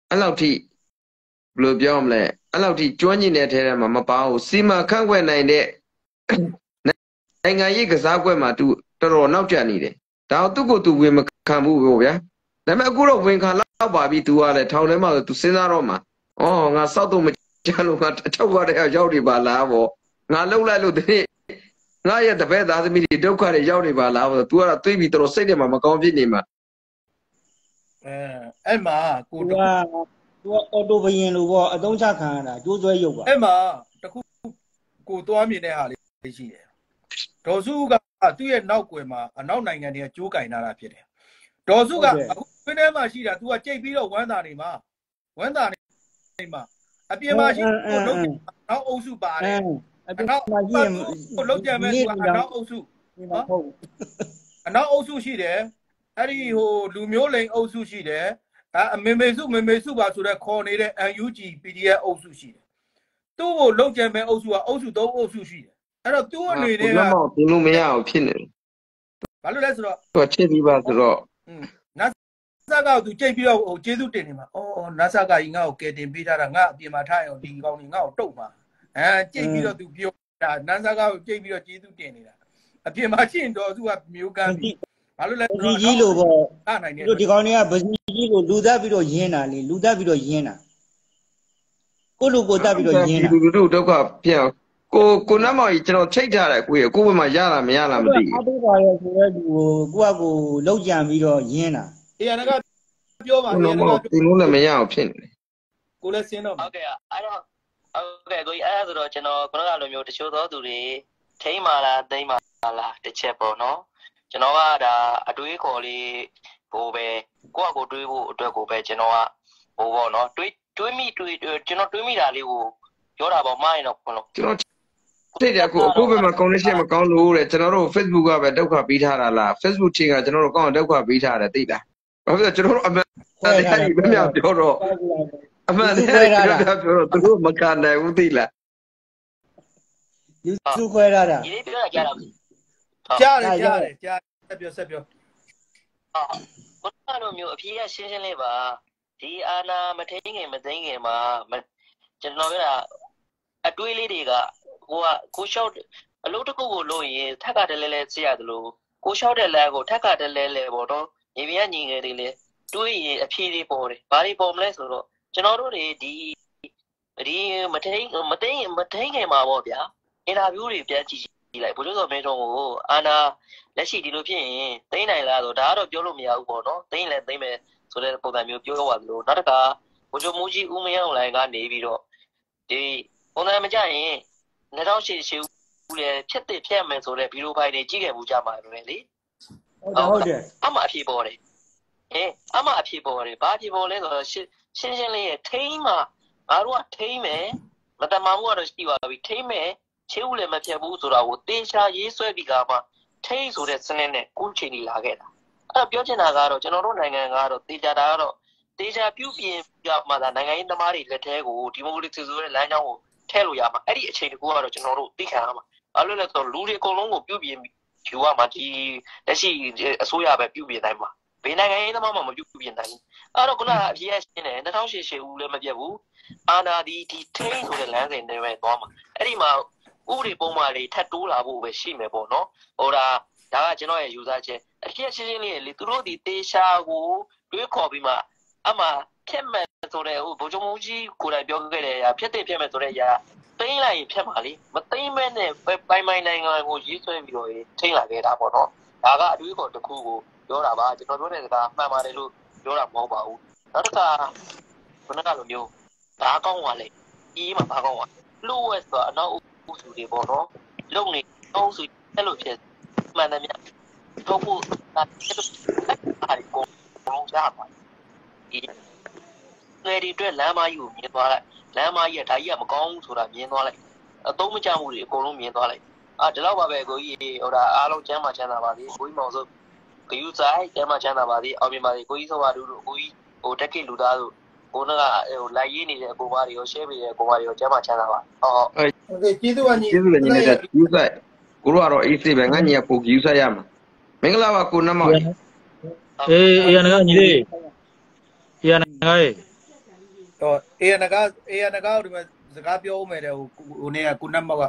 အဲ့လောက်ထိဘယ်လိုပြောမလဲအဲ့လောက်ထိကျွမ်းကျင်တဲ့ထဲထဲမှာမပါဘူးစီမံခန့်ခွဲနိုင်တဲ့နိုင်ငံရေးကစားကွက်မှာသူတော်တော်နောက်ကျနေတယ်ဒါတော့သူ့ကိုသူဝင်မခံဘူးပေါ့ဗျာဒါပေမဲ့အခုတော့ဝင်ခံလောက်ပါပြီသူကလည်းထောင်ထဲမှာသူစဉ်းစားတော့မှာဩငါစောက်တော့မကြလို့ငါအထောက်ရတဲ့ရောက်နေပါလားပေါ့ငါလှုပ်လိုက်လို့ဒီငါရဲ့တပည့်သားသမီးတွေဒုက္ခတွေရောက်နေပါလားပေါ့ तू ကတော့တွေးပြီးတော်စိတ်ထဲမှာမကောင်းဖြစ်နေမှာအဲအဲ့မှာကို तू က तू ကအော်တိုဘယင်လို့ပေါ့အသုံးချခံရတာကျိုးဆွဲရုပ်ပါအဲ့မှာတခုကိုသွားမြင်တဲ့ဟာလေးရှိတယ်ဒေါ်စုကသူ့ရဲ့နောက်ွယ်မှာအနောက်နိုင်ငံတွေကကြိုးကင်လာတာဖြစ်တယ်ဒေါ်စုကအခုခင်းထဲမှာရှိတာ तू ကကြိတ်ပြီးတော့ဝမ်းသာနေမှာဝမ်းသာနေမှာအပြင်မှာရှိကိုလုံးနောက်အုပ်စုပါတယ်အနောက်မှာရှိကိုလုံးကြမဲ့သူကအနောက်အုပ်စုဟုတ်အနောက်အုပ်စုရှိတယ်အဲ့ဒီဟိုလူမျိုးလိန်အုပ်စုရှိတယ်အမေမေစုမေမေစုပါဆိုတော့ခေါ်နေတဲ့ အန် ယူ ဂျီ ပီ ဒီ အက်ဖ် အုပ်စုရှိတယ်သူ့ကိုလုံးကြမဲ့အုပ်စုကအုပ်စုသုံးအုပ်စုရှိတယ်အဲ့တော့သူ့အနေနဲ့ကဘယ်လိုမရအောင်ဖြစ်နေဘာလို့လဲဆိုတော့သူချစ်ပြီးပါဆိုတော့နတ်ဆာကသူကြိတ်ပြီးတော့ဟိုကျေးဇူးတင်နေမှာအော်နတ်ဆာကကြီးငါ့ကိုကယ်တင်ပေးထားတာငါအပြင်မှာထားအောင်ဒီကောင်ကြီးငါ့ကိုတုတ်ပါအဲကြိတ်ပြီးတော့သူပြောတာနတ်ဆာကကိုကြိတ်ပြီးတော့ကျေးဇူးတင်နေတာအပြင်မှာရှင်းတော်သူကမျိုးကမ်းပြီးဘာလို့လဲဆိုတော့ကြီးလို့ပေါ့တို့ဒီကောင်တွေကဗစီကြီးလို့လူသက်ပြီးတော့ရင်းတာလေလူသက်ပြီးတော့ရင်းတာကိုလူကိုတက်ပြီးတော့ရင်းတာလူတို့ဒုက္ခပြန်ကိုကိုနတ်မောင်ကြီးကျွန်တော်ချိတ်ထားတယ်ကိုရကိုဘယ်မှာရတာမရလားမသိဘူးအားပေးပါရဲ့ဆိုတော့သူကိုကကိုလောက်ကြံပြီးတော့ရင်းတာအေးရနကပြောပါအေးရနကဒီလိုလည်းမရအောင်ဖြစ်နေတယ်ကိုလည်းစင်းတော့ဟုတ်ကဲ့အဲ့တော့ဟုတ်ကဲ့ကိုကြီးအဲ့ဒါဆိုတော့ကျွန်တော်ခုနကလိုမျိုးတချို့သောသူတွေထိမ့်မာလားသိမ့်မာလားတစ်ချက်ပေါ့နော်ကျွန်တော်ကဒါအတွေးခေါ်လေးဟိုပဲကိုယ့်အကိုတွေးဖို့အတွက်ကိုပဲကျွန်တော်ကဟိုပေါ့နော်တွေးတွေးမိတွေးကျွန်တော်တွေးမိတာလေးကိုပြောတာပေါ့မှားရင်တော့ခွန်းလို့ကျွန်တော်သိတယ်ကိုအခုပဲမှာ connection မကောင်းလို့တဲ့ကျွန်တော်တို့ Facebook ကပဲဒုက္ခပေးထားတာလား Facebook ချင်းကကျွန်တော်တို့ကောင်းဒုက္ခပေးထားတယ်သိလားဘာဖြစ်လဲကျွန်တော်တို့အမှန်တရားကြီးမမြောက်ပြောတော့အမှန်တရားကြီးပြောတော့သူတို့မကန်နိုင်ဘူးသိလားယူစုခွဲရတာဒီပြောတာကြားတာကြားတယ်ကြားတယ်ကြားဆက်ပြောဆက်ပြောအာဘုရားတို့မျိုးအဖြေရရှင်းရှင်းလေးပါဒီအာနာမထိန်ခင်မသိခင်မှာကျွန်တော်ပြောတာအတွေးလေးတွေကကိုကကိုလျှောက်အလုပ်တစ်ခုကိုလုပ်ရင်ထက်ကတလဲလဲသိရတယ်လို့ကိုလျှောက်တဲ့လမ်းကိုထက်ကတလဲလဲပေါ့တော့ညီမညီငယ်တွေလေတွေးရင်အဖြေတွေပေါ်တယ်ဘာတွေပေါ်မလဲဆိုတော့ကျွန်တော်တို့တွေဒီဒီမထိန်မသိမထိန်ခင်မှာပေါ့ဗျာအင်တာဗျူးတွေပြန်ကြည့်ကြည့်လိုက်ဘုရားတော်မင်းတော်ကိုအာနာလက်ရှိဒီလိုဖြစ်ရင်သိနိုင်လားဆိုဒါကတော့ပြောလို့မရဘူးပေါ့နော်သိရင်လည်းသိမယ်ဆိုတဲ့ပုံစံမျိုးပြောရသလိုနောက်တစ်ခါဘုရားမူကြီးဦးမင်းအောင်လိုင်းကနေပြီးတော့ဒီပုံစံမကြရင်နှစ်ထောင်ရှစ်ရှစ်ဦးလည်းဖြတ်တစ်ဖြတ်မယ်ဆိုတဲ့ဗီဒီယိုဖိုင်တွေကြည့်ခဲ့မှုကြမှာပဲလေဟုတ်တယ်အမှအဖြေပေါ်တယ်အဲအမှအဖြေပေါ်တယ်ဘာအဖြေပေါ်လဲဆိုတော့ရှင်းရှင်းလေးရဲ့ထိမ့်မှာငါတို့ကထိမ့်မယ်မတမမှုကတော့ရှိပါပြီထိမ့်မယ်ချေဦးလည်းမဖြတ်ဘူးဆိုတာကိုတေချာရေးဆွဲပြီးကမှထိမ့်ဆိုတဲ့စနစ်နဲ့ကုချိန်ကြီးလာခဲ့တာအဲ့တော့ပြောချင်တာကတော့ကျွန်တော်တို့နိုင်ငံကတော့တေချာတာကတော့တေချာပြုပြင်ပြမှသာနိုင်ငံရေးသမားတွေလက်ထဲကိုဒီမိုကရေစီဆိုတဲ့လမ်းကြောင်းကိုထဲလို့ရမှာအဲ့ဒီအချိန်တကူကတော့ကျွန်တော်တို့သိခံရမှာဘာလို့လဲဆိုတော့လူတွေအကုန်လုံးကိုပြုပြင်ယူရမှာဒီလက်ရှိအစိုးရပဲပြုပြင်နိုင်မှာဘယ်နိုင်ငံရေးသမားမှမပြုပြင်နိုင်ဘူးအဲ့တော့ခုနကအပြည့်အရှင်းတယ်နှစ်ထောင်ရှစ်ရှစ်ဦးလည်းမပြတ်ဘူးအာနာဒီဒီထိန်းဆိုတဲ့လမ်းစဉ်တွေပဲသွားမှာအဲ့ဒီမှာဥပဒေပုံမှန်လေးထပ်တိုးလာဖို့ပဲရှိမယ်ပေါ့နော်ဟိုဒါဒါကကျွန်တော်ရဲ့ယူဆချက်အပြည့်ရှင်းရှင်းလေးလေသူတို့ဒီတေရှာကိုတွေးခေါ်ပြီးမှအမှဖြတ်မဲ့ဆိုတဲ့ဟိုဗိုလ်ချုပ်မူကြီးကိုယ်တိုင်ပြောခဲ့တဲ့အရာဖြတ်တဲ့ဖြတ်မဲ့ဆိုတဲ့အရာသိမ့်လိုက်ရင်ဖြတ်ပါလေမသိမ့်မဲ့နဲ့ပိုင်ပိုင်နိုင်ငံကိုရေးဆွဲပြီးတော့ထိမ့်လာခဲ့တာပေါ့နော်ဒါကအတွေးခေါ်တစ်ခုကိုပြောတာပါကျွန်တော်ပြောတဲ့စကားမှန်ပါတယ်လို့ပြောတာမဟုတ်ပါဘူးနောက်တစ်ခါခုနကလိုမျိုးဘာကောင်းပါလဲဒီမှာဘာကောင်းပါလို့ဝဲဆိုတော့အနောက်ဥစုတွေပေါ့နော်လုံနေအောက်စုအဲ့လိုဖြစ်မှန်တယ်မြတ်တော့ဖို့ဒါအဲ့လိုအားကိုလုံးကြပါဒီလေဒီအတွက်လမ်းမကြီးကိုမြင်သွားလိုက်လမ်းမကြီးကဒါကြီးကမကောင်းဘူးဆိုတာမြင်သွားလိုက်အသုံးမကျမှုတွေအကုန်လုံးမြင်သွားလိုက်အာဒီလောက်ပါပဲကိုကြီးဟိုဒါအားလုံးကျမ်းမှာချမ်းသာပါစေကိုကြီးမောင်စုဂယူဆိုင်ကျမ်းမှာချမ်းသာပါစေအောင်မြင်ပါစေကိုကြီးစောပါတို့ကိုကြီးဟိုတက်ကိလူသားတို့ကိုကဟိုလိုက်ရေးနေတဲ့အကိုပါတွေရော share ပေးတဲ့အကိုပါတွေရောကျမ်းမှာချမ်းသာပါဟုတ်ဟုတ်โอเคကျေးဇူးပါညီကျေးဇူးလည်းညီနေတဲ့ဂယူဆိုင်ကိုတို့ကတော့အေးစေးပဲငါညီကပိုဂယူဆိုင်ရမှာမင်္ဂလာပါကိုနတ်မောင်အေးအေးရနကညီလေးအေးရနကဟောအေးနဂါအေးနဂါဒီမှာစကားပြောဦးမယ်တဲ့ဟိုဟိုနေကကုနတ်မောက်က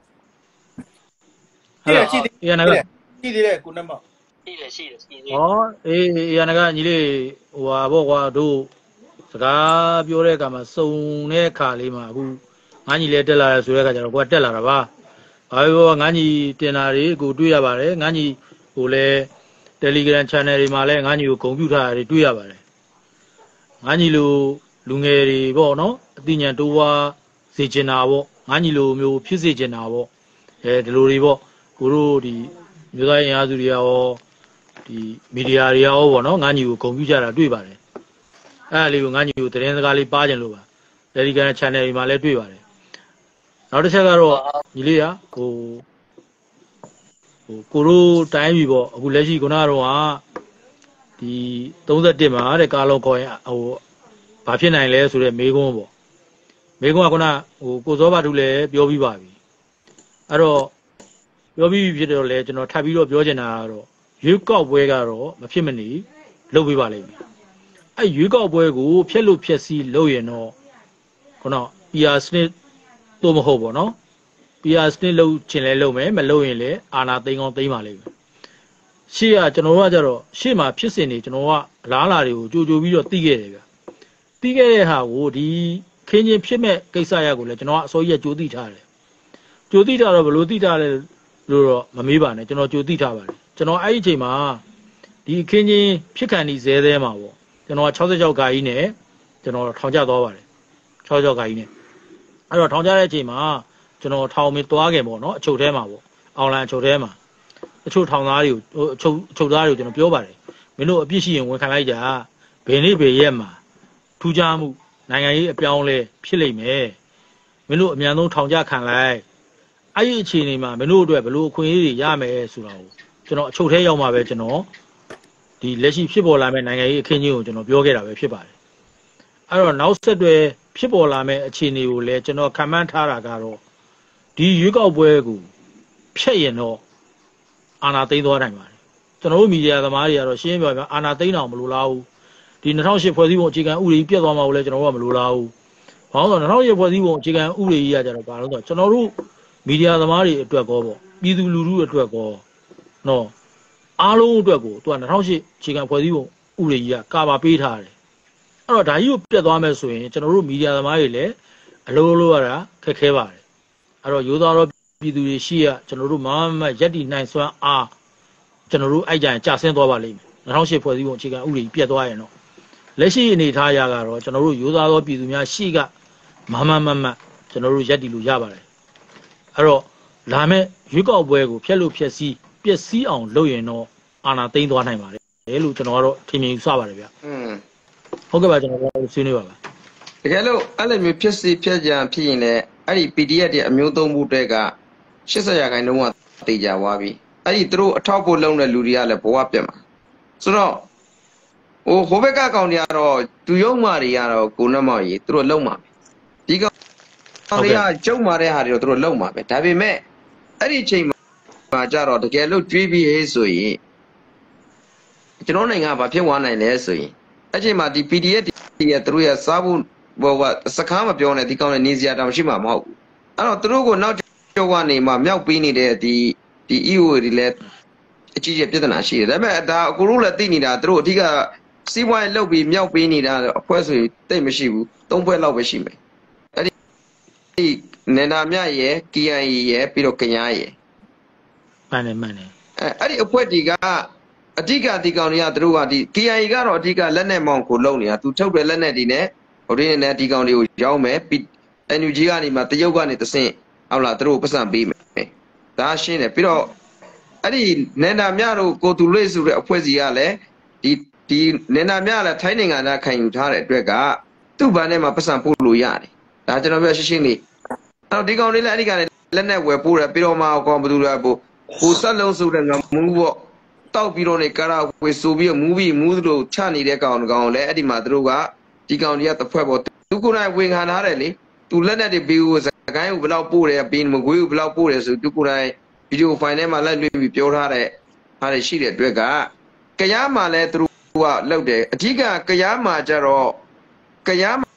ဟဲ့ရှိသေးအေးနဂါရှိသေးတယ်ကုနတ်မောက်ရှိတယ်ရှိတယ်ရှိသေးဟောအေးအေးနဂါညီလေးဟိုဟာပေါ့ကွာတို့စကားပြောတဲ့အခါမှာစုံတဲ့ခါလေးမှာအခုငါညီလေးတက်လာတယ်ဆိုတဲ့အခါကျတော့ကိုကတက်လာတာပါဘာပြောငါညီတင်တာတွေကိုတွေ့ရပါတယ်ငါညီဟိုလဲ Telegram channel တွေမှာလည်းငါညီကိုဂုဏ်ပြုထားတာတွေတွေ့ရပါတယ်ငါညီလိုလူငယ်တွေပေါ့နော်အသိဉာဏ်တိုးဝါစေချင်တာပေါ့ငါညီလိုမျိုးဖြစ်စေချင်တာပေါ့အဲဒီလိုတွေပေါ့ကိုတို့ဒီမျိုးသားအင်အားစုတွေရောဒီမီဒီယာတွေရောပေါ့နော်ငါညီကိုဂုဏ်ပြုကြတာတွေ့ပါတယ်အဲ့ဒါလေးကိုငါညီကိုသတင်းစကားလေးပါကြလို့ပါ Telegram channel တွေမှာလည်းတွေ့ပါတယ်နောက်တစ်ချက်ကတော့ညီလေးကဟိုဟိုကိုတို့တိုင်းပြီပေါ့အခုလက်ရှိခုနကတော့ဟာဒီသုံး၁မှာတဲ့ကာလောခေါ်ရင်ဟိုဘာဖြစ်နိုင်လဲဆိုတဲ့မေကွန်းပေါ့မေကွန်းကခုနဟိုကိုစောဘာထုလည်းပြောပြီးပါပြီအဲ့တော့ပြောပြီးဖြစ်တော့လဲကျွန်တော်ထပ်ပြီးတော့ပြောချင်တာကတော့ရွေးကောက်ပွဲကတော့မဖြစ်မနေလုပ်ပေးပါလိမ့်မယ်အဲ့ရွေးကောက်ပွဲကိုဖျက်လို့ဖျက်စီးလုပ်ရင်တော့ခုန ပီ အာร์ စနစ်တို့မဟုတ်ပေါ့နော် ပီ အာร์ စနစ်လုပ်ချင်လဲလုပ်မယ်မလုပ်ရင်လည်းအာဏာသိမ်းကောင်းသိမ်းပါလိမ့်မယ်ရှေ့ကကျွန်တော်တို့ကကြတော့ရှေ့မှာဖြစ်စဉ်တွေကျွန်တော်ကအလားအလာတွေကိုကြိုကြိုပြီးတော့သိခဲ့တယ်ဗျသိခဲ့တဲ့ဟာကိုဒီခင်းချင်းဖြစ်မဲ့ကိစ္စရကိုလည်းကျွန်တော်ကအစိုးရကြိုသိထားတယ်ကြိုသိထားတော့ဘယ်လိုသိထားလဲလို့တော့မမေးပါနဲ့ကျွန်တော်ကြိုသိထားပါတယ်ကျွန်တော်အဲ့ဒီအချိန်မှာဒီခင်းချင်းဖြစ်ခံဒီဇဲသဲမှာပေါ့ကျွန်တော်က၆၆ဂါကြီးနဲ့ကျွန်တော်ထောင်ကျသွားပါတယ်၆၆ဂါကြီးနဲ့အဲ့တော့ထောင်ကျတဲ့အချိန်မှာကျွန်တော်ထောင်မသွားခင်ပေါ့နော်အချုပ်ထဲမှာပေါ့အွန်လိုင်းအချုပ်ထဲမှာအချုပ်ထောင်သားတွေကိုအချုပ်အချုပ်သားတွေကိုကျွန်တော်ပြောပါတယ်မင်းတို့အပြစ်ရှိရင်ဝန်ခံလိုက်ကြဘယ်နေ့ဘယ်ရက်မှာထူးခြားမှုနိုင်ငံရေးအပြောင်းလဲဖြစ်လိမ့်မယ်မင်းတို့အမြန်ဆုံးထောင်ကျခံလိုက်အဲ့ဒီအခြေအနေမှာမင်းတို့အတွက်ဘယ်လိုအခွင့်အရေးတွေရမယ်ဆိုတာကိုကျွန်တော်အချုပ်ထဲရောက်မှာပဲကျွန်တော်ဒီလက်ရှိဖြစ်ပေါ်လာမယ့်နိုင်ငံရေးအခင်းကြီးကိုကျွန်တော်ပြောခဲ့တာပဲဖြစ်ပါတယ်အဲ့တော့နောက်ဆက်တွဲဖြစ်ပေါ်လာမယ့်အခြေအနေကိုလည်းကျွန်တော်ခံမှန်းထားတာကတော့ဒီရွေးကောက်ပွဲကိုဖျက်ရင်တော့အာဏာသိမ်းသွားနိုင်ပါတယ်ကျွန်တော်တို့မီဒီယာသမားတွေကတော့ရှင်းပြပြအာဏာသိမ်းအောင်မလိုလားဘူးဒီ၂၀၀၈ဖွဲ့စည်းပုံအခြေခံဥပဒေပြတ်သွားမှာကိုလည်းကျွန်တော်တို့ကမလိုလားဘူးဘာလို့လဲဆိုတော့၂၀၀၈ဖွဲ့စည်းပုံအခြေခံဥပဒေကြီးကကြတော့ဘာလို့ဆိုတော့ကျွန်တော်တို့မီဒီယာသမားတွေအတွက်ကောပေါ့ပြည်သူလူထုအတွက်ကောနော်အားလုံးအတွက်ကိုသူက၂၀၀၈အခြေခံဖွဲ့စည်းပုံဥပဒေကြီးကကာဗာပေးထားတယ်အဲ့တော့ဒါကြီးကိုပြတ်သွားမယ်ဆိုရင်ကျွန်တော်တို့မီဒီယာသမားတွေလည်းအလုံးလုံးရတာခက်ခဲပါတယ်အဲ့တော့ရိုးသားတော့ပြည်သူတွေရှိရကျွန်တော်တို့မမရက်တီနိုင်စွမ်းအားကျွန်တော်တို့အဲ့ကြရင်ကြာဆင်းသွားပါလိမ့်မယ်၂၀၀၈ဖွဲ့စည်းပုံအခြေခံဥပဒေပြတ်သွားရင်တော့လက်ရှိအနေထားရကတော့ကျွန်တော်တို့ရိုးသားသောပြည်သူများရှိကမမမမကျွန်တော်တို့ရက်တီလို့ရပါတယ်အဲ့တော့လာမဲ့ရွေးကောက်ပွဲကိုဖျက်လို့ဖျက်စီးပျက်စီးအောင်လုပ်ရင်တော့အာဏာသိမ်းသွားနိုင်ပါတယ်လို့ကျွန်တော်ကတော့ထင်မြင်ယူဆပါတယ်ဗျอืมဟုတ်ကဲ့ပါကျွန်တော်တို့ဆွေးနွေးပါပါတကယ်လို့အဲ့လိုမျိုးဖြစ်စီဖြစ်ကြံဖြစ်ရင်လည်းအဲ့ဒီ ပီ ဒီ အက်ဖ် တွေအမျိုးသုံးမှုတွေက၈၀ရာခိုင်နှုန်းကတေချာသွားပြီအဲ့ဒီသူတို့အထောက်ဖို့လုံးတဲ့လူတွေကလည်းဘဝပြတ်မှာဆိုတော့ဟိုဟိုဘက်ကကောင်တွေကတော့သူယုံမာတွေကတော့ကိုနှမောင်ကြီးသူတို့လုံးမှာပဲဒီကောင်တွေကကျုံမာတဲ့ဟာတွေတော့သူတို့လုံးမှာပဲဒါပေမဲ့အဲ့ဒီအချိန်မှာကြတော့တကယ်လို့တွေးပြီးဟေးဆိုရင်ကျွန်တော်နိုင်ငံကဘာဖြစ်သွားနိုင်လဲဆိုရင်အဲ့ချိန်မှာဒီ ပီ ဒီ အက်ဖ် တွေရဲ့သူတို့ရဲ့စားဖို့ဘောကစကားမပြောနဲ့ဒီကောင်နဲ့နေစရာတောင်ရှိမှာမဟုတ်ဘူးအဲ့တော့သူတို့ကိုနောက်ကျောကနေမှမြောက်ပေးနေတဲ့ဒီဒီ အီ အို တွေလည်းအကြီးကြီးပြဿနာရှိတယ်ဒါပေမဲ့ဒါအကူတို့လည်းသိနေတာသူတို့အဓိကစီးပွားရေးလုပ်ပြီးမြောက်ပေးနေတာအဖွဲ့ဆိုရင်တိတ်မရှိဘူးသုံးဖွဲ့လောက်ပဲရှိမယ်အဲ့ဒီနန္ဒာမြရဲ့ ကီ အိုင် အေ ရဲ့ပြီးတော့ကညာရဲ့မှန်တယ်မှန်တယ်အဲအဲ့ဒီအဖွဲ့တီကအဓိကဒီကောင်တွေကသူတို့ကဒီ ကီ အိုင် အေ ကတော့အဓိကလက်နဲ့မောင်းကိုလုံနေတာသူထုတ်တဲ့လက်နဲ့ဒီနဲ့ဟိုဒီနဲ့ဒီကောင်တွေကိုရောင်းမယ် အန် ယူ ဂျီ ကနေမှတရုတ်ကနေတဆင့်ဟုတ်လားသူတို့ပတ်စံပေးမယ်ဒါရှင်းတယ်ပြီးတော့အဲ့ဒီနန္ဒာမြတို့ကိုတူလေးဆိုတဲ့အဖွဲ့စီကလည်းဒီဒီနန္ဒာမြလည်းထိုင်းနိုင်ငံသားခံယူထားတဲ့အတွက်ကသူ့ဘာနဲ့မှပတ်စံပို့လို့ရတယ်ဒါကျွန်တော်ပြောရှင်းရှင်းလေးအဲ့တော့ဒီကောင်လေးလည်းအဲ့ဒီကလည်းလက်နဲ့ဝယ်ပို့တယ်ပြီးတော့မှကောင်ဘယ်သူလဲပို့ကိုဆက်လုံးဆိုတဲ့ငမူးပေါ့တောက်ပြီးတော့နေကာရာဝေဆိုပြီးမူးပြီးမူးလို့ချနေတဲ့ကောင်ကောင်လည်းအဲ့ဒီမှာသူတို့ကဒီကောင်တွေကတစ်ဖွဲ့ပေါ့သူကိုယ်တိုင်ဝင်ခံထားတယ်လေသူလက်နဲ့တွေပြီးကိုစကိုင်းကိုဘယ်လောက်ပို့တယ်ပြီးမကွေးကိုဘယ်လောက်ပို့တယ်ဆိုသူကိုယ်တိုင်ဗီဒီယိုဖိုင်ထဲမှာလိုက်လွှင့်ပြီးပြောထားတဲ့ဟာတွေရှိတဲ့အတွက်ကကရားမှာလည်းသူတို့ကလောက်တယ်အဓိကကရားမှာကြတော့ကရားမ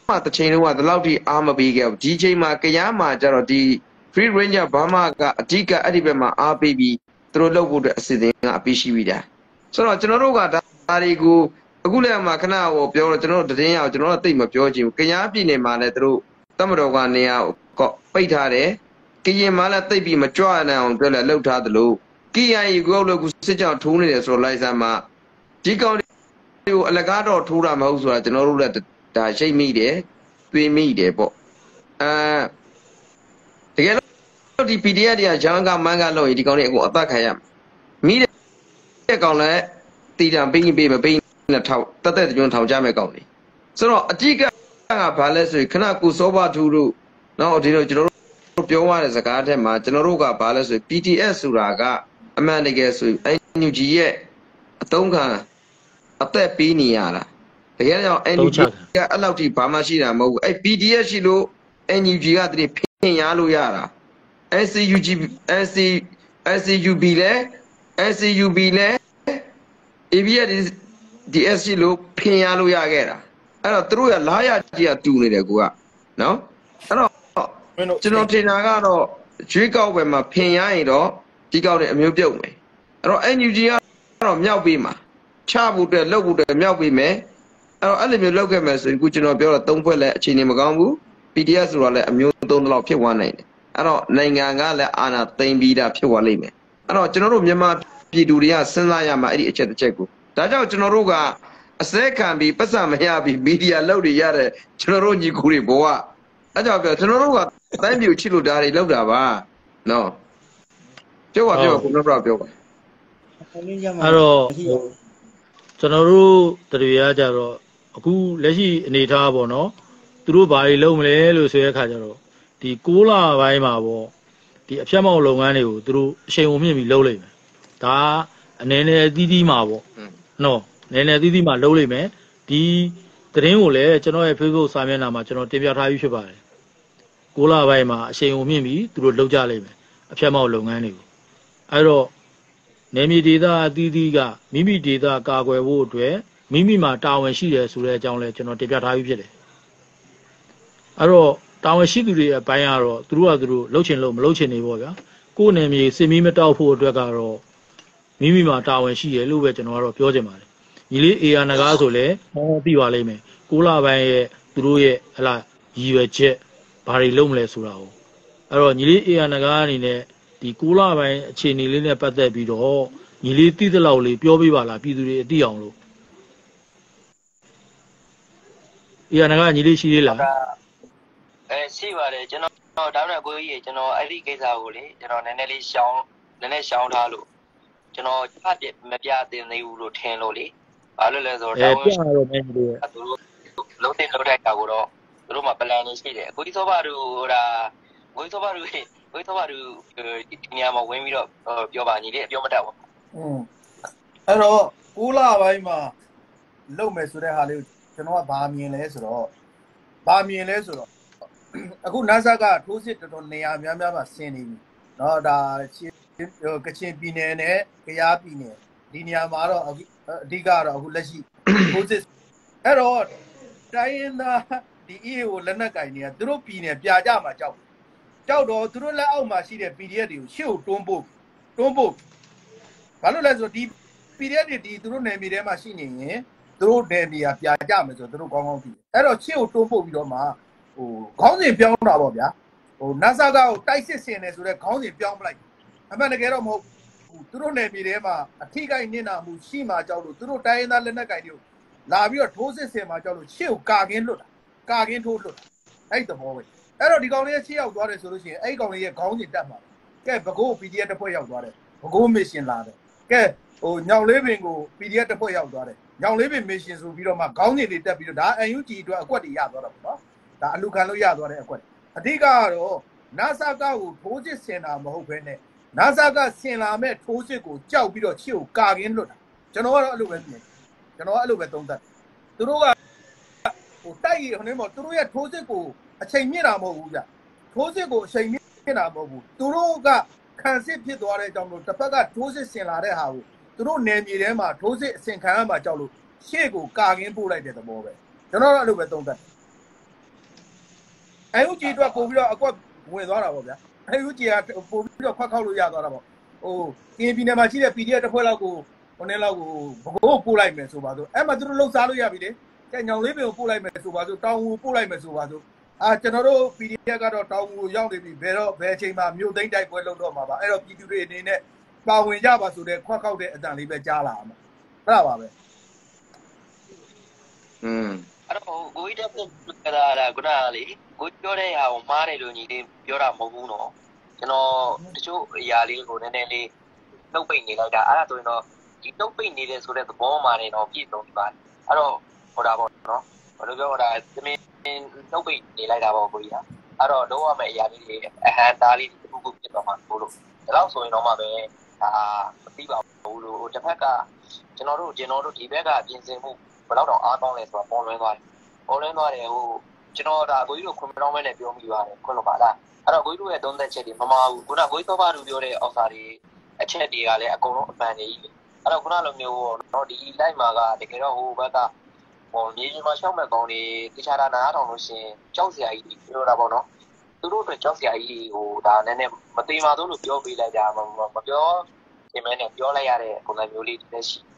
တစ်ချိန်လုံးကဒီလောက်ထိအားမပေးခဲ့ဘူးဒီချိန်မှာကရမ်းမှာကျတော့ဒီ Free Ranger ဘာမှကအဓိကအဲ့ဒီဘက်မှာအားပေးပြီးသူတို့လုပ်ဖို့အတွက်အစီအစဉ်ကအပေးရှိပြီးတာဆိုတော့ကျွန်တော်တို့ကဒါတွေကိုအခုလည်းမှခဏဟိုပြောတော့ကျွန်တော်တို့သတင်းရအောင်ကျွန်တော်တို့သိမပြောချင်ဘူးကရမ်းပြည်နယ်မှာလည်းသူတို့တမတော်ကနေရာပိတ်ထားတယ်ကရင်မှာလည်းသိပြီးမကြွနိုင်အောင်ပြောလဲလှုပ်ထားသလို K I A ကိုလည်းခုစစ်ကြောင်ထိုးနေတယ်ဆိုတော့လိုက်စမ်းမှာဒီကောင်တွေကိုအလကားတော့ထိုးတာမဟုတ်ဆိုတာကျွန်တော်တို့လည်းဒါရှိတ်မိတယ်တွေးမိတယ်ပေါ့အဲတကယ်လို့ဒီ P D F တွေကဂျန်ကမန်ကလို့ဒီကောင်တွေအကုန်အသက်ခံရမိတဲ့ကောင်လည်းတီတံပိန်းပေးမပိန်းနဲ့ထောက်တက်တက်ကျွန်းထောင်ကြမဲ့ကောင်တွေဆိုတော့အကြည့်ကဘာလဲဆိုရင်ခဏကိုစောဘထူတို့နောက်ဒီလိုကျွန်တော်တို့ပြောရတဲ့စကားထဲမှာကျွန်တော်တို့ကဘာလဲဆိုရင် P T S ဆိုတာကအမှန်တကယ်ဆိုရင် N U G ရဲ့အတုံးခံအသက်ပေးနေရတာတကယ်ကြောင့် N U G ကအဲ့လောက်ထိဘာမှရှိတာမဟုတ်ဘူးအဲ့ P D S ရှိလို့ N U G ကတည်းကဖင်ရလို့ရတာ S C U G S C S C U B လဲ S C U B လဲ A B S D S ရှိလို့ဖင်ရလို့ရခဲ့တာအဲ့တော့သူတို့ကလားရကြီးကတူနေတယ်ကိုကနော်အဲ့တော့ကျွန်တော်ထင်တာကတော့ရွေးကောက်ပွဲမှာဖင်ရရင်တော့ဒီကောက်တဲ့အမျိုးပြုတ်မယ်အဲ့တော့ N U G ကတော့မြောက်ပေးမှာချဖို့အတွက်လှုပ်ဖို့အတွက်မြောက်ပေးမယ်အဲ့တော့အဲ့လိုမျိုးလှုပ်ခဲ့မယ်ဆိုရင်ခုကျွန်တော်ပြောတော့သုံးဖွဲ့လဲအခြေအနေမကောင်းဘူး P D S ဆိုတော့လည်းအမျိုးသုံးတလောက်ဖြစ်သွားနိုင်တယ်အဲ့တော့နိုင်ငံကလည်းအာဏာသိမ်းပြီးတာဖြစ်သွားလိမ့်မယ်အဲ့တော့ကျွန်တော်တို့မြန်မာပြည်သူတွေကစဉ်းစားရမှာအဲ့ဒီအချက်တစ်ချက်ကိုဒါကြောင့်ကျွန်တော်တို့ကအစဲခံပြီးပတ်စံမရပြီးမီဒီယာလှုပ်တွေရတဲ့ကျွန်တော်တို့ညီကိုတွေဘောကအဲ့ကြောင့်ပြောကျွန်တော်တို့ကအတိုင်းပြည်ချစ်လို့ဒါတွေလှုပ်တာပါနော်ပြောပါပြောခုနကပြောပါအဲ့တော့ကျွန်တော်တို့တရားကြတော့အခုလက်ရှိအနေထားပေါ့နော်သူတို့ဘာတွေလုပ်မလဲလို့ဆိုတဲ့အခါကျတော့ဒီကိုးလပိုင်းမှာပေါ့ဒီအဖြတ်မောက်လုပ်ငန်းတွေကိုသူတို့အချိန်ဝင်မြင့်ပြီးလုပ်လိုက်မယ်ဒါအနေနဲ့အသီးသီးမှာပေါ့နော်အနေနဲ့အသီးသီးမှာလုပ်လိုက်မယ်ဒီသတင်းကိုလည်းကျွန်တော်ရဲ့ Facebook စာမျက်နှာမှာကျွန်တော်တင်ပြထားပြီးဖြစ်ပါတယ်ကိုးလပိုင်းမှာအချိန်ဝင်မြင့်ပြီးသူတို့လုပ်ကြလိုက်မယ်အဖြတ်မောက်လုပ်ငန်းတွေကိုအဲ့တော့နေမီဒေတာအသီးသီးကမိမိဒေတာကာကွယ်ဖို့အတွက်မိမိမှာတာဝန်ရှိတယ်ဆိုတဲ့အကြောင်းလဲကျွန်တော်တင်ပြထားပြီးဖြစ်တယ်အဲ့တော့တာဝန်ရှိသူတွေအပိုင်းကတော့သူတို့ကသူတို့လှုပ်ချင်လို့မလှုပ်ချင်နေပေါ့ဗျာကိုယ်နေမြေစင်မီမတောက်ဖို့အတွက်ကတော့မိမိမှာတာဝန်ရှိတယ်လို့ပဲကျွန်တော်ကတော့ပြောချင်ပါတယ်ညီလေးအေယာနဂါဆိုလဲဟောသိပါလိမ့်မယ်ကိုလပိုင်းရဲ့သူတို့ရဲ့ဟလာရည်ရွယ်ချက်ဘာတွေလုပ်မလဲဆိုတာကိုအဲ့တော့ညီလေးအေယာနဂါအနေနဲ့ဒီကိုလပိုင်းအခြေအနေလေးနဲ့ပတ်သက်ပြီးတော့ညီလေးသိသလောက်လေးပြောပြပါလားပြည်သူတွေအသိအောင်လို့အေယာနဂါညီလေးရှိသေးလားအဲရှိပါတယ်ကျွန်တော်ဒါမှမဟုတ်ကိုကြီးကျွန်တော်အဲ့ဒီကိစ္စကိုလေကျွန်တော်နည်းနည်းလေးရှောင်းနည်းနည်းရှောင်းထားလို့ကျွန်တော်ဖတ်မပြတင်သေးဘူးလို့ထင်လို့လေဘာလို့လဲဆိုတော့အဲပြတော့မင်းတို့သူတို့လုံးတင်လုံးတိုက်တာကိုတော့သူတို့မှာ plan လေးရှိတယ်ကိုကြီးသောဘာတို့ဟိုဒါကိုကြီးသောဘာတို့ကိုကြီးသောဘာတို့ဒီနေရာမှာဝင်ပြီးတော့ပြောပါညီလေးအပြောမတတ်ဘူးอืมအဲ့တော့ကိုးလပိုင်းမှာလုံမယ်ဆိုတဲ့ဟာလေးကိုကျွန်တော်ကဗာမြင်လဲဆိုတော့ဗာမြင်လဲဆိုတော့အခု NASA ကထိုးစစ်တော်တော်နေရာများများမှာဆင်းနေပြီเนาะဒါကချင်ပြည်နယ်နဲ့ကယားပြည်နယ်ဒီနေရာမှာတော့အဓိကတော့အခုလက်ရှိထိုးစစ်အဲ့တော့တိုင်းရင်းသားဒီ E A ကိုလက်နက်ကင်နေတာသူတို့ပြည်နယ်ပြကြမှာကြောက်ကြောက်တော့သူတို့လက်အောက်မှာရှိတဲ့ P D F တွေကိုရှေ့ကိုတွန်းပို့တွန်းပို့ဘာလို့လဲဆိုတော့ဒီ P D F တွေဒီသူတို့နယ်မြေထဲမှာရှိနေရင်သူတို့နယ်မြေကပြကြမယ်ဆိုတော့သူတို့ကောင်းကောင်းသိတယ်အဲ့တော့ရှေ့ကိုတွန်းပို့ပြီးတော့မှဟိုခေါင်းစဉ်ပြောင်းတာပေါ့ဗျာဟို NASA ကကိုတိုက်စစ်ဆင်နေဆိုတော့ခေါင်းစဉ်ပြောင်းပလိုက်အမှန်တကယ်တော့မဟုတ်ဘူးသူတို့နယ်မြေထဲမှာအထိကိနစ်နာမှုရှိမှကြောက်လို့သူတို့တိုင်းရင်းသားလက်နက်ကင်တွေကိုလာပြီးတော့ထိုးစစ်ဆင်မှကြောက်လို့ရှေ့ကိုကာကင်းလွတ်တာကာကင်းထိုးလွတ်အဲ့သဘောပဲအဲ့တော့ဒီကောင်လေးရှေ့ရောက်သွားတယ်ဆိုလို့ရှိရင်အဲ့ကောင်လေးရဲ့ခေါင်းစဉ်တက်မှာကဲဘကိုး P D F တစ်ဖွဲ့ရောက်သွားတယ်ဘကိုးမစ်ရှင်လာတယ်ကဲဟိုညောင်လေးပင်ကို P D F တစ်ဖွဲ့ရောက်သွားတယ်ညောင်လေးပင်မစ်ရှင်ဆိုပြီးတော့မှခေါင်းစဉ်တွေတက်ပြီးတော့ဒါ N U G အတွက်အကွက်တွေရသွားတာပေါ့နော်ဒါအလူခံလို့ရသွားတဲ့အကွက်အဓိကကတော့ NASA ကကိုထိုးစစ်ဆင်တာမဟုတ်ဘဲနဲ့ NASA ကဆင်လာမဲ့ထိုးစစ်ကိုကြောက်ပြီးတော့ချစ်ကိုကာကင်းလွတ်တာကျွန်တော်ကတော့အဲ့လိုပဲမြင်ကျွန်တော်ကအဲ့လိုပဲသုံးသပ်သူတို့ကဟိုတိုက်ရဟိုနေမို့သူတို့ရဲ့ထိုးစစ်ကိုအချိန်မြင့်တာမဟုတ်ဘူးဗျထိုးစစ်ကိုအချိန်မြင့်တာမဟုတ်ဘူးသူတို့ကခံစစ်ဖြစ်သွားတဲ့အကြောင်းလို့တစ်ဖက်ကထိုးစစ်ဆင်လာတဲ့ဟာကိုသူတို့နယ်မြေထဲမှာထိုးစစ်အဆင်ခံရမှာကြောက်လို့ရှေ့ကိုကာကင်းပို့လိုက်တဲ့သဘောပဲကျွန်တော်ကအဲ့လိုပဲသုံးသပ်အယူဂျီအတွက်ပို့ပြီးတော့အကွက်ဝင်သွားတာပေါ့ဗျာအယူဂျီကပို့ပြီးတော့ခွက်ခောက်လို့ရသွားတာပေါ့ဟိုကင်းပြည်နယ်မှာရှိတဲ့ P D F တစ်ဖွဲ့လောက်ကိုဟိုနေ့လောက်ကိုဘကိုးပို့လိုက်မယ်ဆိုပါစို့အဲ့မှာသူတို့လှုပ်ရှားလို့ရပြီလေကဲညောင်လေးပင်ကိုပို့လိုက်မယ်ဆိုပါစို့တောင်ကိုပို့လိုက်မယ်ဆိုပါစို့အာကျွန်တော်တို့ P D F ကတော့တောင်ကိုရောက်နေပြီဘယ်တော့ဘယ်အချိန်မှမြို့သိမ်းတိုက်ပွဲလုပ်တော့မှာပါအဲ့တော့ပြည်သူတွေအနေနဲ့ပါဝင်ကြပါဆိုတဲ့ခွက်ခောက်တဲ့အတန်လေးပဲကြားလာအောင်ဟုတ်ပါပဲอืมအဲ့တော့ကိုကြီးတက်ပြတာကခုနကလေကိုပြောတဲ့ဟာကိုမှားတယ်လို့ညီလေးပြောတာမဟုတ်ဘူးနော်ကျွန်တော်တချို့အရာလေးကိုနည်းနည်းလေးနှုတ်ပိတ်နေလိုက်တာအဲ့ဒါဆိုရင်တော့ဒီနှုတ်ပိတ်နေတဲ့ဆိုတဲ့သဘောမှလည်းတော့ပြည့်စုံပြီပါအဲ့တော့ဟိုတာပေါ့နော်ဘယ်လိုပြောတာသမင်းနှုတ်ပိတ်နေလိုက်တာပေါ့ကိုကြီးကအဲ့တော့လုံးဝမဲ့အရာလေးတွေအဟံသားလေးတစ်ခုခုဖြစ်သွားမှာလို့ဒါတော့ဆိုရင်တော့မှပဲဒါမသိပါဘူးလို့တစ်ဖက်ကကျွန်တော်တို့ကျွန်တော်တို့ဒီဘက်ကပြင်ဆင်မှုဘယ်တော့တော့အားကောင်းလဲဆိုတော့ပေါ်လွင်သွားတယ်ပေါ်လွင်သွားတယ်ဟိုကျွန်တော်ဒါကိုကြီးတို့ခွန်မတော်မဲနဲ့ပြောမိပါတယ်ခွန်းလို့ပါလားအဲ့တော့ကိုကြီးတို့ရဲ့သုံးသက်ချက်တွေမမှားဘူးခုနကိုကြီးသောပါလူပြောတဲ့အောက်စာတွေအချက်တွေကလည်းအကုန်လုံးအမှန်တွေကြီးအဲ့တော့ခုနလိုမျိုးတော့ဒီ live မှာကတကယ်တော့ဟိုဘက်ကဟိုမြေကြီးမှာရှောက်မဲ့ကောင်းတွေတခြားတာနားထောင်လို့ရှင်ကြောက်စရာကြီးပြောတာပေါ့နော်သူတို့အတွက်ကြောက်စရာကြီးဟိုဒါနည်းနည်းမသိမှတော့လို့ပြောပေးလိုက်ကြမမပြောဒီမဲနဲ့ပြောလိုက်ရတဲ့ပုံစံမျိုးလေးတစ်ရှိ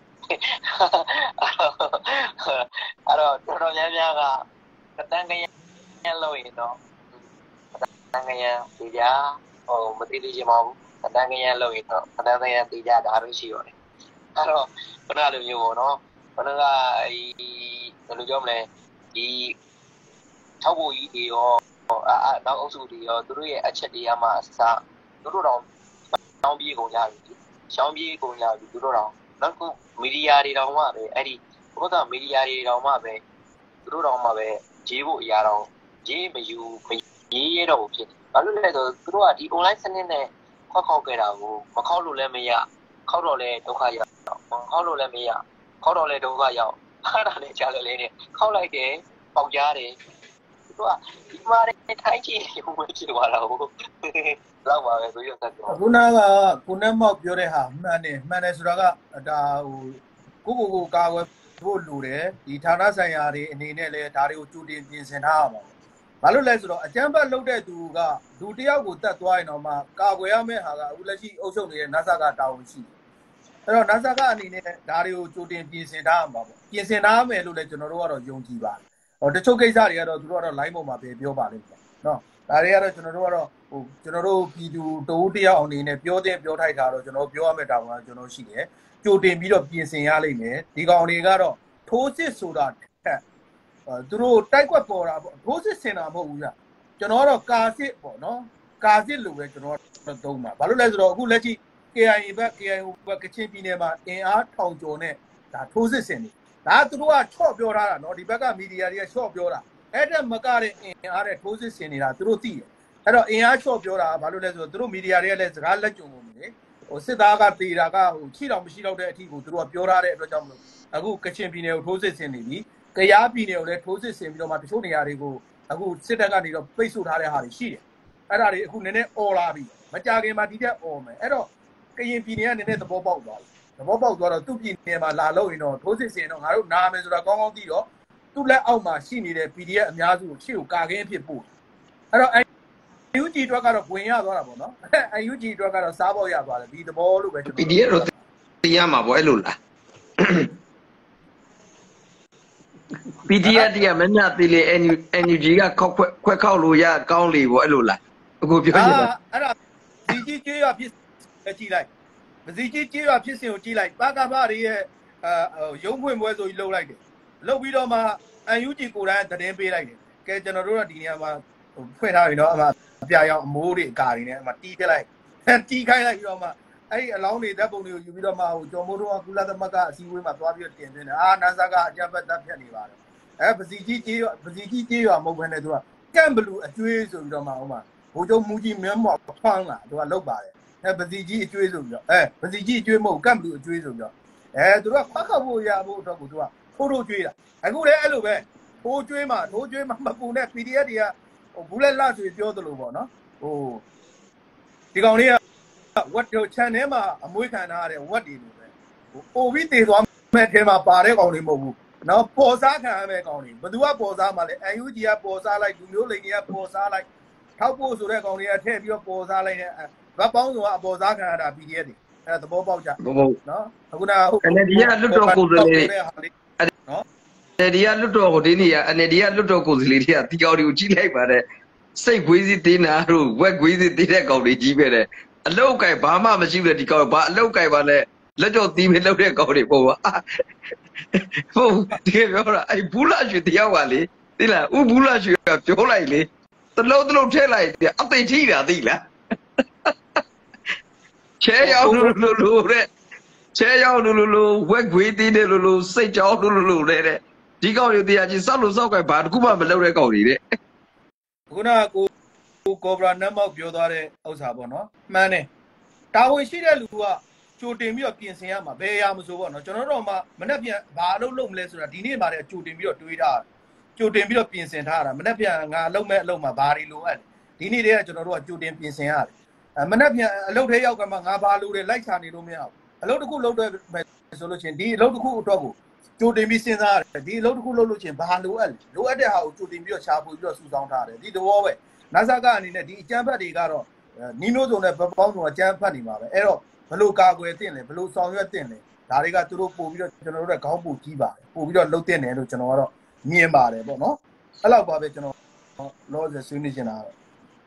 အဲ့တော့တော်တော်များများကတန်ကရန်လို့ရင်တော့တန်ကရန်ဒီကြဟိုမသိသေးချင်ပါဘူးတန်ကရန်လို့ရင်တော့တန်ကရန်ဒီကြဒါပဲရှိရတယ်အဲ့တော့ခုနလိုမျိုးပေါ့နော်ခုနကဒီဘယ်လိုပြောမလဲဒီထောက်ဖို့ကြီးတွေရောအာနောက်အုပ်စုတွေရောသူတို့ရဲ့အချက်တွေကမှအစားသူတို့တော့ရှောင်းပြေးကုန်ကြပြီရှောင်းပြေးကုန်ကြပြီသူတို့တော့နောက်ခုမီဒီယာတွေတောင်မှပဲအဲ့ဒီဘုကမီဒီယာတွေတောင်မှပဲသူတို့တောင်မှပဲဂျေးဖို့အရာတော့ဂျေးမယူမရေးရတော့ဖြစ်ဘာလို့လဲဆိုသူတို့ကဒီ online စနစ်နဲ့ခောက်ခောက်ခဲ့တာကိုမခောက်လို့လည်းမရခောက်တော့လည်းဒုက္ခရောက်မခောက်လို့လည်းမရခောက်တော့လည်းဒုက္ခရောက်အဲ့ဒါလည်းကြားလဲလဲနဲ့ခောက်လိုက်တယ်ပေါက်ကြားတယ်သူကဒီမှာထိုင်းကြီးကိုဝယ်ချသွားတာဟုတ်လောက်ပါပဲဆိုရဆက်ပြောခုနကကိုနဲ့မောက်ပြောတဲ့ဟာမှန်တယ်မှန်တယ်ဆိုတာကဒါဟိုကိုကိုကိုကာကွယ်ဖို့လိုတယ်ဒီဌာနဆိုင်ရာတွေအနေနဲ့လည်းဒါတွေကိုကြိုတင်ပြင်ဆင်ထားရမှာဘာလို့လဲဆိုတော့အကြမ်းဖက်လုပ်တဲ့သူကလူတယောက်ကိုတတ်သွားရင်တော့မှကာကွယ်ရမယ့်ဟာကအခုလက်ရှိအုပ်ချုပ်နေတဲ့ NASA ကတာဝန်ရှိတယ်အဲ့တော့ NASA ကအနေနဲ့ဒါတွေကိုကြိုတင်ပြင်ဆင်ထားရမှာပေါ့ပြင်ဆင်ထားမယ်လို့လည်းကျွန်တော်တို့ကတော့ယုံကြည်ပါတယ်ဟောတချို့ကိစ္စတွေကတော့သူတို့ကတော့ line ပေါ်မှာပဲပြောပါလိမ့်မယ်နော်ဒါတွေကတော့ကျွန်တော်တို့ကတော့ဟိုကျွန်တော်တို့ပြည်သူတဦးတယောက်အနေနဲ့ပြောတဲ့ပြောထိုက်တာတော့ကျွန်တော်ပြောရမယ့်တာဝန်ကကျွန်တော်ရှိတယ်ကြိုတင်ပြီးတော့ပြင်ဆင်ရလိမ့်မယ်ဒီကောင်တွေကတော့ထိုးစစ်ဆိုတာထက်သူတို့တိုက်ကွက်ပေါ်တာပေါ့ထိုးစစ်ဆင်တာမဟုတ်ဘူးကြာကျွန်တော်ကတော့ကာစစ်ပေါ့နော်ကာစစ်လို့ပဲကျွန်တော်သုံးပါဘာလို့လဲဆိုတော့အခုလက်ရှိ K I A ဘက် K I O ဘက်ကချင်ပြည်နယ်မှာအင်အားထောင်ကျော်နဲ့ဒါထိုးစစ်ဆင်နေဒါသူတို့ကချော့ပြောထားတာနော်ဒီဘက်ကမီဒီယာတွေကချော့ပြောတာအဲ့ဒါမကတဲ့အင်အားတဲ့ထိုးစစ်ဆင်နေတာသူတို့သိတယ်အဲ့တော့အင်အားချော့ပြောတာဘာလို့လဲဆိုတော့သူတို့မီဒီယာတွေကလည်းစကားလက်ကြုံကုန်ပြီလေဟိုစစ်သားကတေတာကဟိုချိတော်မရှိတော့တဲ့အထီကိုသူတို့ကပြောထားတဲ့အတွက်ကြောင့်မလို့အခုကချင်ပြည်နယ်ကိုထိုးစစ်ဆင်နေပြီကယားပြည်နယ်ကိုလည်းထိုးစစ်ဆင်ပြီးတော့မှတချို့နေရာတွေကိုအခုစစ်တပ်ကနေတော့ပိတ်ဆို့ထားတဲ့ဟာတွေရှိတယ်အဲ့ဒါတွေအခုနည်းနည်းអော်လာပြီမကြခင်မှာဒီတက်អော်မယ်အဲ့တော့ကရင်ပြည်နယ်ကနည်းနည်းသဘောပေါက်သွားပြီသဘောပေါက်သွားတော့သူ့ပြည်နယ်မှာလာလို့ရင်တော့ထိုးစစ်ဆင်တော့ငါတို့နာမယ်ဆိုတာကောင်းကောင်းသိတော့သူ့လက်အောက်မှာရှိနေတဲ့ P D F အများစုကိုရှေ့ကိုကာကင်းအဖြစ်ပို့အဲ့တော့ U G အတွက်ကတော့ဝင်ရသွားတာပေါ့နော် U G အတွက်ကတော့စားဖို့ရသွားတယ်ဒီသဘောလို့ပဲကျွန်တော် P D F တော့သိရမှာပေါ့အဲ့လိုလား P D F တရားမညာသေးလေ N U G ကခောက်ခွက်ခွက်ခောက်လို့ရကောင်းလေပေါ့အဲ့လိုလားအခုပြောချင်တာအဲ့ဒါဒီကြီးကြီးရဖြစ်ကြည့်လိုက်မစီကြီးကြီးရဖြစ်စဉ်ကိုကြည့်လိုက်ပါကဘာတွေရဲ့အဲရုံးဖွင့်ပွဲဆိုပြီးလှုပ်လိုက်တယ်လှုပ်ပြီးတော့မှ N U G ကိုယ်တိုင်သတင်းပေးလိုက်တယ်ကဲကျွန်တော်တို့ကဒီနေရာမှာဖွင့်ထားပြီနော်အမအပြရောင်အမိုးတွေအကာတွေနဲ့အမတီးခဲ့လိုက်တီးခိုင်းလိုက်ပြီးတော့မှအဲ့ဒီအလောင်းတွေဓာတ်ပုံတွေကိုယူပြီးတော့မှဟိုကျော်မိုးတို့ကကုလသမဂ္ဂအစည်းအဝေးမှာသွားပြီးတော့တင်သွင်းတယ်အာနာဆာကအကြမ်းဖက်တပ်ဖြတ်နေပါတယ်အဲပစီကြီးကြီးပစီကြီးကြီးရွာမဟုတ်ဘဲနဲ့သူကကန့်ဘလူအကျွေးဆိုပြီးတော့မှဟိုမှာဘိုးချုပ်မူကြီးမင်းမော်ဖွမ်းလာသူကလုတ်ပါတယ်အဲပစီကြီးအကျွေးဆိုပြီးတော့အဲပစီကြီးအကျွေးမဟုတ်ကန့်ဘလူအကျွေးဆိုပြီးတော့အဲသူကခွက်ခောက်ဖို့ရဖို့အတွက်ကိုသူကထိုးထိုးကျွေးတာအခုလည်းအဲ့လိုပဲထိုးကျွေးမှာထိုးကျွေးမှာမပူနဲ့ P D F တွေကဟိုဘူးလက်လှဆိုပြောသလိုပေါ့နော်ဟိုဒီကောင်လေးကဝတ်တို့ channel မှာအမွေးခံထားရတဲ့ဝတ်တွေလိုပဲဟိုပို့ပြီးတည်သွားမဲ့အဲမှာပါတဲ့ကောင်တွေမဟုတ်ဘူးနော်ပေါ်စားခံရမယ့်ကောင်တွေဘယ်သူကပေါ်စားမှာလဲ အန် ယူ ဂျီ ကပေါ်စားလိုက်လူမျိုးလိန်တွေကပေါ်စားလိုက်ထောက်ဖို့ဆိုတဲ့ကောင်တွေကထည့်ပြီးတော့ပေါ်စားလိုက်တဲ့ဗတ်ပေါင်းဆိုတာအပေါ်စားခံရတာ ပီ ဒီ အက်ဖ် တွေအဲ့ဒါသဘောပေါက်ကြနော်အခုနဟုတ်အန် အယ် ဒီ ကလွတ်တော်ကိုယ်စားလှယ်နော် အန် အယ် ဒီ ကလွတ်တော်ကိုဒီနေ့အန် အယ် ဒီ ကလွတ်တော်ကိုယ်စားလှယ်တွေကဒီကောင်တွေကိုကြီးလိုက်ပါတယ်စိတ်ခွေးစီတင်းတာတို့ဝက်ခွေးစီတင်းတဲ့ကောင်တွေကြီးပဲတဲ့အလုတ်ကိုင်ဘာမှမရှိဘူးလေဒီကောင်ဘာအလုတ်ကိုင်ပါလဲလက်ကြောတီးမလုပ်တဲ့ကောင်တွေပေါ့ပါဟုတ်ဒီပြောတာအဲ့ဘူးလာရွှေတယောက်ကလေသိလားဥဘူးလာရွှေကပြောလိုက်လေတလုံးတလုံးထည့်လိုက်အသိထိတာသိလားချဲရောက်လို့လို့လို့တဲ့ချဲရောက်လို့လို့လို့ဝက်ခွေးတင်းတယ်လို့လို့စိတ်ကြောက်လို့လို့တဲ့ဒီကောင်တွေတရားကြီးစောက်လို့စောက်ကိုင်ဘာတခုမှမလုပ်တဲ့ကောင်တွေတဲ့ခုနကကိုကိုဘရာနတ်မောက်ပြောသွားတဲ့ဥစ္စာပေါ့နော်မှန်တယ်တာဝန်ရှိတဲ့လူကကြိုတင်ပြီးတော့ပြင်ဆင်ရမှာဘယ်အရာမဆိုပေါ့နော်ကျွန်တော်တို့မှမနေ့ပြန်ဘာအလုပ်လုပ်မလဲဆိုတာဒီနေ့မှလည်းကြိုတင်ပြီးတော့တွေးထားကြိုတင်ပြီးတော့ပြင်ဆင်ထားတာမနေ့ပြန်ငါအလုပ်မဲ့အလုပ်မှာဘာတွေလိုအပ်ဒီနေ့တည်းကကျွန်တော်တို့ကကြိုတင်ပြင်ဆင်ရတယ်အဲမနေ့ပြန်အလုပ်ထဲရောက်ကမှငါဘာလိုတယ်လိုက်ချနေလို့မရဘူးအလုပ်တစ်ခုလုပ်တော့ဆိုလို့ချင်းဒီအလုပ်တစ်ခုအတွက်ကိုကြိုတင်ပြီးစဉ်းစားရတယ်ဒီအလုပ်တစ်ခုလုပ်လို့ချင်းဘာလိုအပ်လိုအပ်တဲ့ဟာကိုကြိုတင်ပြီးတော့ရှာဖွေပြီးတော့စုဆောင်းထားတယ်ဒီတော့ပဲနာဆာကအနေနဲ့ဒီအကျန်းဖတ်တွေကတော့နီးမျိုးစုံနဲ့ဘပေါင်းစုံအကျန်းဖတ်နေမှာပဲအဲ့တော့ဘလို့ကာကွယ်တင်လဲဘလို့ဆောင်ရွက်တင်လဲဒါတွေကသူတို့ပို့ပြီးတော့ကျွန်တော်တို့ရဲ့ခေါင်းပူကြီးပါတယ်ပို့ပြီးတော့လှုပ်တင်တယ်လို့ကျွန်တော်ကတော့မြင်ပါတယ်ပေါ့နော်အဲ့လောက်ပါပဲကျွန်တော်လောဆယ်ဆွေးနွေးနေတာတော့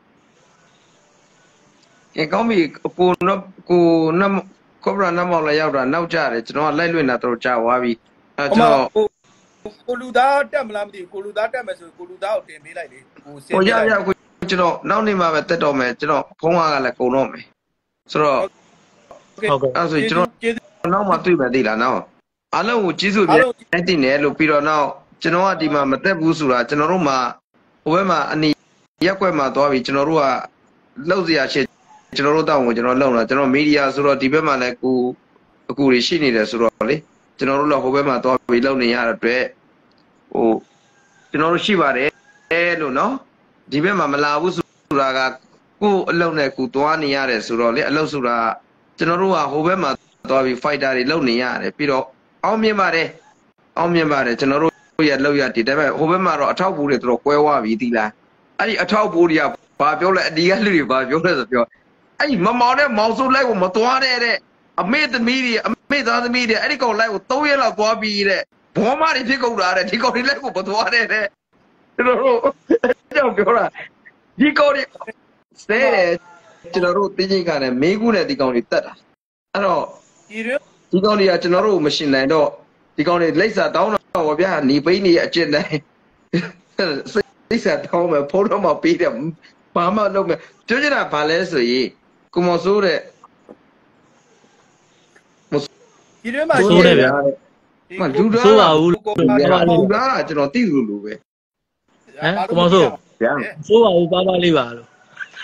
အဲကောင်းပြီကိုနော်ကိုနမ်ကောဘရာနမ်မောင်လည်းရောက်တာနောက်ကြတယ်ကျွန်တော်ကလိုက်လွင့်တာတော့ကြာသွားပြီအဲကျွန်တော်ကိုလူသားတက်မလားမသိဘူးကိုလူသားတက်မယ်ဆိုကိုလူသားကိုတင်ပေးလိုက်လေဟိုစင်ပြလိုက်ဟိုရရကိုကျွန်တော်နောက်နေ့မှပဲတက်တော့မယ်ကျွန်တော်ဖုန်းကလည်းကုန်တော့မယ်ဆိုတော့ဟုတ်ကဲ့အဲ့ဆိုကျွန်တော်နောက်မှတွေ့မယ်သိလားနော်အားလုံးကိုကြီးစုပြတင်တင်တယ်လို့ပြီးတော့နောက်ကျွန်တော်ကဒီမှာမတက်ဘူးဆိုတာကျွန်တော်တို့မှာဟိုဘက်မှာအနီရက်ွက်မှာသွားပြီးကျွန်တော်တို့ကလှုပ်เสียရှစ်ကျွန်တော်တို့တောင်းကိုကျွန်တော်လှုပ်လာကျွန်တော်မီဒီယာဆိုတော့ဒီဘက်မှာလည်းကိုအကူတွေရှိနေတယ်ဆိုတော့လေကျွန်တော်တို့လည်းဟိုဘက်မှာသွားပြီးလှုပ်နေရတဲ့အတွက်ဟိုကျွန်တော်တို့ရှိပါတယ်လို့နော်ဒီဘက်မှာမလာဘူးဆိုတာကကိုအလုပ်နဲ့ကိုသွားနေရတယ်ဆိုတော့လေအလုပ်ဆိုတာကျွန်တော်တို့ကဟိုဘက်မှာသွားပြီး fighter တွေလုပ်နေရတယ်ပြီးတော့အောင်မြင်ပါတယ်အောင်မြင်ပါတယ်ကျွန်တော်တို့ရလောက်ရတည်ဒါပေမဲ့ဟိုဘက်မှာတော့အထောက်ပိုးတွေတော်တော်ကွဲဝါပြီသီလားအဲ့ဒီအထောက်ပိုးတွေကဘာပြောလဲအဒီကလူတွေဘာပြောလဲဆိုပြောအဲ့ဒီမမောင်နဲ့မောင်စုလိုက်ကိုမသွားတဲ့တဲ့အမေသမီးတွေအမေသားသမီးတွေအဲ့ဒီကောင်လိုက်ကိုသုံးရက်လောက်သွားပြီးတဲ့ဘောမတွေဖြစ်ကုန်တာတဲ့ဒီကောင်တွေလိုက်ကိုမသွားတဲ့တဲ့ကျွန်တော်တို့ကြောက်ပြောတာဒီကောင်တွေစဲတယ်ကျွန်တော်တို့တင်းချင်းကလည်းမေးကူးနဲ့ဒီကောင်တွေတက်တာအဲ့တော့ဒီကောင်တွေကကျွန်တော်တို့မရှင်နိုင်တော့ဒီကောင်တွေလိပ်စာတောင်းတော့ဗျာหนีပိနေအကျင့်တိုင်းလိပ်စာတောင်းမယ်ဖုန်းတော့မှပေးတယ်ဘာမှလုပ်မယ်ပြောချင်တာဘာလဲဆိုရင်ကိုမော်ဆိုးတဲ့ဒီထဲမှာဆိုးတယ်ဗျာမလူသားဆိုးပါဘူးလူသားကကျွန်တော်သိလို့လို့ပဲဟမ်ကိုမောင်ဆိုးဗျာဆိုးပါဘူးပါပါလေးပါလို့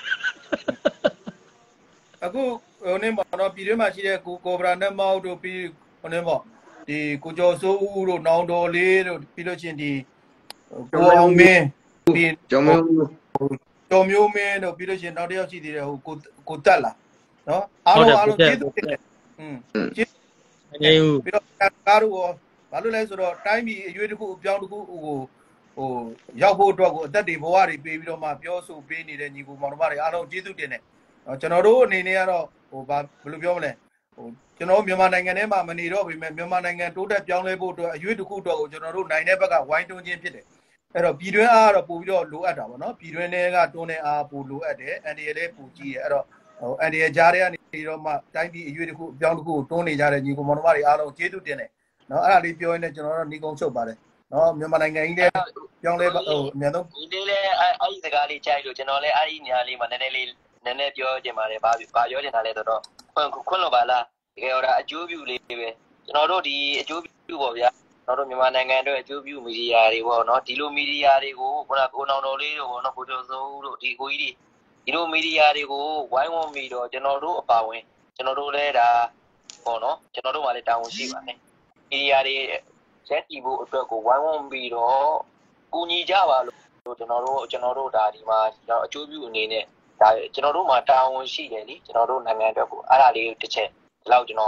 အခုဟိုနေ့ပေါ့နော်ပြည်တွင်းမှာရှိတဲ့ကိုကိုဘရာနဲ့မောက်တို့ပြီးဟိုနေ့ပေါ့ဒီကိုကျော်စိုးဦးတို့နောင်တော်လေးတို့ပြီးလို့ချင်းဒီကိုအောင်မင်းပြီးကျော်မျိုးကျော်မျိုးမင်းတို့ပြီးလို့ချင်းနောက်တစ်ယောက်ရှိသေးတယ်ဟိုကိုကိုတက်လာနော်အားလုံးအားလုံးကျေးဇူးတင်တယ်อืมကျေးဇူးပြီးတော့ကားတို့ရောဘာလို့လဲဆိုတော့တိုင်းပြည်အရွေးတစ်ခုအပြောင်းတစ်ခုဟိုဟိုရောက်ဖို့အတွက်ကိုအသက်တွေဘဝတွေပေးပြီးတော့မှပြောဆိုပေးနေတဲ့ညီကိုမောင်တို့တွေအားလုံးကျေးဇူးတင်တယ်ကျွန်တော်တို့အနေနဲ့ကတော့ဟိုဘာဘယ်လိုပြောမလဲဟိုကျွန်တော်မြန်မာနိုင်ငံထဲမှာမနေတော့ပြီမဲ့မြန်မာနိုင်ငံတိုးတက်ပြောင်းလဲဖို့အတွက်အရွေးတစ်ခုအတွက်ကိုကျွန်တော်တို့နိုင်တဲ့ဘက်ကဝိုင်းတွန်းခြင်းဖြစ်တယ်အဲ့တော့ပြည်တွင်းအားကတော့ပို့ပြီးတော့လိုအပ်တာပေါ့နော်ပြည်တွင်းတွေကတွန်းတဲ့အားပို့လိုအပ်တယ်အန်ဒီရလည်းပို့ကြည့်တယ်အဲ့တော့ဟိုအန်ဒီရကြားထဲကနေတော့မှတိုင်းပြည်အရွေးတစ်ခုအပြောင်းတစ်ခုကိုတွန်းနေကြတဲ့ညီကိုမောင်တို့တွေအားလုံးကျေးဇူးတင်တယ်နော်အဲ့ဒါလေးပြောရင်းနဲ့ကျွန်တော်တို့ညီကုန်းချုပ်ပါတယ်နော်မြန်မာနိုင်ငံကြီးလည်းပြောင်းလဲဟိုအများဆုံးဒီလေးလည်းအဲ့ဒီစကားလေးကြိုက်လို့ကျွန်တော်လည်းအဲ့ဒီနေရာလေးမှာနည်းနည်းလေးနည်းနည်းပြောချင်ပါတယ်ဘာဘာပြောချင်တာလဲဆိုတော့ခွန်းခွန်းလို့ပါလားတကယ်တော့အကျိုးပြုလေးပဲကျွန်တော်တို့ဒီအကျိုးပြုပေါ့ဗျာကျွန်တော်တို့မြန်မာနိုင်ငံအတွက်အကျိုးပြုမီဒီယာတွေပေါ့နော်ဒီလိုမီဒီယာတွေကိုခုနကိုနောင်တော်လေးတို့ပေါ့နော်ကိုကျော်စိုးတို့ဒီကိုကြီးတွေဒီလိုမီဒီယာတွေကိုဝိုင်းဝန်းပြီးတော့ကျွန်တော်တို့အပါဝင်ကျွန်တော်တို့လည်းဒါပေါ့နော်ကျွန်တော်တို့မှလည်းတာဝန်ရှိပါတယ်မီဒီယာတွေရက်တီဖို့အတွက်ကိုဝိုင်းဝန်းပြီးတော့ကူညီကြပါလို့ကျွန်တော်တို့ကျွန်တော်တို့ဒါဒီမှာကျွန်တော်အကျိုးပြုအနေနဲ့ဒါကျွန်တော်တို့မှာတာဝန်ရှိတယ်လीကျွန်တော်တို့နိုင်ငံအတွက်ကိုအဲ့ဒါလေးတစ်ချက်ဒီလောက်ကျွန်တော်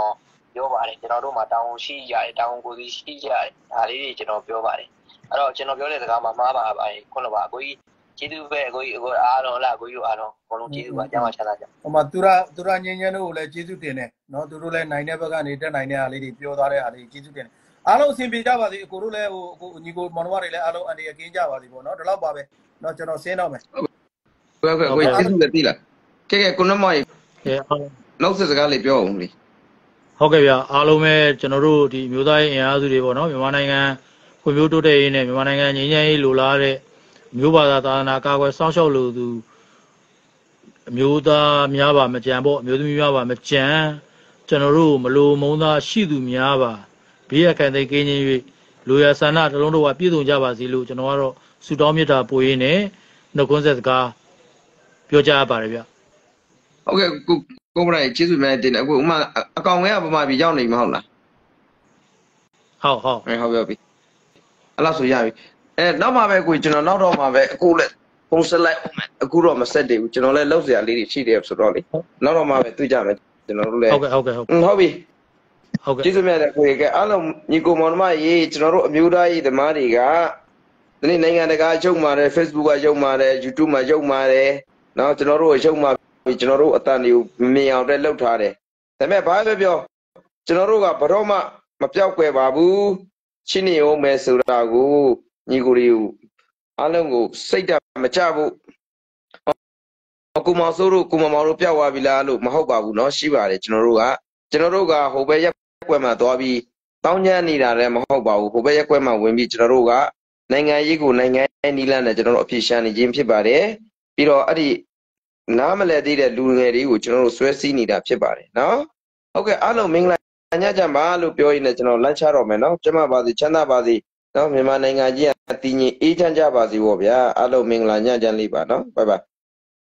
ပြောပါတယ်ကျွန်တော်တို့မှာတောင်းရှိရတယ်တောင်းကိုစီရှိရတယ်ဒါလေးတွေကျွန်တော်ပြောပါတယ်အဲ့တော့ကျွန်တော်ပြောတဲ့စကားမှာမှားပါပါတယ်ခုနကကိုကြီးကျေးဇူးပဲကိုကြီးကိုအားလုံးလားကိုကြီးအားလုံးဘလုံးကျေးဇူးပါကျမ်းပါချမ်းသာကြဟိုမှာသူရသူရငင်းငင်းတို့ကိုလည်းကျေးဇူးတင်တယ်နော်သူတို့လည်းနိုင်တဲ့ဘက်ကနေတက်နိုင်တဲ့အားလေးတွေပြောသွားတဲ့အားလေးကျေးဇူးတင်တယ်အားလုံးအဆင်ပြေကြပါစေအကိုတို့လည်းဟိုအခုညီကိုမောင်နှမတွေလည်းအားလုံးအန်ဒီအကင်းကြပါစေပေါ့နော်ဒီလောက်ပါပဲနော်ကျွန်တော်ဆင်းတော့မယ်ဟုတ်ကဲ့ကိုကျေးဇူးလည်းသိလားကဲကဲကိုနမောင်နောက်ဆက်စကားလေးပြောအောင်လေဟုတ်ကဲ့ဗျအားလုံးပဲကျွန်တော်တို့ဒီမျိုးသားရေးအင်အားစုတွေပေါ့နော်မြန်မာနိုင်ငံဖွံ့ဖြိုးတိုးတက်ရေးနဲ့မြန်မာနိုင်ငံငြိမ်းချမ်းရေးလိုလားတဲ့မျိုးဘာသာသာသနာကာကွယ်စောင့်ရှောက်လို့သူအမျိုးသားများပါမကြံပေါ့အမျိုးသမီးများပါမကြံကျွန်တော်တို့မလိုမုန်းသားရှိသူများပါဘေးရခံသိကင်းချင်း၍လူရဆန္ဒတလုံးတော့ပြည့်စုံကြပါစေလို့ကျွန်တော်ကတော့ဆုတောင်းမေတ္တာပို့ရင်းနဲ့နှုတ်ခွန်းဆက်စကားပြောကြားပါတယ်ဗျဟုတ်ကဲ့ကိုကိုမရိုင်ကျေးဇူးများတင်တယ်အခုဥမာအကောင်ကဗမာပြည်ရောက်နေမဟုတ်လားဟုတ်ဟုတ်အဲဟုတ်ပြီအဲ့လောက်ဆိုရပြီအဲနောက်မှပဲကိုကျွန်တော်နောက်တော့မှပဲအခုလက်ဖုန်းဆက်လိုက်အောင်မယ်အခုတော့မဆက်တည်ဘူးကျွန်တော်လည်းလောက်စရာလေးတွေရှိတယ်ဆိုတော့လေနောက်တော့မှပဲတွေ့ကြမယ်ကျွန်တော်တို့လည်းဟုတ်ကဲ့ဟုတ်ကဲ့ဟုတ်ဟုတ်ပြီဟုတ်ကဲ့ကျေးဇူးများတယ်ကိုကအားလုံးညီကိုမောင်နှမရေးကျွန်တော်တို့အမျိုးသားရေးသမားတွေကဒီနေ့နိုင်ငံတကာရုပ်မာတယ် Facebook ကရုပ်မာတယ် YouTube မှာရုပ်မာတယ်နော်ကျွန်တော်တို့ရုပ်မာပြီးကျွန်တော်တို့အတန်တွေကိုမြင်အောင်တက်လှုပ်ထားတယ်ဒါပေမဲ့ဘာပဲပြောကျွန်တော်တို့ကဘတော့မှမပြောက်ကွယ်ပါဘူးရှင်းနေအောင်မယ်ဆိုတာကိုညီကိုတွေကိုအားလုံးကိုစိတ်ဓာတ်မကြဘူးကိုမောင်စိုးတို့ကိုမောင်တို့ပြောက်သွားပြီလားလို့မဟုတ်ပါဘူးเนาะရှိပါတယ်ကျွန်တော်တို့ကကျွန်တော်တို့ကဟိုဘက်ရက်ကွက်မှာသွားပြီးတောင်းကျမ်းနေတာလည်းမဟုတ်ပါဘူးဟိုဘက်ရက်ကွက်မှာဝင်ပြီးကျွန်တော်တို့ကနိုင်ငံရေးကိုနိုင်ငံရေးနီးလန်းနဲ့ကျွန်တော်တို့အဖြစ်ရှာနေခြင်းဖြစ်ပါတယ်ပြီးတော့အဲ့ဒီနားမလည်သေးတဲ့လူငယ်တွေကိုကျွန်တော်တို့ဆွဲစည်းနေတာဖြစ်ပါတယ်เนาะဟုတ်ကဲ့အားလုံးမင်္ဂလာညချမ်းပါလို့ပြောရင်းနဲ့ကျွန်တော်လမ်းချတော့မယ်เนาะကျမပါစီချမ်းသာပါစီเนาะမြန်မာနိုင်ငံကြီးကတည်ငြိမ်အေးချမ်းကြပါစေပေါ့ဗျာအားလုံးမင်္ဂလာညချမ်းလေးပါเนาะဘိုင်ဘိုင်